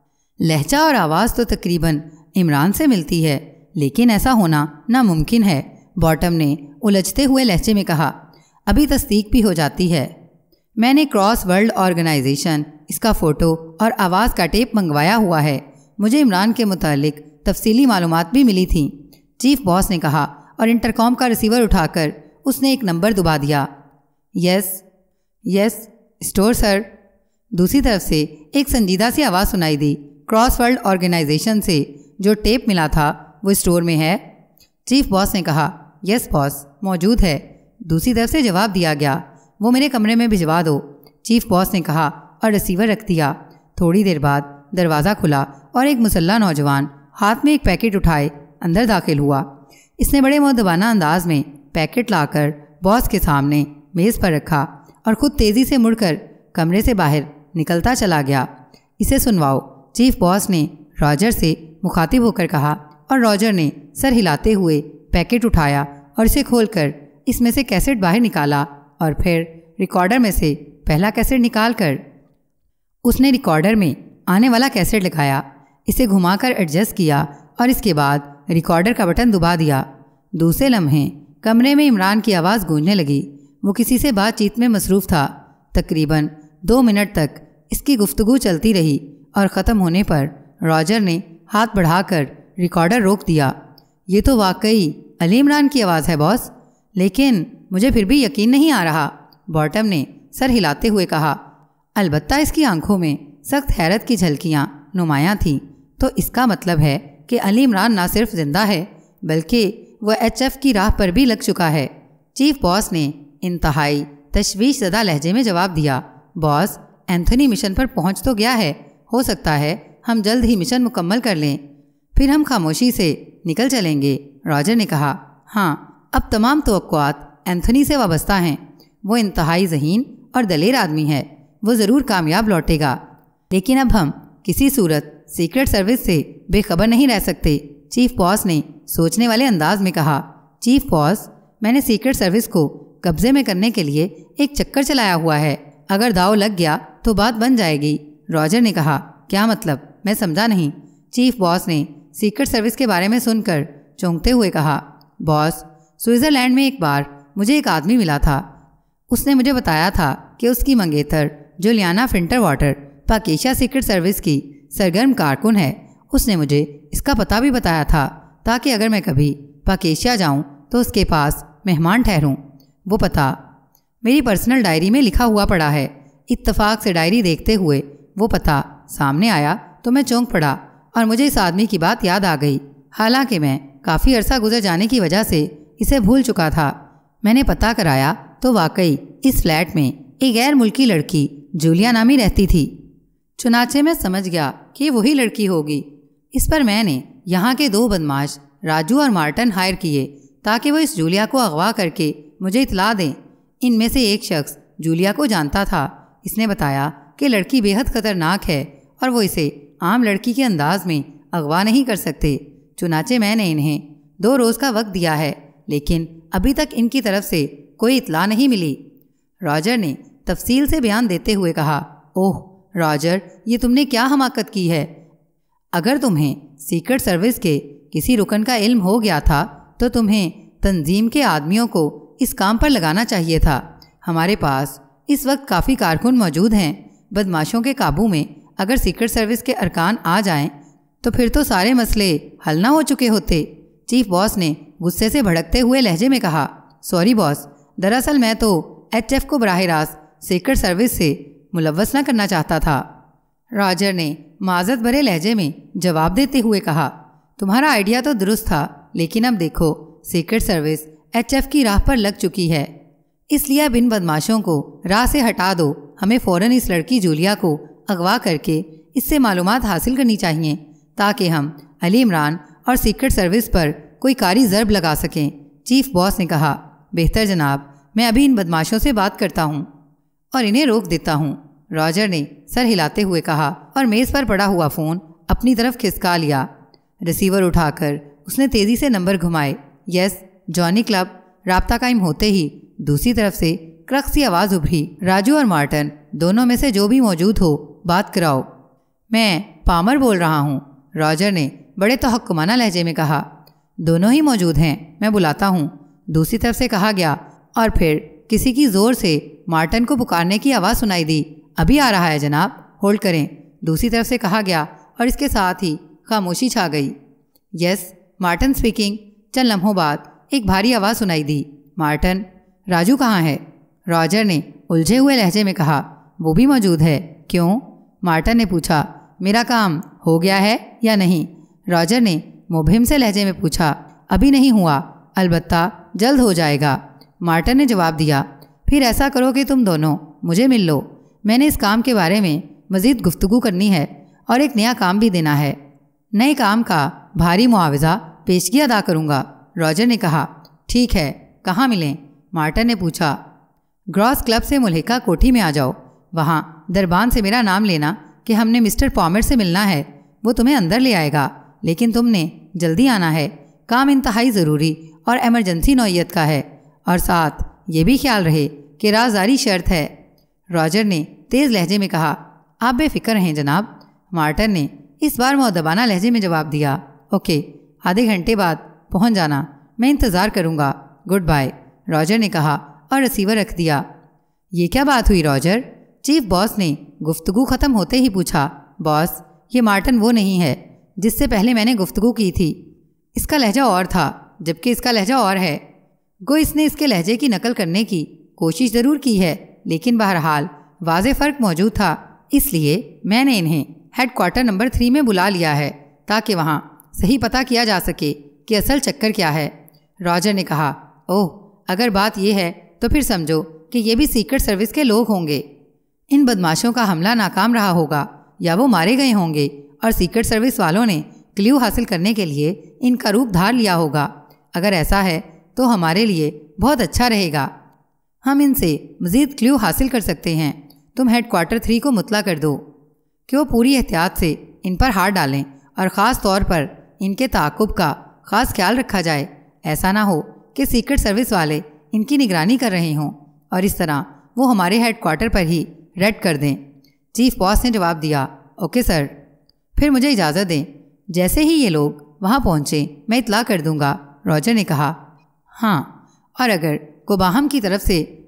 لہجہ اور آواز تو تقریباً عمران سے ملتی ہے، لیکن ایسا ہونا ناممکن ہے، باٹم نے الجھتے ہوئے لہجے میں کہا۔ ابھی تصدیق بھی ہو جاتی ہے۔ میں نے کراس ورلڈ آرگنائزیشن اس کا فوٹو اور آواز کا ٹیپ منگوایا ہوا ہے۔ مجھے عمران کے متعلق تفصیلی معلومات بھی ملی تھیں، چیف باس نے کہا، اور انٹرکام کا ریسیور اٹھا کر اس نے ایک نمبر دبا دیا۔ Yes yes store sir. دوسری طرف سے ایک سنجیدہ سی آواز سنائی دی۔ کراس ورلڈ آرگنائزیشن سے جو ٹیپ ملا تھا وہ اسٹور میں ہے؟ چیف باس نے کہا۔ یس باس، موجود ہے۔ دوسری طرف سے جواب دیا گیا۔ وہ میرے کمرے میں بھجوا دو، چیف باس نے کہا اور ریسیور رکھ دیا۔ تھوڑی دیر بعد دروازہ کھلا اور ایک مسلح نوجوان ہاتھ میں ایک پیکٹ اٹھائے اندر داخل ہوا۔ اس نے بڑے مؤدبانہ انداز میں پیکٹ لا کر باس کے سامنے میز پر رکھا اور خود تیزی سے مڑ کر کمرے سے باہر نکلتا چلا گیا۔ اسے سنواؤ، چیف باس نے راجر سے مخاطب ہو کر کہا، اور راجر نے سر ہلاتے ہوئے پیکٹ اٹھایا اور اسے کھول کر اس میں سے کیسٹ باہر نکالا، اور پھر ریکارڈر میں سے پہلا کیسٹ نکال کر اس نے ریکارڈر میں آنے والا کیسٹ لگایا، اسے گھما کر ایڈجسٹ کیا اور اس کے بعد ریکارڈر کا بٹن دبا دیا۔ دوسرے لمحے کمرے میں عمران کی آواز گونجنے لگی۔ وہ کسی سے بات چیت میں مصروف تھا۔ تقریباً دو منٹ تک اس کی گفتگو چلتی رہی اور ختم ہونے پر راجر نے ہاتھ بڑھا کر ریکارڈر روک دیا۔ یہ تو واقعی علی عمران کی آواز ہے باس، لیکن مجھے پھر بھی یقین نہیں آ رہا، باٹم نے سر ہلاتے ہوئے کہا۔ البتہ اس کی آنکھوں میں سخت حیرت کی جھلکیاں نمایاں تھیں۔ تو اس کا مطلب ہے کہ علی عمران نہ صرف زندہ ہے بلکہ وہ ایچ ایف کی راہ پر بھی لگ چکا ہے، چیف باس نے انتہائی تشویش زدہ لہجے میں جواب دیا۔ باس، اینتھنی مشن پر پہنچ تو گیا ہے، ہو سکتا ہے ہم جلد ہی مشن مکمل کر لیں، پھر ہم خاموشی سے نکل چلیں گے، راجر نے کہا۔ ہاں، اب تمام توقعات اینتھنی سے وابستہ ہیں۔ وہ انتہائی ذہین اور دلیر آدمی ہے، وہ ضرور کامیاب لوٹے گا، لیکن اب ہم کسی صورت سیکرٹ سروس سے بے خبر نہیں رہ سکتے، چیف باس نے سوچنے والے انداز میں کہا۔ چیف باس، میں نے سیکرٹ سروس کو قبضے میں کرنے کے لیے ایک چکر چلایا ہوا ہے، اگر داؤ لگ گیا تو بات بن جائے گی، راجر نے کہا۔ کیا مطلب؟ میں سمجھا نہیں، چیف باس نے سیکرٹ سروس کے بارے میں سن کر چونکتے ہوئے کہا۔ باس، سوئٹزرلینڈ میں ایک بار مجھے ایک آدمی ملا تھا، اس نے مجھے بتایا تھا کہ اس کی منگیتر Juliana Fitzwater Pakesha secret service کی سرگرم کارکن ہے۔ اس نے مجھے اس کا پتہ بھی بتایا تھا تاکہ اگر میں کبھی پاکیشا جاؤں تو اس کے پاس مہمان ٹھہروں۔ وہ پتہ میری پرسنل ڈائری میں لکھا ہوا پڑا ہے۔ اتفاق سے ڈائری دیکھتے ہوئے وہ پتہ سامنے آیا تو میں چونک پڑا اور مجھے اس آدمی کی بات یاد آ گئی، حالانکہ میں کافی عرصہ گزر جانے کی وجہ سے اسے بھول چکا تھا۔ میں نے پتہ کرایا تو واقعی اس فلیٹ میں ایک غیر ملکی لڑکی جولیا نامی رہتی تھی۔ چنانچہ میں سمجھ گیا کہ وہی لڑکی ہوگی۔ اس پر میں نے یہاں کے دو بدماش راجو اور مارٹن ہائر کیے تاکہ وہ اس جولیا کو اغوا کر کے مجھے اطلاع دیں۔ ان میں سے ایک شخص جولیا کو جانتا تھا۔ اس نے بتایا کہ لڑکی بے حد خطرناک ہے اور وہ اسے عام لڑکی کے انداز میں اغوا نہیں کر سکتے۔ چنانچہ میں نے انہیں دو روز کا وقت دیا ہے، لیکن ابھی تک ان کی طرف سے کوئی اطلاع نہیں ملی۔ راجر نے تفصیل سے بیان دیتے ہوئے کہا، اوہ راجر، یہ تم نے کیا حماقت کی ہے۔ اگر تمہیں سیکرٹ سروس کے کسی رکن کا علم ہو گیا تھا تو تمہیں تنظیم کے آدمیوں کو اس کام پر لگانا چاہیے تھا۔ ہمارے پاس اس وقت کافی کارکن موجود ہیں۔ بدماشوں کے قابو میں اگر سیکرٹ سروس کے ارکان آ جائیں تو پھر تو سارے مسئلے حل نہ ہو چکے ہوتے۔ چیف باس نے غصے سے بھڑکتے ہوئے لہجے میں کہا، سوری باس، دراصل میں تو ایچ ایف کو براہ راست سیکرٹ سروس سے ملوث نہ کرنا چاہتا تھا۔ راجر نے معذرت بھرے لہجے میں جواب دیتے ہوئے کہا، تمہارا آئیڈیا تو درست تھا، لیکن اب دیکھو سیکرٹ سروس ایچ ایف کی راہ پر لگ چکی ہے، اس لیے اب ان بدماشوں کو راہ سے ہٹا دو۔ ہمیں فوراً اس لڑکی جولیا کو اغوا کر کے اس سے معلومات حاصل کرنی چاہیے تاکہ ہم علی عمران اور سیکرٹ سروس پر کوئی کاری ضرب لگا سکیں۔ چیف باس نے کہا، بہتر جناب، میں ابھی ان بدماشوں سے بات کرتا ہوں اور انہیں روک دیتا ہوں۔ راجر نے سر ہلاتے ہوئے کہا اور میز پر پڑا ہوا فون اپنی طرف کھسکا لیا۔ ریسیور اٹھا کر اس نے تیزی سے نمبر گھمائے۔ یس جانی کلب۔ رابطہ قائم ہوتے ہی دوسری طرف سے کرخ سی آواز ابھری، راجو اور مارٹن دونوں میں سے جو بھی موجود ہو بات کراؤ۔ میں پامر بول رہا ہوں، راجر نے بڑے تحکمانہ لہجے میں کہا۔ دونوں ہی موجود ہیں، میں بلاتا ہوں، دوسری طرف سے کہا گیا، اور پھر کسی کی زور سے مارٹن کو پکارنے کی آواز سنائی دی۔ ابھی آ رہا ہے جناب، ہولڈ کریں، دوسری طرف سے کہا گیا، اور اس کے ساتھ ہی خاموشی چھا گئی۔ Yes Martin speaking. چند لمحوں بعد ایک بھاری آواز سنائی دی، مارٹن، راجو کہاں ہے؟ راجر نے الجھے ہوئے لہجے میں کہا، وہ بھی موجود ہے۔ کیوں؟ مارٹن نے پوچھا۔ میرا کام ہو گیا ہے یا نہیں؟ راجر نے مبہم سے لہجے میں پوچھا۔ ابھی نہیں ہوا، البتہ جلد ہو جائے گا، مارٹن نے جواب دیا۔ پھر ایسا کرو کہ تم دونوں مجھے مل لو، میں نے اس کام کے بارے میں مزید گفتگو کرنی ہے اور ایک نیا کام بھی دینا ہے۔ نئے کام کا بھاری معاوضہ پیشگی ادا کروں گا، راجر نے کہا۔ ٹھیک ہے، کہاں ملیں؟ مارٹن نے پوچھا۔ گراس کلب سے ملحقہ کوٹھی میں آ جاؤ، وہاں دربان سے میرا نام لینا کہ ہم نے مسٹر پامر سے ملنا ہے، وہ تمہیں اندر لے آئے گا، لیکن تم نے جلدی آنا ہے، کام انتہائی ضروری اور ایمرجنسی نوعیت کا ہے، اور ساتھ یہ بھی خیال رہے کہ رازداری شرط ہے۔ راجر نے تیز لہجے میں کہا، آپ بے فکر ہیں جناب، مارٹن نے اس بار مؤدبانہ لہجے میں جواب دیا۔ اوکے، آدھے گھنٹے بعد پہنچ جانا، میں انتظار کروں گا، گڈ بائے، راجر نے کہا اور ریسیور رکھ دیا۔ یہ کیا بات ہوئی راجر؟ چیف باس نے گفتگو ختم ہوتے ہی پوچھا۔ باس، یہ مارٹن وہ نہیں ہے جس سے پہلے میں نے گفتگو کی تھی، اس کا لہجہ اور تھا، جبکہ اس کا لہجہ اور ہے۔ گو اس نے اس کے لہجے کی نقل کرنے کی کوشش ضرور کی ہے، لیکن بہرحال واضح فرق موجود تھا، اس لیے میں نے انہیں ہیڈ کوارٹر نمبر تھری میں بلا لیا ہے تاکہ وہاں صحیح پتہ کیا جا سکے کہ اصل چکر کیا ہے۔ راجر نے کہا، اوہ اگر بات یہ ہے تو پھر سمجھو کہ یہ بھی سیکرٹ سروس کے لوگ ہوں گے۔ ان بدماشوں کا حملہ ناکام رہا ہوگا یا وہ مارے گئے ہوں گے اور سیکرٹ سروس والوں نے کلیو حاصل کرنے کے لیے ان کا روپ دھار لیا ہوگا۔ اگر ایسا ہے تو ہمارے لیے بہت اچھا رہے گا، ہم ان سے مزید کلیو حاصل کر سکتے ہیں۔ تم ہیڈ کوارٹر تھری کو مطلع کر دو کہ وہ پوری احتیاط سے ان پر ہاتھ ڈالیں اور خاص طور پر ان کے تعاقب کا خاص خیال رکھا جائے۔ ایسا نہ ہو کہ سیکرٹ سروس والے ان کی نگرانی کر رہے ہوں اور اس طرح وہ ہمارے ہیڈ کوارٹر پر ہی ریڈ کر دیں۔ چیف باس نے جواب دیا، اوکے سر، پھر مجھے اجازت دیں، جیسے ہی یہ لوگ وہاں پہنچیں میں اطلاع کر دوں گا، راجر نے کہا۔ ہاں، اور اگر کوباہم کی طرف سے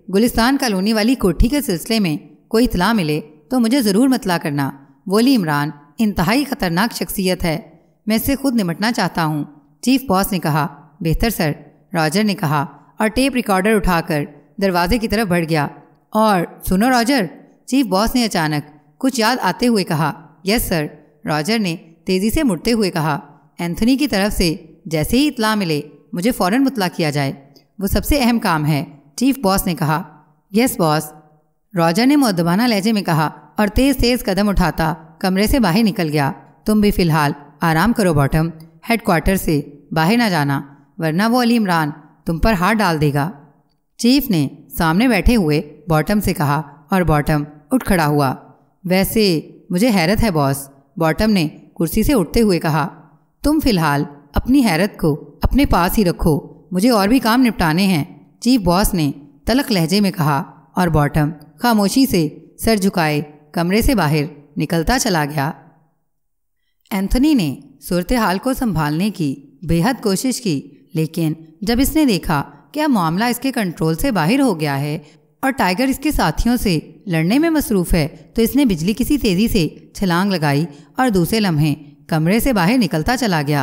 گلستان کالونی والی کوٹھی کے سلسلے میں کوئی اطلاع ملے تو مجھے ضرور مطلع کرنا۔ بولی عمران انتہائی خطرناک شخصیت ہے، میں اس سے خود نمٹنا چاہتا ہوں۔ چیف باس نے کہا۔ بہتر سر، راجر نے کہا اور ٹیپ ریکارڈر اٹھا کر دروازے کی طرف بڑھ گیا۔ اور سنو راجر، چیف باس نے اچانک کچھ یاد آتے ہوئے کہا۔ یس سر، راجر نے تیزی سے مڑتے ہوئے کہا۔ اینتھنی کی طرف سے جیسے ہی اطلاع ملے مجھے فوراً مطلع کیا جائے، وہ سب سے اہم کام ہے، چیف باس نے کہا۔ یس باس، راجر نے مؤدبانہ لہجے میں کہا اور تیز تیز قدم اٹھاتا کمرے سے باہر نکل گیا۔ تم بھی فی الحال آرام کرو باٹم، ہیڈ کوارٹر سے باہر نہ جانا ورنہ وہ علی عمران تم پر ہاتھ ڈال دے گا، چیف نے سامنے بیٹھے ہوئے باٹم سے کہا اور باٹم اٹھ کھڑا ہوا۔ ویسے مجھے حیرت ہے باس، باٹم نے کرسی سے اٹھتے ہوئے کہا۔ تم فی الحال اپنی حیرت کو اپنے پاس ہی رکھو، مجھے اور بھی کام نپٹانے ہیں، چیف باس نے تلخ لہجے میں کہا اور باٹم خاموشی سے سر جھکائے کمرے سے باہر نکلتا چلا گیا۔ اینتھنی نے صورتحال کو سنبھالنے کی بے حد کوشش کی، لیکن جب اس نے دیکھا کہ اب معاملہ اس کے کنٹرول سے باہر ہو گیا ہے اور ٹائیگر اس کے ساتھیوں سے لڑنے میں مصروف ہے تو اس نے بجلی کسی تیزی سے چھلانگ لگائی اور دوسرے لمحے کمرے سے باہر نکلتا چلا گیا۔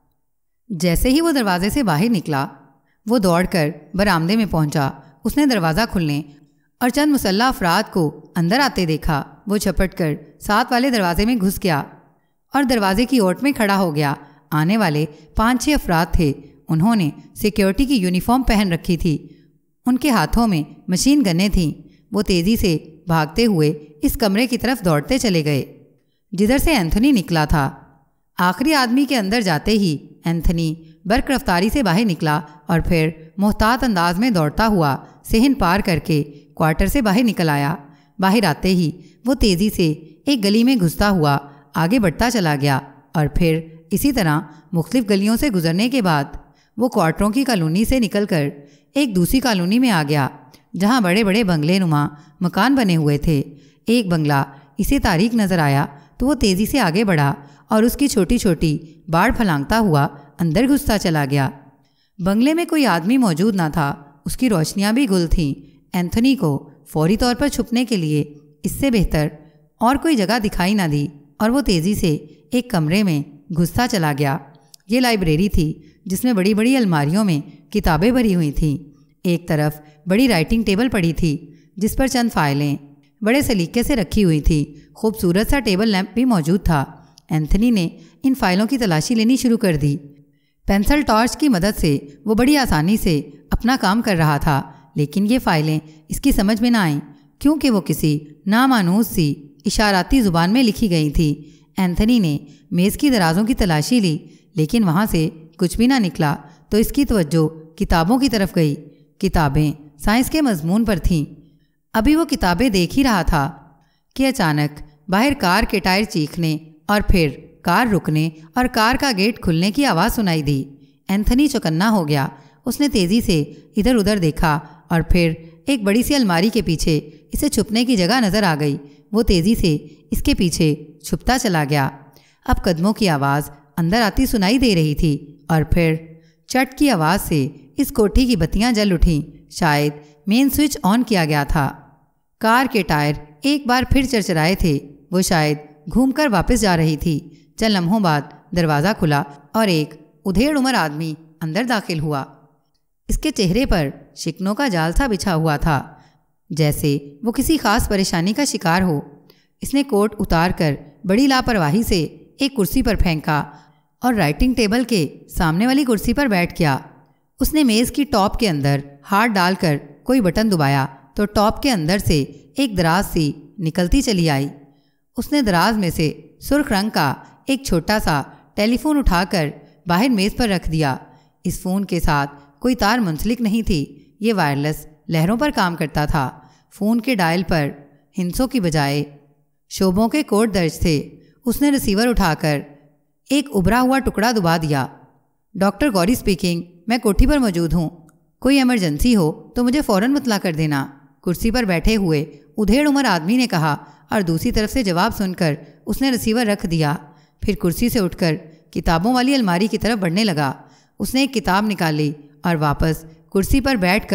جیسے ہی وہ دروازے سے باہر نکلا وہ دوڑ کر برآمدے میں پہنچا۔ اس نے دروازہ کھلنے اور چند مسلح افراد کو اندر آتے دیکھا۔ وہ چھپٹ کر ساتھ والے دروازے میں گھس گیا اور دروازے کی اوٹ میں کھڑا ہو گیا۔ آنے والے پانچ چھ افراد تھے، انہوں نے سیکیورٹی کی یونیفارم پہن رکھی تھی، ان کے ہاتھوں میں مشین گنیں تھیں۔ وہ تیزی سے بھاگتے ہوئے اس کمرے کی طرف دوڑتے چلے گئے جدھر سے اینتھنی نکلا تھا۔ آخری آدمی کے اندر جاتے ہی اینتھنی برق رفتاری سے باہر نکلا اور پھر محتاط انداز میں دوڑتا ہوا صحن پار کر کے کوارٹر سے باہر نکل آیا۔ باہر آتے ہی وہ تیزی سے ایک گلی میں گھستا ہوا آگے بڑھتا چلا گیا اور پھر اسی طرح مختلف گلیوں سے گزرنے کے بعد وہ کوارٹروں کی کالونی سے نکل کر ایک دوسری کالونی میں آ گیا جہاں بڑے بڑے بنگلے نما مکان بنے ہوئے تھے۔ ایک بنگلہ اسے تاریک نظر آیا تو وہ تیزی سے آگے بڑھا اور اس کی چھوٹی چھوٹی باڑ پھلانگتا ہوا اندر گھستا چلا گیا۔ بنگلے میں کوئی آدمی موجود نہ تھا، اس کی روشنیاں بھی گل تھیں۔ اینتھنی کو فوری طور پر چھپنے کے لیے اس سے بہتر اور کوئی جگہ دکھائی نہ دی اور وہ تیزی سے ایک کمرے میں گھستا چلا گیا۔ یہ لائبریری تھی جس میں بڑی بڑی الماریوں میں کتابیں بھری ہوئی تھیں۔ ایک طرف بڑی رائٹنگ ٹیبل پڑی تھی جس پر چند فائلیں بڑے سلیقے سے رکھی ہوئی تھیں۔ خوبصورت سا ٹیبل لیمپ بھی موجود تھا۔ اینتھنی نے ان فائلوں کی تلاشی لینی شروع کر دی۔ پینسل ٹارچ کی مدد سے وہ بڑی آسانی سے اپنا کام کر رہا تھا، لیکن یہ فائلیں اس کی سمجھ میں نہ آئیں کیونکہ وہ کسی نامانوس سی اشاراتی زبان میں لکھی گئی تھی۔ اینتھنی نے میز کی درازوں کی تلاشی لی لیکن وہاں سے کچھ بھی نہ نکلا تو اس کی توجہ کتابوں کی طرف گئی۔ کتابیں سائنس کے مضمون پر تھیں۔ ابھی وہ کتابیں دیکھ ہی رہا تھا کہ اچانک باہر کار کے ٹائر چیخنے اور پھر کار رکنے اور کار کا گیٹ کھلنے کی آواز سنائی دی۔ اینتھنی چوکنا ہو گیا۔ اس نے تیزی سے ادھر ادھر دیکھا اور پھر ایک بڑی سی الماری کے پیچھے اسے چھپنے کی جگہ نظر آ گئی۔ وہ تیزی سے اس کے پیچھے چھپتا چلا گیا۔ اب قدموں کی آواز اندر آتی سنائی دے رہی تھی اور پھر چٹ کی آواز سے اس کوٹھی کی بتیاں جل اٹھیں۔ شاید مین سوئچ آن کیا گیا تھا۔ کار کے ٹائر ایک بار پھر چرچرائے تھے۔ وہ شاید گھوم کر واپس جا رہی تھی۔ چند لمحوں بعد دروازہ کھلا اور ایک ادھیڑ عمر آدمی اندر داخل ہوا۔ اس کے چہرے پر شکنوں کا جال سا بچھا ہوا تھا جیسے وہ کسی خاص پریشانی کا شکار ہو۔ اس نے کوٹ اتار کر بڑی لاپرواہی سے ایک کرسی پر پھینکا اور رائٹنگ ٹیبل کے سامنے والی کرسی پر بیٹھ گیا۔ اس نے میز کی ٹاپ کے اندر ہاتھ ڈال کر کوئی بٹن دبایا تو ٹاپ کے اندر سے ایک دراز سی نکلتی چلی آئی۔ اس نے دراز میں سے سرخ رنگ کا ایک چھوٹا سا ٹیلی فون اٹھا کر باہر میز پر رکھ دیا۔ اس فون کے ساتھ کوئی تار منسلک نہیں تھی، یہ وائرلیس لہروں پر کام کرتا تھا۔ فون کے ڈائل پر ہنسوں کی بجائے شعبوں کے کوڈ درج تھے۔ اس نے ریسیور اٹھا کر ایک ابھرا ہوا ٹکڑا دبا دیا۔ ڈاکٹر گوری اسپیکنگ، میں کوٹھی پر موجود ہوں، کوئی ایمرجنسی ہو تو مجھے فوراً مطلع کر دینا، کرسی پر بیٹھے ہوئے ادھیڑ عمر آدمی نے کہا اور دوسری طرف سے جواب سن کر اس نے ریسیور رکھ دیا۔ پھر کرسی سے اٹھ کر کتابوں والی الماری کی طرف بڑھنے لگا۔ اس نے ایک کتاب نکالی اور واپس کرسی پر بیٹھ کر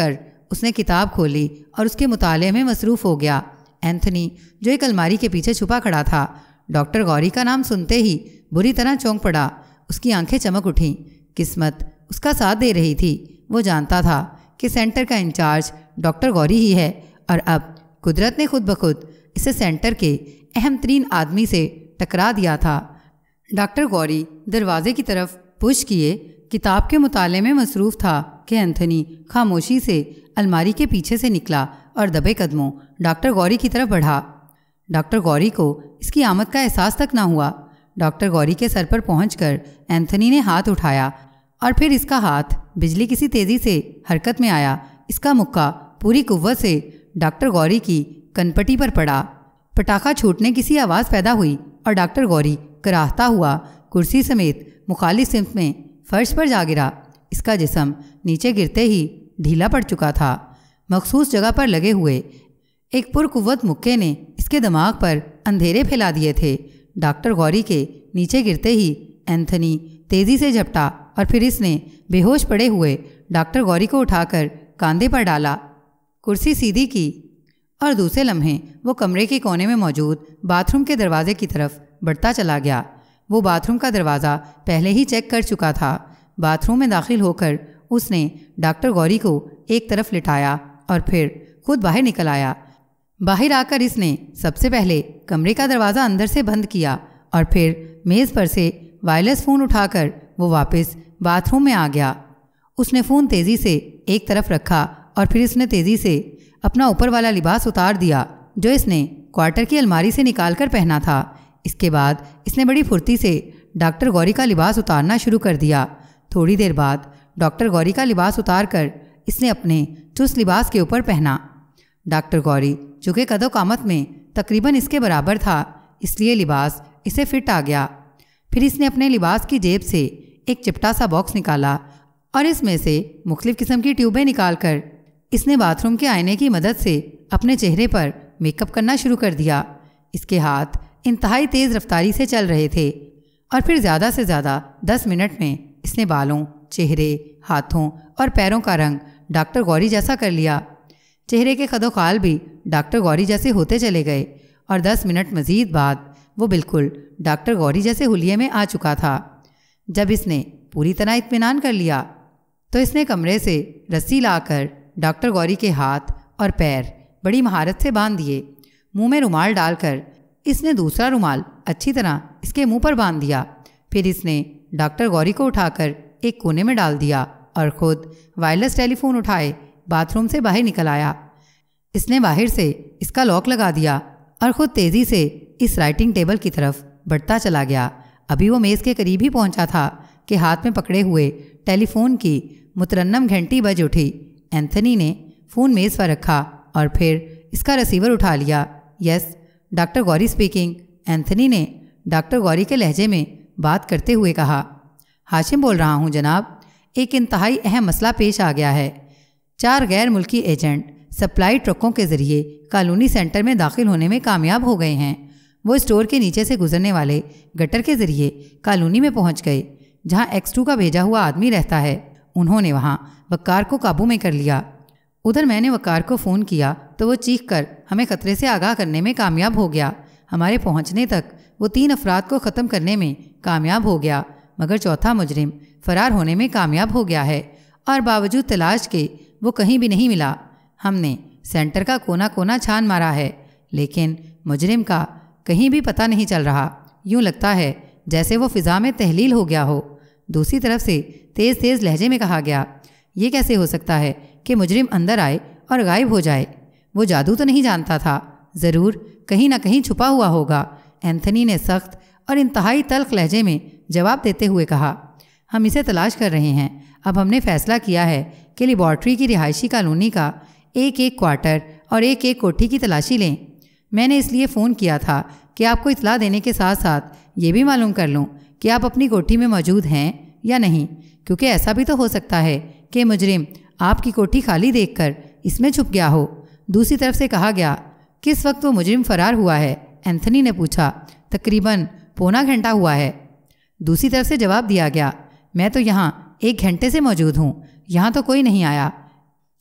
اس نے کتاب کھولی اور اس کے مطالعے میں مصروف ہو گیا۔ اینتھنی جو ایک الماری کے پیچھے چھپا کھڑا تھا، ڈاکٹر غوری کا نام سنتے ہی بری طرح چونک پڑا۔ اس کی آنکھیں چمک اٹھیں۔ قسمت اس کا ساتھ دے رہی تھی۔ وہ جانتا تھا کہ سینٹر کا انچارج ڈاکٹر غوری ہی ہے، اور اب قدرت نے خود بخود اسے سینٹر کے اہم ترین آدمی سے ٹکرا دیا تھا۔ ڈاکٹر غوری دروازے کی طرف پش کیے، کتاب کے مطالعے میں مصروف تھا کہ اینتھنی خاموشی سے الماری کے پیچھے سے نکلا اور دبے قدموں ڈاکٹر غوری کی طرف بڑھا۔ ڈاکٹر غوری کو اس کی آمد کا احساس تک نہ ہوا۔ ڈاکٹر غوری کے سر پر پہنچ کر اینتھنی نے ہاتھ اٹھایا اور پھر اس کا ہاتھ بجلی کسی تیزی سے حرکت میں آیا۔ اس کا مکہ پوری قوت سے ڈاکٹر غوری کی کنپٹی پر پڑا۔ پٹاخہ چھوٹنے کی سی آواز پیدا ہوئی اور ڈاکٹر غوری کراہتا ہوا کرسی سمیت مخالف سمت میں فرش پر جا گرا۔ اس کا جسم نیچے گرتے ہی ڈھیلا پڑ چکا تھا۔ مخصوص جگہ پر لگے ہوئے ایک پرقوت مکے نے اس کے دماغ پر اندھیرے پھیلا دیے تھے۔ ڈاکٹر غوری کے نیچے گرتے ہی اینتھنی تیزی سے جھپٹا اور پھر اس نے بے ہوش پڑے ہوئے ڈاکٹر غوری کو اٹھا کر کاندھے پر ڈالا، کرسی سیدھی کی اور دوسرے لمحے وہ کمرے کے کونے میں موجود باتھ روم کے دروازے کی طرف بڑھتا چلا گیا۔ وہ باتھ روم کا دروازہ پہلے ہی چیک کر چکا تھا۔ باتھ روم میں داخل ہو کر اس نے ڈاکٹر غوری کو ایک طرف لٹایا اور پھر خود باہر نکل آیا۔ باہر آ کر اس نے سب سے پہلے کمرے کا دروازہ اندر سے بند کیا اور پھر میز پر سے وائرلیس فون اٹھا کر وہ واپس باتھ روم میں آ گیا۔ اس نے فون تیزی سے ایک طرف رکھا اور پھر اس نے تیزی سے اپنا اوپر والا لباس اتار دیا جو اس نے کوارٹر کی الماری سے نکال کر پہنا تھا۔ اس کے بعد اس نے بڑی پھرتی سے ڈاکٹر غوری کا لباس اتارنا شروع کر دیا۔ تھوڑی دیر بعد ڈاکٹر غوری کا لباس اتار کر اس نے اپنے چست لباس کے اوپر پہنا۔ ڈاکٹر غوری جو کہ قد و قامت میں تقریباً اس کے برابر تھا، اس لیے لباس اسے فٹ آ گیا۔ پھر اس نے اپنے لباس کی جیب سے ایک چپٹا سا باکس نکالا اور اس میں سے مختلف قسم کی ٹیوبیں نکال کر اس نے باتھ روم کے آئینے کی مدد سے اپنے چہرے پر میک اپ کرنا شروع کر دیا۔ اس کے ہاتھ انتہائی تیز رفتاری سے چل رہے تھے اور پھر زیادہ سے زیادہ دس منٹ میں اس نے بالوں، چہرے، ہاتھوں اور پیروں کا رنگ ڈاکٹر غوری جیسا کر لیا۔ چہرے کے خد و خال بھی ڈاکٹر غوری جیسے ہوتے چلے گئے اور دس منٹ مزید بعد وہ بالکل ڈاکٹر غوری جیسے حلیے میں آ چکا تھا۔ جب اس نے پوری طرح اطمینان کر لیا تو اس نے کمرے سے رسی لا کر ڈاکٹر غوری کے ہاتھ اور پیر بڑی مہارت سے باندھ دیے۔ منہ میں رومال ڈال کر اس نے دوسرا رومال اچھی طرح اس کے منہ پر باندھ دیا۔ پھر اس نے ڈاکٹر غوری کو اٹھا کر ایک کونے میں ڈال دیا اور خود وائرلیس ٹیلی فون اٹھائے باتھ روم سے باہر نکل آیا۔ اس نے باہر سے اس کا لاک لگا دیا اور خود تیزی سے اس رائٹنگ ٹیبل کی طرف بڑھتا چلا گیا۔ ابھی وہ میز کے قریب ہی پہنچا تھا کہ ہاتھ میں پکڑے ہوئے ٹیلی فون کی مترنم گھنٹی بج اٹھی۔ اینتھنی نے فون میز پر رکھا اور پھر اس کا ریسیور اٹھا لیا۔ Yes, doctor Ghauri speaking, Anthony نے ڈاکٹر غوری کے لہجے میں بات کرتے ہوئے کہا۔ ہاشم بول رہا ہوں جناب، ایک انتہائی اہم مسئلہ پیش آ گیا ہے۔ چار غیر ملکی ایجنٹ سپلائی ٹرکوں کے ذریعے کالونی سینٹر میں داخل ہونے میں کامیاب ہو گئے ہیں۔ وہ اسٹور کے نیچے سے گزرنے والے گٹر کے ذریعے کالونی میں پہنچ گئے جہاں ایکس ٹو کا بھیجا ہوا آدمی رہتا ہے۔ انہوں نے وہاں وقار کو قابو میں کر لیا۔ ادھر میں نے وقار کو فون کیا تو وہ چیخ کر ہمیں خطرے سے آگاہ کرنے میں کامیاب ہو گیا۔ ہمارے پہنچنے تک وہ تین افراد کو ختم کرنے میں کامیاب ہو گیا، مگر چوتھا مجرم فرار ہونے میں کامیاب ہو گیا ہے اور باوجود تلاش کے وہ کہیں بھی نہیں ملا۔ ہم نے سینٹر کا کونا کونا چھان مارا ہے لیکن مجرم کا کہیں بھی پتہ نہیں چل رہا۔ یوں لگتا ہے جیسے وہ فضا میں تحلیل ہو گیا ہو۔ دوسری طرف سے تیز تیز لہجے میں کہا گیا، یہ کیسے ہو سکتا ہے کہ مجرم اندر آئے اور غائب ہو جائے؟ وہ جادو تو نہیں جانتا تھا، ضرور کہیں نہ کہیں چھپا ہوا ہوگا۔ اینتھنی نے سخت اور انتہائی تلخ لہجے میں جواب دیتے ہوئے کہا، ہم اسے تلاش کر رہے ہیں۔ اب ہم نے فیصلہ کیا ہے کہ لیبارٹری کی رہائشی کالونی کا ایک ایک کوارٹر اور ایک ایک کوٹھی کی تلاشی لیں۔ میں نے اس لیے فون کیا تھا کہ آپ کو اطلاع دینے کے ساتھ ساتھ یہ بھی معلوم کر لوں کہ آپ اپنی کوٹھی میں موجود ہیں یا نہیں، کیونکہ ایسا بھی تو ہو سکتا ہے کہ مجرم آپ کی کوٹھی خالی دیکھ کر اس میں چھپ گیا ہو۔ دوسری طرف سے کہا گیا، کس وقت وہ مجرم فرار ہوا ہے؟ اینتھنی نے پوچھا۔ تقریباً پونا گھنٹہ ہوا ہے۔ دوسری طرف سے جواب دیا گیا، میں تو یہاں ایک گھنٹے سے موجود ہوں، یہاں تو کوئی نہیں آیا۔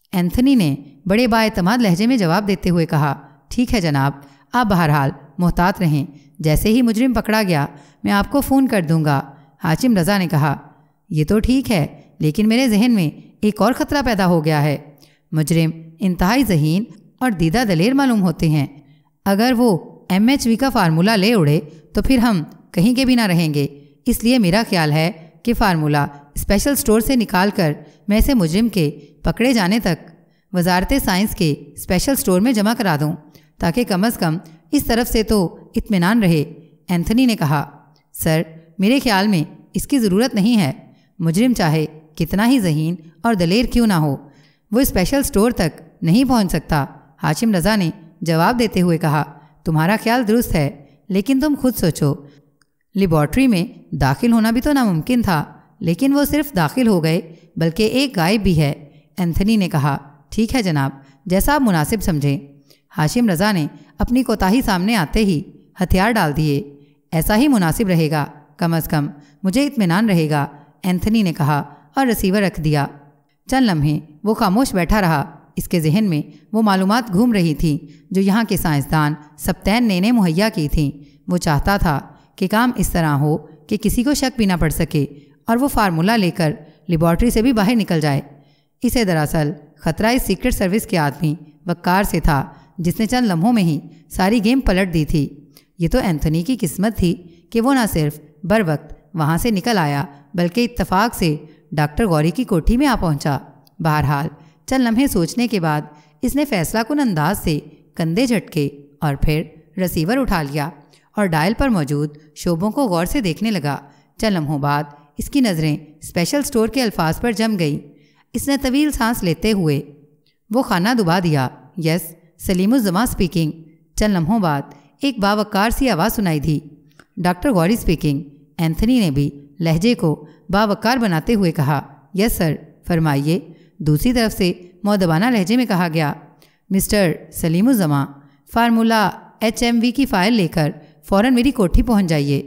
اینتھنی نے بڑے باعتماد لہجے میں جواب دیتے ہوئے کہا، ٹھیک ہے جناب، آپ بہرحال محتاط رہیں، جیسے ہی مجرم پکڑا گیا میں آپ کو فون کر دوں گا۔ حاچم رضا نے کہا، یہ تو ٹھیک ہے، لیکن میرے ذہن میں ایک اور خطرہ پیدا ہو گیا ہے۔ مجرم انتہائی ذہین اور دیدہ دلیر معلوم ہوتے ہیں۔ اگر وہ ایم ایچ وی کا فارمولہ لے اڑے تو پھر ہم کہیں کے بھی نہ رہیں گے۔ اس لیے میرا خیال ہے کہ فارمولہ اسپیشل سٹور سے نکال کر میں اسے مجرم کے پکڑے جانے تک وزارت سائنس کے اسپیشل سٹور میں جمع کرا دوں، تاکہ کم از کم اس طرف سے تو اطمینان رہے۔ اینتھنی نے کہا، سر میرے خیال میں اس کی ضرورت نہیں ہے۔ مجرم چاہے کتنا ہی ذہین اور دلیر کیوں نہ ہو، وہ اسپیشل سٹور تک نہیں پہنچ سکتا۔ حاچم رضا نے جواب دیتے ہوئے کہا، تمہارا خیال درست ہے، لیکن تم خود سوچو، لیبارٹری میں داخل ہونا بھی تو ناممکن تھا، لیکن وہ صرف داخل ہو گئے بلکہ ایک غائب بھی ہے۔ اینتھنی نے کہا، ٹھیک ہے جناب، جیسا آپ مناسب سمجھیں۔ حاشم رضا نے اپنی کوتاہی سامنے آتے ہی ہتھیار ڈال دیے۔ ایسا ہی مناسب رہے گا، کم از کم مجھے اطمینان رہے گا، اینتھنی نے کہا اور ریسیور رکھ دیا۔ چند لمحے وہ خاموش بیٹھا رہا۔ اس کے ذہن میں وہ معلومات گھوم رہی تھیں جو یہاں کے سائنسدان سبتین نے انہیں مہیا کی تھیں۔ وہ چاہتا تھا کہ کام اس طرح ہو کہ کسی کو شک بھی نہ پڑ سکے اور وہ فارمولہ لے کر لیبارٹری سے بھی باہر نکل جائے۔ اسے دراصل خطرہ اس سیکرٹ سروس کے آدمی وقار سے تھا، جس نے چند لمحوں میں ہی ساری گیم پلٹ دی تھی۔ یہ تو اینتھنی کی قسمت تھی کہ وہ نہ صرف بر وقت وہاں سے نکل آیا بلکہ اتفاق سے ڈاکٹر غوری کی کوٹھی میں آ پہنچا۔ بہرحال چند لمحے سوچنے کے بعد اس نے فیصلہ کن انداز سے کندھے جھٹکے اور پھر ریسیور اٹھا لیا اور ڈائل پر موجود شعبوں کو غور سے دیکھنے لگا۔ چند لمحوں بعد اس کی نظریں اسپیشل سٹور کے الفاظ پر جم گئیں۔ اس نے طویل سانس لیتے ہوئے وہ خانہ دبا دیا۔ Yes, Salim Uzzaman speaking. چند لمحوں بعد ایک باوقار سی آواز سنائی دی، ڈاکٹر غوری اسپیکنگ۔ اینتھنی نے بھی لہجے کو باوقار بناتے ہوئے کہا، یس سر، فرمائیے۔ دوسری طرف سے مؤدبانہ لہجے میں کہا گیا، mister Salim Uzzaman, formula H M V کی فائل لے کر فوراً میری کوٹھی پہنچ جائیے۔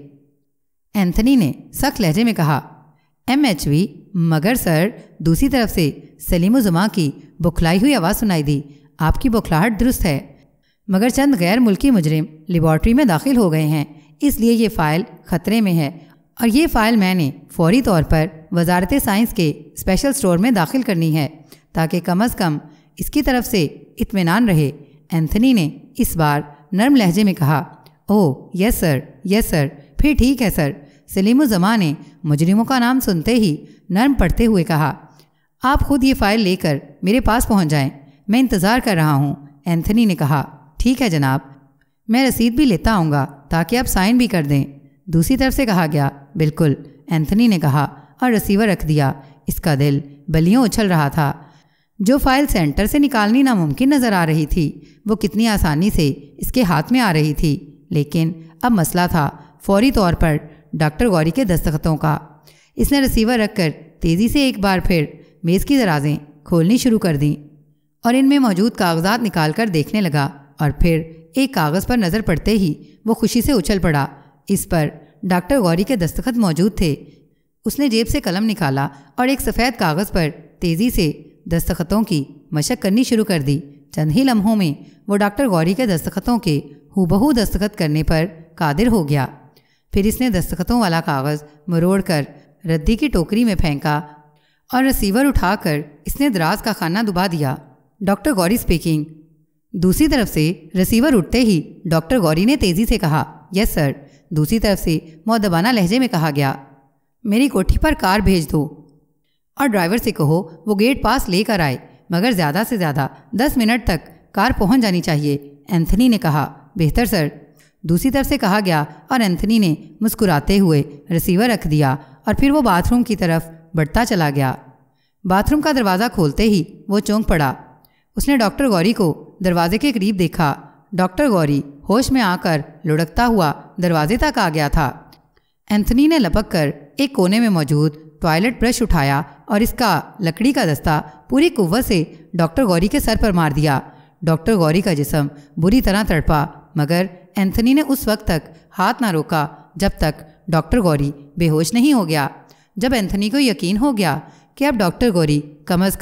اینتھنی نے سخت لہجے میں کہا، ایم ایچ وی؟ مگر سر، دوسری طرف سے سلیم الزماں کی بکھلائی ہوئی آواز سنائی دی، آپ کی بکھلاہٹ درست ہے، مگر چند غیر ملکی مجرم لیبارٹری میں داخل ہو گئے ہیں، اس لیے یہ فائل خطرے میں ہے اور یہ فائل میں نے فوری طور پر وزارت سائنس کے اسپیشل سٹور میں داخل کرنی ہے تاکہ کم از کم اس کی طرف سے اطمینان رہے۔ اینتھنی نے اس بار نرم لہجے میں کہا، اوہ یس سر، یس سر، پھر ٹھیک ہے سر۔ سلیم الزماں نے مجرموں کا نام سنتے ہی نرم پڑتے ہوئے کہا، آپ خود یہ فائل لے کر میرے پاس پہنچ جائیں، میں انتظار کر رہا ہوں۔ اینتھنی نے کہا، ٹھیک ہے جناب، میں رسید بھی لیتا آؤں گا تاکہ آپ سائن بھی کر دیں۔ دوسری طرف سے کہا گیا، بالکل، اینتھنی نے کہا اور ریسیور رکھ دیا۔ اس کا دل بلیوں اچھل رہا تھا۔ جو فائل سینٹر سے نکالنی ناممکن نظر آ رہی تھی وہ کتنی آسانی سے اس کے ہاتھ میں آ رہی تھی، لیکن اب مسئلہ تھا فوری طور پر ڈاکٹر غوری کے دستخطوں کا۔ اس نے ریسیور رکھ کر تیزی سے ایک بار پھر میز کی درازیں کھولنی شروع کر دیں اور ان میں موجود کاغذات نکال کر دیکھنے لگا، اور پھر ایک کاغذ پر نظر پڑتے ہی وہ خوشی سے اچھل پڑا۔ اس پر ڈاکٹر غوری کے دستخط موجود تھے۔ اس نے جیب سے قلم نکالا اور ایک سفید کاغذ پر تیزی سے دستخطوں کی مشق کرنی شروع کر دی۔ چند ہی لمحوں میں وہ ڈاکٹر غوری کے دستخطوں کے ہو بہو دستخط کرنے پر قادر ہو گیا۔ پھر اس نے دستخطوں والا کاغذ مروڑ کر ردی کی ٹوکری میں پھینکا اور ریسیور اٹھا کر اس نے دراز کا خانہ دبا دیا۔ Doctor Ghauri speaking. دوسری طرف سے ریسیور اٹھتے ہی ڈاکٹر غوری نے تیزی سے کہا، یس سر۔ دوسری طرف سے مؤدبانہ لہجے میں کہا گیا، میری کوٹھی پر کار بھیج دو اور ڈرائیور سے کہو وہ گیٹ پاس لے کر آئے، مگر زیادہ سے زیادہ دس منٹ تک کار پہنچ جانی چاہیے۔ اینتھنی نے کہا، بہتر سر۔ دوسری طرف سے کہا گیا اور اینتھنی نے مسکراتے ہوئے ریسیور رکھ دیا اور پھر وہ باتھ روم کی طرف بڑھتا چلا گیا۔ باتھ روم کا دروازہ کھولتے ہی وہ چونک پڑا۔ اس نے ڈاکٹر غوری کو دروازے کے قریب دیکھا۔ ڈاکٹر غوری ہوش میں آ کر لڑکتا ہوا دروازے تک آ گیا تھا۔ اینتھنی نے لپک کر ایک کونے میں موجود ٹوائلٹ برش اٹھایا اور اس کا لکڑی کا دستہ پوری قوت سے ڈاکٹر غوری کے سر پر مار دیا۔ ڈاکٹر غوری کا جسم بری طرح تڑپا، مگر اینتھنی نے اس وقت تک ہاتھ نہ روکا جب تک ڈاکٹر غوری بے ہوش نہیں ہو گیا۔ جب اینتھنی کو یقین ہو گیا کہ اب ڈاکٹر غوری کم از کم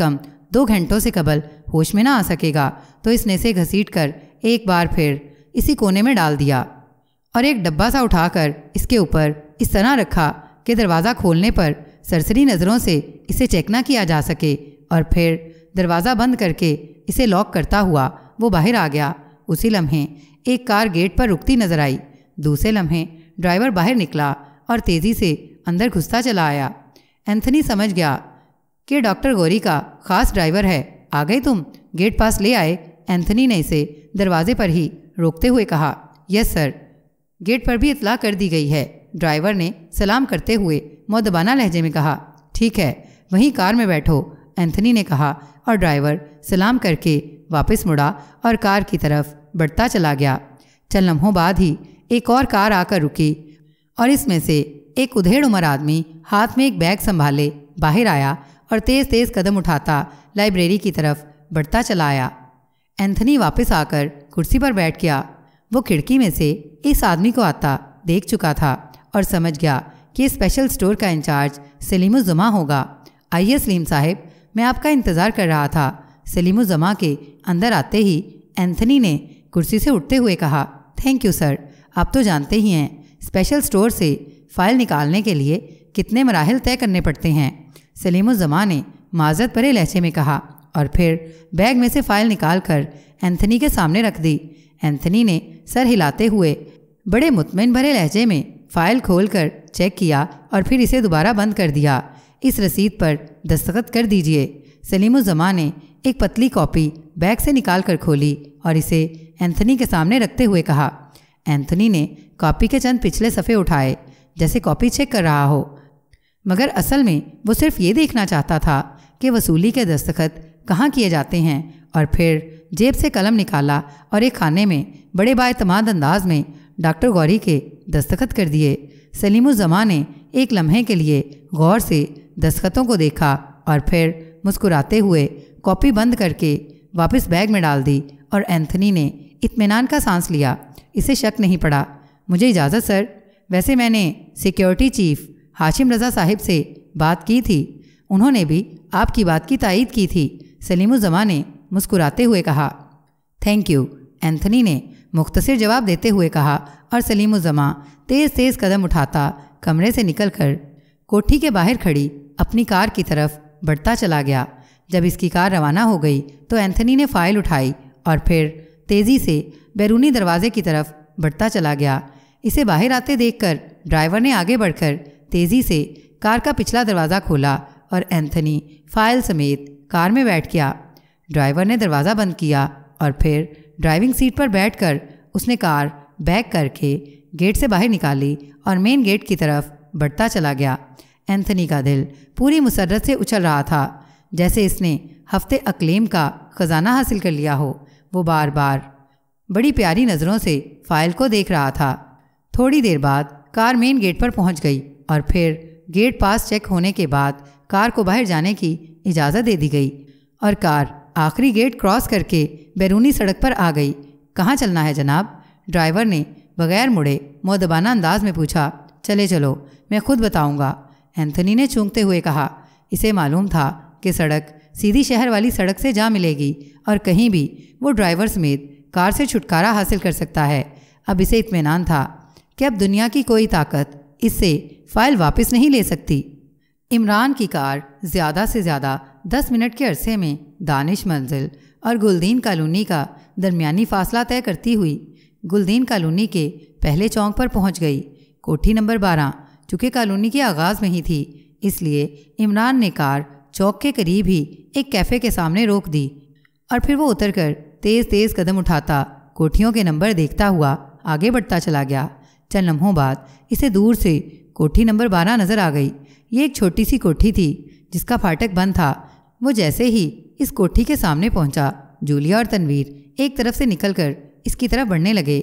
दो घंटों से कबल होश में ना आ सकेगा, तो इसने इसे घसीट कर एक बार फिर इसी कोने में डाल दिया और एक डब्बा सा उठाकर इसके ऊपर इस तरह रखा कि दरवाज़ा खोलने पर सरसरी नज़रों से इसे चेक ना किया जा सके, और फिर दरवाज़ा बंद करके इसे लॉक करता हुआ वो बाहर आ गया। उसी लम्हे एक कार गेट पर रुकती नजर आई। दूसरे लम्हे ड्राइवर बाहर निकला और तेज़ी से अंदर घुसता चला आया। एंथनी समझ गया कि डॉक्टर गौरी का ख़ास ड्राइवर है। आ गए तुम? गेट पास ले आए? एंथनी ने इसे दरवाजे पर ही रोकते हुए कहा। Yes sir. गेट पर भी इतला कर दी गई है, ड्राइवर ने सलाम करते हुए मुअद्दबाना लहजे में कहा। ठीक है, वहीं कार में बैठो, एंथनी ने कहा, और ड्राइवर सलाम करके वापस मुड़ा और कार की तरफ बढ़ता चला गया। चंद लम्हों बाद ही एक और कार आकर रुकी और इसमें से एक उधेड़ उम्र आदमी हाथ में एक बैग संभाले बाहर आया और तेज़ तेज़ कदम उठाता लाइब्रेरी की तरफ बढ़ता चला आया। एंथनी वापस आकर कुर्सी पर बैठ गया। वो खिड़की में से इस आदमी को आता देख चुका था और समझ गया कि स्पेशल स्टोर का इंचार्ज सलीमुज़्ज़मा होगा। आइए सलीम साहब, मैं आपका इंतज़ार कर रहा था। सलीमुज़्ज़मा के अंदर आते ही एंथनी ने कुर्सी से उठते हुए कहा। Thank you sir. आप तो जानते ही हैं स्पेशल स्टोर से फ़ाइल निकालने के लिए कितने मराहिल तय करने पड़ते हैं। सलीमुज़्ज़मा ने माज़रत भरे लहजे में कहा और फिर बैग में से फ़ाइल निकाल कर एंथनी के सामने रख दी। एंथनी ने सर हिलाते हुए बड़े मुतमईन भरे लहजे में फ़ाइल खोलकर चेक किया और फिर इसे दोबारा बंद कर दिया। इस रसीद पर दस्तखत कर दीजिए। सलीमुज़्ज़मा ने एक पतली कॉपी बैग से निकाल कर खोली और इसे एंथनी के सामने रखते हुए कहा। एंथनी ने कॉपी के चंद पिछले सफ़े उठाए जैसे कॉपी चेक कर रहा हो, मगर असल में वो सिर्फ ये देखना चाहता था कि वसूली के दस्तखत कहाँ किए जाते हैं, और फिर जेब से कलम निकाला और एक खाने में बड़े बाएतमाद अंदाज में डॉक्टर गौरी के दस्तखत कर दिए। सलीमुज़्ज़मा ने एक लम्हे के लिए गौर से दस्तखतों को देखा और फिर मुस्कुराते हुए कॉपी बंद करके वापस बैग में डाल दी और एंथनी ने इत्मीनान का सांस लिया। इसे शक नहीं पड़ा। मुझे इजाज़त सर। वैसे मैंने सिक्योरिटी चीफ हाशिम रज़ा साहिब से बात की थी, उन्होंने भी आपकी बात की तायीद की थी। सलीमुज़्ज़मा ने मुस्कुराते हुए कहा। थैंक यू, एंथनी ने मुख्तसर जवाब देते हुए कहा, और सलीमुज़्ज़मा तेज़ तेज़ कदम उठाता कमरे से निकलकर कोठी के बाहर खड़ी अपनी कार की तरफ बढ़ता चला गया। जब इसकी कार रवाना हो गई तो एंथनी ने फ़ाइल उठाई और फिर तेज़ी से बैरूनी दरवाजे की तरफ बढ़ता चला गया। इसे बाहर आते देखकर ड्राइवर ने आगे बढ़कर तेज़ी से कार का पिछला दरवाज़ा खोला और एंथनी फ़ाइल समेत कार में बैठ गया। ड्राइवर ने दरवाज़ा बंद किया और फिर ड्राइविंग सीट पर बैठकर उसने कार बैक करके गेट से बाहर निकाली और मेन गेट की तरफ बढ़ता चला गया। एंथनी का दिल पूरी मुसर्रत से उछल रहा था, जैसे इसने हफ्ते अक्लेम का ख़जाना हासिल कर लिया हो। वो बार बार बड़ी प्यारी नज़रों से फ़ाइल को देख रहा था। थोड़ी देर बाद कार मेन गेट पर पहुंच गई और फिर गेट पास चेक होने के बाद कार को बाहर जाने की इजाज़त दे दी गई और कार आखिरी गेट क्रॉस करके बैरूनी सड़क पर आ गई। कहाँ चलना है जनाब? ड्राइवर ने बगैर मुड़े मुअद्दबाना अंदाज में पूछा। चले चलो, मैं खुद बताऊंगा, एंथनी ने चूंकते हुए कहा। इसे मालूम था कि सड़क सीधी शहर वाली सड़क से जा मिलेगी और कहीं भी वो ड्राइवर समेत कार से छुटकारा हासिल कर सकता है। अब इसे इत्मीनान था कि अब दुनिया की कोई ताकत इससे फ़ाइल वापस नहीं ले सकती। इमरान की कार ज़्यादा से ज़्यादा दस मिनट के अरसे में दानिश मंजिल और गुलदीन कॉलोनी का दरमियानी फ़ासला तय करती हुई गुलदीन कॉलोनी के पहले चौक पर पहुंच गई। कोठी नंबर बारह चूँकि कॉलोनी के आगाज़ में ही थी, इसलिए इमरान ने कार चौक के करीब ही एक कैफ़े के सामने रोक दी और फिर वो उतरकर तेज़ तेज़ कदम उठाता कोठियों के नंबर देखता हुआ आगे बढ़ता चला गया। चंद लम्हों बाद इसे दूर से कोठी नंबर बारह नज़र आ गई। ये एक छोटी सी कोठी थी जिसका फाटक बंद था। वो जैसे ही इस कोठी के सामने पहुंचा, जूलिया और तनवीर एक तरफ से निकलकर इसकी तरफ बढ़ने लगे।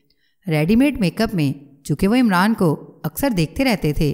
रेडीमेड मेकअप में चूँकि वो इमरान को अक्सर देखते रहते थे,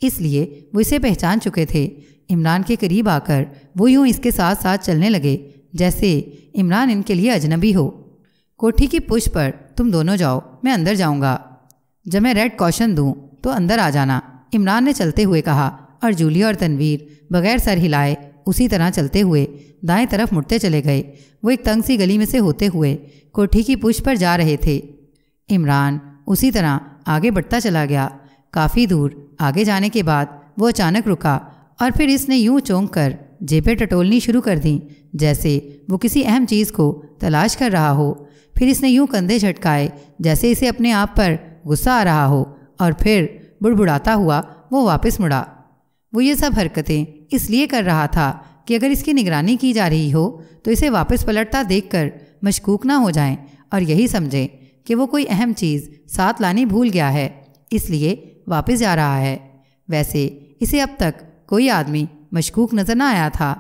इसलिए वो इसे पहचान चुके थे। इमरान के करीब आकर वो यूँ इसके साथ साथ चलने लगे जैसे इमरान इनके लिए अजनबी हो। कोठी की पुश पर तुम दोनों जाओ, मैं अंदर जाऊंगा। जब मैं रेड कॉशन दूं तो अंदर आ जाना, इमरान ने चलते हुए कहा और जूलिया और तनवीर बगैर सर हिलाए اسی طرح چلتے ہوئے دائیں طرف مڑتے چلے گئے۔ وہ ایک تنگ سی گلی میں سے ہوتے ہوئے کوٹھی کی پشت پر جا رہے تھے۔ عمران اسی طرح آگے بڑھتا چلا گیا۔ کافی دور آگے جانے کے بعد وہ اچانک رکا اور پھر اس نے یوں چونک کر جیبیں ٹٹولنی شروع کر دیں جیسے وہ کسی اہم چیز کو تلاش کر رہا ہو۔ پھر اس نے یوں کندھے جھٹکائے جیسے اسے اپنے آپ پر غصہ آ رہا ہو، اور پھر بڑبڑاتا ہوا وہ واپس مڑا۔ وہ یہ سب حرکتیں اس لیے کر رہا تھا کہ اگر اس کی نگرانی کی جا رہی ہو تو اسے واپس پلٹتا دیکھ کر مشکوک نہ ہو جائیں اور یہی سمجھیں کہ وہ کوئی اہم چیز ساتھ لانی بھول گیا ہے، اس لیے واپس جا رہا ہے۔ ویسے اسے اب تک کوئی آدمی مشکوک نظر نہ آیا تھا۔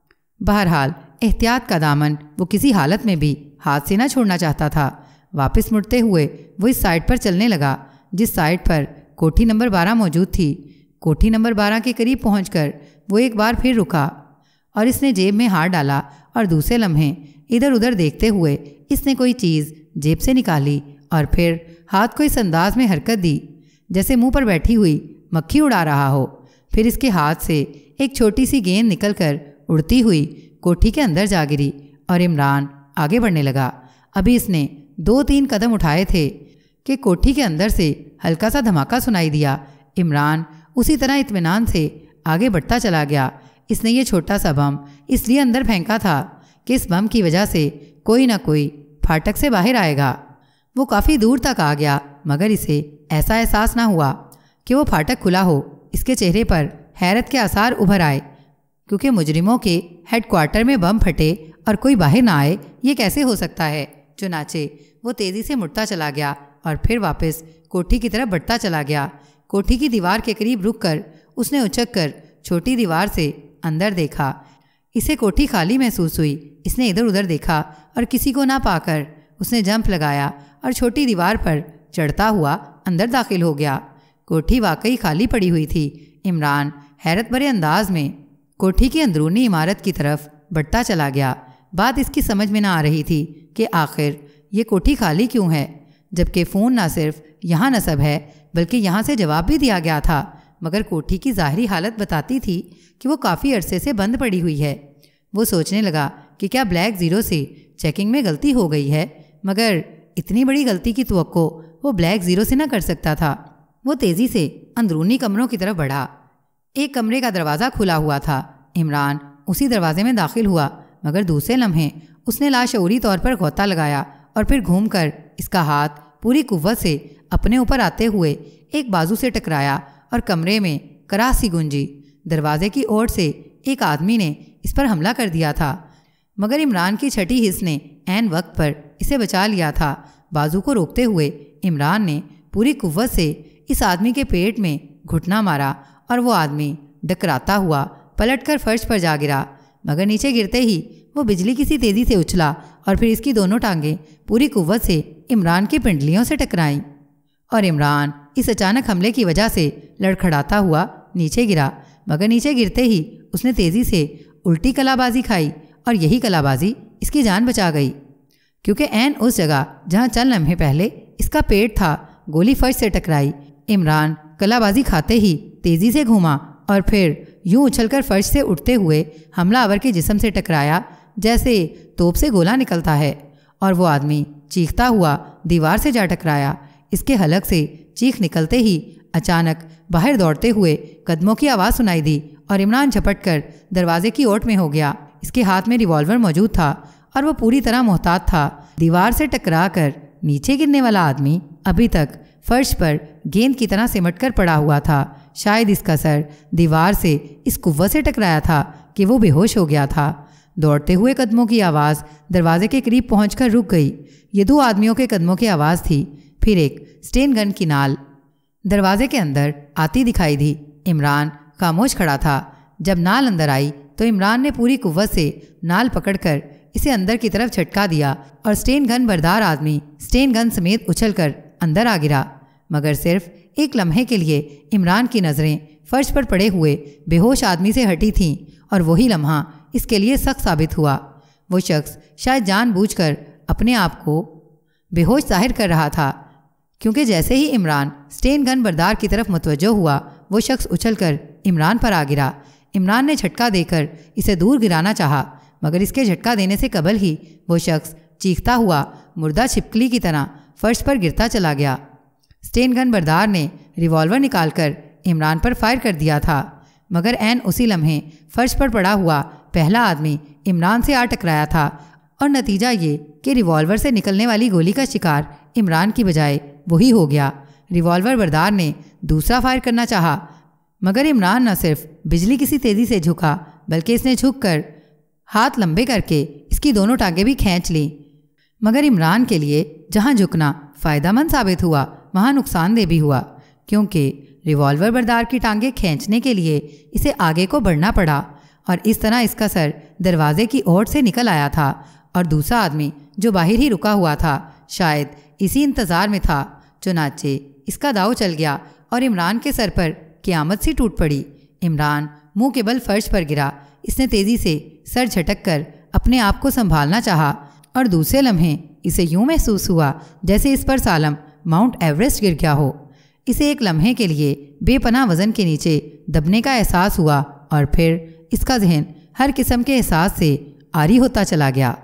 بہرحال احتیاط کا دامن وہ کسی حالت میں بھی ہاتھ سے نہ چھوڑنا چاہتا تھا۔ واپس مڑتے ہوئے وہ اس سائٹ پر چلنے لگا جس سائٹ پر کوٹھی نمبر بارہ موجود تھی۔ کوٹھی نمبر بارہ کے قریب پہنچ کر وہ ایک بار پھر رکا اور اس نے جیب میں ہاتھ ڈالا اور دوسرے لمحے ادھر ادھر دیکھتے ہوئے اس نے کوئی چیز جیب سے نکالی اور پھر ہاتھ کو اس انداز میں حرکت دی جیسے منہ پر بیٹھی ہوئی مکھی اڑا رہا ہو۔ پھر اس کے ہاتھ سے ایک چھوٹی سی گیند نکل کر اڑتی ہوئی کوٹھی کے اندر جا گری اور عمران آگے بڑھنے لگا۔ ابھی اس نے دو تین قدم اٹھائے تھے کہ کوٹھی کے اندر سے ہلکا سا دھماکہ سنائی دیا۔ عمران اسی طرح اطمینان سے آگے بڑھتا چلا گیا۔ اس نے یہ چھوٹا سا بم اس لیے اندر پھینکا تھا کہ اس بم کی وجہ سے کوئی نہ کوئی پھاٹک سے باہر آئے گا۔ وہ کافی دور تک آ گیا مگر اسے ایسا احساس نہ ہوا کہ وہ پھاٹک کھلا ہو۔ اس کے چہرے پر حیرت کے آثار ابھر آئے کیونکہ مجرموں کے ہیڈ کوارٹر میں بم پھٹے اور کوئی باہر نہ آئے، یہ کیسے ہو سکتا ہے؟ چنانچہ وہ تیزی سے مڑتا چلا گیا اور پھر واپس کوٹھی کی طرف بڑھتا چلا گیا۔ کوٹھی کی دیوار کے قریب رک کر اس نے اچک کر چھوٹی دیوار سے اندر دیکھا۔ اسے کوٹھی خالی محسوس ہوئی۔ اس نے ادھر ادھر دیکھا اور کسی کو نہ پا کر اس نے جمپ لگایا اور چھوٹی دیوار پر چڑھتا ہوا اندر داخل ہو گیا۔ کوٹھی واقعی خالی پڑی ہوئی تھی۔ عمران حیرت بھرے انداز میں کوٹھی کی اندرونی عمارت کی طرف بڑھتا چلا گیا۔ بات اس کی سمجھ میں نہ آ رہی تھی کہ آخر یہ کوٹھی خالی کیوں ہے، جبکہ فون نہ صرف یہاں نصب ہے بلکہ یہاں سے جواب بھی دیا گیا تھا، مگر کوٹھی کی ظاہری حالت بتاتی تھی کہ وہ کافی عرصے سے بند پڑی ہوئی ہے۔ وہ سوچنے لگا کہ کیا بلیک زیرو سے چیکنگ میں غلطی ہو گئی ہے، مگر اتنی بڑی غلطی کی توقع وہ بلیک زیرو سے نہ کر سکتا تھا۔ وہ تیزی سے اندرونی کمروں کی طرف بڑھا۔ ایک کمرے کا دروازہ کھلا ہوا تھا۔ عمران اسی دروازے میں داخل ہوا مگر دوسرے لمحے اس نے لاشعوری طور پر غوطہ لگایا اور پھر گھوم کر اس کا ہاتھ پوری قوت سے اپنے اوپر آتے ہوئے ایک بازو سے ٹکرایا اور کمرے میں کراہ سی گونجی۔ دروازے کی اوٹ سے ایک آدمی نے اس پر حملہ کر دیا تھا مگر عمران کی چھٹی حس نے عین وقت پر اسے بچا لیا تھا۔ بازو کو روکتے ہوئے عمران نے پوری قوت سے اس آدمی کے پیٹ میں گھٹنا مارا اور وہ آدمی ڈکراتا ہوا پلٹ کر فرش پر جا گرا، مگر نیچے گرتے ہی وہ بجلی کی سی تیزی سے اچھلا اور پھر اس کی دونوں ٹانگیں پوری قوت سے عمران کی پنڈلیوں سے ٹکرائیں اور عمران اس اچانک حملے کی وجہ سے لڑکھڑاتا ہوا نیچے گرا، مگر نیچے گرتے ہی اس نے تیزی سے الٹی کلا بازی کھائی اور یہی کلا بازی اس کی جان بچا گئی، کیونکہ عین اس جگہ جہاں چند لمحے پہلے اس کا پیٹ تھا گولی فرش سے ٹکرائی۔ عمران کلا بازی کھاتے ہی تیزی سے گھوما اور پھر یوں اچھل کر فرش سے اٹھتے ہوئے حملہ آور کے جسم سے ٹکرایا جیسے توپ سے گولا نکلتا ہے، اور وہ آدمی چیختا ہوا دیوار سے جا ٹکرایا۔ اس کے حلق سے چیخ نکلتے ہی اچانک باہر دوڑتے ہوئے قدموں کی آواز سنائی دی اور عمران جھپٹ کر دروازے کی اوٹ میں ہو گیا۔ اس کے ہاتھ میں ریوالور موجود تھا اور وہ پوری طرح محتاط تھا۔ دیوار سے ٹکرا کر نیچے گرنے والا آدمی ابھی تک فرش پر گیند کی طرح سمٹ کر پڑا ہوا تھا۔ شاید اس کا سر دیوار سے اس قوت سے ٹکرایا تھا کہ وہ بے ہوش ہو گیا تھا۔ دوڑتے ہوئے قدموں کی آواز دروازے کے قریب پہنچ کر رک گئی۔ یہ دو آدمیوں کے قدموں کی آواز تھی، پھر ایک سٹین گن کی نال دروازے کے اندر آتی دکھائی دی۔ عمران خاموش کھڑا تھا۔ جب نال اندر آئی تو عمران نے پوری قوت سے نال پکڑ کر اسے اندر کی طرف جھٹکا دیا اور سٹین گن بردار آدمی سٹین گن سمیت اچھل کر اندر آ گرا، مگر صرف ایک لمحے کے لیے عمران کی نظریں فرش پر پڑے ہوئے بے ہوش آدمی سے ہٹی تھیں اور وہی لمحہ اس کے لیے سخت ثابت ہوا۔ وہ شخص شاید جان بوجھ کر اپنے آپ کو بے ہوش ظاہر کر رہا تھا، کیونکہ جیسے ہی عمران سٹین گن بردار کی طرف متوجہ ہوا وہ شخص اچھل کر عمران پر آ گرا۔ عمران نے جھٹکا دے کر اسے دور گرانا چاہا، مگر اس کے جھٹکا دینے سے قبل ہی وہ شخص چیختا ہوا مردہ چھپکلی کی طرح فرش پر گرتا چلا گیا۔ اسٹین گن بردار نے ریوالور نکال کر عمران پر فائر کر دیا تھا، مگر عین اسی لمحے فرش پر پڑا ہوا پہلا آدمی عمران سے آ ٹکرایا تھا، اور نتیجہ یہ کہ ریوالور سے نکلنے والی گولی کا شکار عمران کی بجائے وہی ہو گیا۔ ریوالور بردار نے دوسرا فائر کرنا چاہا، مگر عمران نہ صرف بجلی کسی تیزی سے جھکا بلکہ اس نے جھک کر ہاتھ لمبے کر کے اس کی دونوں ٹانگیں بھی کھینچ لیں۔ مگر عمران کے لیے جہاں جھکنا فائدہ مند ثابت ہوا وہاں نقصان دہ بھی ہوا، کیونکہ ریوالور بردار کی ٹانگیں کھینچنے کے لیے اسے آگے کو بڑھنا پڑا، اور اس طرح اس کا سر دروازے کی اوٹ سے نکل آیا تھا، اور دوسرا آدمی جو باہر ہی رکا ہوا تھا شاید اسی انتظار میں تھا۔ چنانچہ اس کا داؤ چل گیا اور عمران کے سر پر قیامت سی ٹوٹ پڑی۔ عمران منہ کے بل فرش پر گرا۔ اس نے تیزی سے سر جھٹک کر اپنے آپ کو سنبھالنا چاہا، اور دوسرے لمحے اسے یوں محسوس ہوا جیسے اس پر سالم ماؤنٹ ایوریسٹ گر گیا ہو۔ اسے ایک لمحے کے لیے بے پناہ وزن کے نیچے دبنے کا احساس ہوا، اور پھر اس کا ذہن ہر قسم کے احساس سے عاری ہوتا چلا گیا۔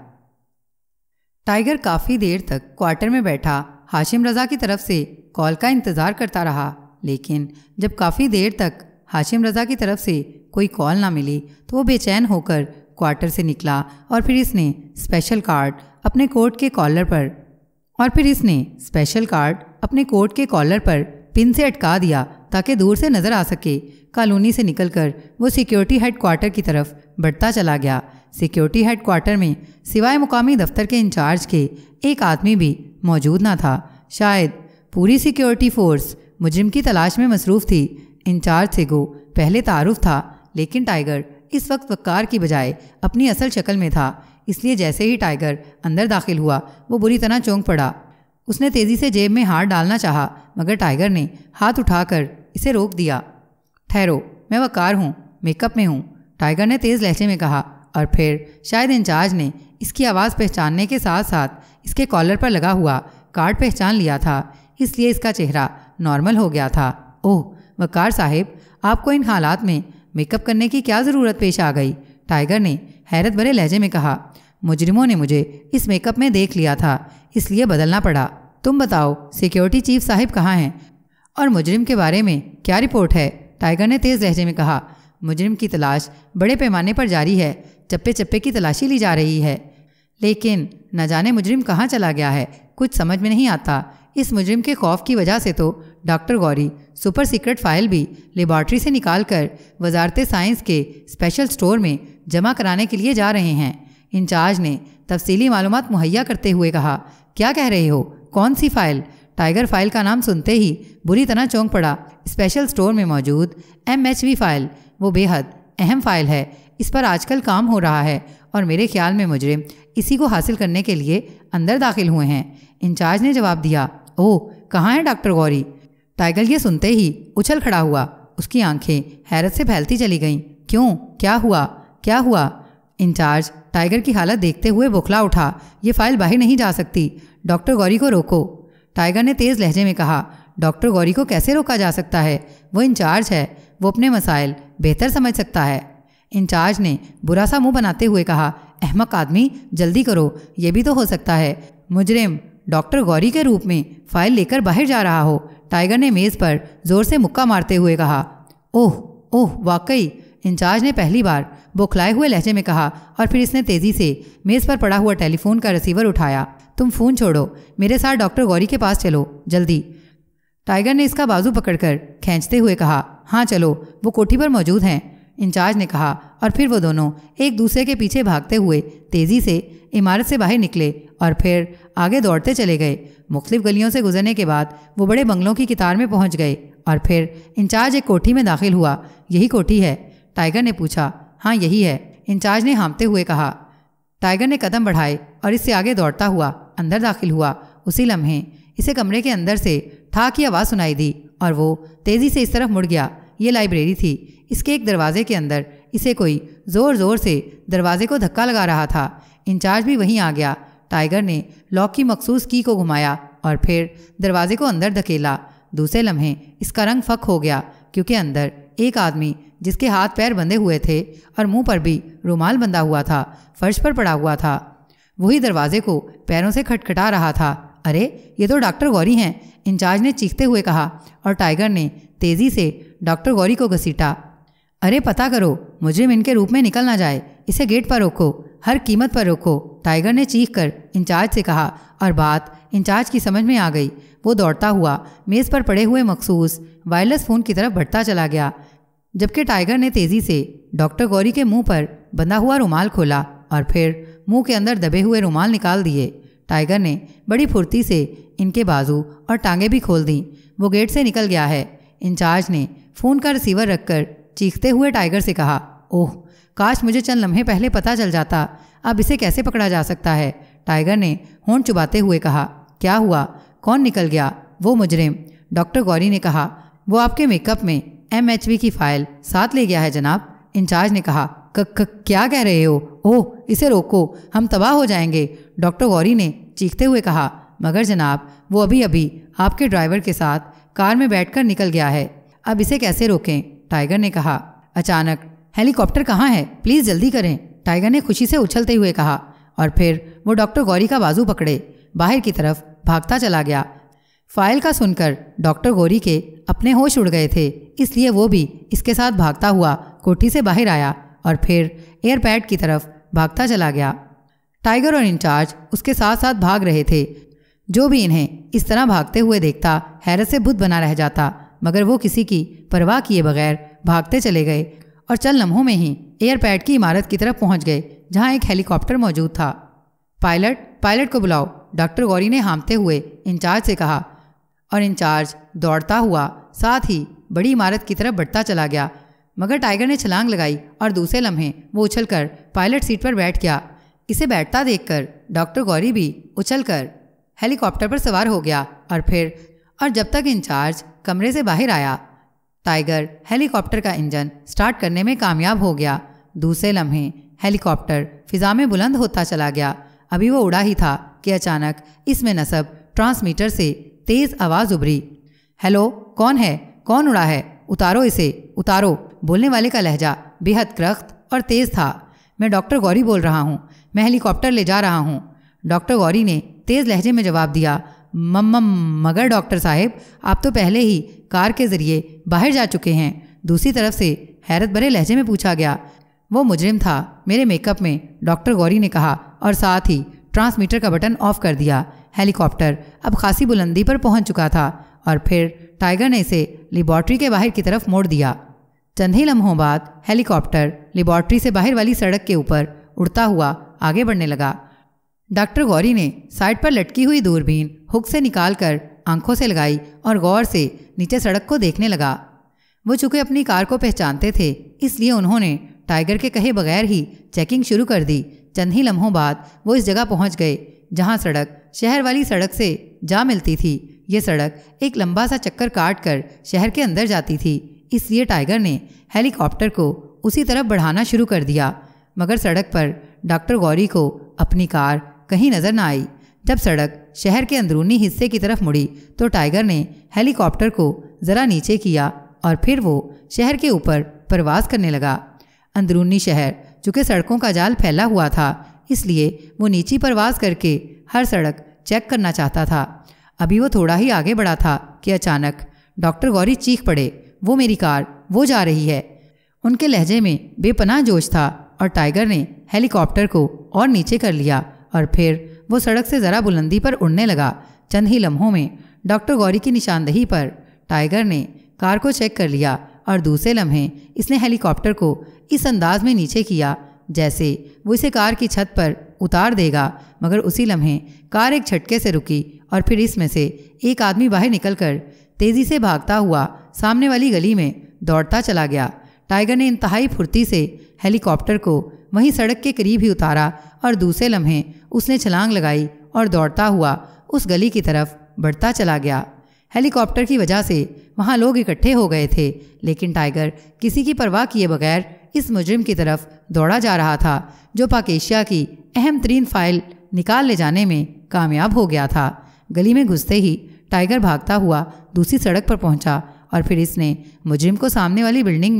ٹائیگر کافی دیر تک کوارٹر میں بیٹھا ہاشم رضا کی طرف سے کال کا انتظار کرتا رہا، لیکن جب کافی دیر تک ہاشم رضا کی طرف سے کوئی کال نہ ملی تو وہ بے چین ہو کر کوارٹر سے نکلا، اور پھر اس نے اسپیشل کارڈ اپنے کوٹ کے کالر پر اور پھر اس نے اسپیشل کارڈ اپنے کوٹ کے کالر پر پن سے اٹکا دیا تاکہ دور سے نظر آ سکے۔ کالونی سے نکل کر وہ سیکیورٹی ہیڈ کوارٹر کی طرف بڑھتا چلا گیا۔ سیکیورٹی ہیڈ کوارٹر میں سوائے مقامی دفتر کے انچارج کے ایک آدمی بھی موجود نہ تھا۔ شاید پوری سیکیورٹی فورس مجرم کی تلاش میں مصروف تھی۔ انچارج سے گو پہلے تعارف تھا، لیکن ٹائیگر اس وقت وقار کی بجائے اپنی اصل شکل میں تھا، اس لیے جیسے ہی ٹائیگر اندر داخل ہوا وہ بری طرح چونک پڑا۔ اس نے تیزی سے جیب میں ہاتھ ڈالنا چاہا، مگر ٹائیگر نے ہاتھ اٹھا کر اسے روک دیا۔ ٹھہرو، میں وقار ہوں، میک اپ میں ہوں، ٹائیگر نے تیز لہجے میں کہا، اور پھر شاید انچارج نے اس کی آواز پہچاننے کے ساتھ ساتھ اس کے کالر پر لگا ہوا کارڈ پہچان لیا تھا، اس لیے اس کا چہرہ نارمل ہو گیا تھا۔ اوہ وقار صاحب، آپ کو ان حالات میں میک اپ کرنے کی کیا ضرورت پیش آ گئی؟ ٹائیگر نے حیرت بھرے لہجے میں کہا۔ مجرموں نے مجھے اس میک اپ میں دیکھ لیا تھا، اس لیے بدلنا پڑا۔ تم بتاؤ سیکیورٹی چیف صاحب کہاں ہیں، اور مجرم کے بارے میں کیا رپورٹ ہے؟ ٹائیگر نے تیز لہجے میں کہا۔ مجرم کی تلاش بڑے پیمانے پر جاری ہے، چپے چپے کی تلاشی لی جا رہی ہے، لیکن نہ جانے مجرم کہاں چلا گیا ہے، کچھ سمجھ میں نہیں آتا۔ اس مجرم کے خوف کی وجہ سے تو doctor Gori super secret file بھی لیبارٹری سے نکال کر وزارت سائنس کے اسپیشل سٹور میں جمع کرانے کے لیے جا رہے ہیں۔ انچارج نے تفصیلی معلومات مہیا کرتے ہوئے کہا۔ کیا کہہ رہے ہو؟ کون سی فائل؟ ٹائیگر فائل کا نام سنتے ہی بری طرح چونک پڑا۔ اسپیشل سٹور میں موجود ایم ایچ وی فائل، وہ بے حد اہم فائل ہے، اس پر آج کل کام ہو رہا ہے، اور میرے خیال میں مجرم اسی کو حاصل کرنے کے لیے اندر داخل ہوئے ہیں۔ انچارج نے جواب دیا۔ اوہ کہاں ہے ڈاکٹر گوری؟ ٹائیگر یہ سنتے ہی اچھل کھڑا ہوا، اس کی آنکھیں حیرت سے پھیلتی چلی گئیں۔ کیوں؟ کیا ہوا؟ کیا ہوا؟ انچارج ٹائیگر کی حالت دیکھتے ہوئے بوکھلا اٹھا۔ یہ فائل باہر نہیں جا سکتی، ڈاکٹر گوری کو روکو۔ ٹائیگر نے تیز لہجے میں کہا۔ ڈاکٹر گوری کو کیسے روکا جا سکتا ہے؟ وہ انچارج ہے، وہ اپنے مسائل بہتر سمجھ سکتا ہے۔ انچارج نے برا سا منہ بناتے ہوئے کہا۔ احمق آدمی، جلدی کرو، یہ بھی تو ہو سکتا ہے مجرم ڈاکٹر گوری کے روپ میں فائل لے کر باہر جا رہا ہو۔ ٹائیگر نے میز پر زور سے مکہ مارتے ہوئے کہا۔ اوہ اوہ واقعی، انچارج نے پہلی بار بوکھلائے ہوئے لہجے میں کہا، اور پھر اس نے تیزی سے میز پر پڑا ہوا ٹیلی فون کا ریسیور اٹھایا۔ تم فون چھوڑو، میرے ساتھ ڈاکٹر گوری کے پاس چلو، جلدی۔ ٹائیگر نے اس کا بازو پکڑ کر کھینچتے ہوئے کہا۔ ہاں چلو، وہ کوٹھی پر موجود ہیں، انچارج نے کہا، اور پھر وہ دونوں ایک دوسرے کے پیچھے بھاگتے ہوئے تیزی سے عمارت سے باہر نکلے اور پھر آگے دوڑتے چلے گئے۔ مختلف گلیوں سے گزرنے کے بعد وہ بڑے بنگلوں کی قطار میں پہنچ گئے، اور پھر انچارج ایک کوٹھی میں داخل ہوا۔ یہی کوٹھی ہے؟ ٹائیگر نے پوچھا۔ ہاں یہی ہے، انچارج نے ہانپتے ہوئے کہا۔ ٹائیگر نے قدم بڑھائے اور اس سے آگے دوڑتا ہوا اندر داخل ہوا۔ اسی لمحے اسے کمرے کے اندر سے ٹھا کی آواز سنائی دی، اور وہ تیزی سے اس طرف مڑ گیا۔ یہ لائبریری تھی۔ اس کے ایک دروازے کے اندر اسے کوئی زور زور سے دروازے کو دھکا لگا رہا تھا۔ انچارج بھی وہیں آ گیا۔ ٹائیگر نے لاک کی مخصوص کی کو گھمایا اور پھر دروازے کو اندر دھکیلا۔ دوسرے لمحے اس کا رنگ فک ہو گیا، کیونکہ اندر ایک آدمی جس کے ہاتھ پیر بندھے ہوئے تھے اور منہ پر بھی رومال بندھا ہوا تھا، فرش پر پڑا ہوا تھا۔ وہی دروازے کو پیروں سے کھٹکھٹا رہا تھا۔ ارے یہ تو ڈاکٹر گوری ہیں، انچارج نے چیختے ہوئے کہا، اور ٹائیگر نے تیزی سے ڈاکٹر گوری کو گھسیٹا۔ ارے پتہ کرو مجرم ان کے روپ میں نکل نہ جائے، اسے گیٹ پر روکو، ہر قیمت پر روکو، ٹائیگر نے چیخ کر انچارج سے کہا، اور بات انچارج کی سمجھ میں آ گئی۔ وہ دوڑتا ہوا میز پر پڑے ہوئے مخصوص وائرلیس فون کی طرف بڑھتا چلا گیا، جبکہ ٹائیگر نے تیزی سے ڈاکٹر گوری کے منہ پر بندھا ہوا رومال کھولا اور پھر منہ کے اندر دبے ہوئے رومال نکال دیے۔ ٹائیگر نے بڑی پھرتی سے ان کے بازو اور ٹانگیں بھی کھول دیں۔ وہ گیٹ سے نکل گیا ہے۔ انچارج نے فون کا ریسیور رکھ کر چیختے ہوئے ٹائیگر سے کہا، اوہ کاش مجھے چند لمحے پہلے پتہ چل جاتا، اب اسے کیسے پکڑا جا سکتا ہے۔ ٹائیگر نے ہونٹ چباتے ہوئے کہا، کیا ہوا؟ کون نکل گیا؟ وہ مجرم، ڈاکٹر گوری نے کہا۔ وہ آپ کے میک اپ میں ایم ایچ وی کی فائل ساتھ لے گیا ہے جناب، انچارج نے کہا۔ کیا کہہ رہے ہو؟ اوہ اسے روکو، ہم تباہ ہو جائیں گے، ڈاکٹر گوری نے چیختے ہوئے کہا۔ مگر جناب وہ ابھی ابھی آپ کے ڈرائیور کے ساتھ کار میں بیٹھ کر نکل گیا ہے، اب اسے کیسے روکیں؟ ٹائیگر نے کہا۔ اچانک ہیلی کاپٹر کہاں ہے؟ پلیز جلدی کریں، ٹائیگر نے خوشی سے اچھلتے ہوئے کہا، اور پھر وہ ڈاکٹر گوری کا بازو پکڑے باہر کی طرف بھاگتا چلا گیا۔ فائل کا سن کر ڈاکٹر گوری کے اپنے ہوش اڑ گئے تھے، اس لیے وہ بھی اس کے ساتھ بھاگتا ہوا کوٹھی سے باہر آیا اور پھر ایئر پیڈ کی طرف بھاگتا چلا گیا۔ ٹائیگر اور انچارج اس کے ساتھ ساتھ بھاگ رہے تھے۔ جو بھی انہیں اس طرح بھاگتے ہوئے دیکھتا حیرت سے بت بنا رہ جاتا، مگر وہ کسی کی پرواہ کیے بغیر بھاگتے چلے گئے اور چند لمحوں میں ہی ایئر پیڈ کی عمارت کی طرف پہنچ گئے جہاں ایک ہیلی کاپٹر موجود تھا۔ پائلٹ پائلٹ کو بلاؤ، ڈاکٹر گوری نے ہانپتے ہوئے انچارج سے کہا، اور انچارج دوڑتا ہوا ساتھ ہی بڑی عمارت کی طرف بڑھتا چلا گیا۔ مگر ٹائیگر نے چھلانگ لگائی اور دوسرے لمحے وہ اچھل کر پائلٹ سیٹ پر بیٹھ گیا۔ اسے بیٹھتا دیکھ کر ڈاکٹر گوری بھی اچھل کر ہیلی کاپٹر پر سوار ہو گیا اور پھر اور جب تک انچارج کمرے سے باہر آیا، ٹائیگر ہیلی کاپٹر کا انجن سٹارٹ کرنے میں کامیاب ہو گیا۔ دوسرے لمحے ہیلی کاپٹر فضا میں بلند ہوتا چلا گیا۔ ابھی وہ اڑا ہی تھا کہ اچانک اس میں نصب ٹرانسمیٹر سے تیز آواز ابھری، ہیلو کون ہے؟ کون اڑا ہے؟ اتارو اسے، اتارو۔ بولنے والے کا لہجہ بے حد کرخت اور تیز تھا۔ میں ڈاکٹر گوری بول رہا ہوں، میں ہیلی کاپٹر لے جا رہا ہوں، ڈاکٹر گوری نے تیز لہجے میں جواب دیا۔ مم مگر ڈاکٹر صاحب آپ تو پہلے ہی کار کے ذریعے باہر جا چکے ہیں، دوسری طرف سے حیرت بھرے لہجے میں پوچھا گیا۔ وہ مجرم تھا میرے میک اپ میں، ڈاکٹر گوری نے کہا اور ساتھ ہی ٹرانسمیٹر کا بٹن آف کر دیا۔ ہیلی کاپٹر اب خاصی بلندی پر پہنچ چکا تھا اور پھر ٹائیگر نے اسے لیبارٹری کے باہر کی طرف موڑ دیا۔ چند ہی لمحوں بعد ہیلی کاپٹر لیبارٹری سے باہر والی سڑک کے اوپر اڑتا ہوا آگے بڑھنے لگا۔ ڈاکٹر گوری نے سائڈ پر لٹکی ہوئی دوربین ہک سے نکال کر آنکھوں سے لگائی اور غور سے نیچے سڑک کو دیکھنے لگا۔ وہ چونکہ اپنی کار کو پہچانتے تھے اس لیے انہوں نے ٹائیگر کے کہے بغیر ہی چیکنگ شروع کر دی۔ چند ہی لمحوں بعد وہ اس جگہ پہنچ گئے جہاں سڑک شہر والی سڑک سے جا ملتی تھی۔ یہ سڑک ایک لمبا سا چکر کاٹ کر شہر کے اندر جاتی تھی، اس لیے ٹائیگر نے ہیلی کاپٹر کو اسی طرف بڑھانا شروع کر دیا۔ مگر سڑک پر ڈاکٹر گوری کو اپنی کار کہیں نظر نہ آئی۔ جب سڑک شہر کے اندرونی حصے کی طرف مڑی تو ٹائیگر نے ہیلی کاپٹر کو ذرا نیچے کیا اور پھر وہ شہر کے اوپر پرواز کرنے لگا۔ اندرونی شہر چونکہ سڑکوں کا جال پھیلا ہوا تھا اس لیے وہ نیچی پرواز کر کے ہر سڑک چیک کرنا چاہتا تھا۔ ابھی وہ تھوڑا ہی آگے بڑھا تھا کہ اچانک ڈاکٹر گوری چیخ پڑے، وہ میری کار، وہ جا رہی ہے۔ ان کے لہجے میں بے پناہ جوش تھا اور ٹائیگر نے ہیلی کاپٹر کو اور نیچے کر لیا اور پھر وہ سڑک سے ذرا بلندی پر اڑنے لگا۔ چند ہی لمحوں میں ڈاکٹر گوری کی نشاندہی پر ٹائیگر نے کار کو چیک کر لیا اور دوسرے لمحے اس نے ہیلی کاپٹر کو اس انداز میں نیچے کیا جیسے وہ اسے کار کی چھت پر اتار دے گا۔ مگر اسی لمحے کار ایک جھٹکے سے رکی اور پھر اس میں سے ایک آدمی باہر نکل کر تیزی سے بھاگتا ہوا سامنے والی گلی میں دوڑتا چلا گیا۔ ٹائیگر نے انتہائی پھرتی سے ہیلی کاپٹر کو وہیں سڑک کے قریب ہی اتارا اور دوسرے لمحے اس نے چھلانگ لگائی اور دوڑتا ہوا اس گلی کی طرف بڑھتا چلا گیا۔ ہیلی کاپٹر کی وجہ سے وہاں لوگ اکٹھے ہو گئے تھے لیکن ٹائیگر کسی کی پرواہ کیے بغیر اس مجرم کی طرف دوڑا جا رہا تھا جو پاک ایشیا کی اہم ترین فائل نکال لے جانے میں کامیاب ہو گیا تھا۔ گلی میں گھستے ہی ٹائیگر بھاگتا ہوا دوسری سڑک پر پہنچا اور پھر اس نے مجرم کو سامنے والی بلڈنگ میں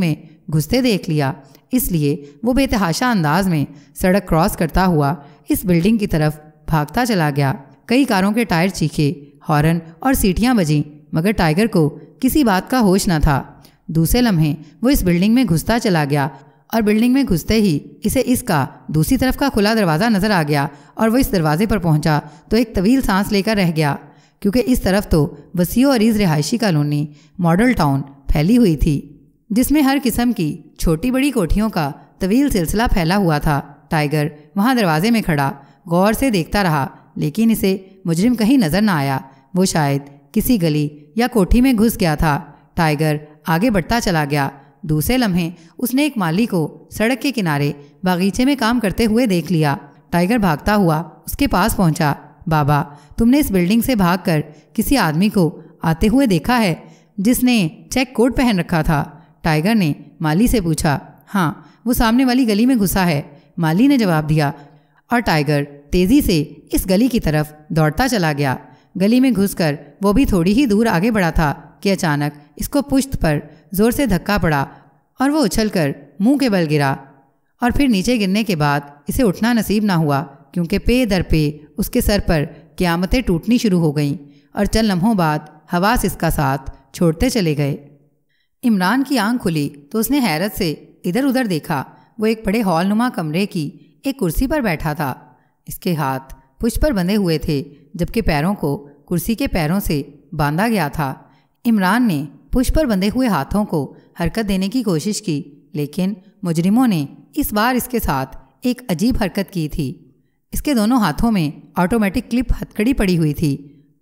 گھستے دیکھ لیا، اس لیے وہ بے تحاشا انداز میں سڑک کراس کرتا ہوا اس بلڈنگ کی طرف بھاگتا چلا گیا۔ کئی کاروں کے ٹائر چیخے، ہارن اور سیٹیاں بجیں، مگر ٹائیگر کو کسی بات کا ہوش نہ تھا۔ دوسرے لمحے وہ اس بلڈنگ میں گھستا چلا گیا اور بلڈنگ میں گھستے ہی اسے اس کا دوسری طرف کا کھلا دروازہ نظر آ گیا اور وہ اس دروازے پر پہنچا تو ایک طویل سانس لے کر رہ گیا، کیونکہ اس طرف تو وسیع و عریض رہائشی کالونی ماڈل ٹاؤن پھیلی ہوئی تھی، جس میں ہر قسم کی چھوٹی بڑی کوٹھیوں کا طویل سلسلہ پھیلا ہوا تھا۔ ٹائیگر وہاں دروازے میں کھڑا غور سے دیکھتا رہا، لیکن اسے مجرم کہیں نظر نہ آیا۔ وہ شاید کسی گلی یا کوٹھی میں گھس گیا تھا۔ ٹائیگر آگے بڑھتا چلا گیا۔ دوسرے لمحے اس نے ایک مالی کو سڑک کے کنارے باغیچے میں کام کرتے ہوئے دیکھ لیا۔ ٹائیگر بھاگتا ہوا اس کے پاس پہنچا۔ بابا، تم نے اس بلڈنگ سے بھاگ کر کسی آدمی کو آتے ہوئے دیکھا ہے جس نے چیک کوٹ پہن رکھا تھا؟ ٹائیگر نے مالی سے پوچھا۔ ہاں، وہ سامنے والی گلی میں گھسا ہے، مالی نے جواب دیا، اور ٹائیگر تیزی سے اس گلی کی طرف دوڑتا چلا گیا۔ گلی میں گھس کر وہ بھی تھوڑی ہی دور آگے بڑھا تھا کہ اچانک اس کو پشت پر زور سے دھکا پڑا اور وہ اچھل کر منہ کے بل گرا، اور پھر نیچے گرنے کے بعد اسے اٹھنا نصیب نہ ہوا، کیونکہ پے در پے اس کے سر پر قیامتیں ٹوٹنی شروع ہو گئیں اور چند لمحوں بعد حواس اس کا ساتھ چھوڑتے چلے گئے۔ عمران کی آنکھ کھلی تو اس نے حیرت سے ادھر ادھر دیکھا۔ وہ ایک بڑے ہال نما کمرے کی ایک کرسی پر بیٹھا تھا۔ اس کے ہاتھ پشت پر بندھے ہوئے تھے، جبکہ پیروں کو کرسی کے پیروں سے باندھا گیا تھا۔ عمران نے پشت پر بندھے ہوئے ہاتھوں کو حرکت دینے کی کوشش کی، لیکن مجرموں نے اس بار اس کے ساتھ ایک عجیب حرکت کی تھی۔ اس کے دونوں ہاتھوں میں آٹومیٹک کلپ ہتھکڑی پڑی ہوئی تھی،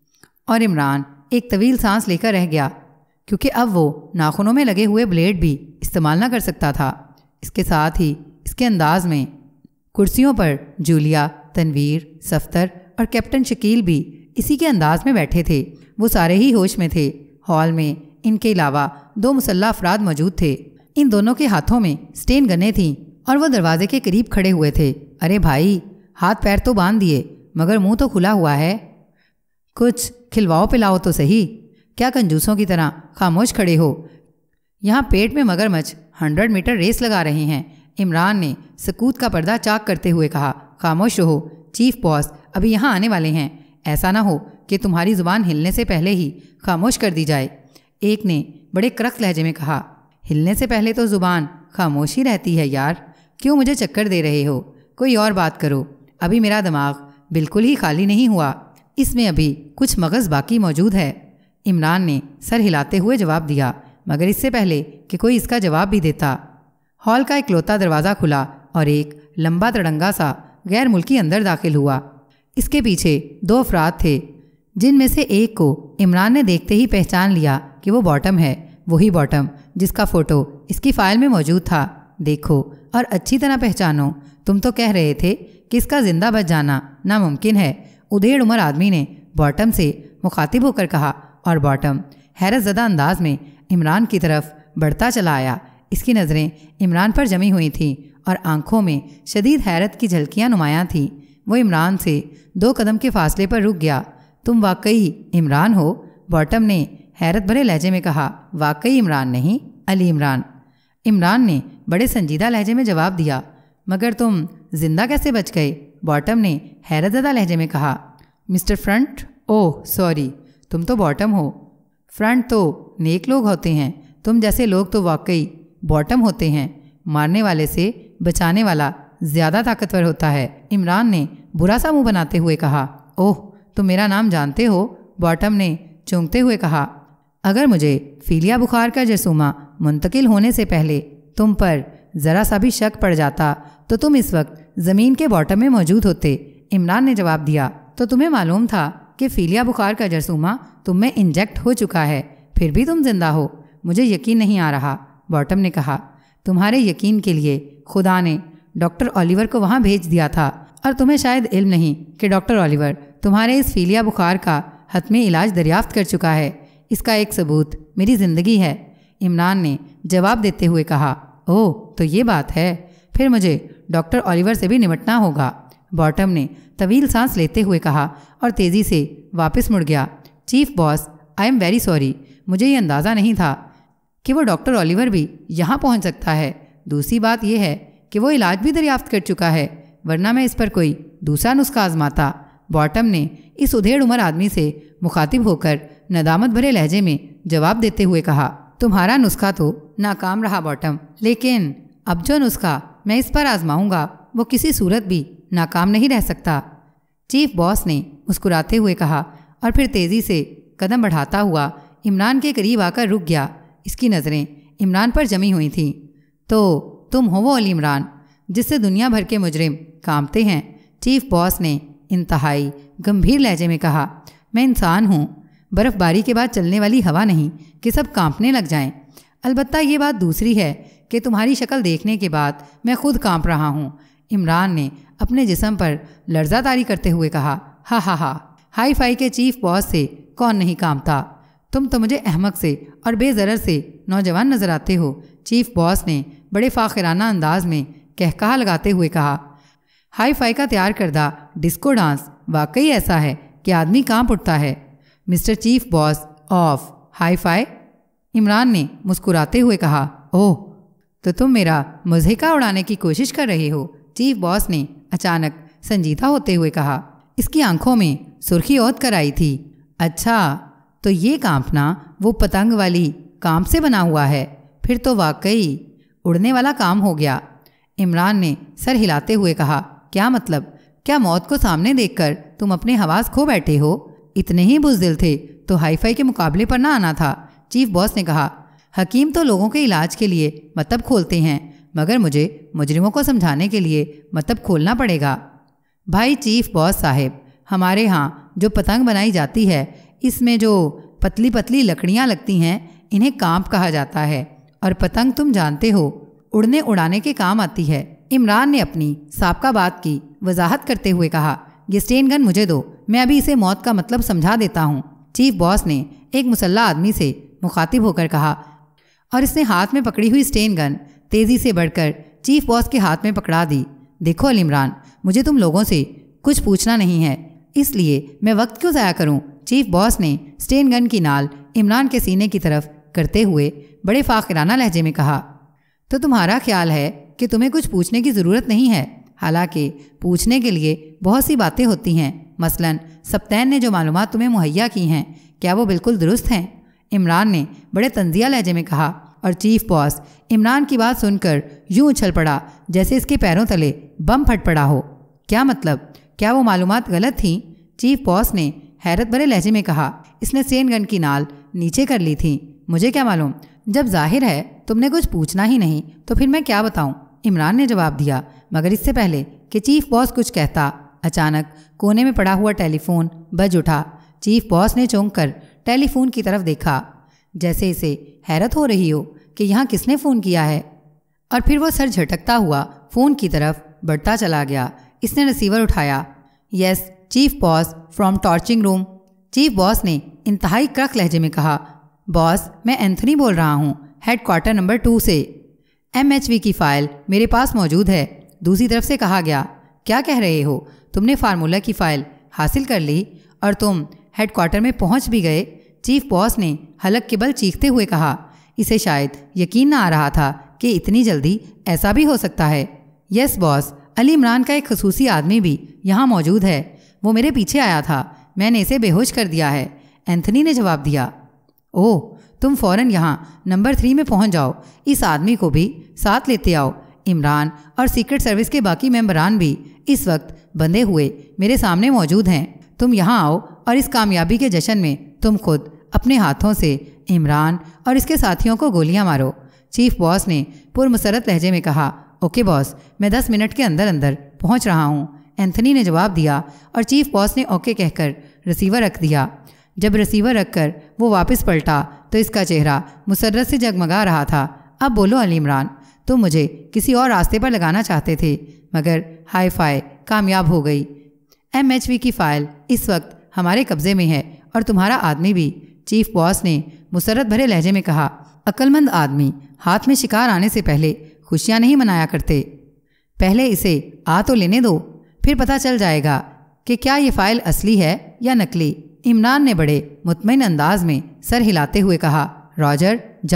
اور عمران ایک طویل سانس لے کر رہ گیا، کیونکہ اب وہ ناخنوں میں لگے ہوئے بلیڈ بھی استعمال نہ کر سکتا تھا۔ اس کے ساتھ ہی اس کے انداز میں کرسیوں پر جولیا، تنویر، صفتر اور کیپٹن شکیل بھی اسی کے انداز میں بیٹھے تھے۔ وہ سارے ہی ہوش میں تھے۔ ہال میں ان کے علاوہ دو مسلح افراد موجود تھے۔ ان دونوں کے ہاتھوں میں سٹین گنیں تھیں اور وہ دروازے کے قریب کھڑے ہوئے تھے۔ ارے بھائی، ہاتھ پیر تو باندھ دیے، مگر منہ تو کھلا ہوا ہے، کچھ کھلواؤ پلاؤ تو صحیح، کیا کنجوسوں کی طرح خاموش کھڑے ہو؟ یہاں پیٹ میں مگرمچھ ہنڈریڈ میٹر ریس لگا رہے ہیں۔ عمران نے سکوت کا پردہ چاک کرتے ہوئے کہا۔ خاموش رہو، چیف باس ابھی یہاں آنے والے ہیں، ایسا نہ ہو کہ تمہاری زبان ہلنے سے پہلے ہی خاموش کر دی جائے۔ ایک نے بڑے کرخت لہجے میں کہا۔ ہلنے سے پہلے تو زبان خاموش ہی رہتی ہے یار، کیوں مجھے چکر دے رہے ہو؟ کوئی اور بات کرو، ابھی میرا دماغ بالکل ہی خالی نہیں ہوا، اس میں ابھی کچھ مغز باقی موجود ہے۔ عمران نے سر ہلاتے ہوئے جواب دیا، مگر اس سے پہلے کہ کوئی اس کا جواب بھی دیتا، ہال کا اکلوتا دروازہ کھلا اور ایک لمبا تڑنگا سا غیر ملکی اندر داخل ہوا۔ اس کے پیچھے دو افراد تھے، جن میں سے ایک کو عمران نے دیکھتے ہی پہچان لیا کہ وہ باٹم ہے، وہی باٹم جس کا فوٹو اس کی فائل میں موجود تھا۔ دیکھو اور اچھی طرح پہچانو، تم تو کہہ رہے تھے کہ اس کا زندہ بچ جانا ناممکن ہے، ادھیڑ عمر آدمی نے باٹم سے مخاطب ہو کر کہا، اور باٹم حیرت زدہ انداز میں عمران کی طرف بڑھتا چلا آیا۔ اس کی نظریں عمران پر جمی ہوئی تھیں اور آنکھوں میں شدید حیرت کی جھلکیاں نمایاں تھیں۔ وہ عمران سے دو قدم کے فاصلے پر رک گیا۔ تم واقعی عمران ہو؟ باٹم نے حیرت بھرے لہجے میں کہا۔ واقعی عمران نہیں، علی عمران، عمران نے بڑے سنجیدہ لہجے میں جواب دیا۔ مگر تم زندہ کیسے بچ گئے؟ باٹم نے حیرت زدہ لہجے میں کہا۔ مسٹر فرنٹ، اوہ سوری، تم تو باٹم ہو۔ فرنٹ تو نیک لوگ ہوتے ہیں، تم جیسے لوگ تو واقعی باٹم ہوتے ہیں۔ مارنے والے سے بچانے والا زیادہ طاقتور ہوتا ہے، عمران نے برا سا منہ بناتے ہوئے کہا۔ اوہ، تم میرا نام جانتے ہو؟ باٹم نے چونکتے ہوئے کہا۔ اگر مجھے فیلیا بخار کا جرثومہ منتقل ہونے سے پہلے تم پر ذرا سا بھی شک پڑ جاتا تو تم اس وقت زمین کے باٹم میں موجود ہوتے، عمران نے جواب دیا۔ تو تمہیں معلوم تھا کہ فیلیا بخار کا جرثومہ تم میں انجیکٹ ہو چکا ہے، پھر بھی تم زندہ ہو؟ مجھے یقین نہیں آ رہا، باٹم نے کہا۔ تمہارے یقین کے لیے خدا نے ڈاکٹر اولیور کو وہاں بھیج دیا تھا، اور تمہیں شاید علم نہیں کہ ڈاکٹر اولیور تمہارے اس فیلیا بخار کا حتمی علاج دریافت کر چکا ہے۔ اس کا ایک ثبوت میری زندگی ہے، عمران نے جواب دیتے ہوئے کہا۔ اوہ، تو یہ بات ہے، پھر مجھے ڈاکٹر اولیور سے بھی نمٹنا ہوگا، باٹم نے طویل سانس لیتے ہوئے کہا اور تیزی سے واپس مڑ گیا۔ Chief boss, I am very sorry, مجھے یہ اندازہ نہیں تھا کہ وہ ڈاکٹر اولیور بھی یہاں پہنچ سکتا ہے، دوسری بات یہ ہے کہ وہ علاج بھی دریافت کر چکا ہے، ورنہ میں اس پر کوئی دوسرا نسخہ آزماتا۔ باٹم نے اس ادھیڑ عمر آدمی سے مخاطب ہو کر ندامت بھرے لہجے میں جواب دیتے ہوئے کہا، تمہارا نسخہ تو ناکام رہا باٹم، لیکن اب جو نسخہ میں اس پر آزماؤں گا وہ کسی صورت بھی ناکام نہیں رہ سکتا۔ چیف باس نے مسکراتے ہوئے کہا اور پھر تیزی سے قدم بڑھاتا ہوا عمران کے قریب آ کر رک گیا۔ اس کی نظریں عمران پر جمی ہوئی تھیں۔ تو تم ہو وہ علی عمران جس سے دنیا بھر کے مجرم کانپتے ہیں؟ چیف باس نے انتہائی گمبھیر لہجے میں کہا، میں انسان ہوں، برف باری کے بعد چلنے والی ہوا نہیں کہ سب کانپنے لگ جائیں۔ البتہ یہ بات دوسری ہے کہ تمہاری شکل دیکھنے کے بعد میں خود کانپ رہا ہوں۔ عمران نے اپنے جسم پر لرزہ طاری کرتے ہوئے کہا، ہا ہا ہا، ہائی فائی کے چیف باس سے کون نہیں کانپتا؟ تم تو مجھے احمق سے اور بے ضرر سے نوجوان نظر آتے ہو۔ چیف باس نے بڑے فاخرانہ انداز میں کہکہا لگاتے ہوئے کہا، ہائی فائی کا تیار کردہ ڈسکو ڈانس واقعی ایسا ہے کہ آدمی کانپ اٹھتا ہے۔ Mister chief boss of hi fi, Imran نے مسکراتے ہوئے کہا، اوہ تو تم میرا مضحکہ اڑانے کی کوشش کر رہے ہو؟ چیف باس نے اچانک سنجیدہ ہوتے ہوئے کہا۔ اس کی آنکھوں میں سرخی اوت کر آئی تھی۔ اچھا، تو یہ کانپنا وہ پتنگ والی کانپ سے بنا ہوا ہے؟ پھر تو واقعی اڑنے والا کام ہو گیا۔ عمران نے سر ہلاتے ہوئے کہا، کیا مطلب؟ کیا موت کو سامنے دیکھ کر تم اپنے حواس کھو بیٹھے ہو؟ اتنے ہی بزدل تھے تو ہائی فائی کے مقابلے پر نہ آنا تھا۔ چیف باس نے کہا، حکیم تو لوگوں کے علاج کے لیے مطب کھولتے ہیں، مگر مجھے مجرموں کو سمجھانے کے لیے مطب کھولنا پڑے گا۔ بھائی چیف باس صاحب، ہمارے ہاں جو پتنگ بنائی جاتی ہے اس میں جو پتلی پتلی لکڑیاں لگتی ہیں انہیں کانپ کہا جاتا ہے، اور پتنگ تم جانتے ہو اڑنے اڑانے کے کام آتی ہے۔ عمران نے اپنی سابقہ بات کی وضاحت کرتے ہوئے کہا، یہ اسٹین گن مجھے دو، میں ابھی اسے موت کا مطلب سمجھا دیتا ہوں۔ چیف باس نے ایک مسلح آدمی سے مخاطب ہو کر کہا، اور اس نے ہاتھ میں پکڑی ہوئی اسٹین گن تیزی سے بڑھ کر چیف باس کے ہاتھ میں پکڑا دی۔ دیکھو علی عمران، مجھے تم لوگوں سے کچھ پوچھنا نہیں ہے، اس لیے میں وقت کیوں ضائع کروں؟ چیف باس نے اسٹین گن کی نال عمران کے سینے کی طرف کرتے ہوئے بڑے فاخرانہ لہجے میں کہا، تو تمہارا خیال ہے کہ تمہیں کچھ پوچھنے کی ضرورت نہیں ہے؟ حالانکہ پوچھنے کے لیے بہت سی باتیں ہوتی ہیں، مثلاً سبتین نے جو معلومات تمہیں مہیا کی ہیں کیا وہ بالکل درست ہیں؟ عمران نے بڑے طنزیہ لہجے میں کہا، اور چیف باس عمران کی بات سن کر یوں اچھل پڑا جیسے اس کے پیروں تلے بم پھٹ پڑا ہو۔ کیا مطلب؟ کیا وہ معلومات غلط تھیں؟ چیف باس نے حیرت بھرے لہجے میں کہا، اس نے اسٹین گن کی نال نیچے کر لی تھی، مجھے کیا معلوم؟ جب ظاہر ہے تم نے کچھ پوچھنا ہی نہیں تو پھر میں کیا بتاؤں؟ عمران نے جواب دیا، مگر اس سے پہلے کہ چیف باس کچھ کہتا، اچانک کونے میں پڑا ہوا ٹیلی فون بج اٹھا۔ چیف باس نے چونک کر ٹیلی فون کی طرف دیکھا، جیسے اسے حیرت ہو رہی ہو کہ یہاں کس نے فون کیا ہے، اور پھر وہ سر جھٹکتا ہوا فون کی طرف بڑھتا چلا گیا۔ اس نے ریسیور اٹھایا۔ Yes chief boss from torturing room, chief boss نے انتہائی کرخ لہجے میں کہا، باس میں اینتھنی بول رہا ہوں، ہیڈ کوارٹر نمبر ٹو سے۔ ایم ایچ وی کی فائل میرے پاس موجود ہے، دوسری طرف سے کہا گیا۔ کیا کہہ رہے ہو؟ تم نے فارمولہ کی فائل حاصل کر لی اور تم ہیڈ کوارٹر میں پہنچ بھی گئے؟ چیف باس نے حلق کے بل چیختے ہوئے کہا۔ اسے شاید یقین نہ آ رہا تھا کہ اتنی جلدی ایسا بھی ہو سکتا ہے۔ یس باس، علی عمران کا ایک خصوصی آدمی بھی یہاں موجود ہے، وہ میرے پیچھے آیا تھا، میں نے اسے بے ہوش کر دیا ہے، اینتھنی نے جواب دیا۔ اوہ، تم فوراً یہاں نمبر تھری میں پہنچ جاؤ، اس آدمی کو بھی ساتھ لیتے آؤ۔ عمران اور سیکرٹ سروس کے باقی ممبران بھی اس وقت بندھے ہوئے میرے سامنے موجود ہیں۔ تم یہاں آؤ اور اس کامیابی کے جشن میں تم خود اپنے ہاتھوں سے عمران اور اس کے ساتھیوں کو گولیاں مارو۔ چیف باس نے پرمسرت لہجے میں کہا، اوکے باس، میں دس منٹ کے اندر اندر پہنچ رہا ہوں، اینتھنی نے جواب دیا، اور چیف باس نے اوکے کہہ کر ریسیور رکھ دیا۔ جب ریسیور رکھ کر وہ واپس پلٹا تو اس کا چہرہ مسرت سے جگمگا رہا تھا۔ اب بولو علی عمران، تم مجھے کسی اور راستے پر لگانا چاہتے تھے، مگر ہائی فائی کامیاب ہو گئی۔ ایم ایچ وی کی فائل اس وقت ہمارے قبضے میں ہے اور تمہارا آدمی بھی، چیف باس نے مسرت بھرے لہجے میں کہا۔ عقل مند آدمی ہاتھ میں شکار آنے سے پہلے خوشیاں نہیں منایا کرتے، پہلے اسے آ تو لینے دو، پھر پتہ چل جائے گا کہ کیا یہ فائل اصلی ہے یا نقلی۔ عمران نے بڑے مطمئن انداز میں سر ہلاتے ہوئے کہا، راجر، جاؤ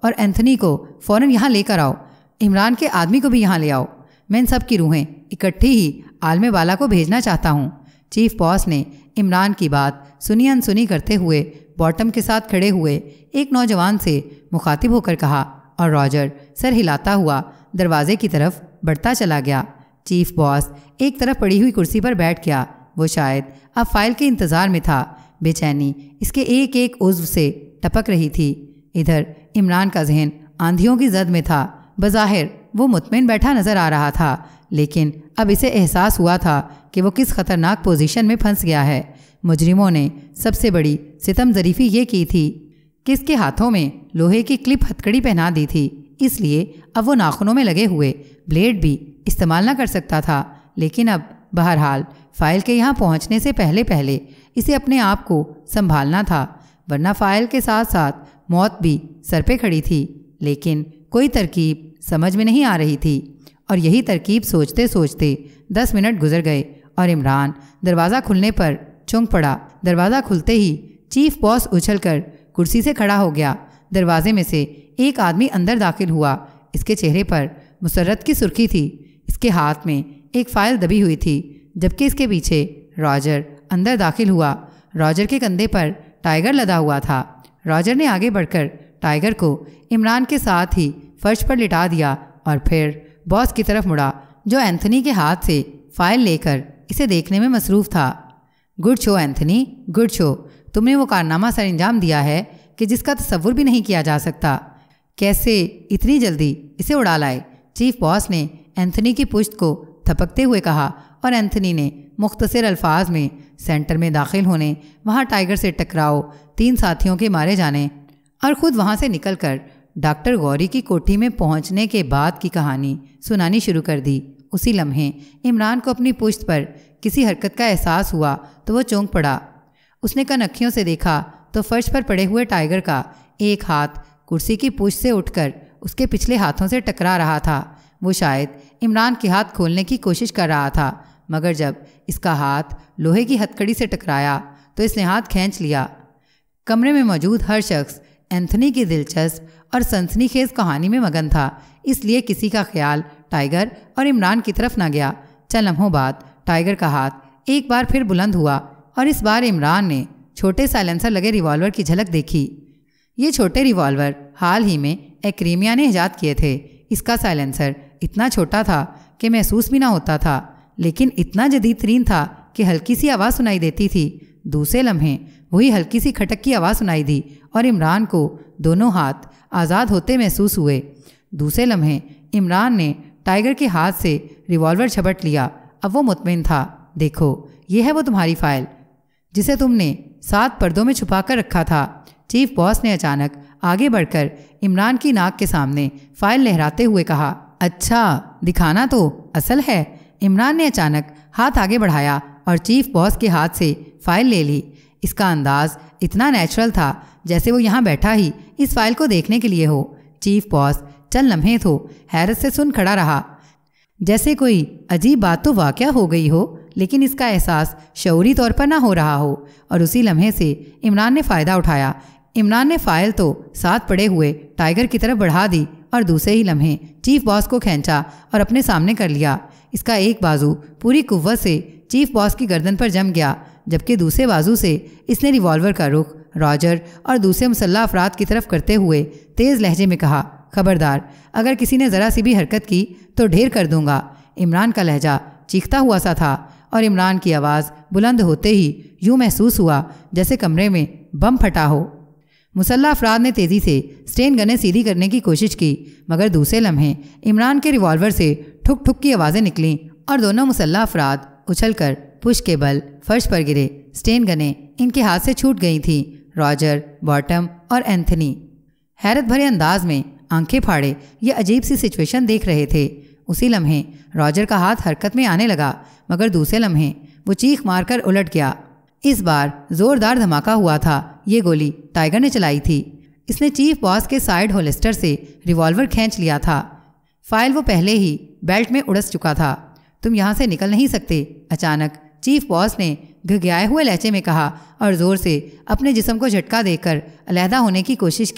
اور اینتھنی کو فوراً یہاں لے کر آؤ۔ عمران کے آدمی کو بھی یہاں لے آؤ۔ میں ان سب کی روحیں اکٹھی ہی عالم بالا کو بھیجنا چاہتا ہوں۔ چیف باس نے عمران کی بات سنی انسنی کرتے ہوئے باٹم کے ساتھ کھڑے ہوئے ایک نوجوان سے مخاطب ہو کر کہا، اور راجر سر ہلاتا ہوا دروازے کی طرف بڑھتا چلا گیا۔ چیف باس ایک طرف پڑی ہوئی کرسی پر بیٹھ گیا۔ وہ شاید اب فائل کے انتظار میں تھا۔ بے چینی اس کے ایک ایک عضو سے ٹپک رہی تھی۔ ادھر عمران کا ذہن آندھیوں کی زد میں تھا۔ بظاہر وہ مطمئن بیٹھا نظر آ رہا تھا، لیکن اب اسے احساس ہوا تھا کہ وہ کس خطرناک پوزیشن میں پھنس گیا ہے۔ مجرموں نے سب سے بڑی ستم ظریفی یہ کی تھی کہ اس کے ہاتھوں میں لوہے کی کلپ ہتھکڑی پہنا دی تھی، اس لیے اب وہ ناخنوں میں لگے ہوئے بلیڈ بھی استعمال نہ کر سکتا تھا۔ لیکن اب بہرحال فائل کے یہاں پہنچنے سے پہلے پہلے اسے اپنے آپ کو سنبھالنا تھا، ورنہ فائل کے ساتھ ساتھ موت بھی سر پہ کھڑی تھی۔ لیکن کوئی ترکیب سمجھ میں نہیں آ رہی تھی، اور یہی ترکیب سوچتے سوچتے دس منٹ گزر گئے اور عمران دروازہ کھلنے پر چونک پڑا۔ دروازہ کھلتے ہی چیف باس اچھل کر کرسی سے کھڑا ہو گیا۔ دروازے میں سے ایک آدمی اندر داخل ہوا۔ اس کے چہرے پر مسرت کی سرخی تھی۔ اس کے ہاتھ میں ایک فائل دبی ہوئی تھی، جبکہ اس کے پیچھے راجر اندر داخل ہوا۔ راجر کے کندھے پر ٹائیگر لدا ہوا تھا۔ راجر نے آگے بڑھ کر ٹائیگر کو عمران کے ساتھ ہی فرش پر لٹا دیا اور پھر باس کی طرف مڑا، جو اینتھنی کے ہاتھ سے فائل لے کر اسے دیکھنے میں مصروف تھا۔ Good show Anthony, good show. تم نے وہ کارنامہ سر انجام دیا ہے کہ جس کا تصور بھی نہیں کیا جا سکتا۔ کیسے اتنی جلدی اسے اڑا لائے؟ چیف باس نے اینتھنی کی پشت کو تھپکتے ہوئے کہا، اور اینتھنی نے مختصر الفاظ میں سینٹر میں داخل ہونے، وہاں ٹائیگر سے ٹکراؤ، تین ساتھیوں کے مارے جانے اور خود وہاں سے نکل کر ڈاکٹر غوری کی کوٹھی میں پہنچنے کے بعد کی کہانی سنانی شروع کر دی۔ اسی لمحے عمران کو اپنی پشت پر کسی حرکت کا احساس ہوا تو وہ چونک پڑا۔ اس نے کنکھیوں سے دیکھا تو فرش پر پڑے ہوئے ٹائیگر کا ایک ہاتھ کرسی کی پشت سے اٹھ کر اس کے پچھلے ہاتھوں سے ٹکرا رہا تھا۔ وہ شاید عمران کے ہاتھ کھولنے کی کوشش کر رہا تھا، مگر جب اس کا ہاتھ لوہے کی ہتھکڑی سے ٹکرایا تو اس نے ہاتھ کھینچ لیا۔ کمرے میں موجود ہر شخص اینتھنی کی دلچسپ اور سنسنی خیز کہانی میں مگن تھا، اس لیے کسی کا خیال ٹائیگر اور عمران کی طرف نہ گیا۔ چند لمحوں بعد ٹائیگر کا ہاتھ ایک بار پھر بلند ہوا اور اس بار عمران نے چھوٹے سائلنسر لگے ریوالور کی جھلک دیکھی۔ یہ چھوٹے ریوالور حال ہی میں ایکریمیا نے ایجاد کیے تھے۔ اس کا سائلنسر اتنا چھوٹا تھا کہ محسوس بھی نہ ہوتا تھا، لیکن اتنا جدید ترین تھا کہ ہلکی سی آواز سنائی دیتی تھی۔ دوسرے لمحے وہی ہلکی سی کھٹک کی آواز سنائی دی اور عمران کو دونوں ہاتھ آزاد ہوتے محسوس ہوئے۔ دوسرے لمحے عمران نے ٹائیگر کے ہاتھ سے ریوالور جھپٹ لیا۔ اب وہ مطمئن تھا۔ دیکھو، یہ ہے وہ تمہاری فائل جسے تم نے سات پردوں میں چھپا کر رکھا تھا۔ چیف باس نے اچانک آگے بڑھ کر عمران کی ناک کے سامنے فائل لہراتے ہوئے کہا، اچھا دکھانا تو اصل ہے۔ عمران نے اچانک ہاتھ آگے بڑھایا اور چیف باس کے ہاتھ سے فائل لے لی۔ اس کا انداز اتنا نیچرل تھا جیسے وہ یہاں بیٹھا ہی اس فائل کو دیکھنے کے لیے ہو۔ چیف باس چند لمحے تو حیرت سے سن کھڑا رہا، جیسے کوئی عجیب بات تو واقع ہو گئی ہو، لیکن اس کا احساس شعوری طور پر نہ ہو رہا ہو۔ اور اسی لمحے سے عمران نے فائدہ اٹھایا۔ عمران نے فائل تو ساتھ پڑے ہوئے ٹائیگر کی طرف بڑھا دی اور دوسرے ہی لمحے چیف باس کو کھینچا اور اپنے سامنے کر لیا۔ اس کا ایک بازو پوری قوت سے چیف باس کی گردن پر جم گیا، جبکہ دوسرے بازو سے اس نے ریوالور کا رخ راجر اور دوسرے مسلح افراد کی طرف کرتے ہوئے تیز لہجے میں کہا، خبردار، اگر کسی نے ذرا سی بھی حرکت کی تو ڈھیر کر دوں گا۔ عمران کا لہجہ چیختا ہوا سا تھا اور عمران کی آواز بلند ہوتے ہی یوں محسوس ہوا جیسے کمرے میں بم پھٹا ہو۔ مسلح افراد نے تیزی سے سٹین گنیں سیدھی کرنے کی کوشش کی، مگر دوسرے لمحے عمران کے ریوالور سے ٹھک ٹھک کی آوازیں نکلیں اور دونوں مسلح افراد اچھل کر پش کے بل فرش پر گرے۔ سٹین گنیں ان کے ہاتھ سے چھوٹ گئی تھیں۔ راجر، باٹم اور اینتھنی حیرت بھرے انداز میں آنکھیں پھاڑے یہ عجیب سی سچویشن دیکھ رہے تھے۔ اسی لمحے راجر کا ہاتھ حرکت میں آنے لگا، مگر دوسرے لمحے وہ چیخ مار کر الٹ گیا۔ اس بار زوردار دھماکہ ہوا تھا۔ یہ گولی ٹائیگر نے چلائی تھی۔ اس نے چیف باس کے سائیڈ ہولسٹر سے ریوالور کھینچ لیا تھا۔ فائل وہ پہلے ہی بیلٹ میں اڑس چکا تھا۔ تم یہاں سے نکل نہیں سکتے، اچانک چیف باس نے گھگیائے ہوئے لہجے میں کہا اور زور سے اپنے جسم کو جھٹکا دے کر علیحدہ ہونے کی کوشش کی،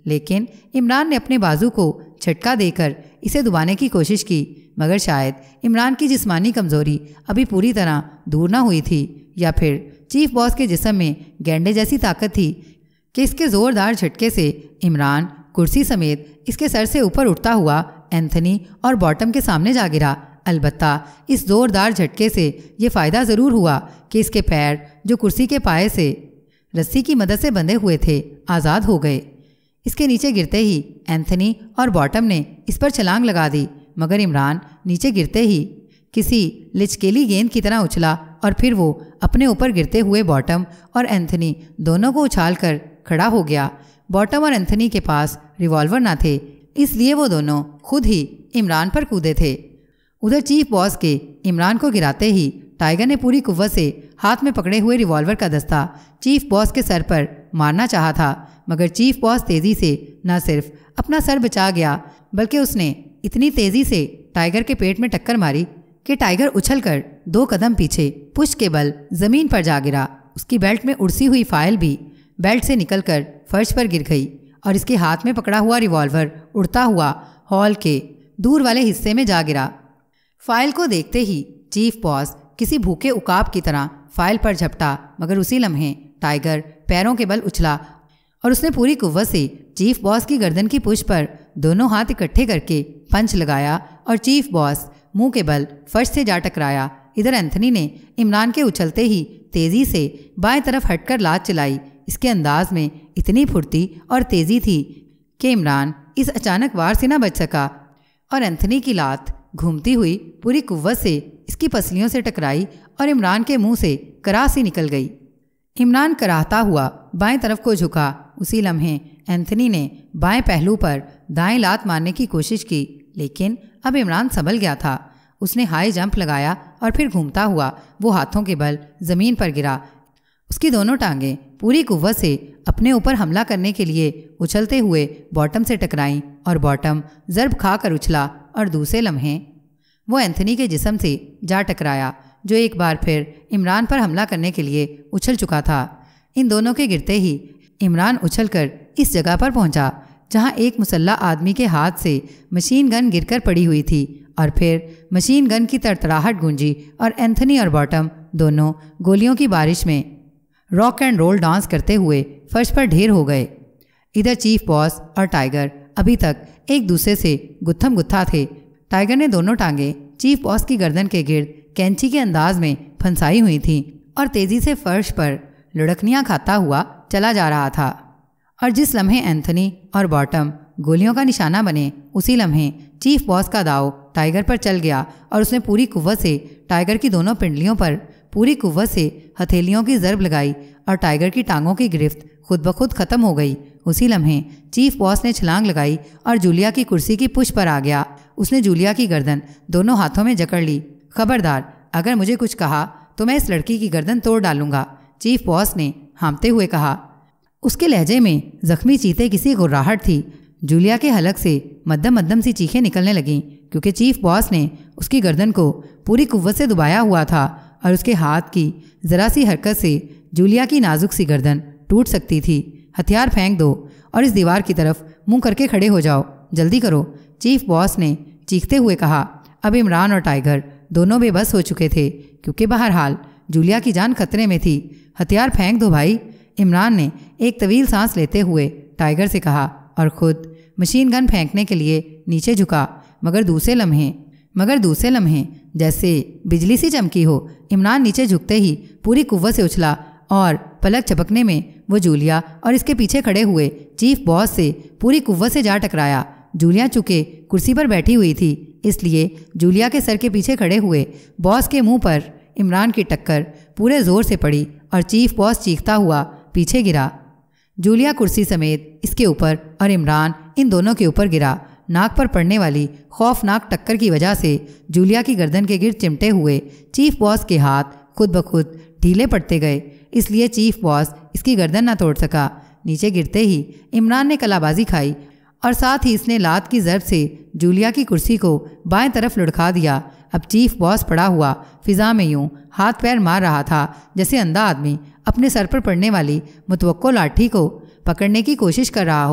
لیکن عمران نے اپنے بازو کو جھٹکا دے کر اسے دبانے کی کوشش کی، مگر شاید عمران کی جسمانی کمزوری ابھی پوری طرح دور نہ ہوئی تھی، یا پھر چیف باس کے جسم میں گینڈے جیسی طاقت تھی کہ اس کے زوردار جھٹکے سے عمران کرسی سمیت اس کے سر سے اوپر اٹھتا ہوا اینتھنی اور باٹم کے سامنے جا گرا۔ البتہ اس زوردار جھٹکے سے یہ فائدہ ضرور ہوا کہ اس کے پیر جو کرسی کے پائے سے رسی کی مدد سے بندھے ہوئے تھے آزاد ہو گئے۔ اس کے نیچے گرتے ہی اینتھنی اور باٹم نے اس پر چھلانگ لگا دی، مگر عمران نیچے گرتے ہی کسی لچکیلی گیند کی طرح اچھلا اور پھر وہ اپنے اوپر گرتے ہوئے باٹم اور اینتھنی دونوں کو اچھال کر کھڑا ہو گیا۔ باٹم اور اینتھنی کے پاس ریوالور نہ تھے، اس لیے وہ دونوں خود ہی عمران پر کودے تھے۔ ادھر چیف باس کے عمران کو گراتے ہی ٹائیگر نے پوری قوت سے ہاتھ میں پکڑے ہوئے ریوالور کا دستہ چیف باس کے سر پر مارنا چاہا تھا، مگر چیف باس تیزی سے نہ صرف اپنا سر بچا گیا بلکہ اس نے اتنی تیزی سے ٹائیگر کے پیٹ میں ٹکر ماری کہ ٹائیگر اچھل کر دو قدم پیچھے پشت کے بل زمین پر جا گرا۔ اس کی بیلٹ میں اڑسی ہوئی فائل بھی بیلٹ سے نکل کر فرش پر گر گئی اور اس کے ہاتھ میں پکڑا ہوا ریوالور اڑتا ہوا ہال کے دور والے حصے میں جا گرا۔ فائل کو دیکھتے ہی چیف باس کسی بھوکے عقاب کی طرح فائل پر جھپٹا، مگر اسی لمحے ٹائیگر پیروں کے بل اچھلا اور اس نے پوری قوت سے چیف باس کی گردن کی پشت پر دونوں ہاتھ اکٹھے کر کے پنچ لگایا اور چیف باس منہ کے بل فرش سے جا ٹکرایا۔ ادھر اینتھنی نے عمران کے اچھلتے ہی تیزی سے بائیں طرف ہٹ کر لات چلائی۔ اس کے انداز میں اتنی پھرتی اور تیزی تھی کہ عمران اس اچانک وار سے نہ بچ سکا اور اینتھنی کی لات گھومتی ہوئی پوری قوت سے اس کی پسلیوں سے ٹکرائی اور عمران کے منہ سے کراہ سی نکل گئی۔ عمران کراہتا ہوا بائیں طرف کو جھکا۔ اسی لمحے اینتھنی نے بائیں پہلو پر دائیں لات مارنے کی کوشش کی، لیکن اب عمران سنبھل گیا تھا۔ اس نے ہائی جمپ لگایا اور پھر گھومتا ہوا وہ ہاتھوں کے بل زمین پر گرا۔ اس کی دونوں ٹانگیں پوری قوت سے اپنے اوپر حملہ کرنے کے لیے اچھلتے ہوئے باٹم سے ٹکرائیں اور باٹم ضرب کھا کر اچھلا اور دوسرے لمحے وہ اینتھنی کے جسم سے جا ٹکرایا جو ایک بار پھر عمران پر حملہ کرنے کے لیے اچھل چکا تھا۔ ان دونوں کے گرتے ہی عمران اچھل کر اس جگہ پر پہنچا جہاں ایک مسلح آدمی کے ہاتھ سے مشین گن گر کر پڑی ہوئی تھی، اور پھر مشین گن کی تڑتڑاہٹ گونجی اور اینتھنی اور باٹم دونوں گولیوں کی بارش میں راک اینڈ رول ڈانس کرتے ہوئے فرش پر ڈھیر ہو گئے۔ ادھر چیف باس اور ٹائیگر ابھی تک ایک دوسرے سے گتھم گتھا تھے۔ ٹائیگر نے دونوں ٹانگیں چیف باس کی گردن کے گرد کینچی کے انداز میں پھنسائی ہوئی تھیں اور تیزی سے فرش پر لڑکنیاں کھاتا ہوا چلا جا رہا تھا، اور جس لمحے اینتھنی اور باٹم گولیوں کا نشانہ بنے اسی لمحے چیف باس کا داؤ ٹائیگر پر چل گیا اور اس نے پوری قوت سے ٹائیگر کی دونوں پنڈلیوں پر پوری قوت سے ہتھیلیوں کی ضرب لگائی اور ٹائیگر کی ٹانگوں کی گرفت خود بخود ختم ہو گئی۔ اسی لمحے چیف باس نے چھلانگ لگائی اور جولیا کی کرسی کی پشت پر آ گیا۔ اس نے جولیا کی گردن دونوں ہاتھوں میں جکڑ لی۔ خبردار، اگر مجھے کچھ کہا تو میں اس لڑکی کی گردن توڑ ڈالوں گا، چیف باس نے ہانپتے ہوئے کہا۔ اس کے لہجے میں زخمی چیتے کسی گراہٹ تھی۔ جولیا کے حلق سے مدم مدم سی چیخیں نکلنے لگیں کیونکہ چیف باس نے اس کی گردن کو پوری قوت سے دبایا ہوا تھا اور اس کے ہاتھ کی ذرا سی حرکت سے جولیا کی نازک سی گردن ٹوٹ سکتی تھی۔ ہتھیار پھینک دو اور اس دیوار کی طرف منہ کر کے کھڑے ہو جاؤ، جلدی کرو، چیف باس نے چیختے ہوئے کہا۔ اب عمران اور ٹائیگر دونوں بے بس ہو چکے تھے کیونکہ بہرحال جولیا کی جان خطرے میں تھی۔ ہتھیار پھینک دو بھائی، عمران نے ایک طویل سانس لیتے ہوئے ٹائیگر سے کہا اور خود مشین گن پھینکنے کے لیے نیچے جھکا، مگر دوسرے لمحے مگر دوسرے لمحے جیسے بجلی سی چمکی ہو، عمران نیچے جھکتے ہی پوری قوت سے اچھلا اور پلک چپکنے میں وہ جولیا اور اس کے پیچھے کھڑے ہوئے چیف باس سے پوری قوت سے جا ٹکرایا۔ جولیا چونکہ کرسی پر بیٹھی ہوئی تھی اس لیے جولیا کے سر کے پیچھے کھڑے ہوئے باس کے منہ پر عمران کی ٹکر پورے زور سے پڑی اور چیف باس چیختا ہوا پیچھے گرا۔ جولیا کرسی سمیت اس کے اوپر اور عمران ان دونوں کے اوپر گرا۔ ناک پر پڑنے والی خوفناک ٹکر کی وجہ سے جولیا کی گردن کے گرد چمٹے ہوئے چیف باس کے ہاتھ خود بخود ڈھیلے پڑتے گئے، اس لیے چیف باس اس کی گردن نہ توڑ سکا۔ نیچے گرتے ہی عمران نے کلا بازی کھائی اور ساتھ ہی اس نے لات کی ضرب سے جولیا کی کرسی کو بائیں طرف لڑکھا دیا۔ اب چیف باس پڑا ہوا فضا میں یوں ہاتھ پیر مار رہا تھا جیسے اندھا آدمی اپنے سر پر پڑنے والی متوقع لاٹھی کو پکڑنے کی کوشش کر رہا ہو۔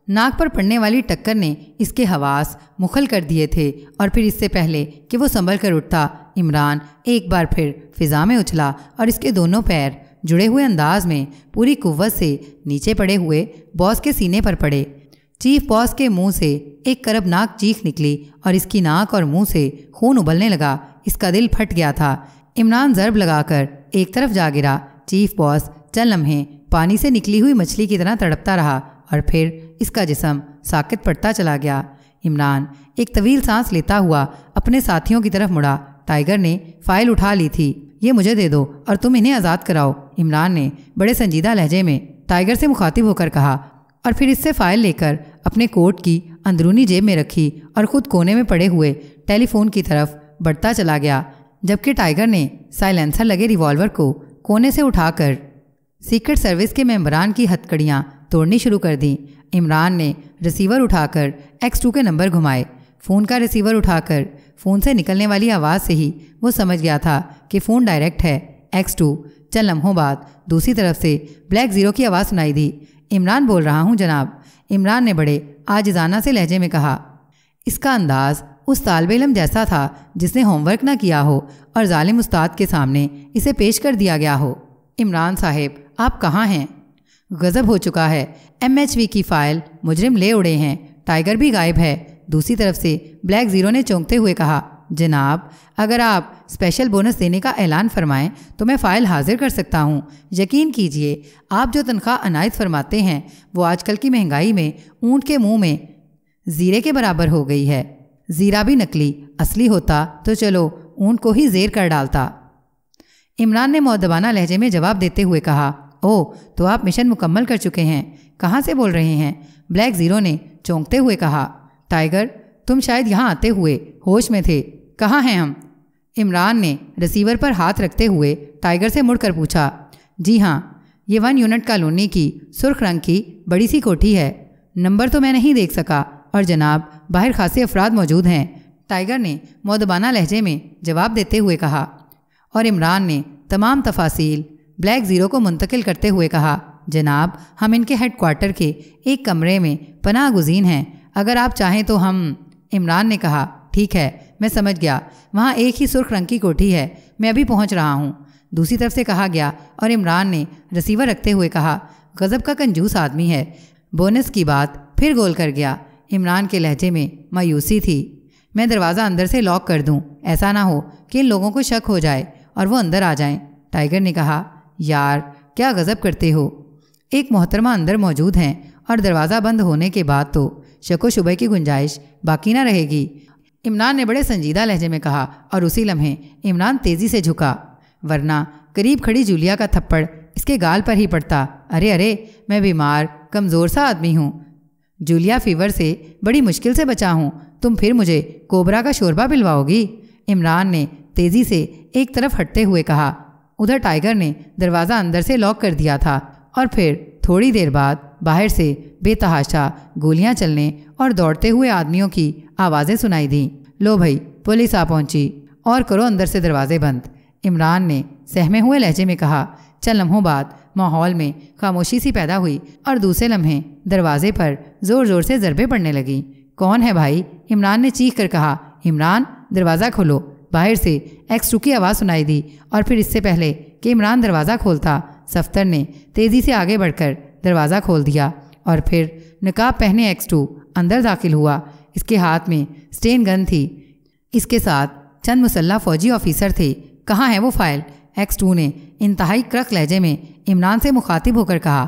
ناک پر پڑنے والی ٹکر نے اس کے حواس مخل کر دیے تھے اور پھر اس سے پہلے کہ وہ سنبھل کر اٹھتا عمران ایک بار پھر فضا میں اچھلا اور اس کے دونوں پیر جڑے ہوئے انداز میں پوری قوت سے نیچے پڑے ہوئے باس کے سینے پر پڑے۔ چیف باس کے منہ سے ایک کربناک چیخ نکلی اور اس کی ناک اور منہ سے خون ابلنے لگا۔ اس کا دل پھٹ گیا تھا۔ عمران ضرب لگا کر ایک طرف جا گرا۔ چیف باس چند لمحے پانی سے نکلی ہوئی مچھلی کی طرح تڑپتا رہا اور پھر اس کا جسم ساکت پڑتا چلا گیا۔ عمران ایک طویل سانس لیتا ہوا اپنے ساتھیوں کی طرف مڑا۔ ٹائیگر نے فائل اٹھا لی تھی۔ یہ مجھے دے دو اور تم انہیں آزاد کراؤ، عمران نے بڑے سنجیدہ لہجے میں ٹائیگر سے مخاطب ہو کر کہا، اور پھر اس سے فائل لے کر اپنے کوٹ کی اندرونی جیب میں رکھی اور خود کونے میں پڑے ہوئے ٹیلی فون کی طرف بڑھتا چلا گیا، جبکہ ٹائیگر نے سائلنسر لگے ریوالور کو کونے سے اٹھا کر سیکرٹ سروس کے ممبران کی ہتھکڑیاں توڑنی شروع کر دیں۔ عمران نے ریسیور اٹھا کر ایکس ٹو کے نمبر گھمائے۔ فون کا ریسیور اٹھا کر فون سے نکلنے والی آواز سے ہی وہ سمجھ گیا تھا کہ فون ڈائریکٹ ہے۔ X two. چند لمحوں بعد دوسری طرف سے بلیک زیرو کی آواز سنائی دی۔ عمران بول رہا ہوں جناب، عمران نے بڑے عاجزانہ سے لہجے میں کہا۔ اس کا انداز اس طالب علم جیسا تھا جس نے ہوم ورک نہ کیا ہو اور ظالم استاد کے سامنے اسے پیش کر دیا گیا ہو۔ عمران صاحب آپ کہاں ہیں؟ غضب ہو چکا ہے، ایم ایچ وی کی فائل مجرم لے اڑے ہیں، ٹائیگر بھی غائب ہے۔ دوسری طرف سے بلیک زیرو نے چونکتے ہوئے کہا، جناب اگر آپ اسپیشل بونس دینے کا اعلان فرمائیں تو میں فائل حاضر کر سکتا ہوں۔ یقین کیجئے آپ جو تنخواہ عنایت فرماتے ہیں وہ آج کل کی مہنگائی میں اونٹ کے منہ میں زیرے کے برابر ہو گئی ہے۔ زیرہ بھی نقلی، اصلی ہوتا تو چلو اونٹ کو ہی زیر کر ڈالتا۔ عمران نے مؤدبانہ لہجے میں جواب دیتے ہوئے کہا، او تو آپ مشن مکمل کر چکے ہیں، کہاں سے بول رہے ہیں؟ بلیک زیرو نے چونکتے ہوئے کہا، ٹائیگر تم شاید یہاں آتے ہوئے ہوش میں تھے، کہاں ہیں ہم؟ عمران نے ریسیور پر ہاتھ رکھتے ہوئے ٹائیگر سے مڑ کر پوچھا، جی ہاں یہ ون یونٹ کالونی کی سرخ رنگ کی بڑی سی کوٹھی ہے، نمبر تو میں نہیں دیکھ سکا اور جناب باہر خاصے افراد موجود ہیں، ٹائیگر نے مؤدبانہ لہجے میں جواب دیتے ہوئے کہا، اور عمران نے تمام تفاصیل بلیک زیرو کو منتقل کرتے ہوئے کہا، جناب ہم ان کے ہیڈ کوارٹر کے ایک کمرے میں پناہ گزین ہیں، اگر آپ چاہیں تو ہم۔ عمران نے کہا، ٹھیک ہے میں سمجھ گیا، وہاں ایک ہی سرخ رنگ کی کوٹھی ہے، میں ابھی پہنچ رہا ہوں۔ دوسری طرف سے کہا گیا اور عمران نے ریسیور رکھتے ہوئے کہا، غضب کا کنجوس آدمی ہے، بونس کی بات پھر گول کر گیا۔ عمران کے لہجے میں مایوسی تھی۔ میں دروازہ اندر سے لاک کر دوں، ایسا نہ ہو کہ ان لوگوں کو شک ہو جائے اور وہ اندر آ جائیں۔ ٹائیگر نے کہا، یار کیا غضب کرتے ہو، ایک محترمہ اندر موجود ہیں اور دروازہ بند ہونے کے بعد تو شک و شبہ کی گنجائش باقی نہ رہے گی، عمران نے بڑے سنجیدہ لہجے میں کہا، اور اسی لمحے عمران تیزی سے جھکا، ورنہ قریب کھڑی جولیا کا تھپڑ اس کے گال پر ہی پڑتا۔ ارے ارے میں بیمار کمزور سا آدمی ہوں، جولیا فیور سے بڑی مشکل سے بچا ہوں، تم پھر مجھے کوبرا کا شوربہ پلواؤ گی؟ عمران نے تیزی سے ایک طرف ہٹتے ہوئے کہا۔ ادھر ٹائیگر نے دروازہ اندر سے لاک کر دیا تھا اور پھر تھوڑی دیر بعد باہر سے بے تحاشا گولیاں چلنے اور دوڑتے ہوئے آدمیوں کی آوازیں سنائی دیں۔ لو بھائی پولیس آ پہنچی، اور کرو اندر سے دروازے بند، عمران نے سہمے ہوئے لہجے میں کہا۔ چند لمحوں بعد ماحول میں خاموشی سی پیدا ہوئی اور دوسرے لمحے دروازے پر زور زور سے ضربیں پڑنے لگیں۔ کون ہے بھائی؟ عمران نے چیخ کر کہا، عمران دروازہ کھولو۔ باہر سے ایکس ٹو کی آواز سنائی دی اور پھر اس سے پہلے کہ عمران دروازہ کھولتا، صفتر نے تیزی سے آگے بڑھ کر دروازہ کھول دیا اور پھر نقاب پہنے ایکس ٹو اندر داخل ہوا۔ اس کے ہاتھ میں سٹین گن تھی، اس کے ساتھ چند مسلح فوجی آفیسر تھے۔ کہاں ہے وہ فائل؟ ایکس ٹو نے انتہائی کرخ لہجے میں عمران سے مخاطب ہو کر کہا۔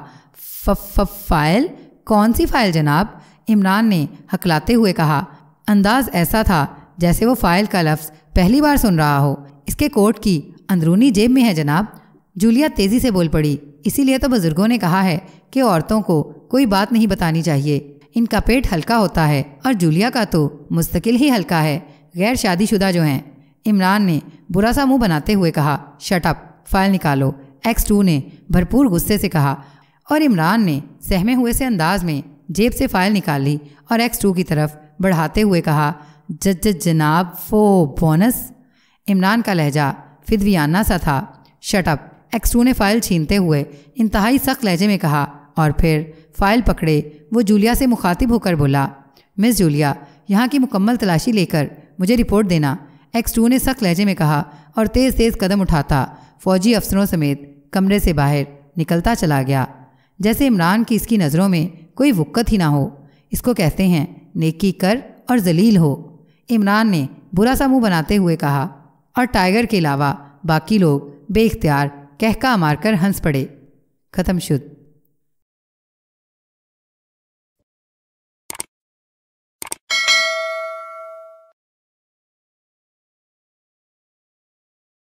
فائل؟ کون سی فائل جناب؟ عمران نے ہکلاتے ہوئے کہا، انداز ایسا تھا جیسے وہ فائل کا لفظ پہلی بار سن رہا ہو۔ اس کے کوٹ کی اندرونی جیب میں ہے جناب، جولیا تیزی سے بول پڑی۔ اسی لیے تو بزرگوں نے کہا ہے کہ عورتوں کو کوئی بات نہیں بتانی چاہیے، ان کا پیٹ ہلکا ہوتا ہے، اور جولیا کا تو مستقل ہی ہلکا ہے، غیر شادی شدہ جو ہیں۔ عمران نے برا سا منہ بناتے ہوئے کہا، شٹ اپ، فائل نکالو، ایکس ٹو نے بھرپور غصے سے کہا، اور عمران نے سہمے ہوئے سے انداز میں جیب سے فائل نکال لی اور ایکس ٹو کی طرف بڑھاتے ہوئے کہا، جج جناب وہ بونس؟ عمران کا لہجہ فدویانہ سا تھا۔ شٹ اپ، ایکس ٹو نے فائل چھینتے ہوئے انتہائی سخت لہجے میں کہا، اور پھر فائل پکڑے وہ جولیا سے مخاطب ہو کر بولا، مس جولیا، یہاں کی مکمل تلاشی لے کر مجھے رپورٹ دینا۔ ایکس ٹو نے سخت لہجے میں کہا اور تیز تیز قدم اٹھاتا فوجی افسروں سمیت کمرے سے باہر نکلتا چلا گیا، جیسے عمران کی اس کی نظروں میں کوئی وقت ہی نہ ہو۔ اس کو کہتے ہیں نیکی کر اور ذلیل ہو، عمران نے برا سا منہ بناتے ہوئے کہا، اور ٹائیگر کے علاوہ باقی لوگ بے اختیار کہکا مار کر ہنس پڑے۔ ختم شد۔